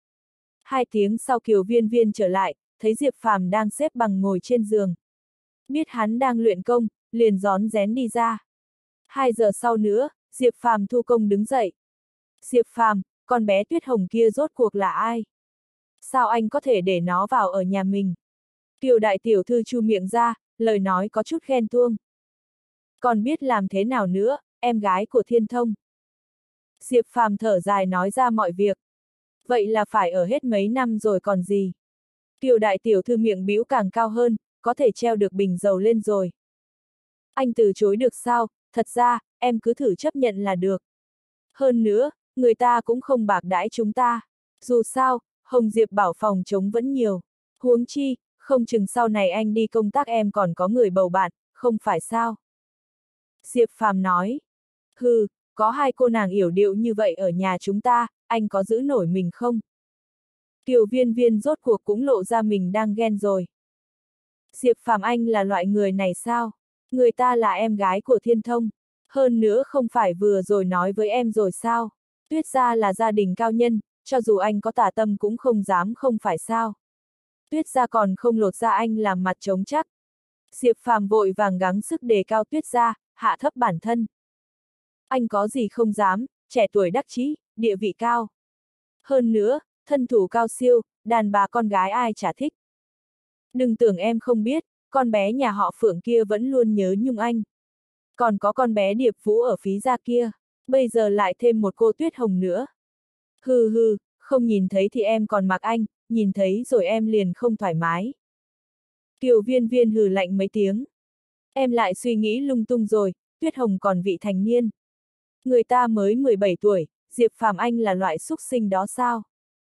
Hai tiếng sau Kiều Viên Viên trở lại, thấy Diệp Phàm đang xếp bằng ngồi trên giường. Biết hắn đang luyện công, liền rón rén đi ra. Hai giờ sau nữa, Diệp Phàm thu công đứng dậy. Diệp Phàm, con bé Tuyết Hồng kia rốt cuộc là ai? Sao anh có thể để nó vào ở nhà mình? Kiều đại tiểu thư chu miệng ra, lời nói có chút ghen tuông. Còn biết làm thế nào nữa, em gái của Thiên Thông. Diệp Phàm thở dài nói ra mọi việc. Vậy là phải ở hết mấy năm rồi còn gì? Kiều đại tiểu thư miệng bĩu càng cao hơn, có thể treo được bình dầu lên rồi. Anh từ chối được sao, thật ra, em cứ thử chấp nhận là được. Hơn nữa, người ta cũng không bạc đãi chúng ta. Dù sao, Hồng Diệp bảo phòng chống vẫn nhiều. Huống chi, không chừng sau này anh đi công tác em còn có người bầu bạn, không phải sao? Diệp Phàm nói. Hừ, có hai cô nàng yểu điệu như vậy ở nhà chúng ta, anh có giữ nổi mình không? Kiều Viên Viên rốt cuộc cũng lộ ra mình đang ghen rồi. Diệp Phàm anh là loại người này sao? Người ta là em gái của Thiên Thông. Hơn nữa không phải vừa rồi nói với em rồi sao? Tuyết gia là gia đình cao nhân, cho dù anh có tà tâm cũng không dám không phải sao? Tuyết gia còn không lột ra anh làm mặt trống chắc. Diệp Phàm vội vàng gắng sức đề cao Tuyết gia, hạ thấp bản thân. Anh có gì không dám, trẻ tuổi đắc chí, địa vị cao. Hơn nữa, thân thủ cao siêu, đàn bà con gái ai chả thích. Đừng tưởng em không biết, con bé nhà họ Phượng kia vẫn luôn nhớ nhung anh. Còn có con bé Điệp Vũ ở phí gia kia, bây giờ lại thêm một cô Tuyết Hồng nữa. Hừ hừ, không nhìn thấy thì em còn mặc anh, nhìn thấy rồi em liền không thoải mái. Kiều Viên Viên hừ lạnh mấy tiếng. Em lại suy nghĩ lung tung rồi, Tuyết Hồng còn vị thành niên. Người ta mới mười bảy tuổi, Diệp Phàm anh là loại xúc sinh đó sao?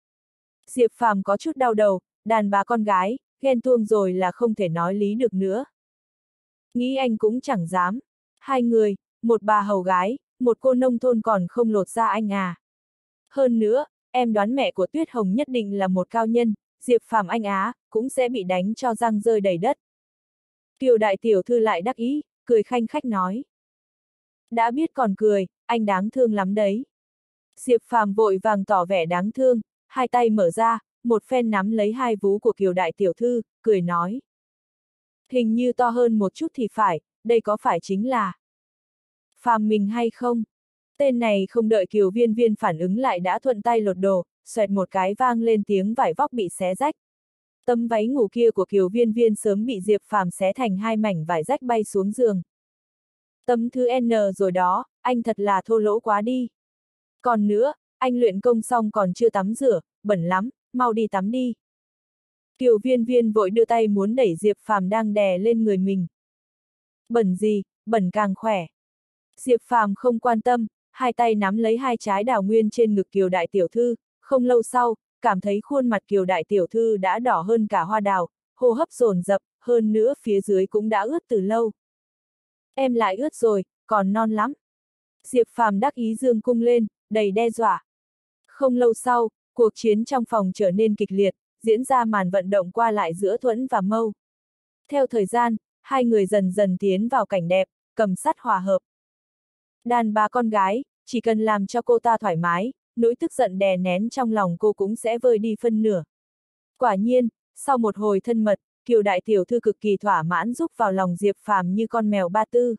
Diệp Phàm có chút đau đầu, đàn bà con gái, ghen tuông rồi là không thể nói lý được nữa. Nghĩ anh cũng chẳng dám. Hai người, một bà hầu gái, một cô nông thôn còn không lột ra anh à. Hơn nữa, em đoán mẹ của Tuyết Hồng nhất định là một cao nhân, Diệp Phàm anh á, cũng sẽ bị đánh cho răng rơi đầy đất. Kiều đại tiểu thư lại đắc ý, cười khanh khách nói. Đã biết còn cười, anh đáng thương lắm đấy. Diệp Phàm vội vàng tỏ vẻ đáng thương, hai tay mở ra, một phen nắm lấy hai vú của Kiều đại tiểu thư, cười nói. Hình như to hơn một chút thì phải, đây có phải chính là Phàm mình hay không? Tên này không đợi Kiều Viên Viên phản ứng lại đã thuận tay lột đồ, xoẹt một cái vang lên tiếng vải vóc bị xé rách. Tấm váy ngủ kia của Kiều Viên Viên sớm bị Diệp Phàm xé thành hai mảnh vải rách bay xuống giường. Tấm thứ N rồi đó, anh thật là thô lỗ quá đi. Còn nữa, anh luyện công xong còn chưa tắm rửa, bẩn lắm, mau đi tắm đi. Kiều Viên Viên vội đưa tay muốn đẩy Diệp Phàm đang đè lên người mình. Bẩn gì, bẩn càng khỏe. Diệp Phàm không quan tâm, hai tay nắm lấy hai trái đào nguyên trên ngực Kiều đại tiểu thư, không lâu sau, cảm thấy khuôn mặt Kiều đại tiểu thư đã đỏ hơn cả hoa đào, hô hấp dồn dập, hơn nữa phía dưới cũng đã ướt từ lâu. Em lại ướt rồi, còn non lắm. Diệp Phàm đắc ý dương cung lên, đầy đe dọa. Không lâu sau, cuộc chiến trong phòng trở nên kịch liệt, diễn ra màn vận động qua lại giữa Thuẫn và Mâu. Theo thời gian, hai người dần dần tiến vào cảnh đẹp, cầm sắt hòa hợp. Đàn bà con gái, chỉ cần làm cho cô ta thoải mái, nỗi tức giận đè nén trong lòng cô cũng sẽ vơi đi phân nửa. Quả nhiên, sau một hồi thân mật, Kiều đại tiểu thư cực kỳ thỏa mãn rúc vào lòng Diệp Phàm như con mèo ba tư.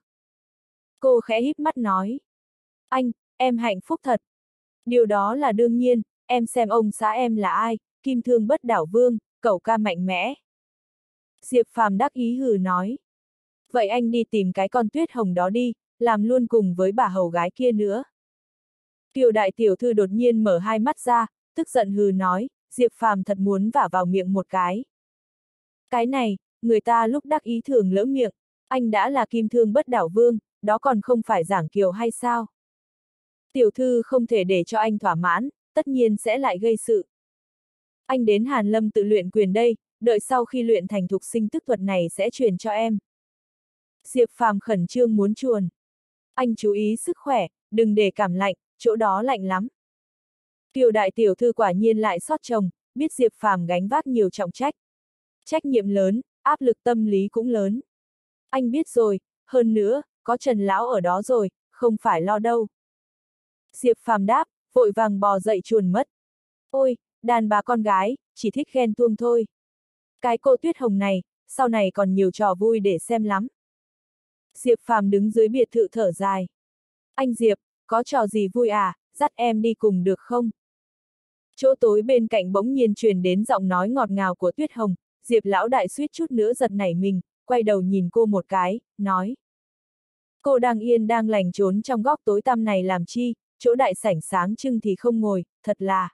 Cô khẽ híp mắt nói. Anh, em hạnh phúc thật. Điều đó là đương nhiên, em xem ông xã em là ai, Kim Thương Bất Đảo Vương, cẩu ca mạnh mẽ. Diệp Phàm đắc ý hừ nói. Vậy anh đi tìm cái con Tuyết Hồng đó đi, làm luôn cùng với bà hầu gái kia nữa. Kiều đại tiểu thư đột nhiên mở hai mắt ra, tức giận hừ nói, Diệp Phàm thật muốn vả vào miệng một cái. Cái này, người ta lúc đắc ý thường lỡ miệng, anh đã là Kim Thương Bất Đảo Vương, đó còn không phải giảng kiều hay sao? Tiểu thư không thể để cho anh thỏa mãn, tất nhiên sẽ lại gây sự. Anh đến Hàn Lâm tự luyện quyền đây, đợi sau khi luyện thành thục sinh tức thuật này sẽ truyền cho em. Diệp Phàm khẩn trương muốn chuồn. Anh chú ý sức khỏe, đừng để cảm lạnh, chỗ đó lạnh lắm. Kiều đại tiểu thư quả nhiên lại sót chồng, biết Diệp Phàm gánh vác nhiều trọng trách. Trách nhiệm lớn, áp lực tâm lý cũng lớn. Anh biết rồi, hơn nữa, có Trần Lão ở đó rồi, không phải lo đâu. Diệp Phàm đáp, vội vàng bò dậy chuồn mất. Ôi, đàn bà con gái, chỉ thích ghen tuông thôi. Cái cô Tuyết Hồng này, sau này còn nhiều trò vui để xem lắm. Diệp Phàm đứng dưới biệt thự thở dài. Anh Diệp, có trò gì vui à, dắt em đi cùng được không? Chỗ tối bên cạnh bỗng nhiên truyền đến giọng nói ngọt ngào của Tuyết Hồng, Diệp lão đại suýt chút nữa giật nảy mình, quay đầu nhìn cô một cái, nói. Cô đang yên đang lành trốn trong góc tối tăm này làm chi, chỗ đại sảnh sáng trưng thì không ngồi, thật là.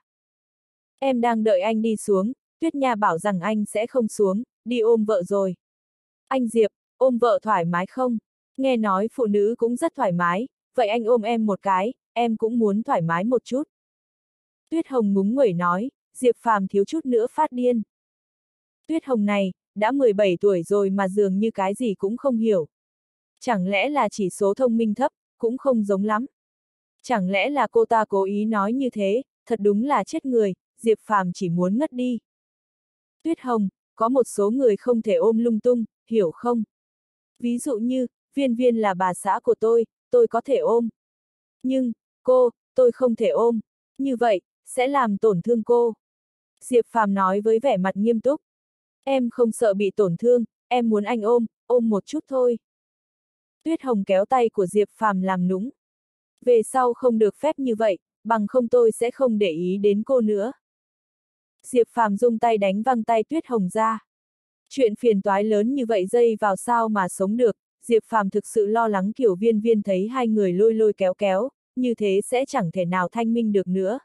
Em đang đợi anh đi xuống, Tuyết Nha bảo rằng anh sẽ không xuống, đi ôm vợ rồi. Anh Diệp, ôm vợ thoải mái không? Nghe nói phụ nữ cũng rất thoải mái, vậy anh ôm em một cái, em cũng muốn thoải mái một chút. Tuyết Hồng ngúng nguẩy nói, Diệp Phàm thiếu chút nữa phát điên. Tuyết Hồng này, đã mười bảy tuổi rồi mà dường như cái gì cũng không hiểu. Chẳng lẽ là chỉ số thông minh thấp, cũng không giống lắm. Chẳng lẽ là cô ta cố ý nói như thế, thật đúng là chết người, Diệp Phàm chỉ muốn ngất đi. Tuyết Hồng, có một số người không thể ôm lung tung, hiểu không? Ví dụ như, Viên Viên là bà xã của tôi, tôi có thể ôm. Nhưng, cô, tôi không thể ôm. Như vậy, sẽ làm tổn thương cô. Diệp Phàm nói với vẻ mặt nghiêm túc. Em không sợ bị tổn thương, em muốn anh ôm, ôm một chút thôi. Tuyết Hồng kéo tay của Diệp Phàm làm nũng. Về sau không được phép như vậy, bằng không tôi sẽ không để ý đến cô nữa. Diệp Phàm dung tay đánh văng tay Tuyết Hồng ra. Chuyện phiền toái lớn như vậy dây vào sao mà sống được, Diệp Phàm thực sự lo lắng Kiều Viên Viên thấy hai người lôi lôi kéo kéo, như thế sẽ chẳng thể nào thanh minh được nữa.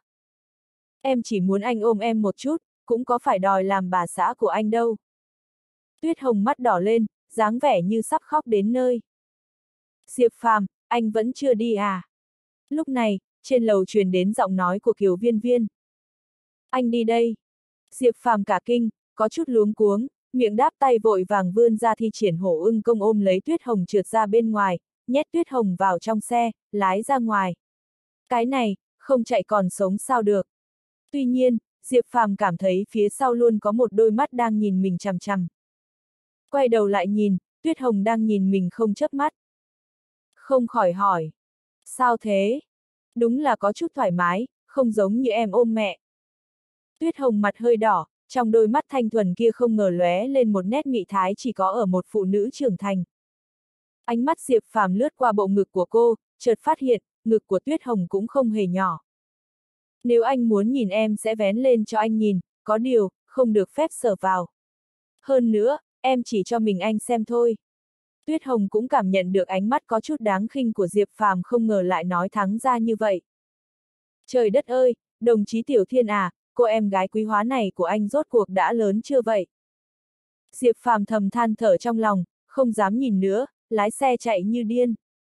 Em chỉ muốn anh ôm em một chút, cũng có phải đòi làm bà xã của anh đâu. Tuyết Hồng mắt đỏ lên, dáng vẻ như sắp khóc đến nơi. Diệp Phàm, anh vẫn chưa đi à? Lúc này, trên lầu truyền đến giọng nói của Kiều Viên Viên. Anh đi đây. Diệp Phàm cả kinh, có chút luống cuống, miệng đáp tay vội vàng vươn ra thi triển hổ ưng công ôm lấy Tuyết Hồng trượt ra bên ngoài, nhét Tuyết Hồng vào trong xe, lái ra ngoài. Cái này, không chạy còn sống sao được. Tuy nhiên, Diệp Phàm cảm thấy phía sau luôn có một đôi mắt đang nhìn mình chằm chằm. Quay đầu lại nhìn, Tuyết Hồng đang nhìn mình không chớp mắt. Không khỏi hỏi. Sao thế? Đúng là có chút thoải mái, không giống như em ôm mẹ. Tuyết Hồng mặt hơi đỏ, trong đôi mắt thanh thuần kia không ngờ lóe lên một nét mị thái chỉ có ở một phụ nữ trưởng thành. Ánh mắt Diệp Phàm lướt qua bộ ngực của cô, chợt phát hiện, ngực của Tuyết Hồng cũng không hề nhỏ. Nếu anh muốn nhìn em sẽ vén lên cho anh nhìn, có điều, không được phép sờ vào. Hơn nữa, em chỉ cho mình anh xem thôi. Tuyết Hồng cũng cảm nhận được ánh mắt có chút đáng khinh của Diệp Phàm, không ngờ lại nói thẳng ra như vậy. Trời đất ơi, đồng chí Tiểu Thiên à, cô em gái quý hóa này của anh rốt cuộc đã lớn chưa vậy? Diệp Phàm thầm than thở trong lòng, không dám nhìn nữa, lái xe chạy như điên.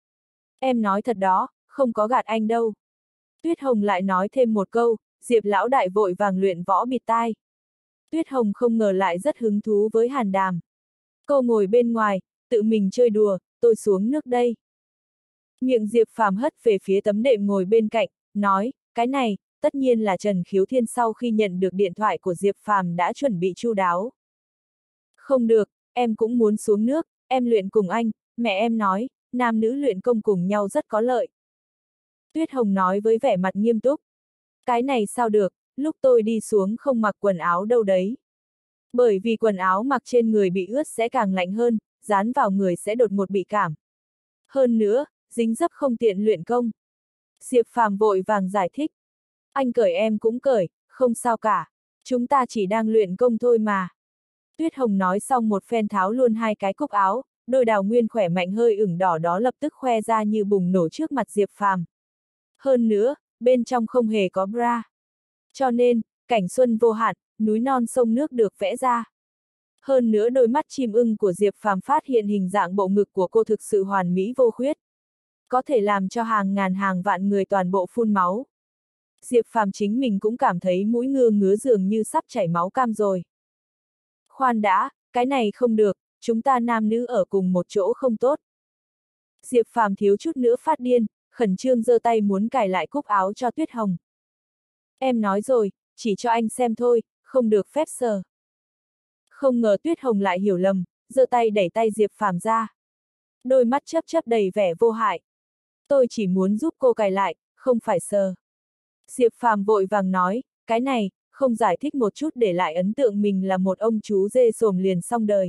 Em nói thật đó, không có gạt anh đâu. Tuyết Hồng lại nói thêm một câu, Diệp lão đại vội vàng luyện võ bịt tai. Tuyết Hồng không ngờ lại rất hứng thú với Hàn Đàm. Cô ngồi bên ngoài, tự mình chơi đùa, tôi xuống nước đây. Miệng Diệp Phàm hất về phía tấm đệm ngồi bên cạnh, nói, cái này, tất nhiên là Trần Khiếu Thiên sau khi nhận được điện thoại của Diệp Phàm đã chuẩn bị chu đáo. Không được, em cũng muốn xuống nước, em luyện cùng anh, mẹ em nói, nam nữ luyện công cùng nhau rất có lợi. Tuyết Hồng nói với vẻ mặt nghiêm túc. Cái này sao được, lúc tôi đi xuống không mặc quần áo đâu đấy. Bởi vì quần áo mặc trên người bị ướt sẽ càng lạnh hơn, dán vào người sẽ đột ngột bị cảm. Hơn nữa, dính dấp không tiện luyện công. Diệp Phàm vội vàng giải thích. Anh cởi em cũng cởi, không sao cả. Chúng ta chỉ đang luyện công thôi mà. Tuyết Hồng nói xong một phen tháo luôn hai cái cúc áo, đôi đào nguyên khỏe mạnh hơi ửng đỏ đó lập tức khoe ra như bùng nổ trước mặt Diệp Phàm. Hơn nữa, bên trong không hề có bra. Cho nên, cảnh xuân vô hạn, núi non sông nước được vẽ ra. Hơn nữa đôi mắt chim ưng của Diệp Phàm phát hiện hình dạng bộ ngực của cô thực sự hoàn mỹ vô khuyết. Có thể làm cho hàng ngàn hàng vạn người toàn bộ phun máu. Diệp Phàm chính mình cũng cảm thấy mũi ngứa ngứa dường như sắp chảy máu cam rồi. Khoan đã, cái này không được, chúng ta nam nữ ở cùng một chỗ không tốt. Diệp Phàm thiếu chút nữa phát điên, khẩn trương giơ tay muốn cài lại cúc áo cho Tuyết Hồng. Em nói rồi, chỉ cho anh xem thôi, không được phép sờ. Không ngờ Tuyết Hồng lại hiểu lầm, giơ tay đẩy tay Diệp Phàm ra. Đôi mắt chớp chớp đầy vẻ vô hại. Tôi chỉ muốn giúp cô cài lại, không phải sờ. Diệp Phàm vội vàng nói, cái này, không giải thích một chút để lại ấn tượng mình là một ông chú dê sồm liền xong đời.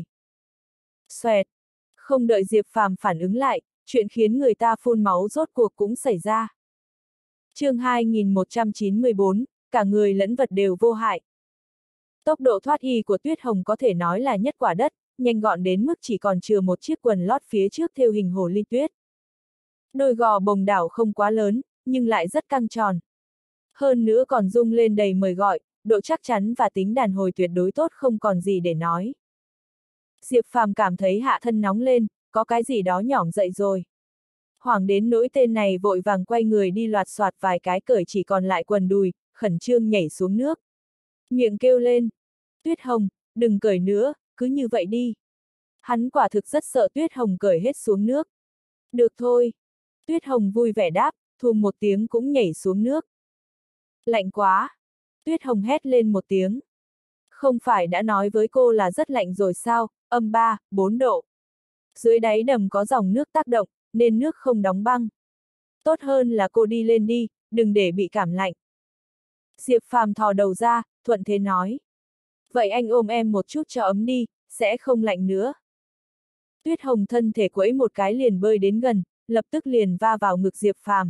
Xoẹt. Không đợi Diệp Phàm phản ứng lại, chuyện khiến người ta phun máu rốt cuộc cũng xảy ra. Chương hai nghìn một trăm chín mươi bốn, cả người lẫn vật đều vô hại. Tốc độ thoát y của Tuyết Hồng có thể nói là nhất quả đất, nhanh gọn đến mức chỉ còn chừa một chiếc quần lót phía trước thêu hình hồ ly tuyết. Đôi gò bồng đảo không quá lớn, nhưng lại rất căng tròn. Hơn nữa còn rung lên đầy mời gọi, độ chắc chắn và tính đàn hồi tuyệt đối tốt không còn gì để nói. Diệp Phàm cảm thấy hạ thân nóng lên, có cái gì đó nhỏm dậy rồi. Hoảng đến nỗi tên này vội vàng quay người đi loạt soạt vài cái cởi chỉ còn lại quần đùi, khẩn trương nhảy xuống nước. Miệng kêu lên, Tuyết Hồng, đừng cởi nữa, cứ như vậy đi. Hắn quả thực rất sợ Tuyết Hồng cởi hết xuống nước. Được thôi. Tuyết Hồng vui vẻ đáp, thùm một tiếng cũng nhảy xuống nước. Lạnh quá. Tuyết Hồng hét lên một tiếng. Không phải đã nói với cô là rất lạnh rồi sao, âm ba, bốn độ. Dưới đáy đầm có dòng nước tác động, nên nước không đóng băng. Tốt hơn là cô đi lên đi, đừng để bị cảm lạnh. Diệp Phàm thò đầu ra, thuận thế nói. Vậy anh ôm em một chút cho ấm đi, sẽ không lạnh nữa. Tuyết Hồng thân thể quẫy một cái liền bơi đến gần, lập tức liền va vào ngực Diệp Phàm.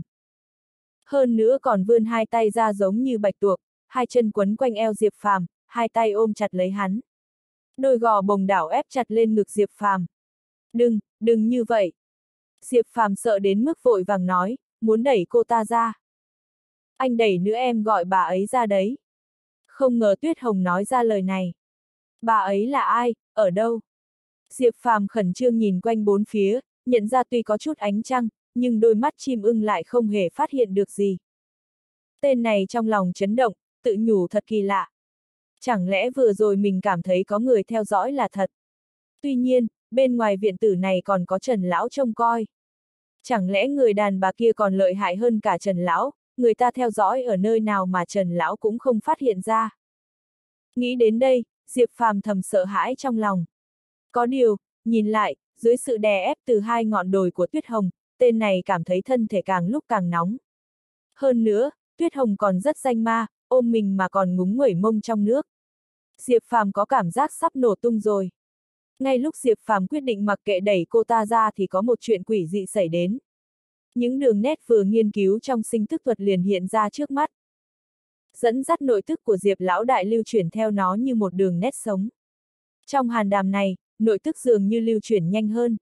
Hơn nữa còn vươn hai tay ra giống như bạch tuộc, hai chân quấn quanh eo Diệp Phàm, hai tay ôm chặt lấy hắn. Đôi gò bồng đảo ép chặt lên ngực Diệp Phàm. Đừng, đừng như vậy. Diệp Phàm sợ đến mức vội vàng nói, muốn đẩy cô ta ra. Anh đẩy nữa em gọi bà ấy ra đấy. Không ngờ Tuyết Hồng nói ra lời này. Bà ấy là ai, ở đâu? Diệp Phàm khẩn trương nhìn quanh bốn phía, nhận ra tuy có chút ánh trăng, nhưng đôi mắt chim ưng lại không hề phát hiện được gì. Tên này trong lòng chấn động, tự nhủ thật kỳ lạ. Chẳng lẽ vừa rồi mình cảm thấy có người theo dõi là thật? Tuy nhiên, bên ngoài viện tử này còn có Trần Lão trông coi. Chẳng lẽ người đàn bà kia còn lợi hại hơn cả Trần Lão, người ta theo dõi ở nơi nào mà Trần Lão cũng không phát hiện ra. Nghĩ đến đây, Diệp Phàm thầm sợ hãi trong lòng. Có điều, nhìn lại, dưới sự đè ép từ hai ngọn đồi của Tuyết Hồng, tên này cảm thấy thân thể càng lúc càng nóng. Hơn nữa, Tuyết Hồng còn rất danh ma, ôm mình mà còn ngúng nguẩy mông trong nước. Diệp Phàm có cảm giác sắp nổ tung rồi. Ngay lúc Diệp Phàm quyết định mặc kệ đẩy cô ta ra thì có một chuyện quỷ dị xảy đến. Những đường nét vừa nghiên cứu trong sinh thức thuật liền hiện ra trước mắt. Dẫn dắt nội tức của Diệp Lão Đại lưu chuyển theo nó như một đường nét sống. Trong hàn đàm này, nội tức dường như lưu chuyển nhanh hơn.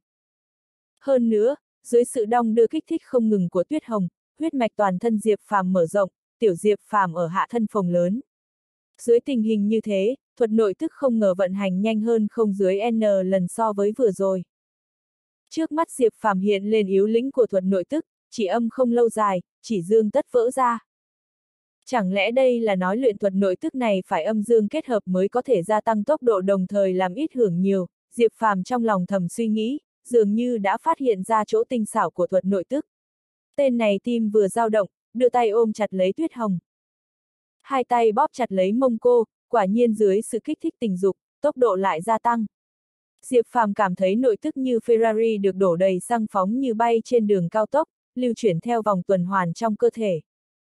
Hơn nữa, dưới sự đong đưa kích thích không ngừng của Tuyết Hồng, huyết mạch toàn thân Diệp Phàm mở rộng, tiểu Diệp Phàm ở hạ thân phồng lớn. Dưới tình hình như thế, thuật nội tức không ngờ vận hành nhanh hơn không dưới N lần so với vừa rồi. Trước mắt Diệp Phàm hiện lên yếu lĩnh của thuật nội tức, chỉ âm không lâu dài, chỉ dương tất vỡ ra. Chẳng lẽ đây là nói luyện thuật nội tức này phải âm dương kết hợp mới có thể gia tăng tốc độ đồng thời làm ít hưởng nhiều, Diệp Phàm trong lòng thầm suy nghĩ, dường như đã phát hiện ra chỗ tinh xảo của thuật nội tức. Tên này tim vừa dao động, đưa tay ôm chặt lấy Tuyết Hồng. Hai tay bóp chặt lấy mông cô, quả nhiên dưới sự kích thích tình dục, tốc độ lại gia tăng. Diệp Phàm cảm thấy nội tức như Ferrari được đổ đầy xăng phóng như bay trên đường cao tốc, lưu chuyển theo vòng tuần hoàn trong cơ thể.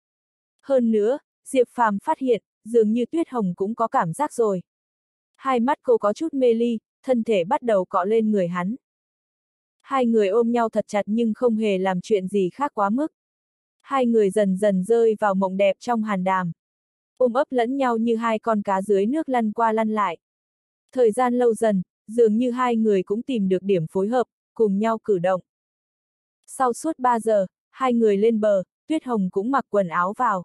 Hơn nữa, Diệp Phàm phát hiện, dường như Tuyết Hồng cũng có cảm giác rồi. Hai mắt cô có chút mê ly, thân thể bắt đầu cọ lên người hắn. Hai người ôm nhau thật chặt nhưng không hề làm chuyện gì khác quá mức. Hai người dần dần rơi vào mộng đẹp trong hàn đàm. Ôm ấp lẫn nhau như hai con cá dưới nước lăn qua lăn lại. Thời gian lâu dần, dường như hai người cũng tìm được điểm phối hợp, cùng nhau cử động. Sau suốt ba giờ, hai người lên bờ, Tuyết Hồng cũng mặc quần áo vào.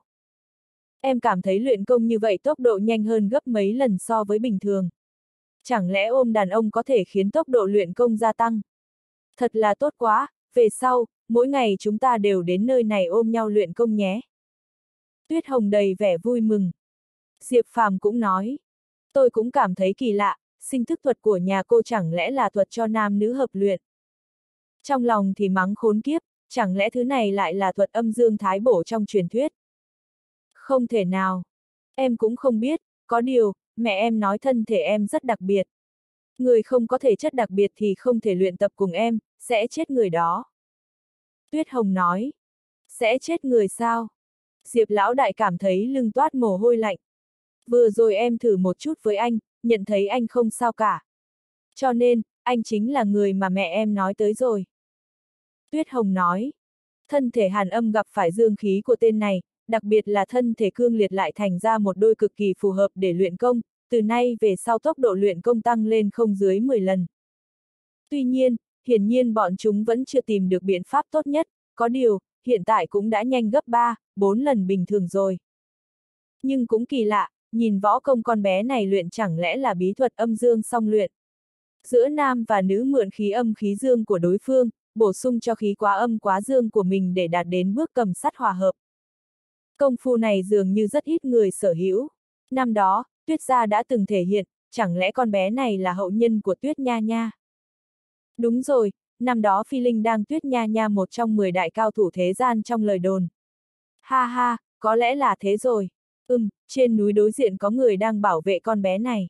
Em cảm thấy luyện công như vậy tốc độ nhanh hơn gấp mấy lần so với bình thường. Chẳng lẽ ôm đàn ông có thể khiến tốc độ luyện công gia tăng? Thật là tốt quá, về sau, mỗi ngày chúng ta đều đến nơi này ôm nhau luyện công nhé. Tuyết Hồng đầy vẻ vui mừng. Diệp Phàm cũng nói, tôi cũng cảm thấy kỳ lạ, sinh thức thuật của nhà cô chẳng lẽ là thuật cho nam nữ hợp luyện. Trong lòng thì mắng khốn kiếp, chẳng lẽ thứ này lại là thuật âm dương thái bổ trong truyền thuyết? Không thể nào. Em cũng không biết, có điều, mẹ em nói thân thể em rất đặc biệt. Người không có thể chất đặc biệt thì không thể luyện tập cùng em, sẽ chết người đó. Tuyết Hồng nói, sẽ chết người sao? Diệp Lão Đại cảm thấy lưng toát mồ hôi lạnh. Vừa rồi em thử một chút với anh, nhận thấy anh không sao cả. Cho nên, anh chính là người mà mẹ em nói tới rồi. Tuyết Hồng nói, thân thể hàn âm gặp phải dương khí của tên này, đặc biệt là thân thể cương liệt lại thành ra một đôi cực kỳ phù hợp để luyện công, từ nay về sau tốc độ luyện công tăng lên không dưới mười lần. Tuy nhiên, hiển nhiên bọn chúng vẫn chưa tìm được biện pháp tốt nhất, có điều, hiện tại cũng đã nhanh gấp ba, bốn lần bình thường rồi. Nhưng cũng kỳ lạ, nhìn võ công con bé này luyện chẳng lẽ là bí thuật âm dương song luyện. Giữa nam và nữ mượn khí âm khí dương của đối phương, bổ sung cho khí quá âm quá dương của mình để đạt đến bước cầm sắt hòa hợp. Công phu này dường như rất ít người sở hữu. Năm đó, Tuyết gia đã từng thể hiện, chẳng lẽ con bé này là hậu nhân của Tuyết Nha Nha? Đúng rồi, năm đó Phi Linh đang Tuyết Nha Nha một trong mười đại cao thủ thế gian trong lời đồn. Ha ha, có lẽ là thế rồi. Ừm, trên núi đối diện có người đang bảo vệ con bé này.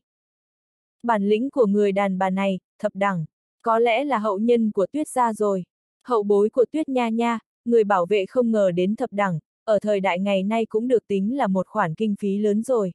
Bản lĩnh của người đàn bà này, thập đẳng, có lẽ là hậu nhân của Tuyết gia rồi. Hậu bối của Tuyết Nha Nha, người bảo vệ không ngờ đến thập đẳng, ở thời đại ngày nay cũng được tính là một khoản kinh phí lớn rồi.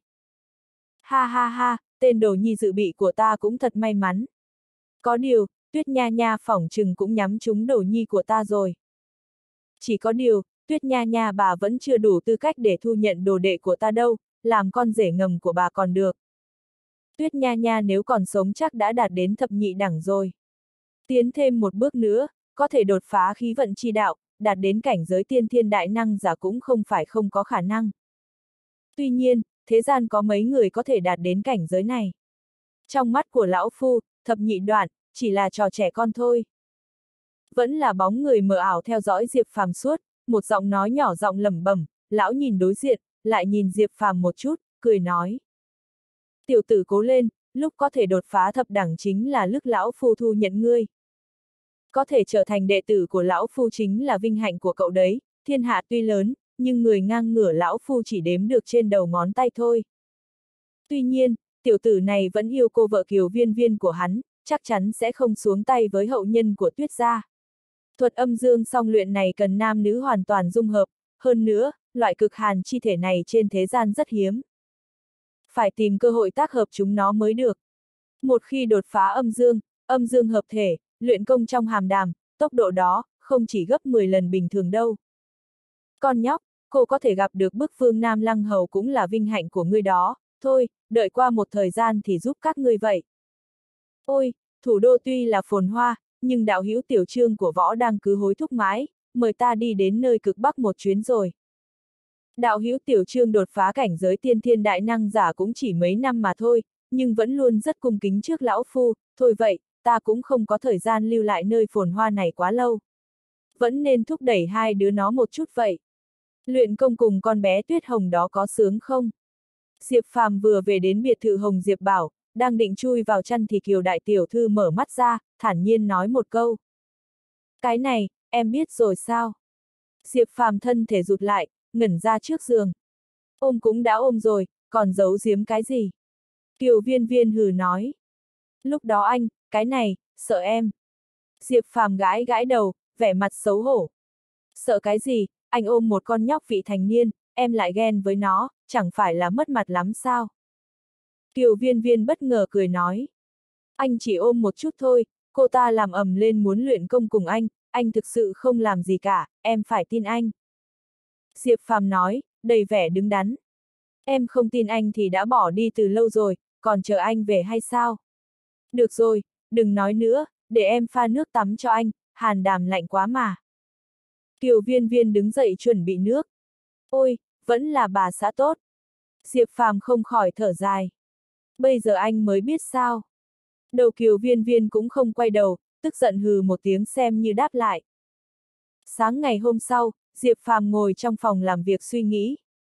Ha ha ha, tên đồ nhi dự bị của ta cũng thật may mắn. Có điều, Tuyết Nha Nha phỏng chừng cũng nhắm trúng đồ nhi của ta rồi. Chỉ có điều, Tuyết Nha Nha bà vẫn chưa đủ tư cách để thu nhận đồ đệ của ta đâu, làm con rể ngầm của bà còn được. Tuyết Nha Nha nếu còn sống chắc đã đạt đến thập nhị đẳng rồi. Tiến thêm một bước nữa, có thể đột phá khí vận chi đạo, đạt đến cảnh giới tiên thiên đại năng giả cũng không phải không có khả năng. Tuy nhiên, thế gian có mấy người có thể đạt đến cảnh giới này. Trong mắt của lão phu, thập nhị đoạn, chỉ là trò trẻ con thôi. Vẫn là bóng người mờ ảo theo dõi Diệp Phàm suốt, một giọng nói nhỏ giọng lẩm bẩm, lão nhìn đối diện, lại nhìn Diệp Phàm một chút, cười nói. Tiểu tử cố lên, lúc có thể đột phá thập đẳng chính là lúc lão phu thu nhận ngươi. Có thể trở thành đệ tử của lão phu chính là vinh hạnh của cậu đấy, thiên hạ tuy lớn, nhưng người ngang ngửa lão phu chỉ đếm được trên đầu ngón tay thôi. Tuy nhiên, tiểu tử này vẫn yêu cô vợ Kiều Viên Viên của hắn, chắc chắn sẽ không xuống tay với hậu nhân của Tuyết gia. Thuật âm dương song luyện này cần nam nữ hoàn toàn dung hợp, hơn nữa, loại cực hàn chi thể này trên thế gian rất hiếm. Phải tìm cơ hội tác hợp chúng nó mới được. Một khi đột phá âm dương, âm dương hợp thể, luyện công trong hàm đàm, tốc độ đó, không chỉ gấp mười lần bình thường đâu. Con nhóc, cô có thể gặp được bức phương Nam Lăng Hầu cũng là vinh hạnh của ngươi đó, thôi, đợi qua một thời gian thì giúp các ngươi vậy. Ôi, thủ đô tuy là phồn hoa, nhưng đạo hữu Tiểu Trương của võ đang cứ hối thúc mãi, mời ta đi đến nơi cực bắc một chuyến rồi. Đạo hữu Tiểu Trương đột phá cảnh giới tiên thiên đại năng giả cũng chỉ mấy năm mà thôi, nhưng vẫn luôn rất cung kính trước lão phu, thôi vậy, ta cũng không có thời gian lưu lại nơi phồn hoa này quá lâu. Vẫn nên thúc đẩy hai đứa nó một chút vậy. Luyện công cùng con bé Tuyết Hồng đó có sướng không? Diệp Phàm vừa về đến biệt thự Hồng Diệp Bảo, đang định chui vào chăn thì Kiều đại tiểu thư mở mắt ra, thản nhiên nói một câu. Cái này, em biết rồi sao? Diệp Phàm thân thể rụt lại, ngẩn ra trước giường. Ôm cũng đã ôm rồi, còn giấu giếm cái gì? Kiều Viên Viên hừ nói. Lúc đó anh, cái này, sợ em. Diệp Phàm gãi gãi đầu, vẻ mặt xấu hổ. Sợ cái gì, anh ôm một con nhóc vị thành niên, em lại ghen với nó, chẳng phải là mất mặt lắm sao? Kiều Viên Viên bất ngờ cười nói. Anh chỉ ôm một chút thôi, cô ta làm ầm lên muốn luyện công cùng anh, anh thực sự không làm gì cả, em phải tin anh. Diệp Phàm nói, đầy vẻ đứng đắn. Em không tin anh thì đã bỏ đi từ lâu rồi, còn chờ anh về hay sao? Được rồi, đừng nói nữa, để em pha nước tắm cho anh, hàn đàm lạnh quá mà. Kiều Viên Viên đứng dậy chuẩn bị nước. Ôi, vẫn là bà xã tốt. Diệp Phàm không khỏi thở dài. Bây giờ anh mới biết sao. Đầu Kiều Viên Viên cũng không quay đầu, tức giận hừ một tiếng xem như đáp lại. Sáng ngày hôm sau, Diệp Phàm ngồi trong phòng làm việc suy nghĩ.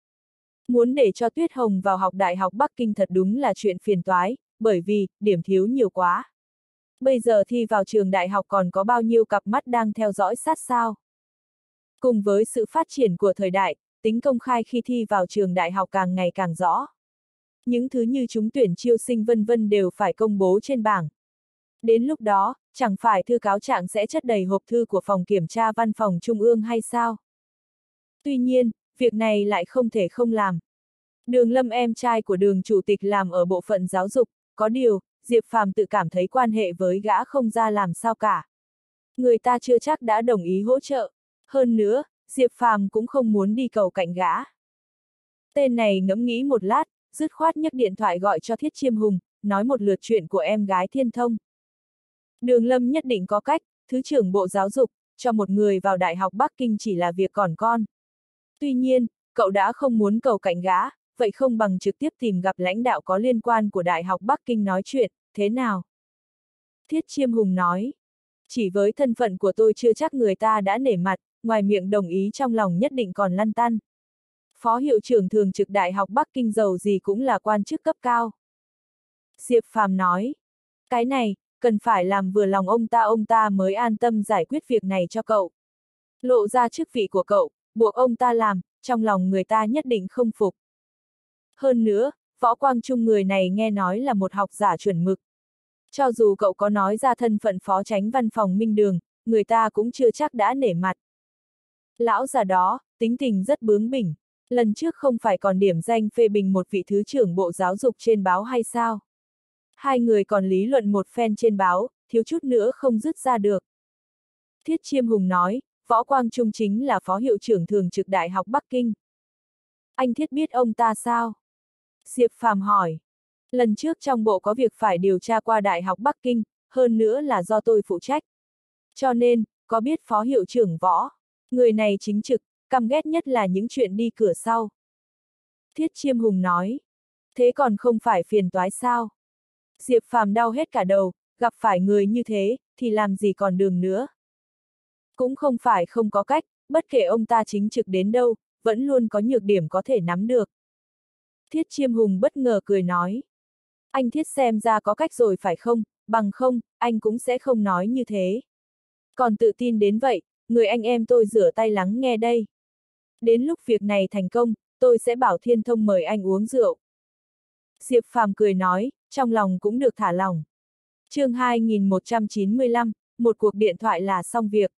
Muốn để cho Tuyết Hồng vào học Đại học Bắc Kinh thật đúng là chuyện phiền toái, bởi vì, điểm thiếu nhiều quá. Bây giờ thi vào trường đại học còn có bao nhiêu cặp mắt đang theo dõi sát sao? Cùng với sự phát triển của thời đại, tính công khai khi thi vào trường đại học càng ngày càng rõ. Những thứ như trúng tuyển chiêu sinh vân vân đều phải công bố trên bảng. Đến lúc đó, chẳng phải thư cáo trạng sẽ chất đầy hộp thư của phòng kiểm tra văn phòng trung ương hay sao? Tuy nhiên, việc này lại không thể không làm. Đường Lâm em trai của Đường chủ tịch làm ở bộ phận giáo dục, có điều, Diệp Phàm tự cảm thấy quan hệ với gã không ra làm sao cả. Người ta chưa chắc đã đồng ý hỗ trợ. Hơn nữa, Diệp Phàm cũng không muốn đi cầu cạnh gã. Tên này ngẫm nghĩ một lát, dứt khoát nhấc điện thoại gọi cho Thiết Chiêm Hùng, nói một lượt chuyện của em gái Thiên Thông. Đường Lâm nhất định có cách, Thứ trưởng Bộ Giáo dục, cho một người vào Đại học Bắc Kinh chỉ là việc còn con. Tuy nhiên, cậu đã không muốn cầu cạnh gã, vậy không bằng trực tiếp tìm gặp lãnh đạo có liên quan của Đại học Bắc Kinh nói chuyện, thế nào? Thiết Chiêm Hùng nói, chỉ với thân phận của tôi chưa chắc người ta đã nể mặt, ngoài miệng đồng ý trong lòng nhất định còn lăn tăn. Phó hiệu trưởng thường trực Đại học Bắc Kinh giàu gì cũng là quan chức cấp cao. Diệp Phàm nói, cái này, cần phải làm vừa lòng ông ta ông ta mới an tâm giải quyết việc này cho cậu. Lộ ra chức vị của cậu, buộc ông ta làm, trong lòng người ta nhất định không phục. Hơn nữa, Võ Quang Trung người này nghe nói là một học giả chuẩn mực. Cho dù cậu có nói ra thân phận phó chánh văn phòng Minh Đường, người ta cũng chưa chắc đã nể mặt. Lão già đó, tính tình rất bướng bỉnh. Lần trước không phải còn điểm danh phê bình một vị thứ trưởng Bộ Giáo dục trên báo hay sao? Hai người còn lý luận một phen trên báo, thiếu chút nữa không dứt ra được. Thiết Chiêm Hùng nói, Võ Quang Trung chính là phó hiệu trưởng thường trực Đại học Bắc Kinh. Anh Thiết biết ông ta sao? Diệp Phàm hỏi. Lần trước trong bộ có việc phải điều tra qua Đại học Bắc Kinh, hơn nữa là do tôi phụ trách. Cho nên, có biết phó hiệu trưởng Võ. Người này chính trực, căm ghét nhất là những chuyện đi cửa sau. Thiết Chiêm Hùng nói. Thế còn không phải phiền toái sao? Diệp Phàm đau hết cả đầu, gặp phải người như thế, thì làm gì còn đường nữa. Cũng không phải không có cách, bất kể ông ta chính trực đến đâu, vẫn luôn có nhược điểm có thể nắm được. Thiết Chiêm Hùng bất ngờ cười nói. Anh Thiết xem ra có cách rồi phải không, bằng không, anh cũng sẽ không nói như thế. Còn tự tin đến vậy, người anh em tôi rửa tay lắng nghe đây. Đến lúc việc này thành công, tôi sẽ bảo Thiên Thông mời anh uống rượu. Diệp Phàm cười nói, trong lòng cũng được thả lỏng. chương hai nghìn một trăm chín mươi lăm, một cuộc điện thoại là xong việc.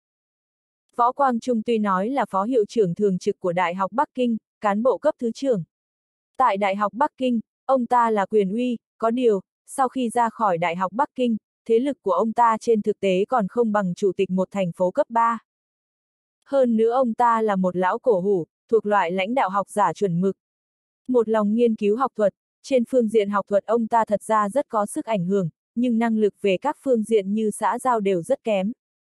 Võ Quang Trung tuy nói là phó hiệu trưởng thường trực của Đại học Bắc Kinh, cán bộ cấp thứ trưởng. Tại Đại học Bắc Kinh, ông ta là quyền uy, có điều, sau khi ra khỏi Đại học Bắc Kinh, thế lực của ông ta trên thực tế còn không bằng chủ tịch một thành phố cấp ba. Hơn nữa ông ta là một lão cổ hủ, thuộc loại lãnh đạo học giả chuẩn mực. Một lòng nghiên cứu học thuật, trên phương diện học thuật ông ta thật ra rất có sức ảnh hưởng, nhưng năng lực về các phương diện như xã giao đều rất kém.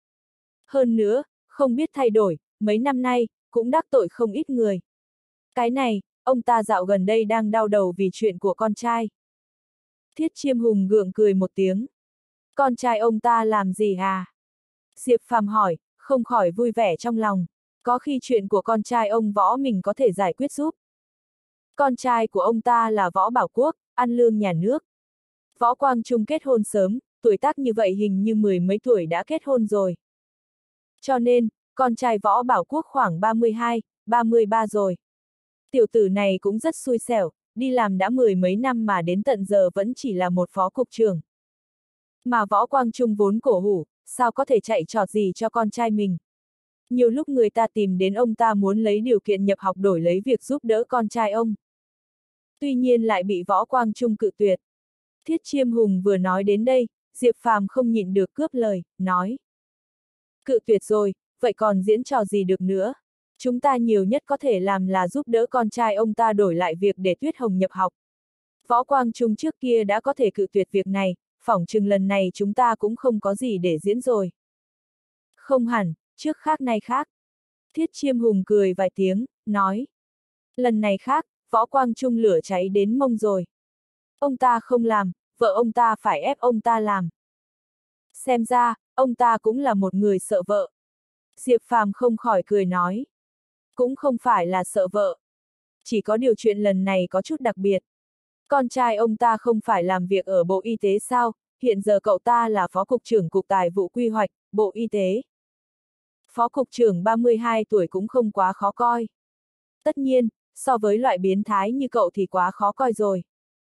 Hơn nữa, không biết thay đổi, mấy năm nay, cũng đắc tội không ít người. Cái này, ông ta dạo gần đây đang đau đầu vì chuyện của con trai. Thiết Chiêm Hùng gượng cười một tiếng. Con trai ông ta làm gì à? Diệp Phàm hỏi, không khỏi vui vẻ trong lòng. Có khi chuyện của con trai ông Võ mình có thể giải quyết giúp. Con trai của ông ta là Võ Bảo Quốc, ăn lương nhà nước. Võ Quang Trung kết hôn sớm, tuổi tác như vậy hình như mười mấy tuổi đã kết hôn rồi. Cho nên, con trai Võ Bảo Quốc khoảng ba mươi hai, ba mươi ba rồi. Tiểu tử này cũng rất xui xẻo, đi làm đã mười mấy năm mà đến tận giờ vẫn chỉ là một phó cục trưởng. Mà Võ Quang Trung vốn cổ hủ, sao có thể chạy trọt gì cho con trai mình. Nhiều lúc người ta tìm đến ông ta muốn lấy điều kiện nhập học đổi lấy việc giúp đỡ con trai ông. Tuy nhiên lại bị Võ Quang Trung cự tuyệt. Thiết Chiêm Hùng vừa nói đến đây, Diệp Phàm không nhịn được cướp lời, nói. Cự tuyệt rồi, vậy còn diễn trò gì được nữa? Chúng ta nhiều nhất có thể làm là giúp đỡ con trai ông ta đổi lại việc để Tuyết Hồng nhập học. Võ Quang Trung trước kia đã có thể cự tuyệt việc này, phỏng chừng lần này chúng ta cũng không có gì để diễn rồi. Không hẳn, trước khác nay khác. Thiết Chiêm Hùng cười vài tiếng, nói. Lần này khác, Võ Quang Trung lửa cháy đến mông rồi. Ông ta không làm, vợ ông ta phải ép ông ta làm. Xem ra, ông ta cũng là một người sợ vợ. Diệp Phàm không khỏi cười nói. Cũng không phải là sợ vợ. Chỉ có điều chuyện lần này có chút đặc biệt. Con trai ông ta không phải làm việc ở Bộ Y tế sao, hiện giờ cậu ta là Phó Cục trưởng Cục Tài vụ Quy hoạch, Bộ Y tế. Phó Cục trưởng ba mươi hai tuổi cũng không quá khó coi. Tất nhiên, so với loại biến thái như cậu thì quá khó coi rồi.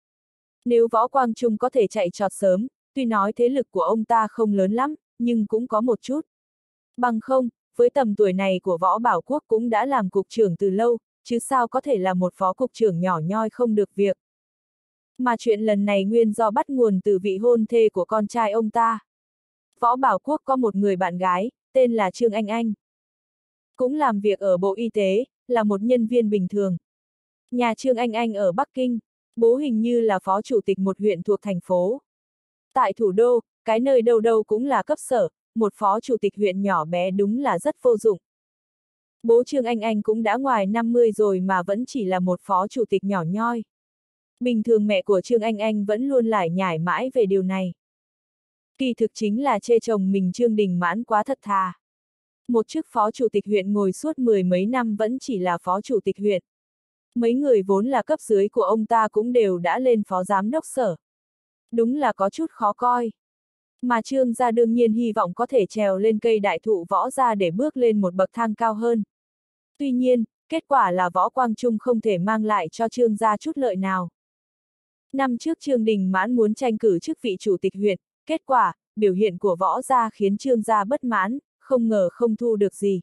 Nếu Võ Quang Trung có thể chạy trọt sớm, tuy nói thế lực của ông ta không lớn lắm, nhưng cũng có một chút. Bằng không, với tầm tuổi này của Võ Bảo Quốc cũng đã làm cục trưởng từ lâu, chứ sao có thể là một phó cục trưởng nhỏ nhoi không được việc. Mà chuyện lần này nguyên do bắt nguồn từ vị hôn thê của con trai ông ta. Võ Bảo Quốc có một người bạn gái, tên là Trương Anh Anh. Cũng làm việc ở Bộ Y tế, là một nhân viên bình thường. Nhà Trương Anh Anh ở Bắc Kinh, bố hình như là phó chủ tịch một huyện thuộc thành phố. Tại thủ đô, cái nơi đâu đâu cũng là cấp sở, một phó chủ tịch huyện nhỏ bé đúng là rất vô dụng. Bố Trương Anh Anh cũng đã ngoài năm mươi rồi mà vẫn chỉ là một phó chủ tịch nhỏ nhoi. Bình thường mẹ của Trương Anh Anh vẫn luôn lải nhải mãi về điều này. Kỳ thực chính là chê chồng mình Trương Đình Mãn quá thật thà. Một chức phó chủ tịch huyện ngồi suốt mười mấy năm vẫn chỉ là phó chủ tịch huyện. Mấy người vốn là cấp dưới của ông ta cũng đều đã lên phó giám đốc sở. Đúng là có chút khó coi. Mà Trương gia đương nhiên hy vọng có thể trèo lên cây đại thụ Võ gia để bước lên một bậc thang cao hơn. Tuy nhiên, kết quả là Võ Quang Trung không thể mang lại cho Trương gia chút lợi nào. Năm trước Trương Đình Mãn muốn tranh cử chức vị chủ tịch huyện, kết quả, biểu hiện của Võ gia khiến Trương gia bất mãn, không ngờ không thu được gì.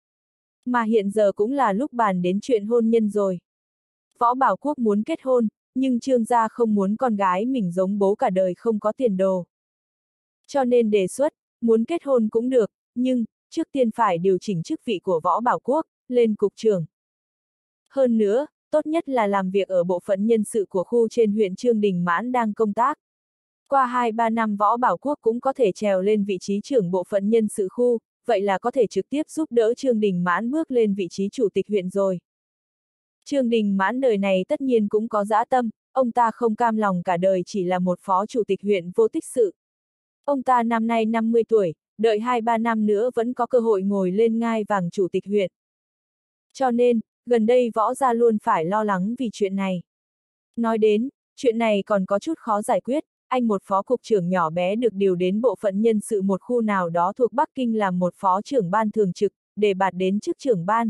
Mà hiện giờ cũng là lúc bàn đến chuyện hôn nhân rồi. Võ Bảo Quốc muốn kết hôn, nhưng Trương gia không muốn con gái mình giống bố cả đời không có tiền đồ. Cho nên đề xuất, muốn kết hôn cũng được, nhưng, trước tiên phải điều chỉnh chức vị của Võ Bảo Quốc, lên cục trưởng. Hơn nữa, tốt nhất là làm việc ở bộ phận nhân sự của khu trên huyện Trương Đình Mãn đang công tác. Qua hai ba năm Võ Bảo Quốc cũng có thể trèo lên vị trí trưởng bộ phận nhân sự khu, vậy là có thể trực tiếp giúp đỡ Trương Đình Mãn bước lên vị trí chủ tịch huyện rồi. Trương Đình Mãn đời này tất nhiên cũng có dã tâm, ông ta không cam lòng cả đời chỉ là một phó chủ tịch huyện vô tích sự. Ông ta năm nay năm mươi tuổi, đợi hai ba năm nữa vẫn có cơ hội ngồi lên ngai vàng chủ tịch huyện. Cho nên, gần đây võ gia luôn phải lo lắng vì chuyện này. Nói đến, chuyện này còn có chút khó giải quyết, anh một phó cục trưởng nhỏ bé được điều đến bộ phận nhân sự một khu nào đó thuộc Bắc Kinh làm một phó trưởng ban thường trực, để bạt đến chức trưởng ban.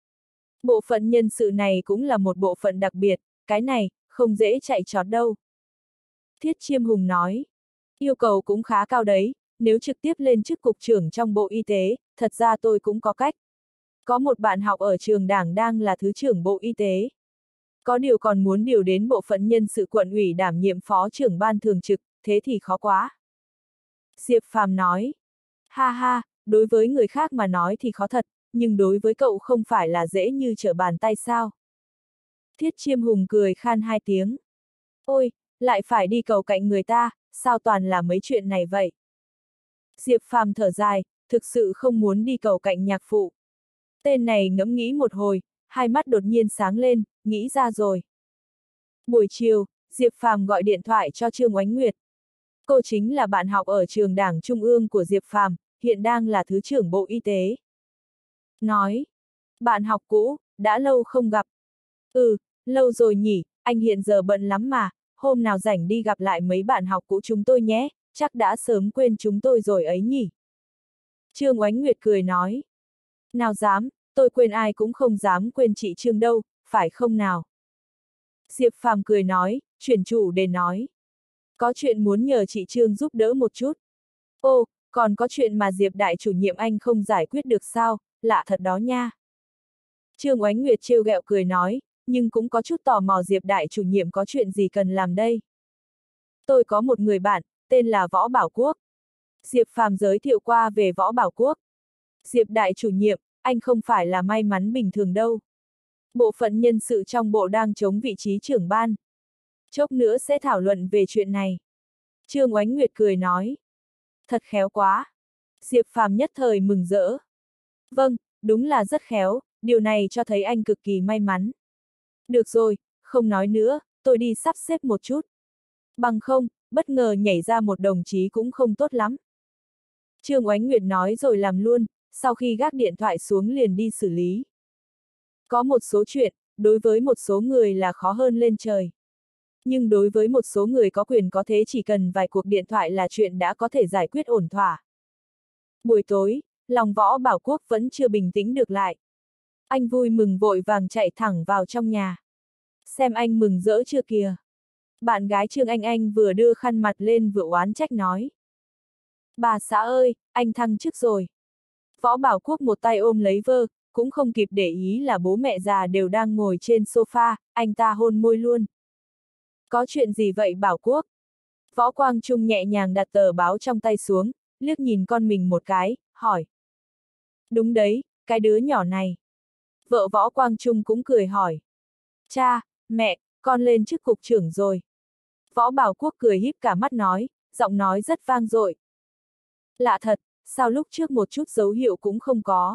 Bộ phận nhân sự này cũng là một bộ phận đặc biệt, cái này, không dễ chạy trọt đâu. Thiết Chiêm Hùng nói, yêu cầu cũng khá cao đấy, nếu trực tiếp lên chức cục trưởng trong Bộ Y tế, thật ra tôi cũng có cách. Có một bạn học ở trường đảng đang là Thứ trưởng Bộ Y tế. Có điều còn muốn điều đến bộ phận nhân sự quận ủy đảm nhiệm phó trưởng ban thường trực, thế thì khó quá. Diệp Phàm nói, ha ha, đối với người khác mà nói thì khó thật, nhưng đối với cậu không phải là dễ như trở bàn tay sao. Thiết Chiêm Hùng cười khan hai tiếng. Ôi, lại phải đi cầu cạnh người ta, sao toàn là mấy chuyện này vậy? Diệp Phàm thở dài, thực sự không muốn đi cầu cạnh nhạc phụ. Tên này ngẫm nghĩ một hồi, hai mắt đột nhiên sáng lên, nghĩ ra rồi. Buổi chiều, Diệp Phàm gọi điện thoại cho Trương Oánh Nguyệt. Cô chính là bạn học ở trường Đảng Trung ương của Diệp Phàm, hiện đang là Thứ trưởng Bộ Y tế. Nói, bạn học cũ, đã lâu không gặp. Ừ, lâu rồi nhỉ, anh hiện giờ bận lắm mà, hôm nào rảnh đi gặp lại mấy bạn học cũ chúng tôi nhé, chắc đã sớm quên chúng tôi rồi ấy nhỉ. Trương Oánh Nguyệt cười nói, nào dám, tôi quên ai cũng không dám quên chị Trương đâu, phải không nào? Diệp Phàm cười nói, chuyển chủ đề nói. Có chuyện muốn nhờ chị Trương giúp đỡ một chút. Ô, còn có chuyện mà Diệp đại chủ nhiệm anh không giải quyết được sao, lạ thật đó nha. Trương Oánh Nguyệt trêu ghẹo cười nói, nhưng cũng có chút tò mò Diệp đại chủ nhiệm có chuyện gì cần làm đây. Tôi có một người bạn, tên là Võ Bảo Quốc. Diệp Phàm giới thiệu qua về Võ Bảo Quốc. Diệp đại chủ nhiệm, anh không phải là may mắn bình thường đâu. Bộ phận nhân sự trong bộ đang chống vị trí trưởng ban. Chốc nữa sẽ thảo luận về chuyện này. Trương Oánh Nguyệt cười nói. Thật khéo quá. Diệp Phàm nhất thời mừng rỡ. Vâng, đúng là rất khéo, điều này cho thấy anh cực kỳ may mắn. Được rồi, không nói nữa, tôi đi sắp xếp một chút. Bằng không, bất ngờ nhảy ra một đồng chí cũng không tốt lắm. Trương Oánh Nguyệt nói rồi làm luôn, sau khi gác điện thoại xuống liền đi xử lý. Có một số chuyện, đối với một số người là khó hơn lên trời. Nhưng đối với một số người có quyền có thế chỉ cần vài cuộc điện thoại là chuyện đã có thể giải quyết ổn thỏa. Buổi tối, lòng Võ Bảo Quốc vẫn chưa bình tĩnh được lại. Anh vui mừng vội vàng chạy thẳng vào trong nhà. Xem anh mừng rỡ chưa kìa. Bạn gái Trương Anh Anh vừa đưa khăn mặt lên vừa oán trách nói. Bà xã ơi, anh thăng chức rồi. Võ Bảo Quốc một tay ôm lấy vơ, cũng không kịp để ý là bố mẹ già đều đang ngồi trên sofa, anh ta hôn môi luôn. Có chuyện gì vậy Bảo Quốc? Võ Quang Trung nhẹ nhàng đặt tờ báo trong tay xuống, liếc nhìn con mình một cái, hỏi. Đúng đấy, cái đứa nhỏ này. Vợ Võ Quang Trung cũng cười hỏi. Cha, mẹ, con lên chức cục trưởng rồi. Võ Bảo Quốc cười híp cả mắt nói, giọng nói rất vang dội. Lạ thật, sao lúc trước một chút dấu hiệu cũng không có.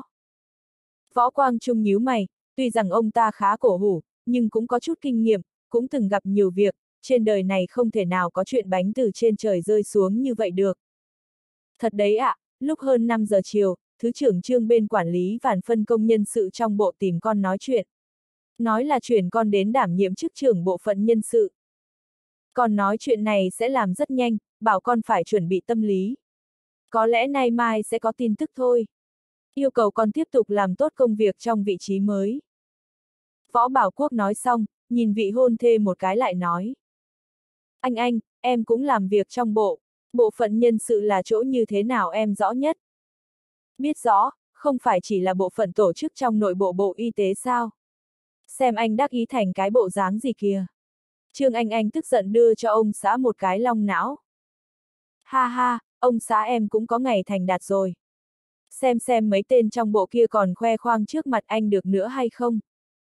Võ Quang Trung nhíu mày, tuy rằng ông ta khá cổ hủ, nhưng cũng có chút kinh nghiệm, cũng từng gặp nhiều việc, trên đời này không thể nào có chuyện bánh từ trên trời rơi xuống như vậy được. Thật đấy ạ, à, lúc hơn năm giờ chiều, Thứ trưởng Trương bên quản lý và phân công nhân sự trong bộ tìm con nói chuyện. Nói là chuyển con đến đảm nhiệm chức trưởng bộ phận nhân sự. Con nói chuyện này sẽ làm rất nhanh, bảo con phải chuẩn bị tâm lý. Có lẽ nay mai sẽ có tin tức thôi. Yêu cầu con tiếp tục làm tốt công việc trong vị trí mới. Võ Bảo Quốc nói xong, nhìn vị hôn thê một cái lại nói. Anh anh, em cũng làm việc trong bộ, bộ phận nhân sự là chỗ như thế nào em rõ nhất. Biết rõ, không phải chỉ là bộ phận tổ chức trong nội bộ Bộ Y tế sao? Xem anh đắc ý thành cái bộ dáng gì kìa. Trương Anh Anh tức giận đưa cho ông xã một cái long não. Ha ha, ông xã em cũng có ngày thành đạt rồi. Xem xem mấy tên trong bộ kia còn khoe khoang trước mặt anh được nữa hay không.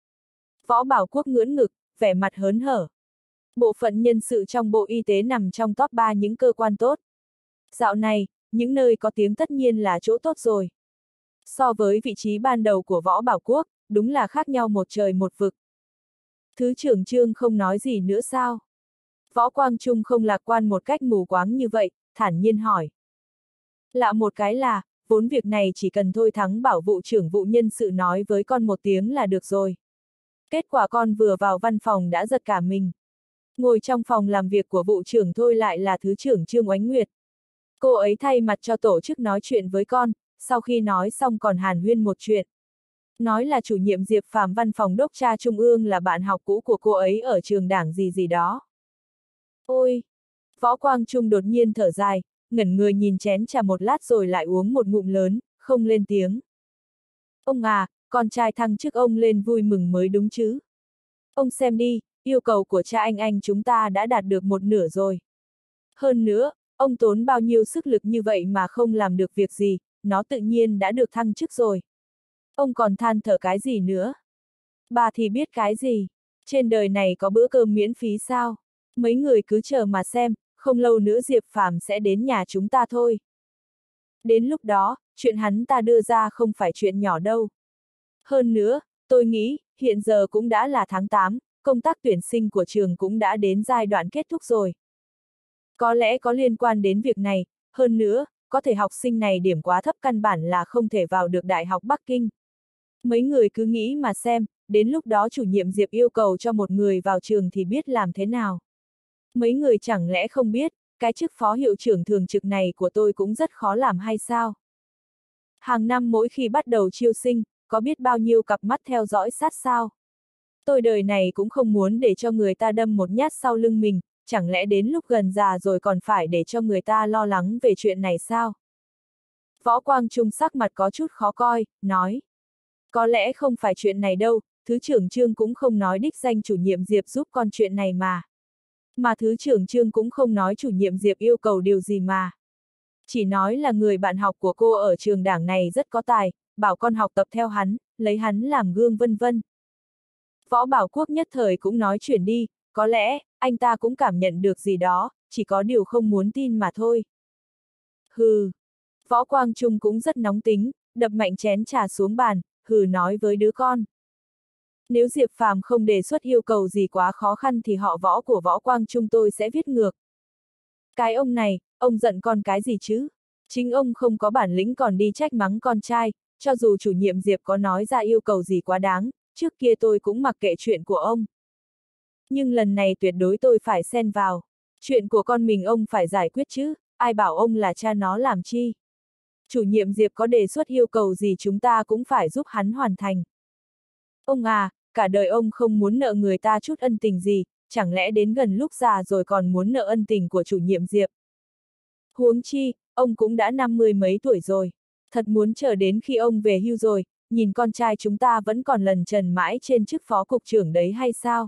Võ Bảo Quốc ngưỡng ngực, vẻ mặt hớn hở. Bộ phận nhân sự trong Bộ Y tế nằm trong top ba những cơ quan tốt. Dạo này, những nơi có tiếng tất nhiên là chỗ tốt rồi. So với vị trí ban đầu của Võ Bảo Quốc, đúng là khác nhau một trời một vực. Thứ trưởng Trương không nói gì nữa sao? Võ Quang Trung không lạc quan một cách mù quáng như vậy, thản nhiên hỏi. Lạ một cái là, vốn việc này chỉ cần Thôi Thắng Bảo vụ trưởng vụ nhân sự nói với con một tiếng là được rồi. Kết quả con vừa vào văn phòng đã giật cả mình. Ngồi trong phòng làm việc của vụ trưởng thôi lại là thứ trưởng Trương Oánh Nguyệt. Cô ấy thay mặt cho tổ chức nói chuyện với con, sau khi nói xong còn hàn huyên một chuyện. Nói là chủ nhiệm Diệp Phàm văn phòng đốc tra trung ương là bạn học cũ của cô ấy ở trường đảng gì gì đó. Ôi! Võ Quang Trung đột nhiên thở dài, ngẩn người nhìn chén trà một lát rồi lại uống một ngụm lớn, không lên tiếng. Ông à, con trai thăng chức ông lên vui mừng mới đúng chứ. Ông xem đi, yêu cầu của cha anh anh chúng ta đã đạt được một nửa rồi. Hơn nữa, ông tốn bao nhiêu sức lực như vậy mà không làm được việc gì, nó tự nhiên đã được thăng chức rồi. Ông còn than thở cái gì nữa? Bà thì biết cái gì? Trên đời này có bữa cơm miễn phí sao? Mấy người cứ chờ mà xem, không lâu nữa Diệp Phàm sẽ đến nhà chúng ta thôi. Đến lúc đó, chuyện hắn ta đưa ra không phải chuyện nhỏ đâu. Hơn nữa, tôi nghĩ, hiện giờ cũng đã là tháng tám, công tác tuyển sinh của trường cũng đã đến giai đoạn kết thúc rồi. Có lẽ có liên quan đến việc này, hơn nữa, có thể học sinh này điểm quá thấp căn bản là không thể vào được Đại học Bắc Kinh. Mấy người cứ nghĩ mà xem, đến lúc đó chủ nhiệm Diệp yêu cầu cho một người vào trường thì biết làm thế nào. Mấy người chẳng lẽ không biết, cái chức phó hiệu trưởng thường trực này của tôi cũng rất khó làm hay sao? Hàng năm mỗi khi bắt đầu chiêu sinh, có biết bao nhiêu cặp mắt theo dõi sát sao? Tôi đời này cũng không muốn để cho người ta đâm một nhát sau lưng mình, chẳng lẽ đến lúc gần già rồi còn phải để cho người ta lo lắng về chuyện này sao? Võ Quang Trung sắc mặt có chút khó coi, nói. Có lẽ không phải chuyện này đâu, Thứ trưởng Trương cũng không nói đích danh chủ nhiệm Diệp giúp con chuyện này mà. Mà Thứ trưởng Trương cũng không nói chủ nhiệm Diệp yêu cầu điều gì mà. Chỉ nói là người bạn học của cô ở trường đảng này rất có tài, bảo con học tập theo hắn, lấy hắn làm gương vân vân. Võ Bảo Quốc nhất thời cũng nói chuyển đi, có lẽ, anh ta cũng cảm nhận được gì đó, chỉ có điều không muốn tin mà thôi. Hừ. Võ Quang Trung cũng rất nóng tính, đập mạnh chén trà xuống bàn, hừ nói với đứa con. Nếu Diệp Phàm không đề xuất yêu cầu gì quá khó khăn thì họ Võ của Võ Quang Trung tôi sẽ viết ngược. Cái ông này, ông giận con cái gì chứ? Chính ông không có bản lĩnh còn đi trách mắng con trai, cho dù chủ nhiệm Diệp có nói ra yêu cầu gì quá đáng, trước kia tôi cũng mặc kệ chuyện của ông. Nhưng lần này tuyệt đối tôi phải xen vào. Chuyện của con mình ông phải giải quyết chứ, ai bảo ông là cha nó làm chi. Chủ nhiệm Diệp có đề xuất yêu cầu gì chúng ta cũng phải giúp hắn hoàn thành. Ông à, cả đời ông không muốn nợ người ta chút ân tình gì, chẳng lẽ đến gần lúc già rồi còn muốn nợ ân tình của chủ nhiệm Diệp. Huống chi, ông cũng đã năm mươi mấy tuổi rồi, thật muốn chờ đến khi ông về hưu rồi, nhìn con trai chúng ta vẫn còn lần chần mãi trên chức phó cục trưởng đấy hay sao?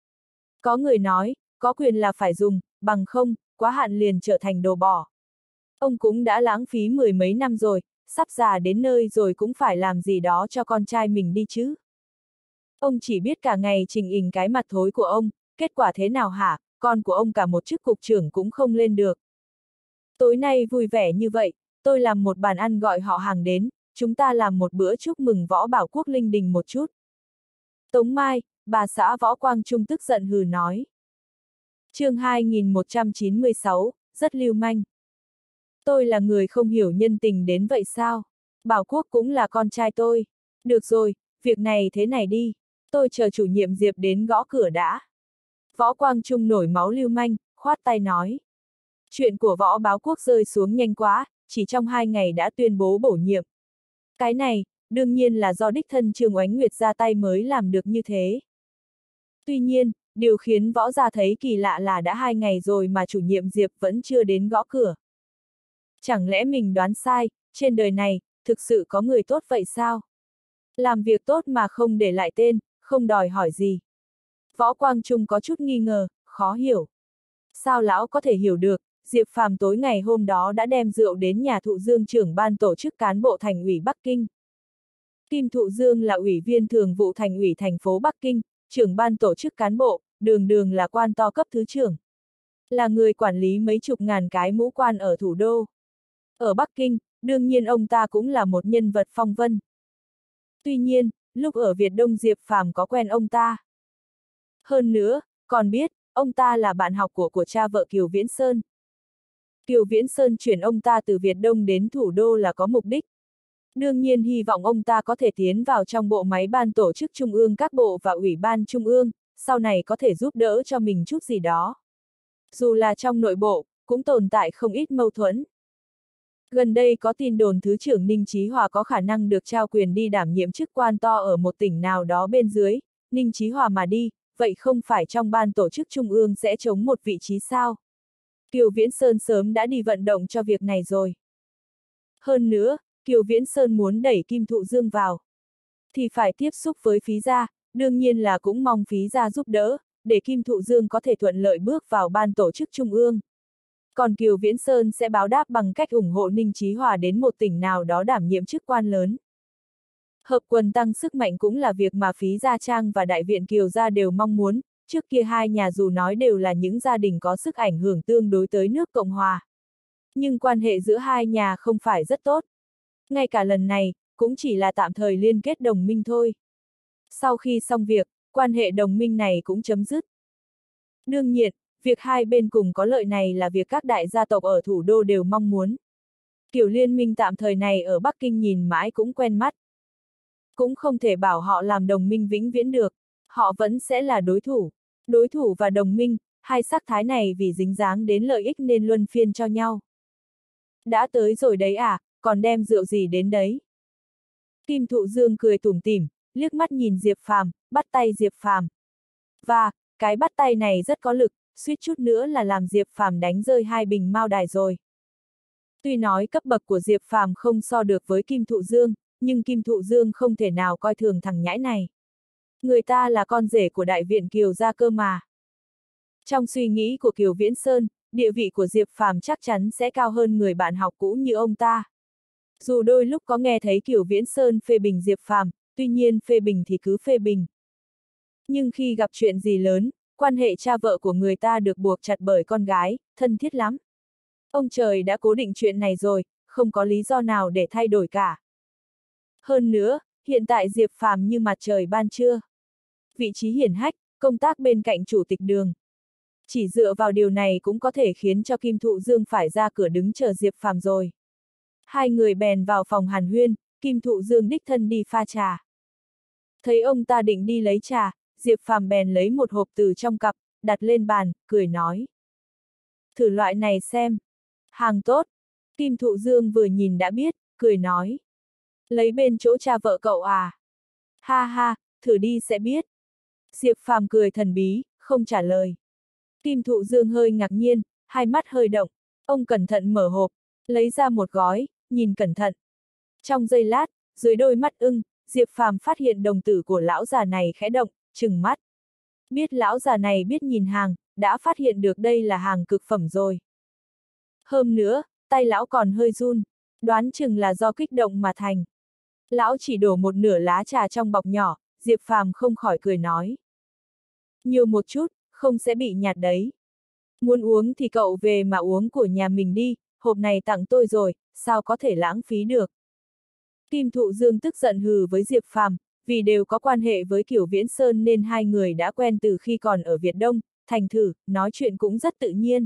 Có người nói, có quyền là phải dùng, bằng không, quá hạn liền trở thành đồ bỏ. Ông cũng đã lãng phí mười mấy năm rồi, sắp già đến nơi rồi cũng phải làm gì đó cho con trai mình đi chứ. Ông chỉ biết cả ngày trình ình cái mặt thối của ông, kết quả thế nào hả, con của ông cả một chức cục trưởng cũng không lên được. Tối nay vui vẻ như vậy, tôi làm một bàn ăn gọi họ hàng đến, chúng ta làm một bữa chúc mừng Võ Bảo Quốc linh đình một chút. Tống Mai, bà xã Võ Quang Trung tức giận hừ nói. Chương hai nghìn một trăm chín mươi sáu, rất lưu manh. Tôi là người không hiểu nhân tình đến vậy sao? Bảo Quốc cũng là con trai tôi. Được rồi, việc này thế này đi. Tôi chờ chủ nhiệm Diệp đến gõ cửa đã. Võ Quang Trung nổi máu lưu manh, khoát tay nói. Chuyện của Võ Báo Quốc rơi xuống nhanh quá, chỉ trong hai ngày đã tuyên bố bổ nhiệm. Cái này, đương nhiên là do đích thân Trương Oánh Nguyệt ra tay mới làm được như thế. Tuy nhiên, điều khiến Võ gia thấy kỳ lạ là đã hai ngày rồi mà chủ nhiệm Diệp vẫn chưa đến gõ cửa. Chẳng lẽ mình đoán sai, trên đời này, thực sự có người tốt vậy sao? Làm việc tốt mà không để lại tên, không đòi hỏi gì. Võ Quang Trung có chút nghi ngờ, khó hiểu. Sao lão có thể hiểu được, Diệp Phàm tối ngày hôm đó đã đem rượu đến nhà Thụ Dương trưởng ban tổ chức cán bộ thành ủy Bắc Kinh. Kim Thụ Dương là ủy viên thường vụ thành ủy thành phố Bắc Kinh, trưởng ban tổ chức cán bộ, đường đường là quan to cấp thứ trưởng. Là người quản lý mấy chục ngàn cái mũ quan ở thủ đô. Ở Bắc Kinh, đương nhiên ông ta cũng là một nhân vật phong vân. Tuy nhiên, lúc ở Việt Đông Diệp Phàm có quen ông ta. Hơn nữa, còn biết, ông ta là bạn học của của cha vợ Kiều Viễn Sơn. Kiều Viễn Sơn chuyển ông ta từ Việt Đông đến thủ đô là có mục đích. Đương nhiên hy vọng ông ta có thể tiến vào trong bộ máy ban tổ chức trung ương các bộ và ủy ban trung ương, sau này có thể giúp đỡ cho mình chút gì đó. Dù là trong nội bộ, cũng tồn tại không ít mâu thuẫn. Gần đây có tin đồn Thứ trưởng Ninh Chí Hòa có khả năng được trao quyền đi đảm nhiệm chức quan to ở một tỉnh nào đó bên dưới, Ninh Chí Hòa mà đi, vậy không phải trong ban tổ chức trung ương sẽ chống một vị trí sao? Kiều Viễn Sơn sớm đã đi vận động cho việc này rồi. Hơn nữa, Kiều Viễn Sơn muốn đẩy Kim Thụ Dương vào, thì phải tiếp xúc với phí gia, đương nhiên là cũng mong phí gia giúp đỡ, để Kim Thụ Dương có thể thuận lợi bước vào ban tổ chức trung ương. Còn Kiều Viễn Sơn sẽ báo đáp bằng cách ủng hộ Ninh Chí Hòa đến một tỉnh nào đó đảm nhiệm chức quan lớn. Hợp quần tăng sức mạnh cũng là việc mà phí Gia Trang và Đại viện Kiều Gia đều mong muốn, trước kia hai nhà dù nói đều là những gia đình có sức ảnh hưởng tương đối tới nước Cộng Hòa. Nhưng quan hệ giữa hai nhà không phải rất tốt. Ngay cả lần này, cũng chỉ là tạm thời liên kết đồng minh thôi. Sau khi xong việc, quan hệ đồng minh này cũng chấm dứt. Đương nhiên, việc hai bên cùng có lợi này là việc các đại gia tộc ở thủ đô đều mong muốn. Kiểu liên minh tạm thời này ở Bắc Kinh nhìn mãi cũng quen mắt. Cũng không thể bảo họ làm đồng minh vĩnh viễn được, họ vẫn sẽ là đối thủ. Đối thủ và đồng minh, hai sắc thái này vì dính dáng đến lợi ích nên luân phiên cho nhau. Đã tới rồi đấy à, còn đem rượu gì đến đấy? Kim Thụ Dương cười tủm tỉm, liếc mắt nhìn Diệp Phàm, bắt tay Diệp Phàm. Và, cái bắt tay này rất có lực, suýt chút nữa là làm Diệp Phàm đánh rơi hai bình mao đài rồi. Tuy nói cấp bậc của Diệp Phàm không so được với Kim Thụ Dương, nhưng Kim Thụ Dương không thể nào coi thường thằng nhãi này. Người ta là con rể của Đại viện Kiều gia cơ mà. Trong suy nghĩ của Kiều Viễn Sơn, địa vị của Diệp Phàm chắc chắn sẽ cao hơn người bạn học cũ như ông ta. Dù đôi lúc có nghe thấy Kiều Viễn Sơn phê bình Diệp Phàm, tuy nhiên phê bình thì cứ phê bình. Nhưng khi gặp chuyện gì lớn, quan hệ cha vợ của người ta được buộc chặt bởi con gái, thân thiết lắm. Ông trời đã cố định chuyện này rồi, không có lý do nào để thay đổi cả. Hơn nữa, hiện tại Diệp Phàm như mặt trời ban trưa. Vị trí hiển hách, công tác bên cạnh chủ tịch Đường. Chỉ dựa vào điều này cũng có thể khiến cho Kim Thụ Dương phải ra cửa đứng chờ Diệp Phàm rồi. Hai người bèn vào phòng hàn huyên, Kim Thụ Dương đích thân đi pha trà. Thấy ông ta định đi lấy trà, Diệp Phàm bèn lấy một hộp từ trong cặp, đặt lên bàn, cười nói. Thử loại này xem. Hàng tốt. Kim Thụ Dương vừa nhìn đã biết, cười nói. Lấy bên chỗ cha vợ cậu à? Ha ha, thử đi sẽ biết. Diệp Phàm cười thần bí, không trả lời. Kim Thụ Dương hơi ngạc nhiên, hai mắt hơi động. Ông cẩn thận mở hộp, lấy ra một gói, nhìn cẩn thận. Trong giây lát, dưới đôi mắt ưng, Diệp Phàm phát hiện đồng tử của lão già này khẽ động, trừng mắt. Biết lão già này biết nhìn hàng, đã phát hiện được đây là hàng cực phẩm rồi. Hơn nữa, tay lão còn hơi run, đoán chừng là do kích động mà thành. Lão chỉ đổ một nửa lá trà trong bọc nhỏ, Diệp Phàm không khỏi cười nói. Nhiều một chút, không sẽ bị nhạt đấy. Muốn uống thì cậu về mà uống của nhà mình đi, hộp này tặng tôi rồi, sao có thể lãng phí được. Kim Thụ Dương tức giận hừ với Diệp Phàm, vì đều có quan hệ với Kiều Viễn Sơn nên hai người đã quen từ khi còn ở Việt Đông, thành thử, nói chuyện cũng rất tự nhiên.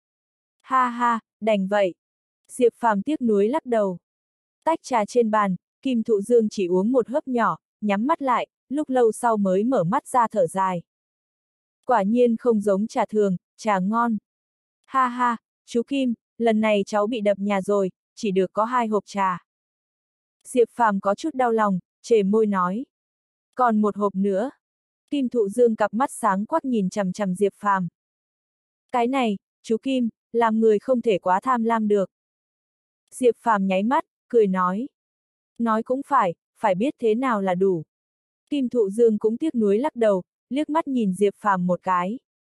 Ha ha, đành vậy. Diệp Phàm tiếc nuối lắc đầu. Tách trà trên bàn, Kim Thụ Dương chỉ uống một hớp nhỏ, nhắm mắt lại, lúc lâu sau mới mở mắt ra thở dài. Quả nhiên không giống trà thường, trà ngon. Ha ha, chú Kim, lần này cháu bị đập nhà rồi, chỉ được có hai hộp trà. Diệp Phàm có chút đau lòng, trề môi nói. Còn một hộp nữa. Kim Thụ Dương cặp mắt sáng quắc nhìn chằm chằm Diệp Phàm. Cái này, chú Kim, làm người không thể quá tham lam được. Diệp Phàm nháy mắt, cười nói. Nói cũng phải, phải biết thế nào là đủ. Kim Thụ Dương cũng tiếc nuối lắc đầu, liếc mắt nhìn Diệp Phàm một cái.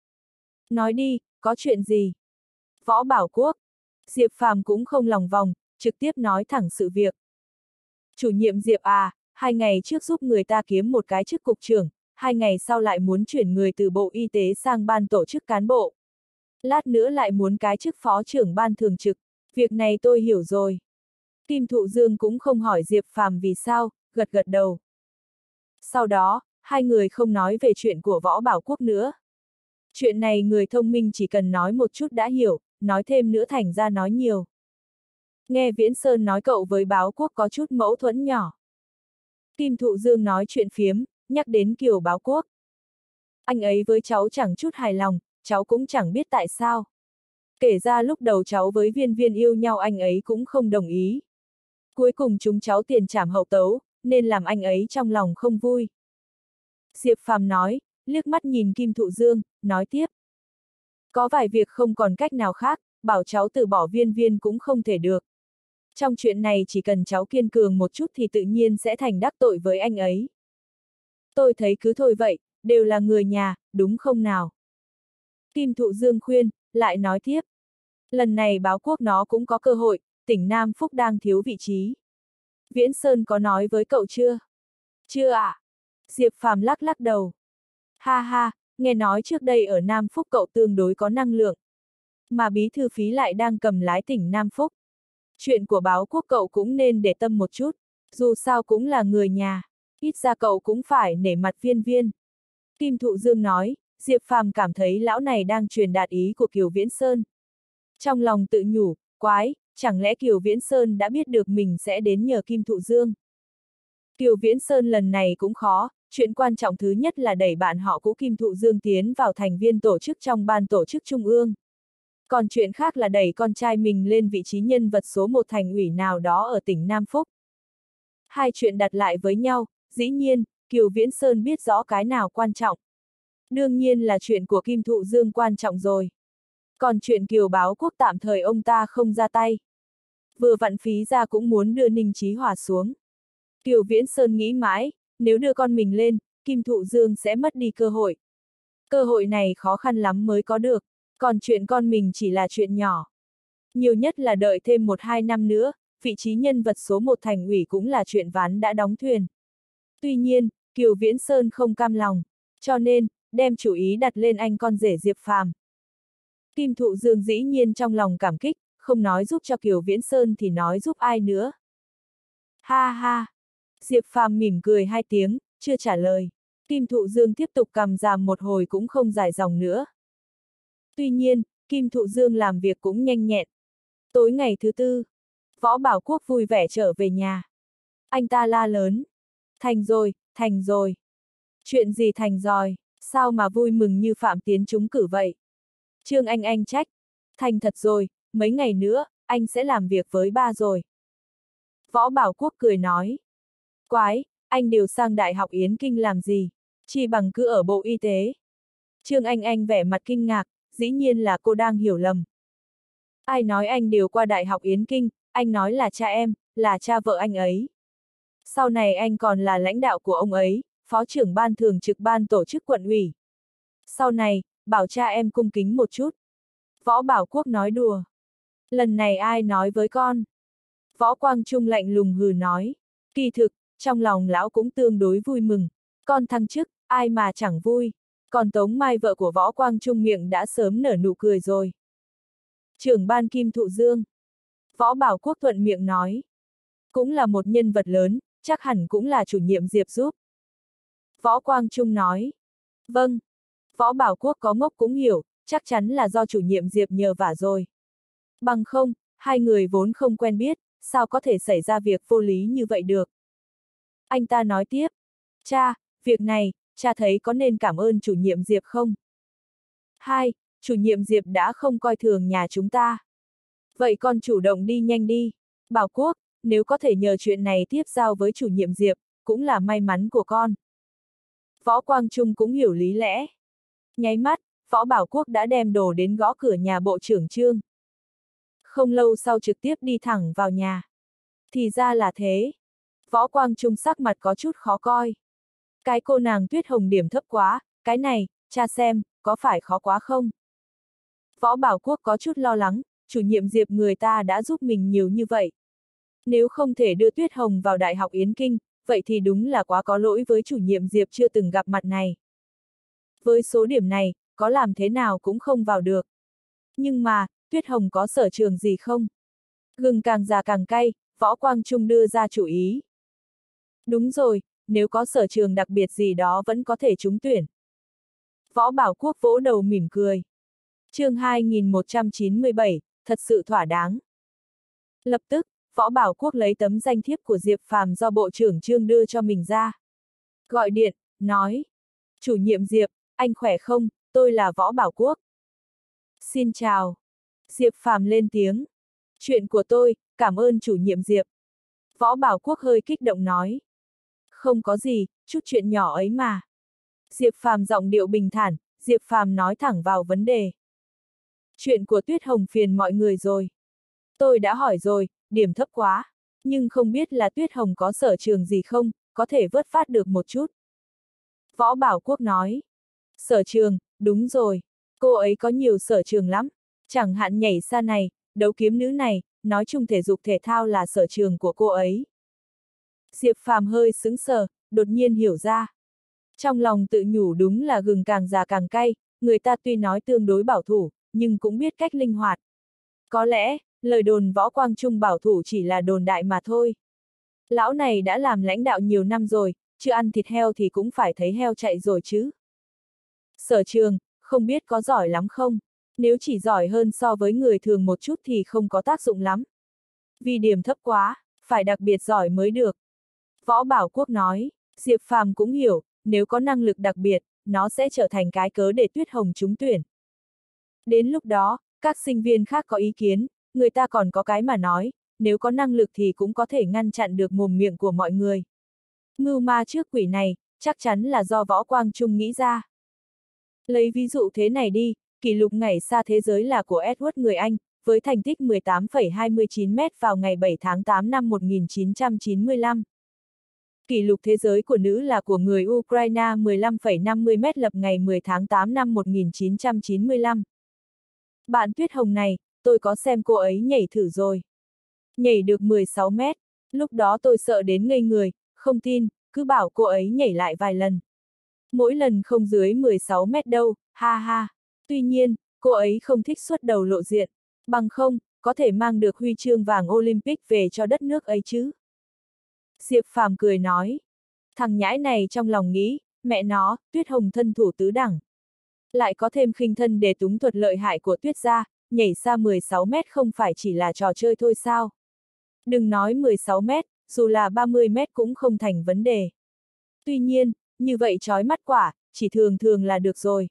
Nói đi, có chuyện gì? Võ Bảo Quốc. Diệp Phàm cũng không lòng vòng, trực tiếp nói thẳng sự việc. Chủ nhiệm Diệp à, hai ngày trước giúp người ta kiếm một cái chức cục trưởng, hai ngày sau lại muốn chuyển người từ Bộ Y tế sang ban tổ chức cán bộ. Lát nữa lại muốn cái chức phó trưởng ban thường trực, việc này tôi hiểu rồi. Kim Thụ Dương cũng không hỏi Diệp Phàm vì sao, gật gật đầu. Sau đó, hai người không nói về chuyện của Võ Bảo Quốc nữa. Chuyện này người thông minh chỉ cần nói một chút đã hiểu, nói thêm nữa thành ra nói nhiều. Nghe Viễn Sơn nói cậu với Báo Quốc có chút mâu thuẫn nhỏ. Kim Thụ Dương nói chuyện phiếm, nhắc đến Kiều Báo Quốc. Anh ấy với cháu chẳng chút hài lòng, cháu cũng chẳng biết tại sao. Kể ra lúc đầu cháu với Viên Viên yêu nhau anh ấy cũng không đồng ý. Cuối cùng chúng cháu tiền trảm hậu tấu, nên làm anh ấy trong lòng không vui. Diệp Phàm nói, liếc mắt nhìn Kim Thụ Dương, nói tiếp. Có vài việc không còn cách nào khác, bảo cháu từ bỏ Viên Viên cũng không thể được. Trong chuyện này chỉ cần cháu kiên cường một chút thì tự nhiên sẽ thành đắc tội với anh ấy. Tôi thấy cứ thôi vậy, đều là người nhà, đúng không nào? Kim Thụ Dương khuyên, lại nói tiếp. Lần này Báo Quốc nó cũng có cơ hội, tỉnh Nam Phúc đang thiếu vị trí. Viễn Sơn có nói với cậu chưa? Chưa ạ. À? Diệp Phàm lắc lắc đầu. Ha ha, nghe nói trước đây ở Nam Phúc cậu tương đối có năng lượng. Mà bí thư phí lại đang cầm lái tỉnh Nam Phúc. Chuyện của Báo Quốc cậu cũng nên để tâm một chút, dù sao cũng là người nhà, ít ra cậu cũng phải nể mặt Viên Viên. Kim Thụ Dương nói, Diệp Phàm cảm thấy lão này đang truyền đạt ý của Kiều Viễn Sơn. Trong lòng tự nhủ, quái, chẳng lẽ Kiều Viễn Sơn đã biết được mình sẽ đến nhờ Kim Thụ Dương. Kiều Viễn Sơn lần này cũng khó, chuyện quan trọng thứ nhất là đẩy bạn họ cũ Kim Thụ Dương tiến vào thành viên tổ chức trong ban tổ chức trung ương. Còn chuyện khác là đẩy con trai mình lên vị trí nhân vật số một thành ủy nào đó ở tỉnh Nam Phúc. Hai chuyện đặt lại với nhau, dĩ nhiên, Kiều Viễn Sơn biết rõ cái nào quan trọng. Đương nhiên là chuyện của Kim Thụ Dương quan trọng rồi. Còn chuyện Kiều Báo Quốc tạm thời ông ta không ra tay. Vừa vặn Phí ra cũng muốn đưa Ninh Chí Hòa xuống. Kiều Viễn Sơn nghĩ mãi, nếu đưa con mình lên, Kim Thụ Dương sẽ mất đi cơ hội. Cơ hội này khó khăn lắm mới có được, còn chuyện con mình chỉ là chuyện nhỏ. Nhiều nhất là đợi thêm một hai năm nữa, vị trí nhân vật số một thành ủy cũng là chuyện ván đã đóng thuyền. Tuy nhiên, Kiều Viễn Sơn không cam lòng, cho nên, đem chủ ý đặt lên anh con rể Diệp Phàm. Kim Thụ Dương dĩ nhiên trong lòng cảm kích, không nói giúp cho Kiều Viễn Sơn thì nói giúp ai nữa. Ha ha! Diệp Phàm mỉm cười hai tiếng, chưa trả lời. Kim Thụ Dương tiếp tục cầm giảm một hồi cũng không dài dòng nữa. Tuy nhiên, Kim Thụ Dương làm việc cũng nhanh nhẹn. Tối ngày thứ tư, Võ Bảo Quốc vui vẻ trở về nhà. Anh ta la lớn. Thành rồi, thành rồi. Chuyện gì thành rồi, sao mà vui mừng như Phạm Tiến trúng cử vậy? Trương Anh Anh trách. Thành thật rồi, mấy ngày nữa, anh sẽ làm việc với ba rồi. Võ Bảo Quốc cười nói. Quái, anh điều sang Đại học Yến Kinh làm gì? Chỉ bằng cứ ở Bộ Y tế. Trương Anh Anh vẻ mặt kinh ngạc, dĩ nhiên là cô đang hiểu lầm. Ai nói anh điều qua Đại học Yến Kinh, anh nói là cha em, là cha vợ anh ấy. Sau này anh còn là lãnh đạo của ông ấy, phó trưởng ban thường trực ban tổ chức quận ủy. Sau này, bảo cha em cung kính một chút. Võ Bảo Quốc nói đùa. Lần này ai nói với con? Võ Quang Trung lạnh lùng hừ nói. Kỳ thực, trong lòng lão cũng tương đối vui mừng. Con thăng chức, ai mà chẳng vui. Còn Tống Mai vợ của Võ Quang Trung miệng đã sớm nở nụ cười rồi. Trưởng ban Kim Thụ Dương. Võ Bảo Quốc thuận miệng nói. Cũng là một nhân vật lớn, chắc hẳn cũng là chủ nhiệm Diệp giúp. Võ Quang Trung nói. Vâng. Võ Bảo Quốc có ngốc cũng hiểu, chắc chắn là do chủ nhiệm Diệp nhờ vả rồi. Bằng không, hai người vốn không quen biết, sao có thể xảy ra việc vô lý như vậy được. Anh ta nói tiếp. Cha, việc này, cha thấy có nên cảm ơn chủ nhiệm Diệp không? Hai, chủ nhiệm Diệp đã không coi thường nhà chúng ta. Vậy con chủ động đi nhanh đi. Bảo Quốc, nếu có thể nhờ chuyện này tiếp giao với chủ nhiệm Diệp, cũng là may mắn của con. Võ Quang Trung cũng hiểu lý lẽ. Nháy mắt, Võ Bảo Quốc đã đem đồ đến gõ cửa nhà Bộ trưởng Trương. Không lâu sau trực tiếp đi thẳng vào nhà. Thì ra là thế. Võ Quang Trung sắc mặt có chút khó coi. Cái cô nàng Tuyết Hồng điểm thấp quá, cái này, cha xem, có phải khó quá không? Võ Bảo Quốc có chút lo lắng, chủ nhiệm Diệp người ta đã giúp mình nhiều như vậy. Nếu không thể đưa Tuyết Hồng vào Đại học Yến Kinh, vậy thì đúng là quá có lỗi với chủ nhiệm Diệp chưa từng gặp mặt này. Với số điểm này, có làm thế nào cũng không vào được. Nhưng mà, Tuyết Hồng có sở trường gì không? Gừng càng già càng cay, Võ Quang Trung đưa ra chủ ý. Đúng rồi, nếu có sở trường đặc biệt gì đó vẫn có thể trúng tuyển. Võ Bảo Quốc vỗ đầu mỉm cười. Chương hai nghìn một trăm chín mươi bảy, thật sự thỏa đáng. Lập tức, Võ Bảo Quốc lấy tấm danh thiếp của Diệp Phàm do Bộ trưởng Trương đưa cho mình ra. Gọi điện, nói. Chủ nhiệm Diệp, anh khỏe không, tôi là Võ Bảo Quốc. Xin chào. Diệp Phàm lên tiếng. Chuyện của tôi, cảm ơn chủ nhiệm Diệp. Võ Bảo Quốc hơi kích động nói. Không có gì, chút chuyện nhỏ ấy mà. Diệp Phàm giọng điệu bình thản, Diệp Phàm nói thẳng vào vấn đề. Chuyện của Tuyết Hồng phiền mọi người rồi. Tôi đã hỏi rồi, điểm thấp quá. Nhưng không biết là Tuyết Hồng có sở trường gì không, có thể vớt phát được một chút. Võ Bảo Quốc nói. Sở trường, đúng rồi. Cô ấy có nhiều sở trường lắm. Chẳng hạn nhảy xa này, đấu kiếm nữ này, nói chung thể dục thể thao là sở trường của cô ấy. Diệp Phàm hơi sững sờ, đột nhiên hiểu ra. Trong lòng tự nhủ đúng là gừng càng già càng cay, người ta tuy nói tương đối bảo thủ, nhưng cũng biết cách linh hoạt. Có lẽ, lời đồn Võ Quang Trung bảo thủ chỉ là đồn đại mà thôi. Lão này đã làm lãnh đạo nhiều năm rồi, chưa ăn thịt heo thì cũng phải thấy heo chạy rồi chứ. Sở trường, không biết có giỏi lắm không? Nếu chỉ giỏi hơn so với người thường một chút thì không có tác dụng lắm. Vì điểm thấp quá, phải đặc biệt giỏi mới được. Võ Bảo Quốc nói, Diệp Phàm cũng hiểu, nếu có năng lực đặc biệt, nó sẽ trở thành cái cớ để Tuyết Hồng trúng tuyển. Đến lúc đó, các sinh viên khác có ý kiến, người ta còn có cái mà nói, nếu có năng lực thì cũng có thể ngăn chặn được mồm miệng của mọi người. Mưu ma trước quỷ này, chắc chắn là do Võ Quang Trung nghĩ ra. Lấy ví dụ thế này đi, kỷ lục nhảy xa thế giới là của Edward người Anh, với thành tích mười tám phẩy hai mươi chín mét vào ngày bảy tháng tám năm một nghìn chín trăm chín mươi lăm. Kỷ lục thế giới của nữ là của người Ukraine mười lăm phẩy năm mươi mét lập ngày mười tháng tám năm một nghìn chín trăm chín mươi lăm. Bạn Tuyết Hồng này, tôi có xem cô ấy nhảy thử rồi. Nhảy được mười sáu mét, lúc đó tôi sợ đến ngây người, không tin, cứ bảo cô ấy nhảy lại vài lần. Mỗi lần không dưới mười sáu mét đâu, ha ha. Tuy nhiên, cô ấy không thích xuất đầu lộ diện, bằng không, có thể mang được huy chương vàng Olympic về cho đất nước ấy chứ. Diệp Phàm cười nói. Thằng nhãi này trong lòng nghĩ, mẹ nó, Tuyết Hồng thân thủ tứ đẳng. Lại có thêm khinh thân để túng thuật lợi hại của Tuyết gia, nhảy xa mười sáu mét không phải chỉ là trò chơi thôi sao. Đừng nói mười sáu mét, dù là ba mươi mét cũng không thành vấn đề. Tuy nhiên, như vậy chói mắt quả, chỉ thường thường là được rồi.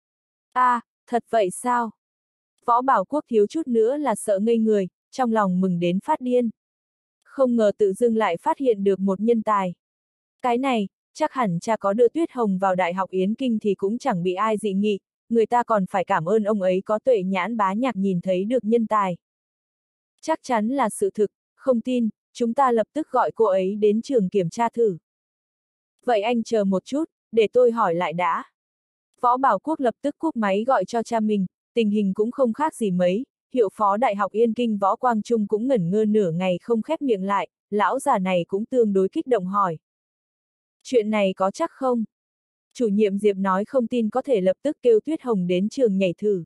À, thật vậy sao? Võ Bảo Quốc thiếu chút nữa là sợ ngây người, trong lòng mừng đến phát điên. Không ngờ tự dưng lại phát hiện được một nhân tài. Cái này, chắc hẳn cha có đưa Tuyết Hồng vào Đại học Yến Kinh thì cũng chẳng bị ai dị nghị, người ta còn phải cảm ơn ông ấy có tuệ nhãn bá nhạc nhìn thấy được nhân tài. Chắc chắn là sự thực, không tin, chúng ta lập tức gọi cô ấy đến trường kiểm tra thử. Vậy anh chờ một chút, để tôi hỏi lại đã. Võ Bảo Quốc lập tức cúp máy gọi cho cha mình, tình hình cũng không khác gì mấy, hiệu phó Đại học Yên Kinh Võ Quang Trung cũng ngẩn ngơ nửa ngày không khép miệng lại, lão già này cũng tương đối kích động hỏi. Chuyện này có chắc không? Chủ nhiệm Diệp nói không tin có thể lập tức kêu Tuyết Hồng đến trường nhảy thử.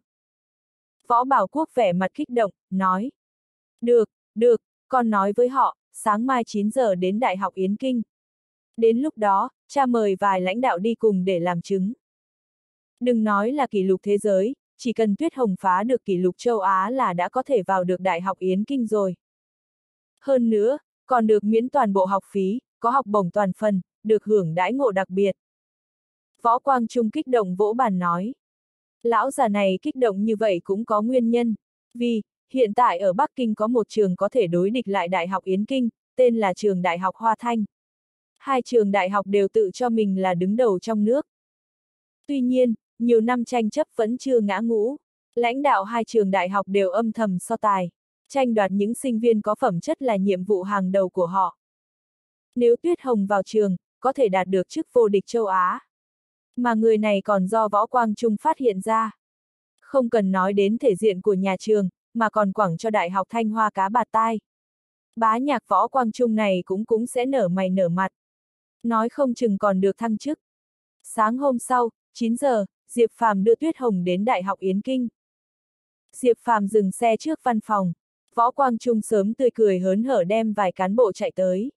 Võ Bảo Quốc vẻ mặt kích động, nói. Được, được, con nói với họ, sáng mai chín giờ đến Đại học Yến Kinh. Đến lúc đó, cha mời vài lãnh đạo đi cùng để làm chứng. Đừng nói là kỷ lục thế giới, chỉ cần Tuyết Hồng phá được kỷ lục châu Á là đã có thể vào được Đại học Yến Kinh rồi. Hơn nữa, còn được miễn toàn bộ học phí, có học bổng toàn phần, được hưởng đãi ngộ đặc biệt. Võ Quang Trung kích động vỗ bàn nói. Lão già này kích động như vậy cũng có nguyên nhân, vì, hiện tại ở Bắc Kinh có một trường có thể đối địch lại Đại học Yến Kinh, tên là trường Đại học Hoa Thanh. Hai trường đại học đều tự cho mình là đứng đầu trong nước. Tuy nhiên, nhiều năm tranh chấp vẫn chưa ngã ngũ. Lãnh đạo hai trường đại học đều âm thầm so tài. Tranh đoạt những sinh viên có phẩm chất là nhiệm vụ hàng đầu của họ. Nếu Tuyết Hồng vào trường, có thể đạt được chức vô địch châu Á. Mà người này còn do Võ Quang Trung phát hiện ra. Không cần nói đến thể diện của nhà trường, mà còn quẳng cho Đại học Thanh Hoa cá bạt tai. Bá nhạc Võ Quang Trung này cũng cũng sẽ nở mày nở mặt. Nói không chừng còn được thăng chức. Sáng hôm sau, chín giờ, Diệp Phàm đưa Tuyết Hồng đến Đại học Yến Kinh. Diệp Phàm dừng xe trước văn phòng. Võ Quang Trung sớm tươi cười hớn hở đem vài cán bộ chạy tới.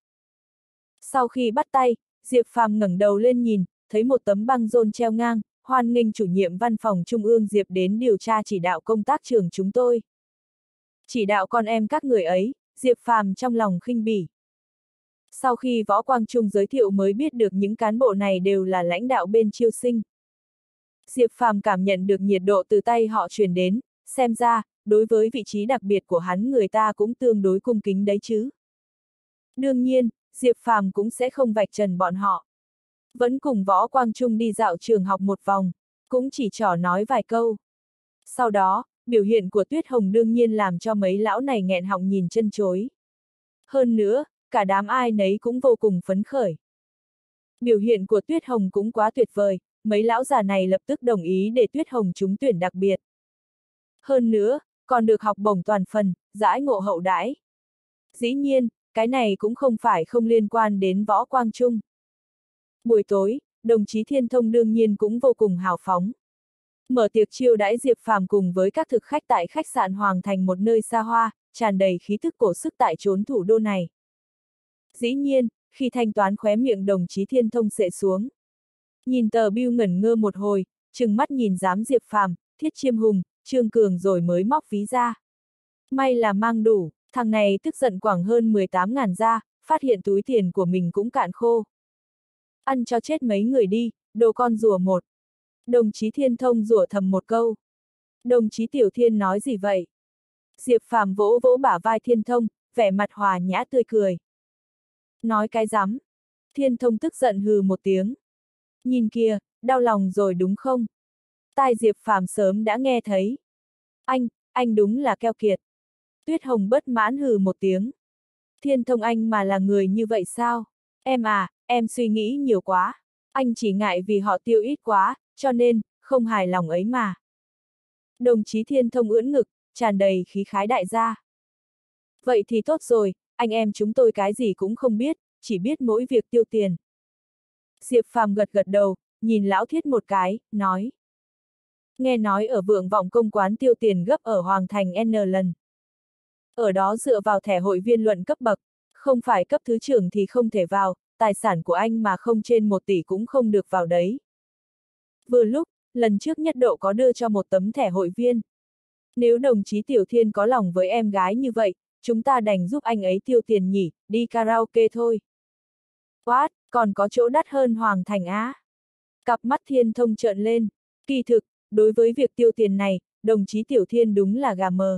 Sau khi bắt tay, Diệp Phàm ngẩng đầu lên nhìn, thấy một tấm băng rôn treo ngang, hoan nghênh chủ nhiệm văn phòng Trung ương Diệp đến điều tra chỉ đạo công tác trường chúng tôi. Chỉ đạo con em các người ấy, Diệp Phàm trong lòng khinh bỉ. Sau khi Võ Quang Trung giới thiệu mới biết được những cán bộ này đều là lãnh đạo bên Chiêu Sinh. Diệp Phàm cảm nhận được nhiệt độ từ tay họ truyền đến, xem ra, đối với vị trí đặc biệt của hắn người ta cũng tương đối cung kính đấy chứ. Đương nhiên, Diệp Phàm cũng sẽ không vạch trần bọn họ. Vẫn cùng Võ Quang Trung đi dạo trường học một vòng, cũng chỉ trò nói vài câu. Sau đó, biểu hiện của Tuyết Hồng đương nhiên làm cho mấy lão này nghẹn họng nhìn chân chối. Hơn nữa, cả đám ai nấy cũng vô cùng phấn khởi. Biểu hiện của Tuyết Hồng cũng quá tuyệt vời, mấy lão già này lập tức đồng ý để Tuyết Hồng trúng tuyển đặc biệt. Hơn nữa, còn được học bổng toàn phần, đãi ngộ hậu đãi. Dĩ nhiên, cái này cũng không phải không liên quan đến Võ Quang Trung. Buổi tối, đồng chí Thiên Thông đương nhiên cũng vô cùng hào phóng. Mở tiệc chiêu đãi Diệp Phàm cùng với các thực khách tại khách sạn Hoàng Thành, một nơi xa hoa, tràn đầy khí thức cổ sức tại chốn thủ đô này. Dĩ nhiên, khi thanh toán khóe miệng đồng chí Thiên Thông xệ xuống. Nhìn tờ bill ngẩn ngơ một hồi, trừng mắt nhìn giám Diệp Phàm, Thiết Chiêm Hùng, Trương Cường rồi mới móc ví ra. May là mang đủ, thằng này tức giận quẳng hơn mười tám ngàn ra, phát hiện túi tiền của mình cũng cạn khô. Ăn cho chết mấy người đi, đồ con rùa một. Đồng chí Thiên Thông rủa thầm một câu. Đồng chí Tiểu Thiên nói gì vậy? Diệp Phàm vỗ vỗ bả vai Thiên Thông, vẻ mặt hòa nhã tươi cười. Nói cái rắm. Thiên Thông tức giận hừ một tiếng. Nhìn kìa, đau lòng rồi đúng không? Tai Diệp Phàm sớm đã nghe thấy. Anh, anh đúng là keo kiệt. Tuyết Hồng bất mãn hừ một tiếng. Thiên Thông anh mà là người như vậy sao? Em à, em suy nghĩ nhiều quá. Anh chỉ ngại vì họ tiêu ít quá, cho nên, không hài lòng ấy mà. Đồng chí Thiên Thông ưỡn ngực, tràn đầy khí khái đại gia. Vậy thì tốt rồi, anh em chúng tôi cái gì cũng không biết, chỉ biết mỗi việc tiêu tiền. Diệp Phàm gật gật đầu, nhìn lão Thiết một cái, nói. Nghe nói ở Vượng Vọng Công quán tiêu tiền gấp ở Hoàng Thành N lần. Ở đó dựa vào thẻ hội viên luận cấp bậc, không phải cấp thứ trưởng thì không thể vào, tài sản của anh mà không trên một tỷ cũng không được vào đấy. Vừa lúc, lần trước Nhất Độ có đưa cho một tấm thẻ hội viên. Nếu đồng chí Tiểu Thiên có lòng với em gái như vậy, chúng ta đành giúp anh ấy tiêu tiền nhỉ, đi karaoke thôi. What, còn có chỗ đắt hơn Hoàng Thành á? Cặp mắt Thiên Thông trợn lên. Kỳ thực, đối với việc tiêu tiền này, đồng chí Tiểu Thiên đúng là gà mờ.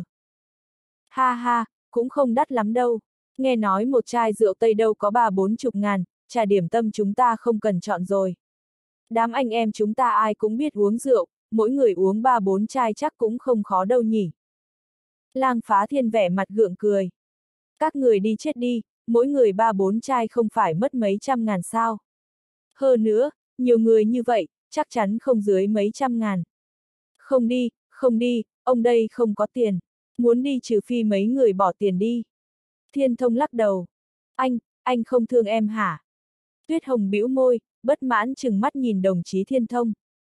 Ha ha, cũng không đắt lắm đâu. Nghe nói một chai rượu Tây đâu có ba bốn chục ngàn, trà điểm tâm chúng ta không cần chọn rồi. Đám anh em chúng ta ai cũng biết uống rượu, mỗi người uống ba bốn chai chắc cũng không khó đâu nhỉ. Lang Phá Thiên vẻ mặt gượng cười. Các người đi chết đi, mỗi người ba bốn chai không phải mất mấy trăm ngàn sao. Hơn nữa, nhiều người như vậy, chắc chắn không dưới mấy trăm ngàn. Không đi, không đi, ông đây không có tiền. Muốn đi trừ phi mấy người bỏ tiền đi. Thiên Thông lắc đầu. Anh, anh không thương em hả? Tuyết Hồng bĩu môi, bất mãn chừng mắt nhìn đồng chí Thiên Thông.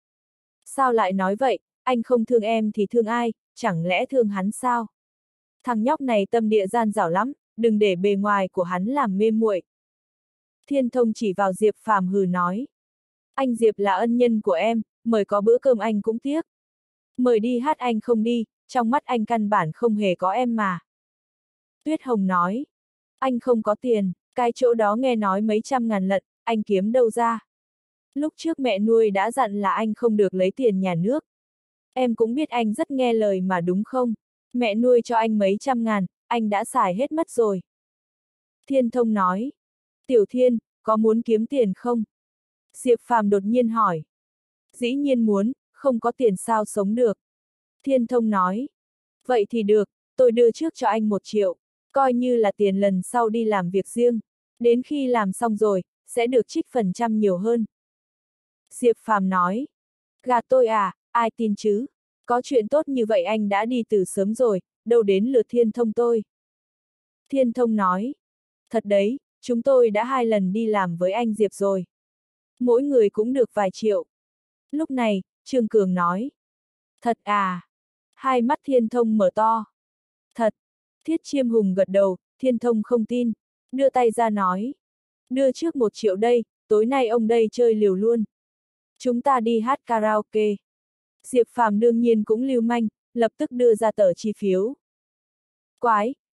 Sao lại nói vậy, anh không thương em thì thương ai, chẳng lẽ thương hắn sao? Thằng nhóc này tâm địa gian dảo lắm, đừng để bề ngoài của hắn làm mê muội. Thiên Thông chỉ vào Diệp Phàm hừ nói. Anh Diệp là ân nhân của em, mời có bữa cơm anh cũng tiếc. Mời đi hát anh không đi, trong mắt anh căn bản không hề có em mà. Tuyết Hồng nói. Anh không có tiền, cái chỗ đó nghe nói mấy trăm ngàn lận, anh kiếm đâu ra. Lúc trước mẹ nuôi đã dặn là anh không được lấy tiền nhà nước. Em cũng biết anh rất nghe lời mà đúng không? Mẹ nuôi cho anh mấy trăm ngàn, anh đã xài hết mất rồi. Thiên Thông nói. Tiểu Thiên, có muốn kiếm tiền không? Diệp Phàm đột nhiên hỏi. Dĩ nhiên muốn, không có tiền sao sống được. Thiên Thông nói. Vậy thì được, tôi đưa trước cho anh một triệu, coi như là tiền lần sau đi làm việc riêng. Đến khi làm xong rồi, sẽ được trích phần trăm nhiều hơn. Diệp Phàm nói. Gạt tôi à, ai tin chứ? Có chuyện tốt như vậy anh đã đi từ sớm rồi, đâu đến lượt Thiên Thông tôi. Thiên Thông nói. Thật đấy, chúng tôi đã hai lần đi làm với anh Diệp rồi. Mỗi người cũng được vài triệu. Lúc này, Trương Cường nói. Thật à? Hai mắt Thiên Thông mở to. Thật. Thiết Chiêm Hùng gật đầu, Thiên Thông không tin. Đưa tay ra nói. Đưa trước một triệu đây, tối nay ông đây chơi liều luôn. Chúng ta đi hát karaoke. Diệp Phàm đương nhiên cũng lưu manh, lập tức đưa ra tờ chi phiếu. Quái,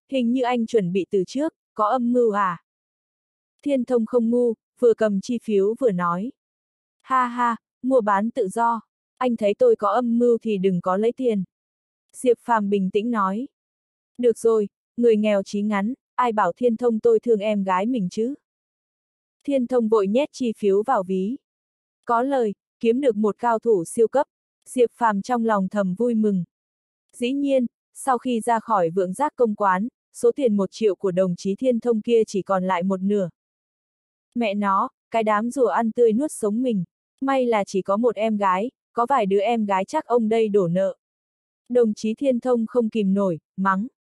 Hình như anh chuẩn bị từ trước, có âm mưu à? Thiên Thông không ngu, vừa cầm chi phiếu vừa nói. Ha ha, mua bán tự do. Anh thấy tôi có âm mưu thì đừng có lấy tiền. Diệp Phàm bình tĩnh nói. Được rồi, người nghèo chí ngắn, ai bảo Thiên Thông tôi thương em gái mình chứ? Thiên Thông vội nhét chi phiếu vào ví. Có lời, kiếm được một cao thủ siêu cấp. Diệp Phàm trong lòng thầm vui mừng. Dĩ nhiên, sau khi ra khỏi Vượng Giác công quán, số tiền một triệu của đồng chí Thiên Thông kia chỉ còn lại một nửa. Mẹ nó, cái đám rùa ăn tươi nuốt sống mình. May là chỉ có một em gái, có vài đứa em gái chắc ông đây đổ nợ. Đồng chí Thiên Thông không kìm nổi, mắng.